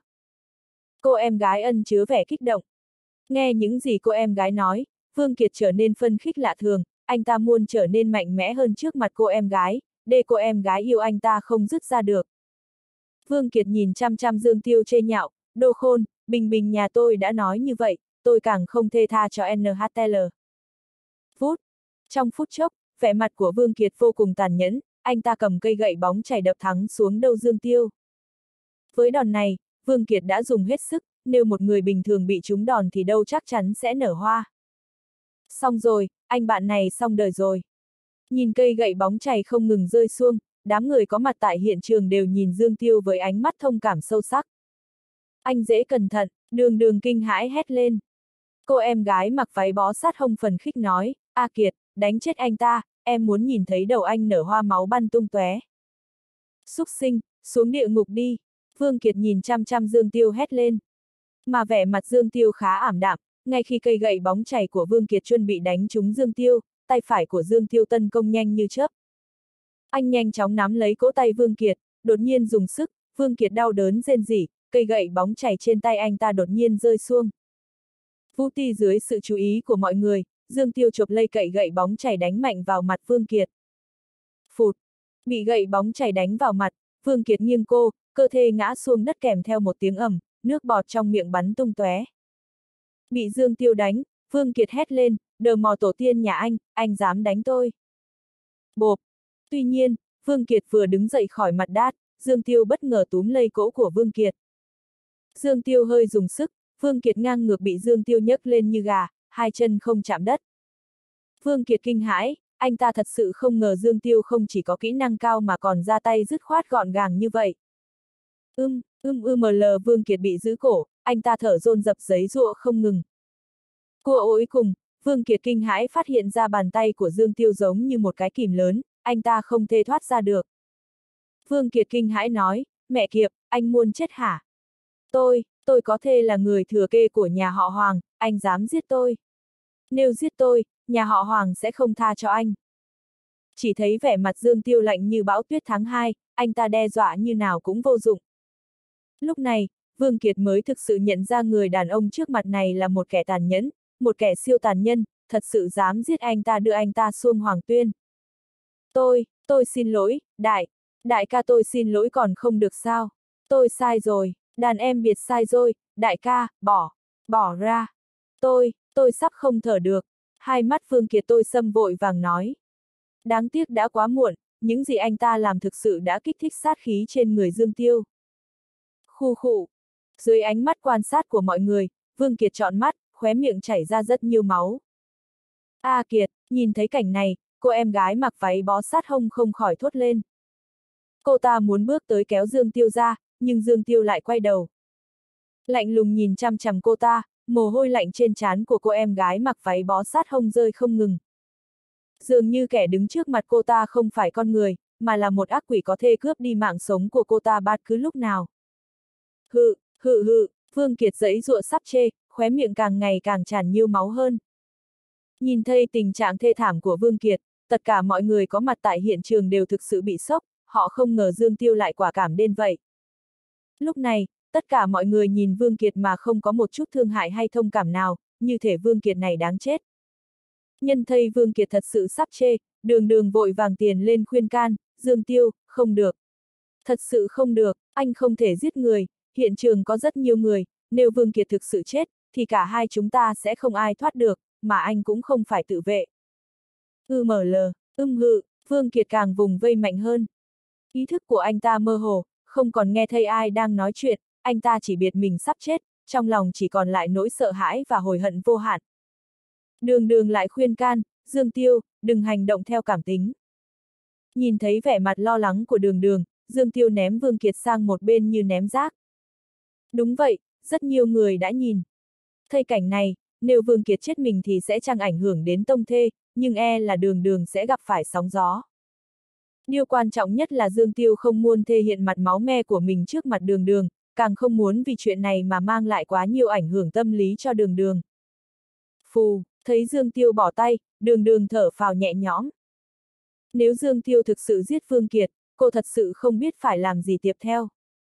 Cô em gái ân chứa vẻ kích động. Nghe những gì cô em gái nói, Vương Kiệt trở nên phân khích lạ thường, anh ta muốn trở nên mạnh mẽ hơn trước mặt cô em gái, để cô em gái yêu anh ta không dứt ra được. Vương Kiệt nhìn chăm chăm Dương Tiêu chê nhạo, đồ khôn, Bình Bình nhà tôi đã nói như vậy, tôi càng không thê tha cho en hát tê lờ. Phút. Trong phút chốc, vẻ mặt của Vương Kiệt vô cùng tàn nhẫn, anh ta cầm cây gậy bóng chày đập thẳng xuống đầu Dương Tiêu. Với đòn này, Vương Kiệt đã dùng hết sức, nếu một người bình thường bị trúng đòn thì đâu chắc chắn sẽ nở hoa. Xong rồi, anh bạn này xong đời rồi. Nhìn cây gậy bóng chày không ngừng rơi xuống, đám người có mặt tại hiện trường đều nhìn Dương Tiêu với ánh mắt thông cảm sâu sắc. Anh dễ cẩn thận, Đường Đường kinh hãi hét lên. Cô em gái mặc váy bó sát hông phần khích nói, A Kiệt, đánh chết anh ta, em muốn nhìn thấy đầu anh nở hoa máu bắn tung tóe. Súc sinh, xuống địa ngục đi. Vương Kiệt nhìn chăm chăm Dương Tiêu hét lên. Mà vẻ mặt Dương Tiêu khá ảm đạm, ngay khi cây gậy bóng chày của Vương Kiệt chuẩn bị đánh trúng Dương Tiêu, tay phải của Dương Tiêu tấn công nhanh như chớp. Anh nhanh chóng nắm lấy cỗ tay Vương Kiệt, đột nhiên dùng sức, Vương Kiệt đau đớn rên rỉ, cây gậy bóng chày trên tay anh ta đột nhiên rơi xuống. Vũ ti dưới sự chú ý của mọi người, Dương Tiêu chộp lấy cậy gậy bóng chày đánh mạnh vào mặt Vương Kiệt. Phụt! Bị gậy bóng chày đánh vào mặt, Vương Kiệt nghiêng cô, cơ thể ngã xuống đất kèm theo một tiếng ầm, nước bọt trong miệng bắn tung tóe. Bị Dương Tiêu đánh, Vương Kiệt hét lên, đờ mò tổ tiên nhà anh, anh dám đánh tôi. Bộp! Tuy nhiên, Vương Kiệt vừa đứng dậy khỏi mặt đát, Dương Tiêu bất ngờ túm lấy cổ của Vương Kiệt. Dương Tiêu hơi dùng sức, Vương Kiệt ngang ngược bị Dương Tiêu nhấc lên như gà, hai chân không chạm đất. Vương Kiệt kinh hãi, anh ta thật sự không ngờ Dương Tiêu không chỉ có kỹ năng cao mà còn ra tay dứt khoát gọn gàng như vậy. Ưm, ưm ưm ml Vương Kiệt bị giữ cổ, anh ta thở dồn dập giấy giụa không ngừng. Cuối cùng, Vương Kiệt kinh hãi phát hiện ra bàn tay của Dương Tiêu giống như một cái kìm lớn, anh ta không thể thoát ra được. Vương Kiệt kinh hãi nói, mẹ kiếp, anh muốn chết hả? Tôi, tôi có thể là người thừa kế của nhà họ Hoàng, anh dám giết tôi. Nếu giết tôi, nhà họ Hoàng sẽ không tha cho anh. Chỉ thấy vẻ mặt Dương Tiêu lạnh như bão tuyết tháng hai, anh ta đe dọa như nào cũng vô dụng. Lúc này, Vương Kiệt mới thực sự nhận ra người đàn ông trước mặt này là một kẻ tàn nhẫn, một kẻ siêu tàn nhân, thật sự dám giết anh ta đưa anh ta xuống Hoàng Tuyên. Tôi, tôi xin lỗi, đại, đại ca tôi xin lỗi còn không được sao? Tôi sai rồi, đàn em biệt sai rồi, đại ca, bỏ, bỏ ra. Tôi, tôi sắp không thở được. Hai mắt Vương Kiệt tôi xâm vội vàng nói. Đáng tiếc đã quá muộn, những gì anh ta làm thực sự đã kích thích sát khí trên người Dương Tiêu. Khu khụ. Dưới ánh mắt quan sát của mọi người, Vương Kiệt trọn mắt, khóe miệng chảy ra rất nhiều máu. A Kiệt, nhìn thấy cảnh này, cô em gái mặc váy bó sát hông không khỏi thốt lên. Cô ta muốn bước tới kéo Dương Tiêu ra, nhưng Dương Tiêu lại quay đầu. Lạnh lùng nhìn chăm chằm cô ta, mồ hôi lạnh trên trán của cô em gái mặc váy bó sát hông rơi không ngừng. Dường như kẻ đứng trước mặt cô ta không phải con người, mà là một ác quỷ có thể cướp đi mạng sống của cô ta bất cứ lúc nào. Hự, hự hự, Vương Kiệt giãy giụa sắp chê, khóe miệng càng ngày càng tràn nhiêu máu hơn. Nhìn thấy tình trạng thê thảm của Vương Kiệt, tất cả mọi người có mặt tại hiện trường đều thực sự bị sốc, họ không ngờ Dương Tiêu lại quả cảm đến vậy. Lúc này, tất cả mọi người nhìn Vương Kiệt mà không có một chút thương hại hay thông cảm nào, như thể Vương Kiệt này đáng chết. Nhân thấy Vương Kiệt thật sự sắp chê, Đường Đường vội vàng tiền lên khuyên can, Dương Tiêu, không được. Thật sự không được, anh không thể giết người, hiện trường có rất nhiều người, nếu Vương Kiệt thực sự chết, thì cả hai chúng ta sẽ không ai thoát được, mà anh cũng không phải tự vệ. Ư mờ lờ, ưm hự, Vương Kiệt càng vùng vây mạnh hơn. Ý thức của anh ta mơ hồ, không còn nghe thấy ai đang nói chuyện, anh ta chỉ biết mình sắp chết, trong lòng chỉ còn lại nỗi sợ hãi và hối hận vô hạn. Đường Đường lại khuyên can, Dương Tiêu, đừng hành động theo cảm tính. Nhìn thấy vẻ mặt lo lắng của Đường Đường, Dương Tiêu ném Vương Kiệt sang một bên như ném rác. Đúng vậy, rất nhiều người đã nhìn. Thấy cảnh này, nếu Vương Kiệt chết mình thì sẽ chẳng ảnh hưởng đến tông thê, nhưng e là Đường Đường sẽ gặp phải sóng gió. Điều quan trọng nhất là Dương Tiêu không muốn thể hiện mặt máu me của mình trước mặt Đường Đường, càng không muốn vì chuyện này mà mang lại quá nhiều ảnh hưởng tâm lý cho Đường Đường. Phù, thấy Dương Tiêu bỏ tay, Đường Đường thở phào nhẹ nhõm. Nếu Dương Tiêu thực sự giết Vương Kiệt, cô thật sự không biết phải làm gì tiếp theo.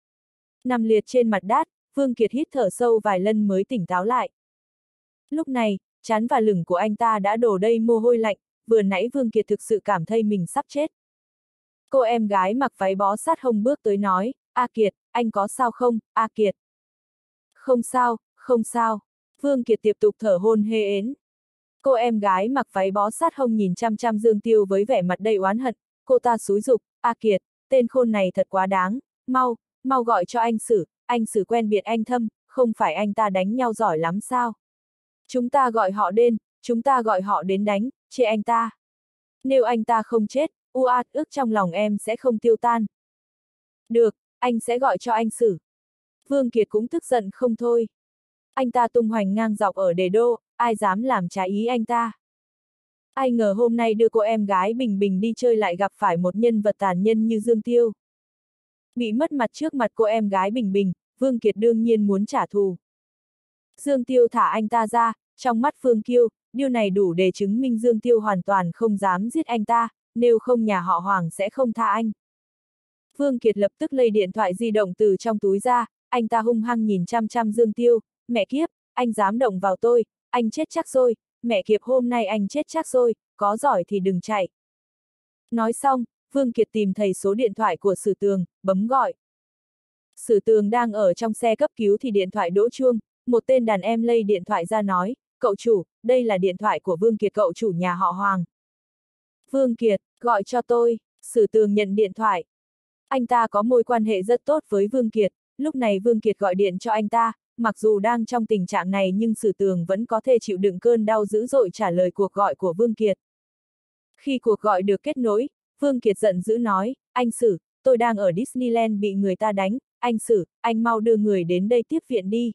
Nằm liệt trên mặt đát, Vương Kiệt hít thở sâu vài lần mới tỉnh táo lại. Lúc này, trán và lưng của anh ta đã đổ đầy mồ hôi lạnh, vừa nãy Vương Kiệt thực sự cảm thấy mình sắp chết. Cô em gái mặc váy bó sát hông bước tới nói, A Kiệt, anh có sao không, A Kiệt? Không sao, không sao. Vương Kiệt tiếp tục thở hổn hển. Cô em gái mặc váy bó sát hông nhìn chăm chăm Dương Tiêu với vẻ mặt đầy oán hận, cô ta xúi giục, A Kiệt, tên khôn này thật quá đáng, mau, mau gọi cho anh Sử, anh Sử quen biệt anh Thâm, không phải anh ta đánh nhau giỏi lắm sao? Chúng ta gọi họ đến, chúng ta gọi họ đến đánh, chê anh ta. Nếu anh ta không chết, u át ức trong lòng em sẽ không tiêu tan. Được, anh sẽ gọi cho anh Sử. Vương Kiệt cũng tức giận không thôi. Anh ta tung hoành ngang dọc ở Đề Đô, ai dám làm trái ý anh ta. Ai ngờ hôm nay đưa cô em gái Bình Bình đi chơi lại gặp phải một nhân vật tàn nhân như Dương Tiêu. Bị mất mặt trước mặt cô em gái Bình Bình, Vương Kiệt đương nhiên muốn trả thù. Dương Tiêu thả anh ta ra, trong mắt Vương Kiêu, điều này đủ để chứng minh Dương Tiêu hoàn toàn không dám giết anh ta, nếu không nhà họ Hoàng sẽ không tha anh. Vương Kiệt lập tức lấy điện thoại di động từ trong túi ra, anh ta hung hăng nhìn chăm chăm Dương Tiêu, mẹ kiếp, anh dám động vào tôi, anh chết chắc rồi, mẹ kiếp hôm nay anh chết chắc rồi, có giỏi thì đừng chạy. Nói xong, Vương Kiệt tìm thấy số điện thoại của Sử Tường, bấm gọi. Sử Tường đang ở trong xe cấp cứu thì điện thoại đổ chuông, một tên đàn em lấy điện thoại ra nói, cậu chủ, đây là điện thoại của Vương Kiệt cậu chủ nhà họ Hoàng. Vương Kiệt, gọi cho tôi, Sử Tường nhận điện thoại. Anh ta có mối quan hệ rất tốt với Vương Kiệt, lúc này Vương Kiệt gọi điện cho anh ta, mặc dù đang trong tình trạng này nhưng Sử Tường vẫn có thể chịu đựng cơn đau dữ dội trả lời cuộc gọi của Vương Kiệt. Khi cuộc gọi được kết nối, Vương Kiệt giận dữ nói, anh Sử, tôi đang ở Disneyland bị người ta đánh, anh Sử, anh mau đưa người đến đây tiếp viện đi.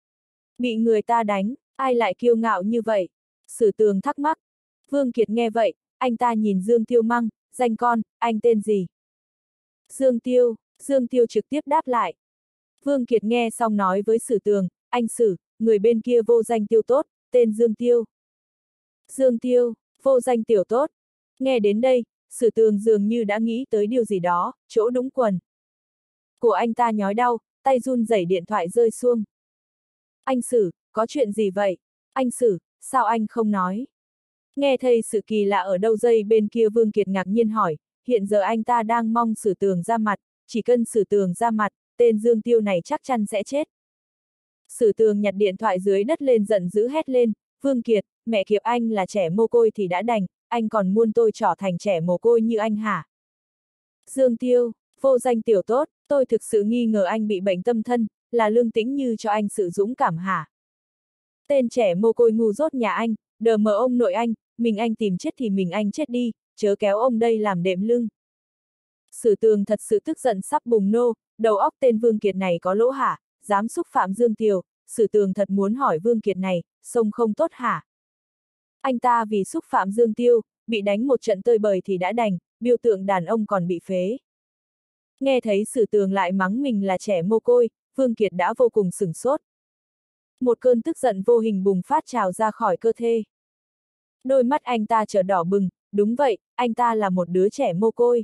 Bị người ta đánh, ai lại kiêu ngạo như vậy? Sử Tường thắc mắc. Vương Kiệt nghe vậy, anh ta nhìn Dương Tiêu măng, danh con, anh tên gì? Dương Tiêu, Dương Tiêu trực tiếp đáp lại. Vương Kiệt nghe xong nói với Sử Tường, anh Sử, người bên kia vô danh Tiêu tốt, tên Dương Tiêu. Dương Tiêu, vô danh tiểu tốt. Nghe đến đây, Sử Tường dường như đã nghĩ tới điều gì đó, chỗ đúng quần. Của anh ta nhói đau, tay run rẩy điện thoại rơi xuống. Anh Sử, có chuyện gì vậy? Anh Sử, sao anh không nói? Nghe thấy sự kỳ lạ ở đầu dây bên kia Vương Kiệt ngạc nhiên hỏi, hiện giờ anh ta đang mong Sử Tường ra mặt, chỉ cần Sử Tường ra mặt, tên Dương Tiêu này chắc chắn sẽ chết. Sử Tường nhặt điện thoại dưới đất lên giận dữ hét lên, Vương Kiệt, mẹ kiếp anh là trẻ mồ côi thì đã đành, anh còn muốn tôi trở thành trẻ mồ côi như anh hả? Dương Tiêu, vô danh tiểu tốt, tôi thực sự nghi ngờ anh bị bệnh tâm thân, là Lương Tĩnh Như cho anh sự dũng cảm hả? Tên trẻ mồ côi ngu dốt nhà anh, đờ mờ ông nội anh, mình anh tìm chết thì mình anh chết đi, chớ kéo ông đây làm đệm lưng. Sử Tường thật sự tức giận sắp bùng nô, đầu óc tên Vương Kiệt này có lỗ hả, dám xúc phạm Dương Tiêu, Sử Tường thật muốn hỏi Vương Kiệt này, sông không tốt hả? Anh ta vì xúc phạm Dương Tiêu, bị đánh một trận tơi bời thì đã đành, biểu tượng đàn ông còn bị phế. Nghe thấy Sử Tường lại mắng mình là trẻ mồ côi, Vương Kiệt đã vô cùng sửng sốt, Một cơn tức giận vô hình bùng phát trào ra khỏi cơ thể. Đôi mắt anh ta trở đỏ bừng, đúng vậy, anh ta là một đứa trẻ mồ côi.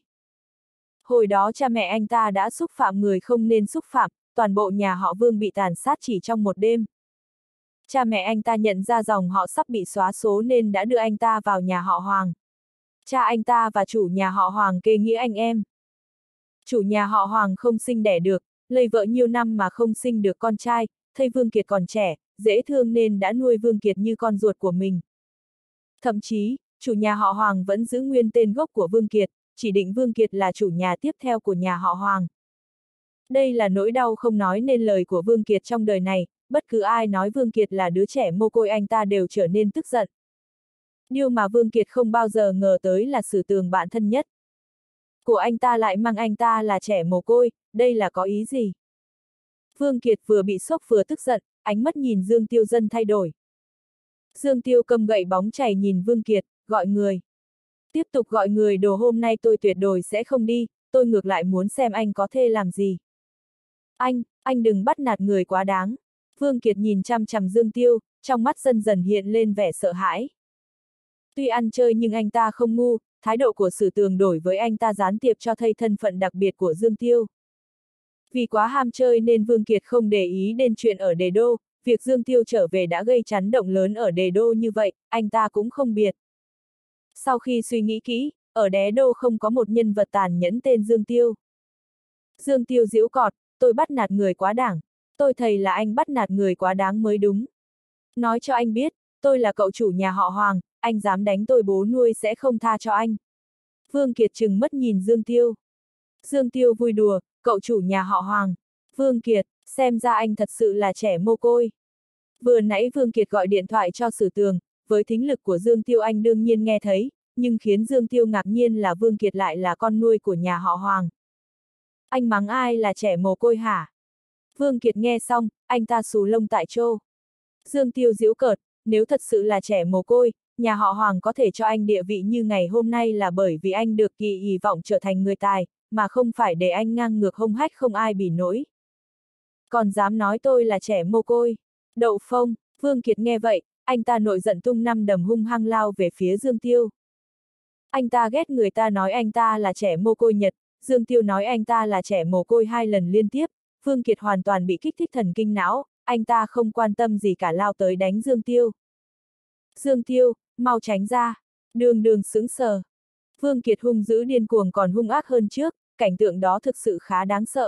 Hồi đó cha mẹ anh ta đã xúc phạm người không nên xúc phạm, toàn bộ nhà họ Vương bị tàn sát chỉ trong một đêm. Cha mẹ anh ta nhận ra dòng họ sắp bị xóa số nên đã đưa anh ta vào nhà họ Hoàng. Cha anh ta và chủ nhà họ Hoàng kê nghĩa anh em. Chủ nhà họ Hoàng không sinh đẻ được, lây vợ nhiều năm mà không sinh được con trai, thấy Vương Kiệt còn trẻ, dễ thương nên đã nuôi Vương Kiệt như con ruột của mình. Thậm chí, chủ nhà họ Hoàng vẫn giữ nguyên tên gốc của Vương Kiệt, chỉ định Vương Kiệt là chủ nhà tiếp theo của nhà họ Hoàng. Đây là nỗi đau không nói nên lời của Vương Kiệt trong đời này, bất cứ ai nói Vương Kiệt là đứa trẻ mồ côi anh ta đều trở nên tức giận. Điều mà Vương Kiệt không bao giờ ngờ tới là Sử Tường bạn thân nhất của anh ta lại mang anh ta là trẻ mồ côi, đây là có ý gì? Vương Kiệt vừa bị sốc vừa tức giận, ánh mắt nhìn Dương Tiêu dần thay đổi. Dương Tiêu cầm gậy bóng chảy nhìn Vương Kiệt, gọi người. Tiếp tục gọi người, đồ hôm nay tôi tuyệt đối sẽ không đi, tôi ngược lại muốn xem anh có thể làm gì. Anh, anh đừng bắt nạt người quá đáng. Vương Kiệt nhìn chăm chằm Dương Tiêu, trong mắt dần dần hiện lên vẻ sợ hãi. Tuy ăn chơi nhưng anh ta không ngu, thái độ của Sử Tường đổi với anh ta gián tiếp cho thấy thân phận đặc biệt của Dương Tiêu. Vì quá ham chơi nên Vương Kiệt không để ý đến chuyện ở Đề Đô, việc Dương Tiêu trở về đã gây chấn động lớn ở Đề Đô như vậy, anh ta cũng không biết. Sau khi suy nghĩ kỹ, ở Đế Đô không có một nhân vật tàn nhẫn tên Dương Tiêu. Dương Tiêu giễu cọt, tôi bắt nạt người quá đáng, tôi thầy là anh bắt nạt người quá đáng mới đúng. Nói cho anh biết, tôi là cậu chủ nhà họ Hoàng, anh dám đánh tôi bố nuôi sẽ không tha cho anh. Vương Kiệt trừng mắt nhìn Dương Tiêu. Dương Tiêu vui đùa, cậu chủ nhà họ Hoàng. Vương Kiệt, xem ra anh thật sự là trẻ mồ côi. Vừa nãy Vương Kiệt gọi điện thoại cho Sử Tường, với thính lực của Dương Tiêu anh đương nhiên nghe thấy, nhưng khiến Dương Tiêu ngạc nhiên là Vương Kiệt lại là con nuôi của nhà họ Hoàng. Anh mắng ai là trẻ mồ côi hả? Vương Kiệt nghe xong, anh ta xù lông tại chỗ. Dương Tiêu giễu cợt, nếu thật sự là trẻ mồ côi, nhà họ Hoàng có thể cho anh địa vị như ngày hôm nay là bởi vì anh được kỳ hy vọng trở thành người tài, mà không phải để anh ngang ngược hông hách không ai bỉ nổi. Còn dám nói tôi là trẻ mồ côi. Đậu phông, Vương Kiệt nghe vậy, anh ta nổi giận tung năm đấm hung hăng lao về phía Dương Tiêu. Anh ta ghét người ta nói anh ta là trẻ mồ côi Nhật, Dương Tiêu nói anh ta là trẻ mồ côi hai lần liên tiếp, Vương Kiệt hoàn toàn bị kích thích thần kinh não, anh ta không quan tâm gì cả lao tới đánh Dương Tiêu. Dương Tiêu, mau tránh ra, Đường Đường sững sờ. Vương Kiệt hung dữ điên cuồng còn hung ác hơn trước, cảnh tượng đó thực sự khá đáng sợ.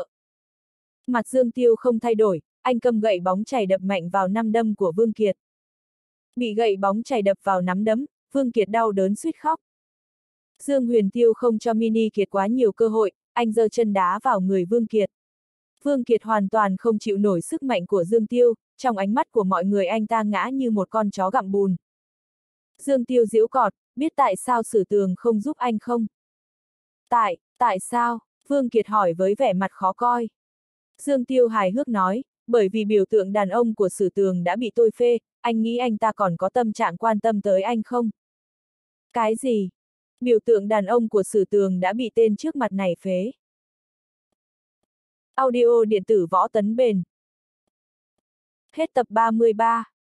Mặt Dương Tiêu không thay đổi, anh cầm gậy bóng chày đập mạnh vào nắm đấm của Vương Kiệt. Bị gậy bóng chày đập vào nắm đấm, Vương Kiệt đau đớn suýt khóc. Dương Huyền Tiêu không cho Mini Kiệt quá nhiều cơ hội, anh giơ chân đá vào người Vương Kiệt. Vương Kiệt hoàn toàn không chịu nổi sức mạnh của Dương Tiêu, trong ánh mắt của mọi người anh ta ngã như một con chó gặm bùn. Dương Tiêu giễu cọt, biết tại sao Sử Tường không giúp anh không? Tại, tại sao? Vương Kiệt hỏi với vẻ mặt khó coi. Dương Tiêu hài hước nói, bởi vì biểu tượng đàn ông của Sử Tường đã bị tôi phê, anh nghĩ anh ta còn có tâm trạng quan tâm tới anh không? Cái gì? Biểu tượng đàn ông của Sử Tường đã bị tên trước mặt này phế. Audio điện tử Võ Tấn Bền. Hết tập ba mươi ba.